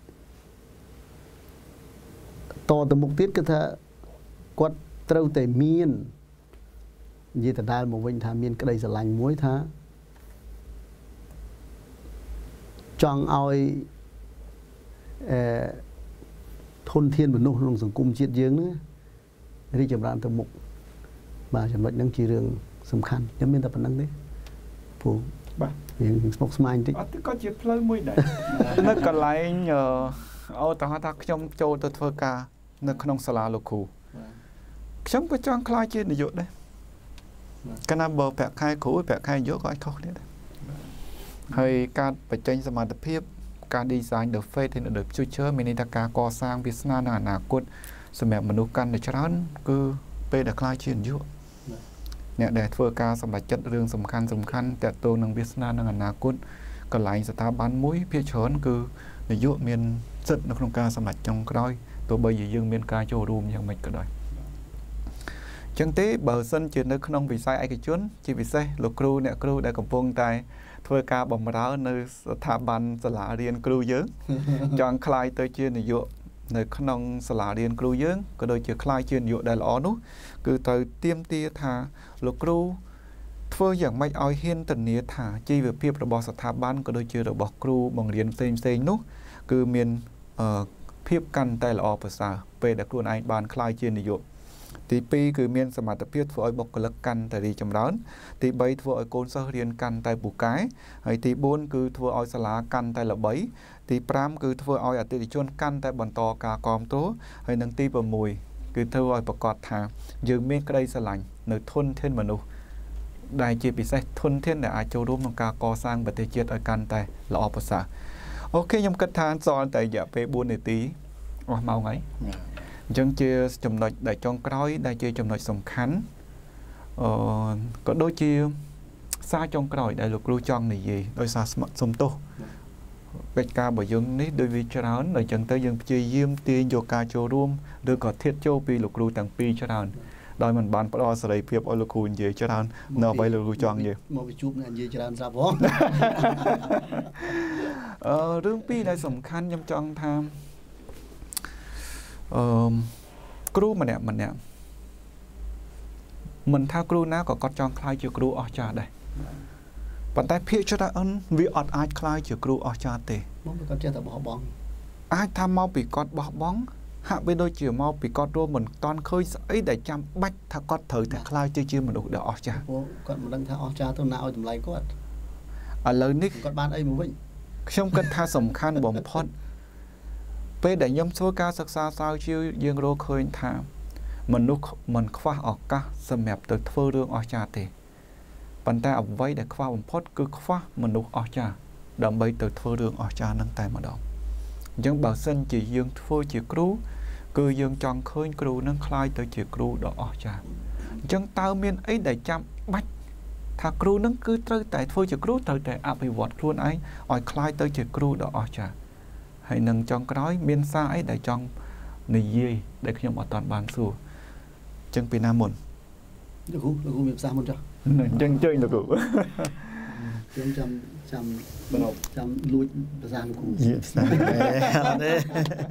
តទៅមុខទៀតគឺថាគាត់ត្រូវតែមាននិយាយដដែលមកវិញថាមានក្តីស្រឡាញ់មួយថាចង់ឲ្យអឺធនធានមនុស្សក្នុងសង្គមជាតិយើងហ្នឹងរីកចម្រើនទៅមុខបាទចំណុចហ្នឹងជារឿងសំខាន់ខ្ញុំមានតែប៉ុណ្្នឹងទេព្រោះបាទយើងស្មុគស្មាញតិចអត់ក៏ជាផ្លូវមួយដែរនៅកន្លែងអូតោះថាខ្ញុំចូលទៅធ្វើការនៅក្នុងសាលាលោកគ្រូខ្ញុំក៏ចង់ខ្លាចជានាយកដែរកាលណាបើប្រាក់ខែគ្រូប្រាក់ខែនាយកក៏អាចខុសគ្នាដែរហើយការបញ្ចេញសមត្ថភាពការ design the faith in the future មានន័យថាការកសាងវាសនានៅអនាគតសម្រាប់មនុស្សកាន់តែច្រើនគឺពេលដែលខ្លាចជានាយកអ្នកដែលធ្វើការសម្រេចចិត្តរឿងសំខាន់សំខាន់តាក់ទងនឹងវាសនានៅអនាគតកន្លែងស្ថាប័នមួយភាគច្រើនគឺនាយកមានសិទ្ធិនៅក្នុងការសម្រេចចុងក្រោយទោះបីជាយើងមានការចូលរួមយ៉ាងម៉េចក៏ដោយចឹងទេបើសិនជានៅក្នុងវិស័យឯកជនជាពិសេសលោកគ្រូអ្នកគ្រូដែលកំពុងតែធ្វើការបម្រើនៅស្ថាប័នសាលារៀនគ្រូយើងចង់ខ្លាយទៅជានាយកនៅក្នុងសាលារៀនគ្រូយើងក៏ដូចជាខ្លាយជានាយកដែលល្អនោះគឺត្រូវទាមទារថាលោកគ្រូធ្វើយ៉ាងម៉េចឲ្យហ៊ានធានាថាជីវភាពរបស់ស្ថាប័នក៏ដូចជារបស់គ្រូបង្រៀនផ្សេងផ្សេងនោះគឺមានភាពកាន់តែល្អប្រសើរពេលដែលខ្លួនឯងបានខ្លាយជានាយកទីពីរគឺមានសមត្ថភាពធ្វើឲ្យបុគ្គលិកកាន់តែរីកចម្រើនទីបីធ្វើឲ្យកូនសិស្សរៀនកាន់តែពូកែហើយទីបួនគឺធ្វើឲ្យសាលាកាន់តែល្បីទីប្រាំគឺធ្វើឲ្យអតិថិជនកាន់តែបន្តការគាំទ្រហើយនិងទីប្រាំមួយគឺធ្វើឲ្យប្រកាសថាយើងមានក្តីស្រឡាញ់នៅធនធានមនុស្សដែលជាពិសេសធនធានដែលអាចចូលរួមក្នុងការកសាងប្រទេសជាតិឲ្យកាន់តែល្អប្រសើរអូខេខ្ញុំគិតថាសល់តែរយៈពេលបួននាទីអស់ម៉ោងហើយអញ្ចឹងជាចំណុចដែលចុងក្រោយដែលជាចំណុចសំខាន់អឺក៏ដូចជាសារចុងក្រោយដែលលោកគ្រូចង់និយាយដោយសារសុំទោសកិច្ចការរបស់យើងនេះដោយវាច្រើនអញ្ចឹងទៅយើងព្យាយាមទាញយកការចូលរួមឬក៏ធៀបចូលពីលោកគ្រូទាំងពីរច្រើនដោយមិនបានផ្ដល់សេរីភាពឲ្យលោកគ្រូនិយាយច្រើននៅអ្វីលោកគ្រូចង់និយាយមកវិជុំនិយាយច្រើនស្រាប់ហ៎អឺរឿងពីរដែលសំខាន់ខ្ញុំចង់ថាអឺគ្រូម្នាក់ម្នាក់មិនថាគ្រូណាក៏គាត់ចង់ខ្លាយជាគ្រូអស្ចារ្យដែរប៉ុន្តែភាគច្រើនវាអត់អាចខ្លាយជាគ្រូអស្ចារ្យទេមកពីគាត់ចេះតែបោះបង់អាចថាមកពីគាត់បោះបង់ហាក់បីដូចជាមកពីគាត់រួមមិនតាន់ឃើញស្អីដែលចាំបាច់ថាគាត់ត្រូវតែខ្លាយទៅជាមនុស្សដែលអស្ចារ្យគាត់មិនដឹងថាអស្ចារ្យទៅណាឲ្យតម្លៃគាត់ឥឡូវនេះគាត់បានអីមកវិញខ្ញុំគិតថាសំខាន់បំផុតពេលដែលខ្ញុំធ្វើការសិក្សាស្រាវជ្រាវយើងរកឃើញថាមនុស្សមិនខ្វះឱកាសសម្រាប់ទៅធ្វើរឿងអស្ចារ្យទេប៉ុន្តែអ្វីដែលខ្វះបំផុតគឺខ្វះមនុស្សអស្ចារ្យដើម្បីទៅធ្វើរឿងអស្ចារ្យនឹងតែម្ដងអញ្ចឹងបើសិនជាយើងធ្វើជាគ្រូគឺយើងចង់ឃើញគ្រូនឹងក្លាយទៅជាគ្រូដ៏អស្ចារ្យអញ្ចឹងតើមានអីដែលចាំបាច់ថាគ្រូនឹងគឺត្រូវតែធ្វើជាគ្រូត្រូវតែអភិវឌ្ឍខ្លួនឯងឲ្យក្លាយទៅជាគ្រូដ៏អស្ចារ្យហើយនឹងចុងក្រោយមានសារអីដែលចង់និយាយដែលខ្ញុំអត់ទាន់បានសួរអញ្ចឹងពីណាមុនលោកគ្រូលោកគ្រូមានប្រសាសន៍មុនចុះអញ្ចឹងជើញលោកគ្រូខ្ញុំចាំចាំចាំលួចប្រសាសន៍លោកគ្រូយេប្រសាសន៍អត់ទេ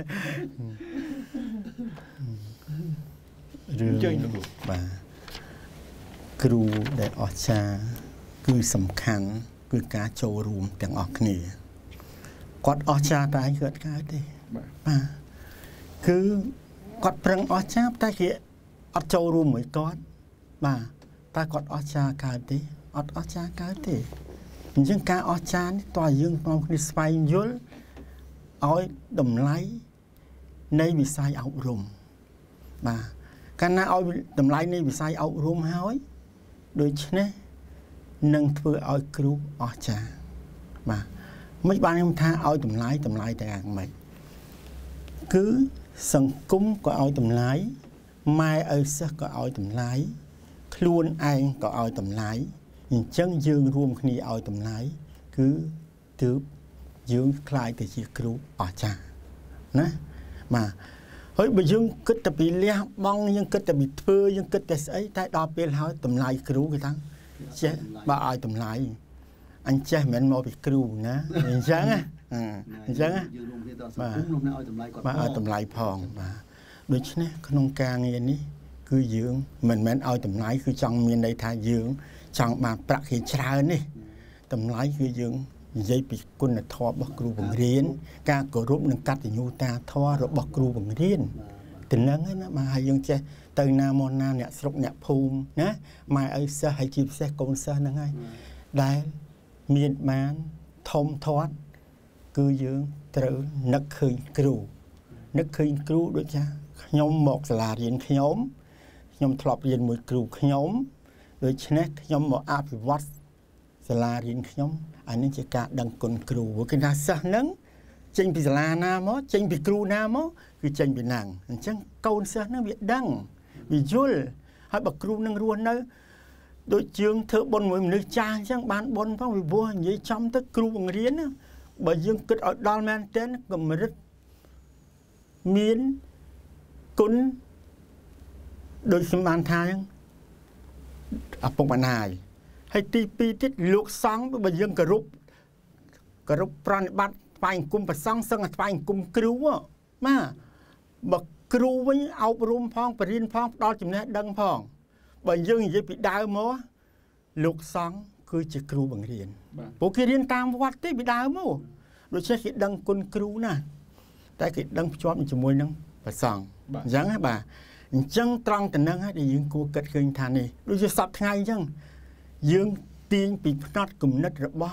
រឿងជើញលោកគ្រូបាទគ្រូដែលអស្ចារ្យគឺសំខាន់គឺការចូលរួមទាំងអស់គ្នាគាត់អស្ចារ្យតែឯងគាត់កើតទេបាទគឺគាត់ប្រឹងអស្ចារ្យតែគេអត់ចូលរួមមួយគាត់បាទតែគាត់អស្ចារ្យកើតទេអត់អស្ចារ្យកើតទេអញ្ចឹងការអស្ចារ្យនេះតើយើងនាំគ្នាស្វែងយល់ឲ្យតម្លៃនៃវិស័យអប់រំបាទកាលណាឲ្យតម្លៃនៃវិស័យអប់រំហើយដូច្នេះនឹងធ្វើឲ្យគ្រូអស្ចារ្យបាទមិនបានខ្ញុំថាឲ្យតម្លៃតម្លៃតែយ៉ាងម៉េចគឺសង្គមក៏ឲ្យតម្លៃម៉ែឪសិស្សក៏ឲ្យតម្លៃខ្លួនឯងក៏ឲ្យតម្លៃអញ្ចឹងយើងរួមគ្នាឲ្យតម្លៃគឺទើបយើងខ្លាយទៅជាគ្រូអស្ចារ្យណាបាទហើយបើយើងគិតតែពីលះបង់យើងគិតតែពីធ្វើយើងគិតតែស្អីតែដល់ពេលហើយតម្លៃគ្រូគេថាចេះបើឲ្យតម្លៃអញចេះមិនមែនមកពីគ្រូណាអញ្ចឹងណាអញ្ចឹងយើងរួមគ្នាដល់សង្គមនោះឲ្យតម្លៃគាត់បាទឲ្យតម្លៃផងបាទដូច្នេះក្នុងការងារនេះគឺយើងមិនមែនឲ្យតម្លៃគឺចង់មានន័យថាយើងចង់បានប្រាក់គេច្រើននេះតម្លៃគឺយើងនិយាយពីគុណធម៌របស់គ្រូបង្រៀនការគោរពនិងកតញ្ញូតាធម៌របស់គ្រូបង្រៀនទៅនឹងណាបាទហើយយើងចេះទៅណាមកណាអ្នកស្រុកអ្នកភូមិណាម៉ែឪសិស្សហើយជាពិសេសកូនសិស្សហ្នឹងហើយដែលមានបានធំធាត់គឺយើងត្រូវនឹកឃើញគ្រូនឹកឃើញគ្រូដូចថាខ្ញុំមកសាលារៀនខ្ញុំខ្ញុំធ្លាប់រៀនមួយគ្រូខ្ញុំដូច្នេះខ្ញុំមកអភិវឌ្ឍសាលារៀនខ្ញុំអានេះជាការដឹងគុណគ្រូគេថាសិស្សហ្នឹងចេញពីសាលាណាមកចេញពីគ្រូណាមកគឺចេញពីណាំងអញ្ចឹងកូនសិស្សហ្នឹងវាដឹងវាយល់ហើយបើគ្រូនឹងរស់នៅដូចជើងធ្វើបុណ្យមួយមនុស្សចាស់អញ្ចឹងបានបុណ្យផងវិវត្តនិយាយចំទៅគ្រូបង្រៀនណាបើយើងគិតឲ្យដល់មែនទែនកម្រិតមានគុណដូចខ្ញុំបានថាអញ្ចឹងឪពុកម្ដាយហើយទីពីរទៀតលោកសង្ឃបើយើងគោរពគោរពប្រណិប័តថ្វាយអង្គមព្រះសង្ឃសឹងថ្វាយអង្គមគ្រូបាទបើគ្រូវិញអប់រំផងបរិញ្ញាផងផ្ដល់ចំណេះដឹងផងបើយើងនិយាយពីដើមមកលោកសង្ឃគឺជាគ្រូបង្រៀនព្រោះគេរៀនតាមវត្តទេពីដើមមកដូច្នេះគេដឹងគុណគ្រូណាស់តែគេដឹងភ្ជាប់ជាមួយនឹងព្រះសង្ឃអញ្ចឹងណាបាទអញ្ចឹងត្រង់ទៅនឹងហើយដែលយើងគួរគិតឃើញថានេះដូចជាសពថ្ងៃអញ្ចឹងយើងទាញពីផ្នត់គំនិតរបស់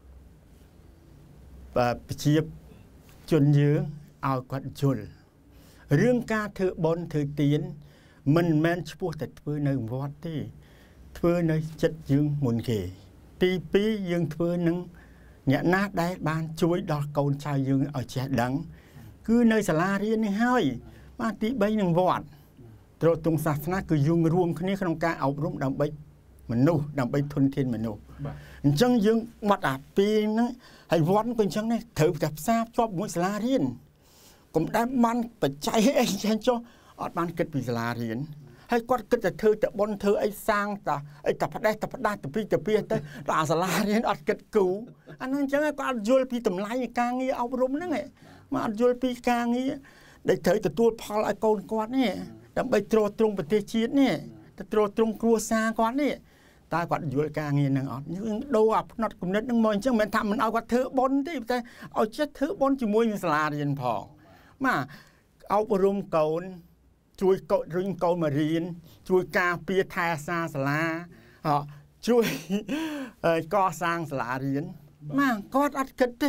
ប្រជាជនយើងឲ្យគាត់យល់រឿងការធ្វើបុណ្យធ្វើទានមិនមែនឈ្មោះតែធ្វើនៅវត្តទេធ្វើនៅចិត្តយើងមុនគេទីពីរយើងធ្វើនឹងអ្នកណាដែលបានជួយដល់កូនចៅយើងឲ្យចេះដឹងគឺនៅសាលារៀននេះហើយបាទទីបីនឹងវត្តទ្រទ្រង់សាសនាគឺយើងរួមគ្នាក្នុងការអប់រំដើម្បីមនុស្សដើម្បីធនធានមនុស្សអញ្ចឹងយើងបាត់អាពីហ្នឹងហើយវត្តក៏អញ្ចឹងដែរត្រូវតែផ្សារភ្ជាប់ជាមួយសាលារៀនកុំដែលបានបច្ច័យអីចេះចុះអត់បានគិតពីសាលារៀនហើយគាត់គិតតែធ្វើតែបុណ្យធ្វើអីសាងតាអីតែផ្ដេសតែផ្ដាស់ទៅពីទៅពីទៅដល់សាលារៀនអត់គិតគូអាហ្នឹងអញ្ចឹងគាត់អត់យល់ពីតម្លៃនៃការងារអប់រំហ្នឹងមកអត់យល់ពីការងារដែលត្រូវទទួលផលឲ្យកូនគាត់នេះដើម្បីទ្រទ្រង់ប្រទេសជាតិនេះទៅទ្រទ្រង់គ្រួសារគាត់នេះតើគាត់យល់ការងារហ្នឹងអត់យើងដូរអាផ្នត់គំនិតហ្នឹងមកអញ្ចឹងមិនមែនថាមិនឲ្យគាត់ធ្វើបុណ្យទេតែឲ្យចេះធ្វើបុណ្យជាមួយនឹងសាលារៀនផងបាទអប់រំកូនជួយកូនរុញកូនមករៀនជួយការពារថែអាសាសាលាជួយកសាងសាលារៀនបាទគាត់អត់គិតទេ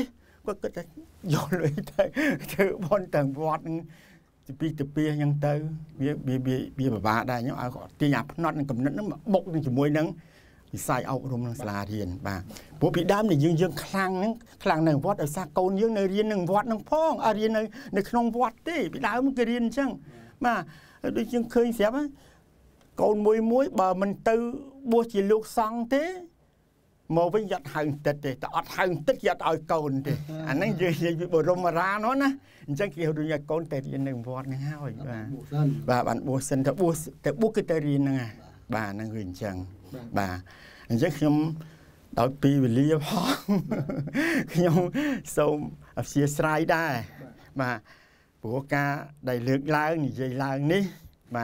ก็ก็จะโยนเลยเธอเธอบอลต่างวัดจะปีจะปียังเตอเบียเบียเบียเบียแบบบ้าได้เนี่ยเอาตีหยาบนอดกับนั้นนั่นบกนั่นจะมวยนั่งใส่เอารวมนั่งสลาเทียนบ้าพวกพี่ดำเนี่ยยังยังคลังนั่งคลังหนึ่งวัดเอาซาโกนยังในเรียนหนึ่งวัดนั่งพ้องอาเรียนในในขนมวัดดิพี่ดำมันก็เรียนช่างมาโดยยังเคยเสียมั้ยโกนมวยมวยบ่มันตื้อบัวจีลูกซองเต้มอวิ่งยัดหังติดเตะแต่อัดหังติดยัดเอาโกนเตะอันนั้นยังยังบรมราเนาะนะจังเกี่ยวด้วยโกนเตะยันหนึ่งวัดนึงห้าอีกบ้าบ้าบันบัวเส้นแต่บัวแต่บัวก็เตะเรียนนึงไงบ้านั่งเรียนจังบ้าจังขยมดอยปีวิลลี่พ่อขยมส่งเสียสไลด์ได้มาปัวกาได้เลือกล้างนี่ใจล้างนี่มา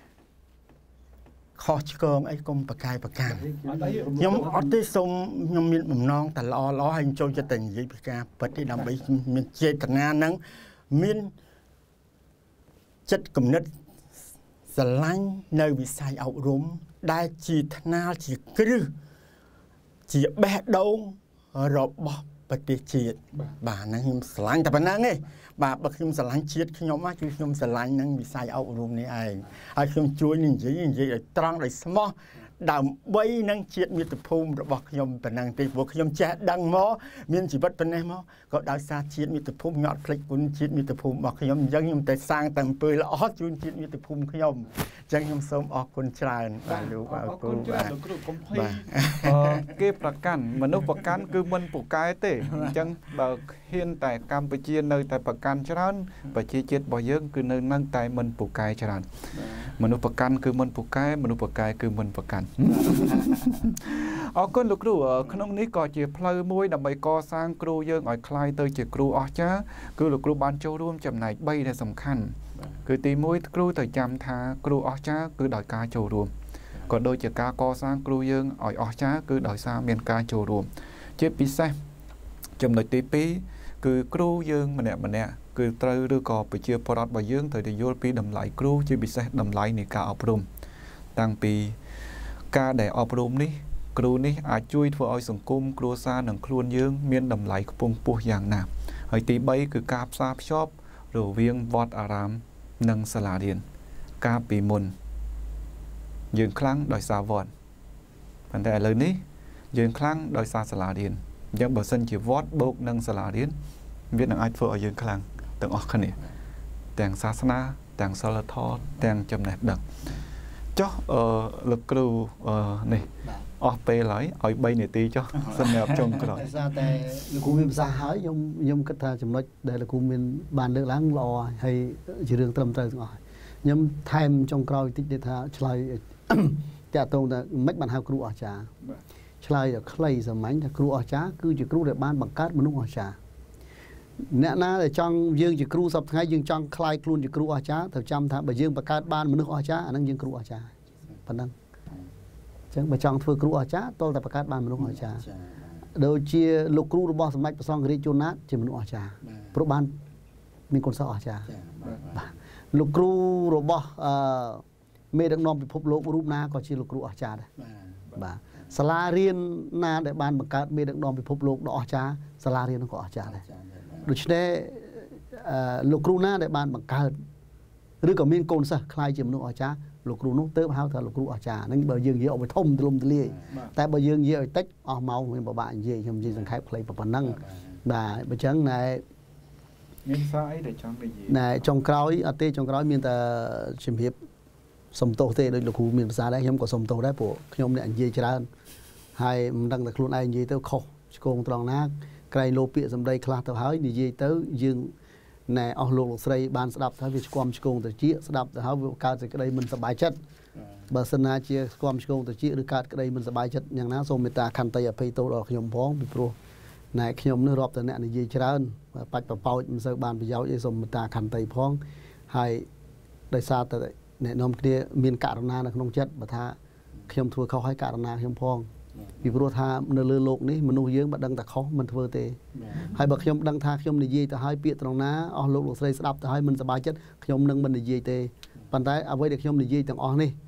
ขอชกงไอ้กรมประกายประการยมอดได้สมยมมีหม่อมน้องแต่ล้อล้อให้โจจะแต่งยี่ประการปฏิดำไปมีเจตนานั้นมีจัดกำเนิดสลายในวิสัยเอารมได้จีทนาจีกรึจีแบดดงรบบปฏิเจตบ่านั่งยมสลายแต่ปนั่งไงบ่าบักยมสลายเชียดขยมมากคือยมสลายนั่งวิสัยเอารมนี่เองไอ้ขยมช่วยนี่ยี่ยี่ตรังได้สมอดำใบนั่งเชียดมีตะพูมระบบขยมปนังตีบวกขยมแจ๊ดังหม้อมีนจีบัดเป็นไงหม้อก็ดาวซาเชียดมีตะพูมยอดพลิกกุนเชียดมีตะพูมบอกขยมยังยมแต่สร้างแต่งเปยละอ้อจูนเชียดมีตะพูมขยมจังยมสมออกคนชราญบาลูบากูบาเก็บประกันมนุษย์ประกันคือมันปลูกกายเต้จังแบบเฮียนแต่กัมพูชีในแต่ประกันชราญประเทศเจ็ดบ่อยเยอะคือในนั่งแต่มันปลูกกายชราญมนุษย์ประกันคือมันปลูกกายมนุษย์ประกายคือมันประกันเอาคนลูกครูขนมนี้ก็จะเพลย์มวยดับใบกอสร้างครูเยื่ออ่อยคลายเตยจะครูออกจ้าคือลูกครูบ้านโจร่วมจำหน่ายใบได้สำคัญคือตีมวยครูแต่จำท่าครูออกจ้าคือดอยกาโจรวมก็โดยจะกากอสร้างครูเยื่ออ่อยออกจ้าคือดอยซาเมียนกาโจรวมเจ็บปีเซ่จำหน่ายตีปีคือครูเยื่อมันเนี่ยมันเนี่ยคือเตยหรือก่อไปเชื่อพอรัดใบเยื่อเตยได้โยนปีดำไหลครูเจ็บปีเซ่ดำไหลในกาอบรมตั้งปีการได้อบรมนี้ครูนี้อาจช่วยผู้เอาสังคมครูซาหนังครูนยืงเมียนดำไหลกปุ่งปูอย่างหนาไอตีใบคือกาบซาบชอบหรือเวียงวอดอารามนังสลาเดียนกาปีมนยืงครั้งโดยซาวอนพันแต่เลยนี้ยืงครั้งโดยซาสลาเดียนยังบ่สันจีวอดโบกนังสลาเดียนเวียนหนังไอเฟอร์ยืงครั้งต่างออกขณีแต่งศาสนาแต่งสารทอแต่งจำแนกดังcho lực cừu này ở bề lại ở bay này tí cho xâm nhập trong cái đó. Raแต่กูมีภาษาหายยมยมcách ta chấm nói đây làกูมีbàn được láng lò hay chỉ đường tâm trời ngồiยมthêm trong coi tích để tha chơiแต่ตรงแต่ไม่บันหาครูอาจารย์ใช่แต่ใครสมัยแต่ครูอาจารย์คือจะครูเด็กบ้านบังคับมนุษย์อาจารย์เนี่ยนะแต่จังยืงจะครูสับไงยืงจังคลายครูจะครูอาจารย์แต่จำท่าไปยืงประกาศบ้านมนุษย์อาจารย์อันนั้นยืงครูอาจารย์ปนังจังไปจังធ្វើគ្រូអាចារ្យតលតែប្រកាសបានមនុស្សអាចារ្យដូចជាលោកគ្រូរបស់សម្ដេចព្រះសង្ឃរាជជួនណាតជាមនុស្សអាចារ្យព្រោះបានមានគុណសោះអាចារ្យបាទលោកគ្រូរបស់អឺមេដឹកនាំពិភពលោករូបណាក៏ជាលោកគ្រូអាចារ្យដែរបាទសាលារៀនណាដែលបានបង្កើតមេដឹកនាំពិភពលោកដ៏អស្ចារ្យសាលារៀននោះក៏អស្ចារ្យដែរដូច្នេះអឺលោកគ្រូណាដែលបានបង្កើតឬក៏មានកូនសិស្សខ្លាយជាមនុស្សអាចារ្យលោកគ្រូនោះទៅហៅថាលោកគ្រូអាចារ្យហ្នឹងបើយើងនិយាយអបធំទលំទលាយតែបើយើងនិយាយឲ្យតិចអស់ម៉ោងមានពិបាកនិយាយខ្ញុំនិយាយសង្ខេបខ្លីប៉ុណ្ណឹងបាទបើចឹងណែមានសារអីដែលចង់និយាយណែចុងក្រោយអត់ទេចុងក្រោយមានតែជំរាបសុំទោសទេដោយលោកគ្រូមានភាសាដែរខ្ញុំក៏សុំទោសដែរព្រោះខ្ញុំអ្នកនិយាយច្រើនហើយមិនដឹងតែខ្លួនឯងនិយាយទៅខុសឆ្គងត្រង់ណាក្រែងលោពាក្យសម្ដីខ្លះទៅហើយនិយាយទៅយើងណែអស់លោកលោកស្រីបានស្ដាប់ថាវាស្គមឆ្គងទៅជាស្ដាប់ទៅហើយវាកើតសេចក្តីមិនសប្បាយចិត្តបើសិនណាជាស្គមឆ្គងទៅជាឬកើតក្តីមិនសប្បាយចិត្តយ៉ាងណាសូមមេត្តាខន្តីអភ័យទោសដល់ខ្ញុំផងពីព្រោះណែខ្ញុំនេះរាប់តែអ្នកនិយាយច្រើនបាច់ប្រប៉ោចមិនសូវបានប្រយោជន៍អីសូមមេត្តាខន្តីផងហើយដោយសារតែអ្នកនាំគ្នាមានករណានៅក្នុងចិត្តបើថាខ្ញុំធ្វើខុសហើយករណាខ្ញុំផងពីព្រោះថានៅលើโลกនេះមនុស្សយើងមិនដឹងតែខុសមិនធ្វើទេហើយបើខ្ញុំដឹងថាខ្ញុំនិយាយទៅហើយពាក្យត្រង់ណាអស់លោកលោកស្រីស្ដាប់ទៅហើយមិនសប្បាយចិត្តខ្ញុំនឹងមិននិយាយទេប៉ុន្តែអ្វីដែលខ្ញុំនិយាយទាំងអស់នេះ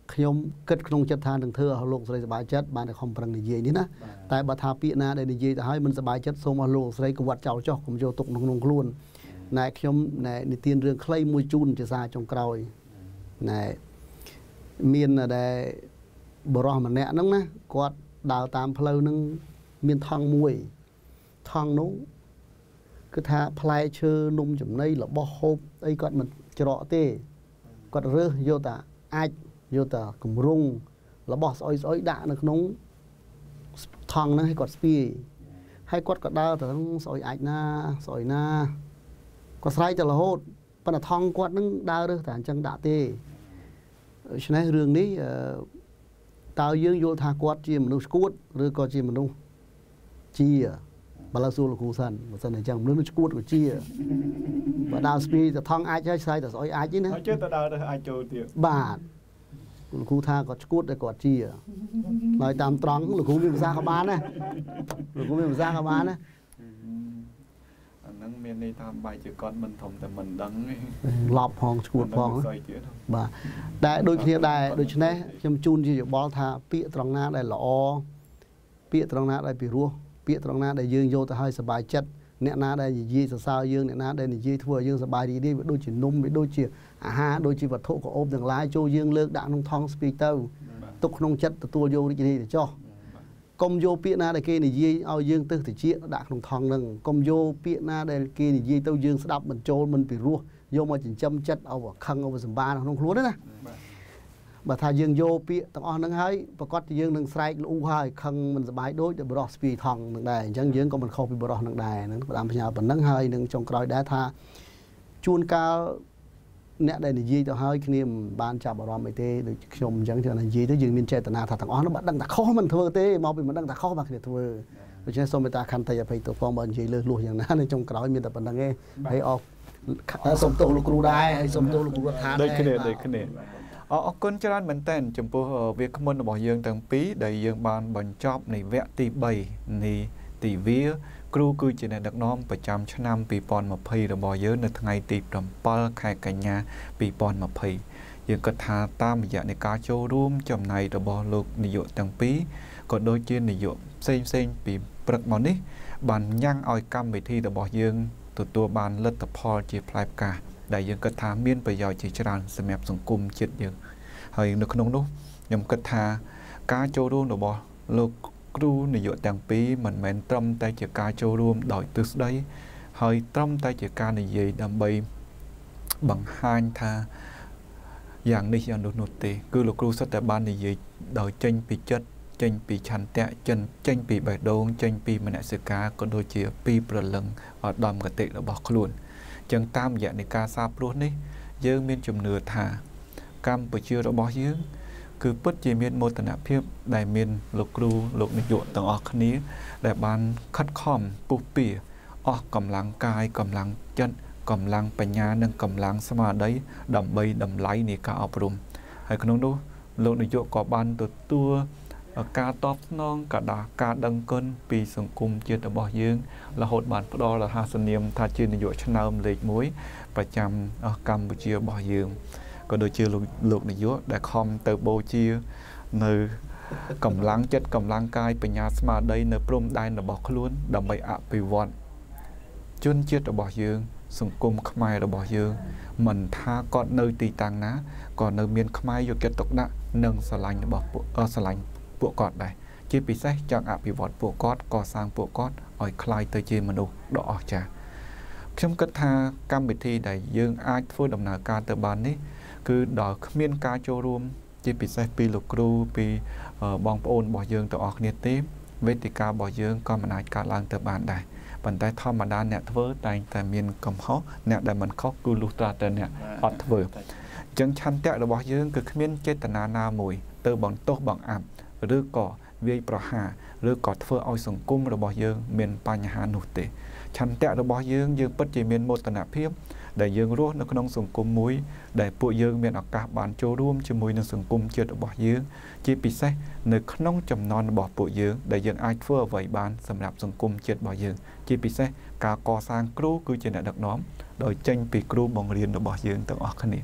ខ្ញុំគិតក្នុងចិត្តថានឹងធ្វើឲ្យលោកស្រីសប្បាយចិត្តបានតែខំប្រឹងនិយាយនេះណាតែបើថាពាក្យណាដែលនិយាយទៅហើយមិនសប្បាយចិត្តសូមឲ្យលោកស្រីកវត្តចោលចោះកុំយកទុកក្នុងខ្លួនណែខ្ញុំណែនិទានរឿងខ្លីមួយជូនជាសារចុងក្រោយណែមានដែលបរិះម្នាក់ហ្នឹងណាគាត់ដើរតាមផ្លូវហ្នឹងមានថង់មួយថង់នោះគឺថាផ្លែឈើនំចំណីរបស់ហូបអីគាត់មិនច្រកទេគាត់រើសយកតាអាចយកតាគម្រងរបស់ស្អុយស្អុយដាក់នៅក្នុងថង់ហ្នឹងឲ្យគាត់ស្ពាយហើយគាត់ក៏ដើរទៅស្អុយអាចណាស្អុយណាគាត់ស្រែកទៅរហូតប៉ុន្តែថង់គាត់នឹងដើររើសតែអញ្ចឹងដាក់ទេដូច្នេះរឿងនេះតើយើងយល់ថាគាត់ជាមនុស្សស្គួតឬក៏ជាមនុស្សជាបើលើសួរលោកគ្រូសិនបើសិនអញ្ចឹងមនុស្សស្គួតក៏ជាបើដើរស្ពាយទៅថង់អាចហើយស្រែកទៅស្អុយអាចទេណាជឿទៅដើរទៅអាចចូលទៀតបាទលោកគ្រូថាគាត់ស្គួតតែគាត់ជាហើយតាមត្រង់លោកគ្រូមានភាសាក៏បានដែរលោកគ្រូមានភាសាក៏បានដែរអាហ្នឹងមានន័យថាបាយជាគាត់មិនធំតែមិនដឹងឡប់ផងស្គួតផងបាទតែដូចគ្នាដែរដូច្នេះខ្ញុំជូនជាយោបល់ថាពាក្យត្រង់ណាដែលល្អពាក្យត្រង់ណាដែលពិរោះពាក្យត្រង់ណាដែលយើងយកទៅឲ្យសប្បាយចិត្តអ្នកណាដែលនិយាយសរសើរយើងអ្នកណាដែលនិយាយធ្វើឲ្យយើងសប្បាយរីករាយវាដូចជានំវាដូចជាអាហារដូចជាវត្ថុកោបទាំងឡាយចូលយើងលើកដាក់ក្នុងថង់ស្ពីទៅទុកក្នុងចិត្តទទួលយករីករាយទៅចោះកុំយកពាក្យណាដែលគេនិយាយឲ្យយើងទៅតិចដាក់ក្នុងថង់ហ្នឹងកុំយកពាក្យណាដែលគេនិយាយទៅយើងស្ដាប់មិនចូលមិនពិរោះយកមកចិញ្ចឹមចិត្តឲ្យខឹងឲ្យសម្បាក្នុងខ្លួនណាបើថាយើងយកពាក្យទាំងអស់ហ្នឹងហើយប្រកាសជាយើងនឹងស្រែកលូហើយខឹងមិនសប្បាយដូចតែបរោះស្ពីថង់នឹងដែរអញ្ចឹងយើងក៏មិនខុសពីបរោះនឹងដែរហ្នឹងផ្ដាំផ្ញើប៉ុណ្ណឹងហើយនឹងចុងក្រោយដែរថាជួនកាលអ្នកដែលនិយាយទៅហើយគ្នាមិនបានចាប់អារម្មណ៍អីទេដូចខ្ញុំអញ្ចឹងថានិយាយទៅយើងមានចេតនាថាទាំងអស់នោះបើដឹងតែខុសមិនធ្វើទេមកពីមិនដឹងតែខុសមកគ្នាធ្វើដូច្នេះសូមមេត្តាខន្តីអភ័យទោសផងបើនិយាយលើសលួសយ៉ាងណានៅចុងក្រោយមានតែប៉ុណ្្នឹងឯងហើយអរសូមទោសលោកគ្រូដែរហើយសូមទោសលោកគ្រូរដ្ឋាដូចគ្នាដូចគ្នាអរគុណច្រើនមែនតើចំពោះវាគ្មិនរបស់យើងទាំងពីរដែលយើងបានបញ្ចប់នៃវគ្គទីបីនៃទិវាគ្រូគឺជាអ្នកដឹកនាំប្រចាំឆ្នាំពីរពាន់ម្ភៃរបស់យើងនៅថ្ងៃទីbảyខែកញ្ញាពីរពាន់ម្ភៃយើងគិតថាតាមរយៈនៃការចូលរួមចំណែករបស់លោកនាយកទាំងពីរក៏ដូចជានាយកផ្សេងផ្សេងពីព្រឹកមកនេះបានញ៉ាំងឲ្យកម្មវិធីរបស់យើងទទួលបានលទ្ធផលជាផ្លែផ្កាដែលយើងគិតថាមានប្រយោជន៍ជាច្រើនសម្រាប់សង្គមជាតិយើងហើយនៅក្នុងនោះខ្ញុំគិតថាការចូលរួមរបស់លោកគ្រូនាយកទាំងពីរមិនមែនត្រឹមតែជាការចូលរួមដោយទស្សនវិជ្ជាហើយត្រឹមតែជាការនិយាយដើម្បីបង្ហាញថាយ៉ាងនេះយ៉ាងនោះនោះទេគឺលោកគ្រូសុទ្ធតែបាននិយាយដោយចេញពីចិត្តចេញពីឆន្ទៈចិនចេញពីបេះដូងចេញពីមនសិការក៏ដូចជាពីព្រលឹងដំគតិរបស់ខ្លួនចឹងតាមរយៈនៃការសាព្រោះនេះយើងមានជំនឿថាកម្ពុជារបស់យើងគឺពិតជាមានមោទនភាពដែលមានលោកគ្រូលោកនាយកទាំងអស់គ្នាដែលបានខិតខំពុះពៀអស់កម្លាំងកាយកម្លាំងចិត្តកម្លាំងបញ្ញានិងកម្លាំងស្មារតីដើម្បីតម្លៃនៃការអប់រំហើយក្នុងនោះលោកនាយកក៏បានទទួលការតបស្នងកដាការដឹងគុណពីសង្គមជាតិរបស់យើងរហូតបានផ្ដល់អាសនាមថាជានាយកឆ្នើមលេខមួយប្រចាំកម្ពុជារបស់យើងក៏ដូចជាលោកនាយកដែលខំទៅបូជានៅកម្លាំងចិត្តកម្លាំងកាយបញ្ញាស្មារតីនៅព្រំដែនរបស់ខ្លួនដើម្បីអភិវឌ្ឍជនជាតិរបស់យើងសង្គមខ្មែររបស់យើងមិនថាគាត់នៅទីតាំងណាក៏នៅមានខ្មែរយកចិត្តទុកដាក់និងស្រឡាញ់របស់ពួកស្រឡាញ់ពួកគាត់ដែរជាពិសេសចង់អភិវឌ្ឍពួកគាត់កសាងពួកគាត់ឲ្យคล้ายទៅជាមនុស្សដ៏អស្ចារ្យខ្ញុំគិតថាកម្មវិធីដែលយើងអាចធ្វើដំណើរការទៅបាននេះគឺដល់គ្មានការចូលរួមជាពិសេសពីលោកគ្រូពីបងប្អូនរបស់យើងទាំងអស់គ្នាទេវេទិការបស់យើងក៏មិនអាចកើតឡើងទៅបានដែរប៉ុន្តែធម្មតាអ្នកធ្វើតែងតែមានកំហុសអ្នកដែលមិនខុសគឺលុះត្រាតែអ្នកអត់ធ្វើអញ្ចឹងឆន្ទៈរបស់យើងគឺគ្មានចេតនាណាមួយទៅបង្ទោសបង្អាប់ឬក៏វាយប្រហារឬក៏ធ្វើឲ្យសង្គមរបស់យើងមានបញ្ហានោះទេឆន្ទៈរបស់យើងយើងពិតជាមានមោទនភាពដែលយើងរស់នៅក្នុងសង្គមមួយដែលពួកយើងមានឱកាសបានចូលរួមជាមួយនឹងសង្គមជាតិរបស់យើងជាពិសេសនៅក្នុងចំណន់របស់ពួកយើងដែលយើងអាចធ្វើអ្វីបានសម្រាប់សង្គមជាតិរបស់យើងជាពិសេសការកសាងគ្រូគឺជាអ្នកដឹកនាំដោយចេញពីគ្រូបង្រៀនរបស់យើងទាំងអស់គ្នាអ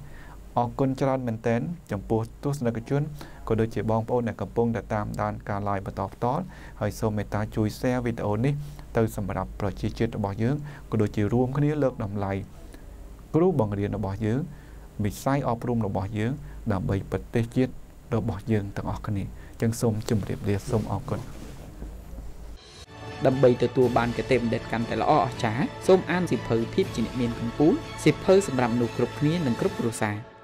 ออกกลจราเหมือนเต้นจำปูตุสนักจุนก็โดยเจ็บบองโอนในกระปงแต่ตามด้านการลายประตอบตอนให้โซเมตาจุยแซ่วิดีโอนี้เติมสำหรับประชิดจิตบ่อยืงก็โดยจีรวมขึ้นนี้เลิกดำไลกรูบังเรียนบ่อยืงมีไส้ออกรุ่มบ่อยืงดำใบปฏิจิตบ่อยืงต่างออกกันนี้จังส้มจุ่มเรียบเรียบส้มออกก่อนดับใบตัวบานกระเต็มเด็ดกันแต่ละอ้อจ้าส้มอ่านสิเพอพิบจินเมียนคุณปูสิเพอสำหรับหนูกรุบนี้หนึ่งกรุบรูซา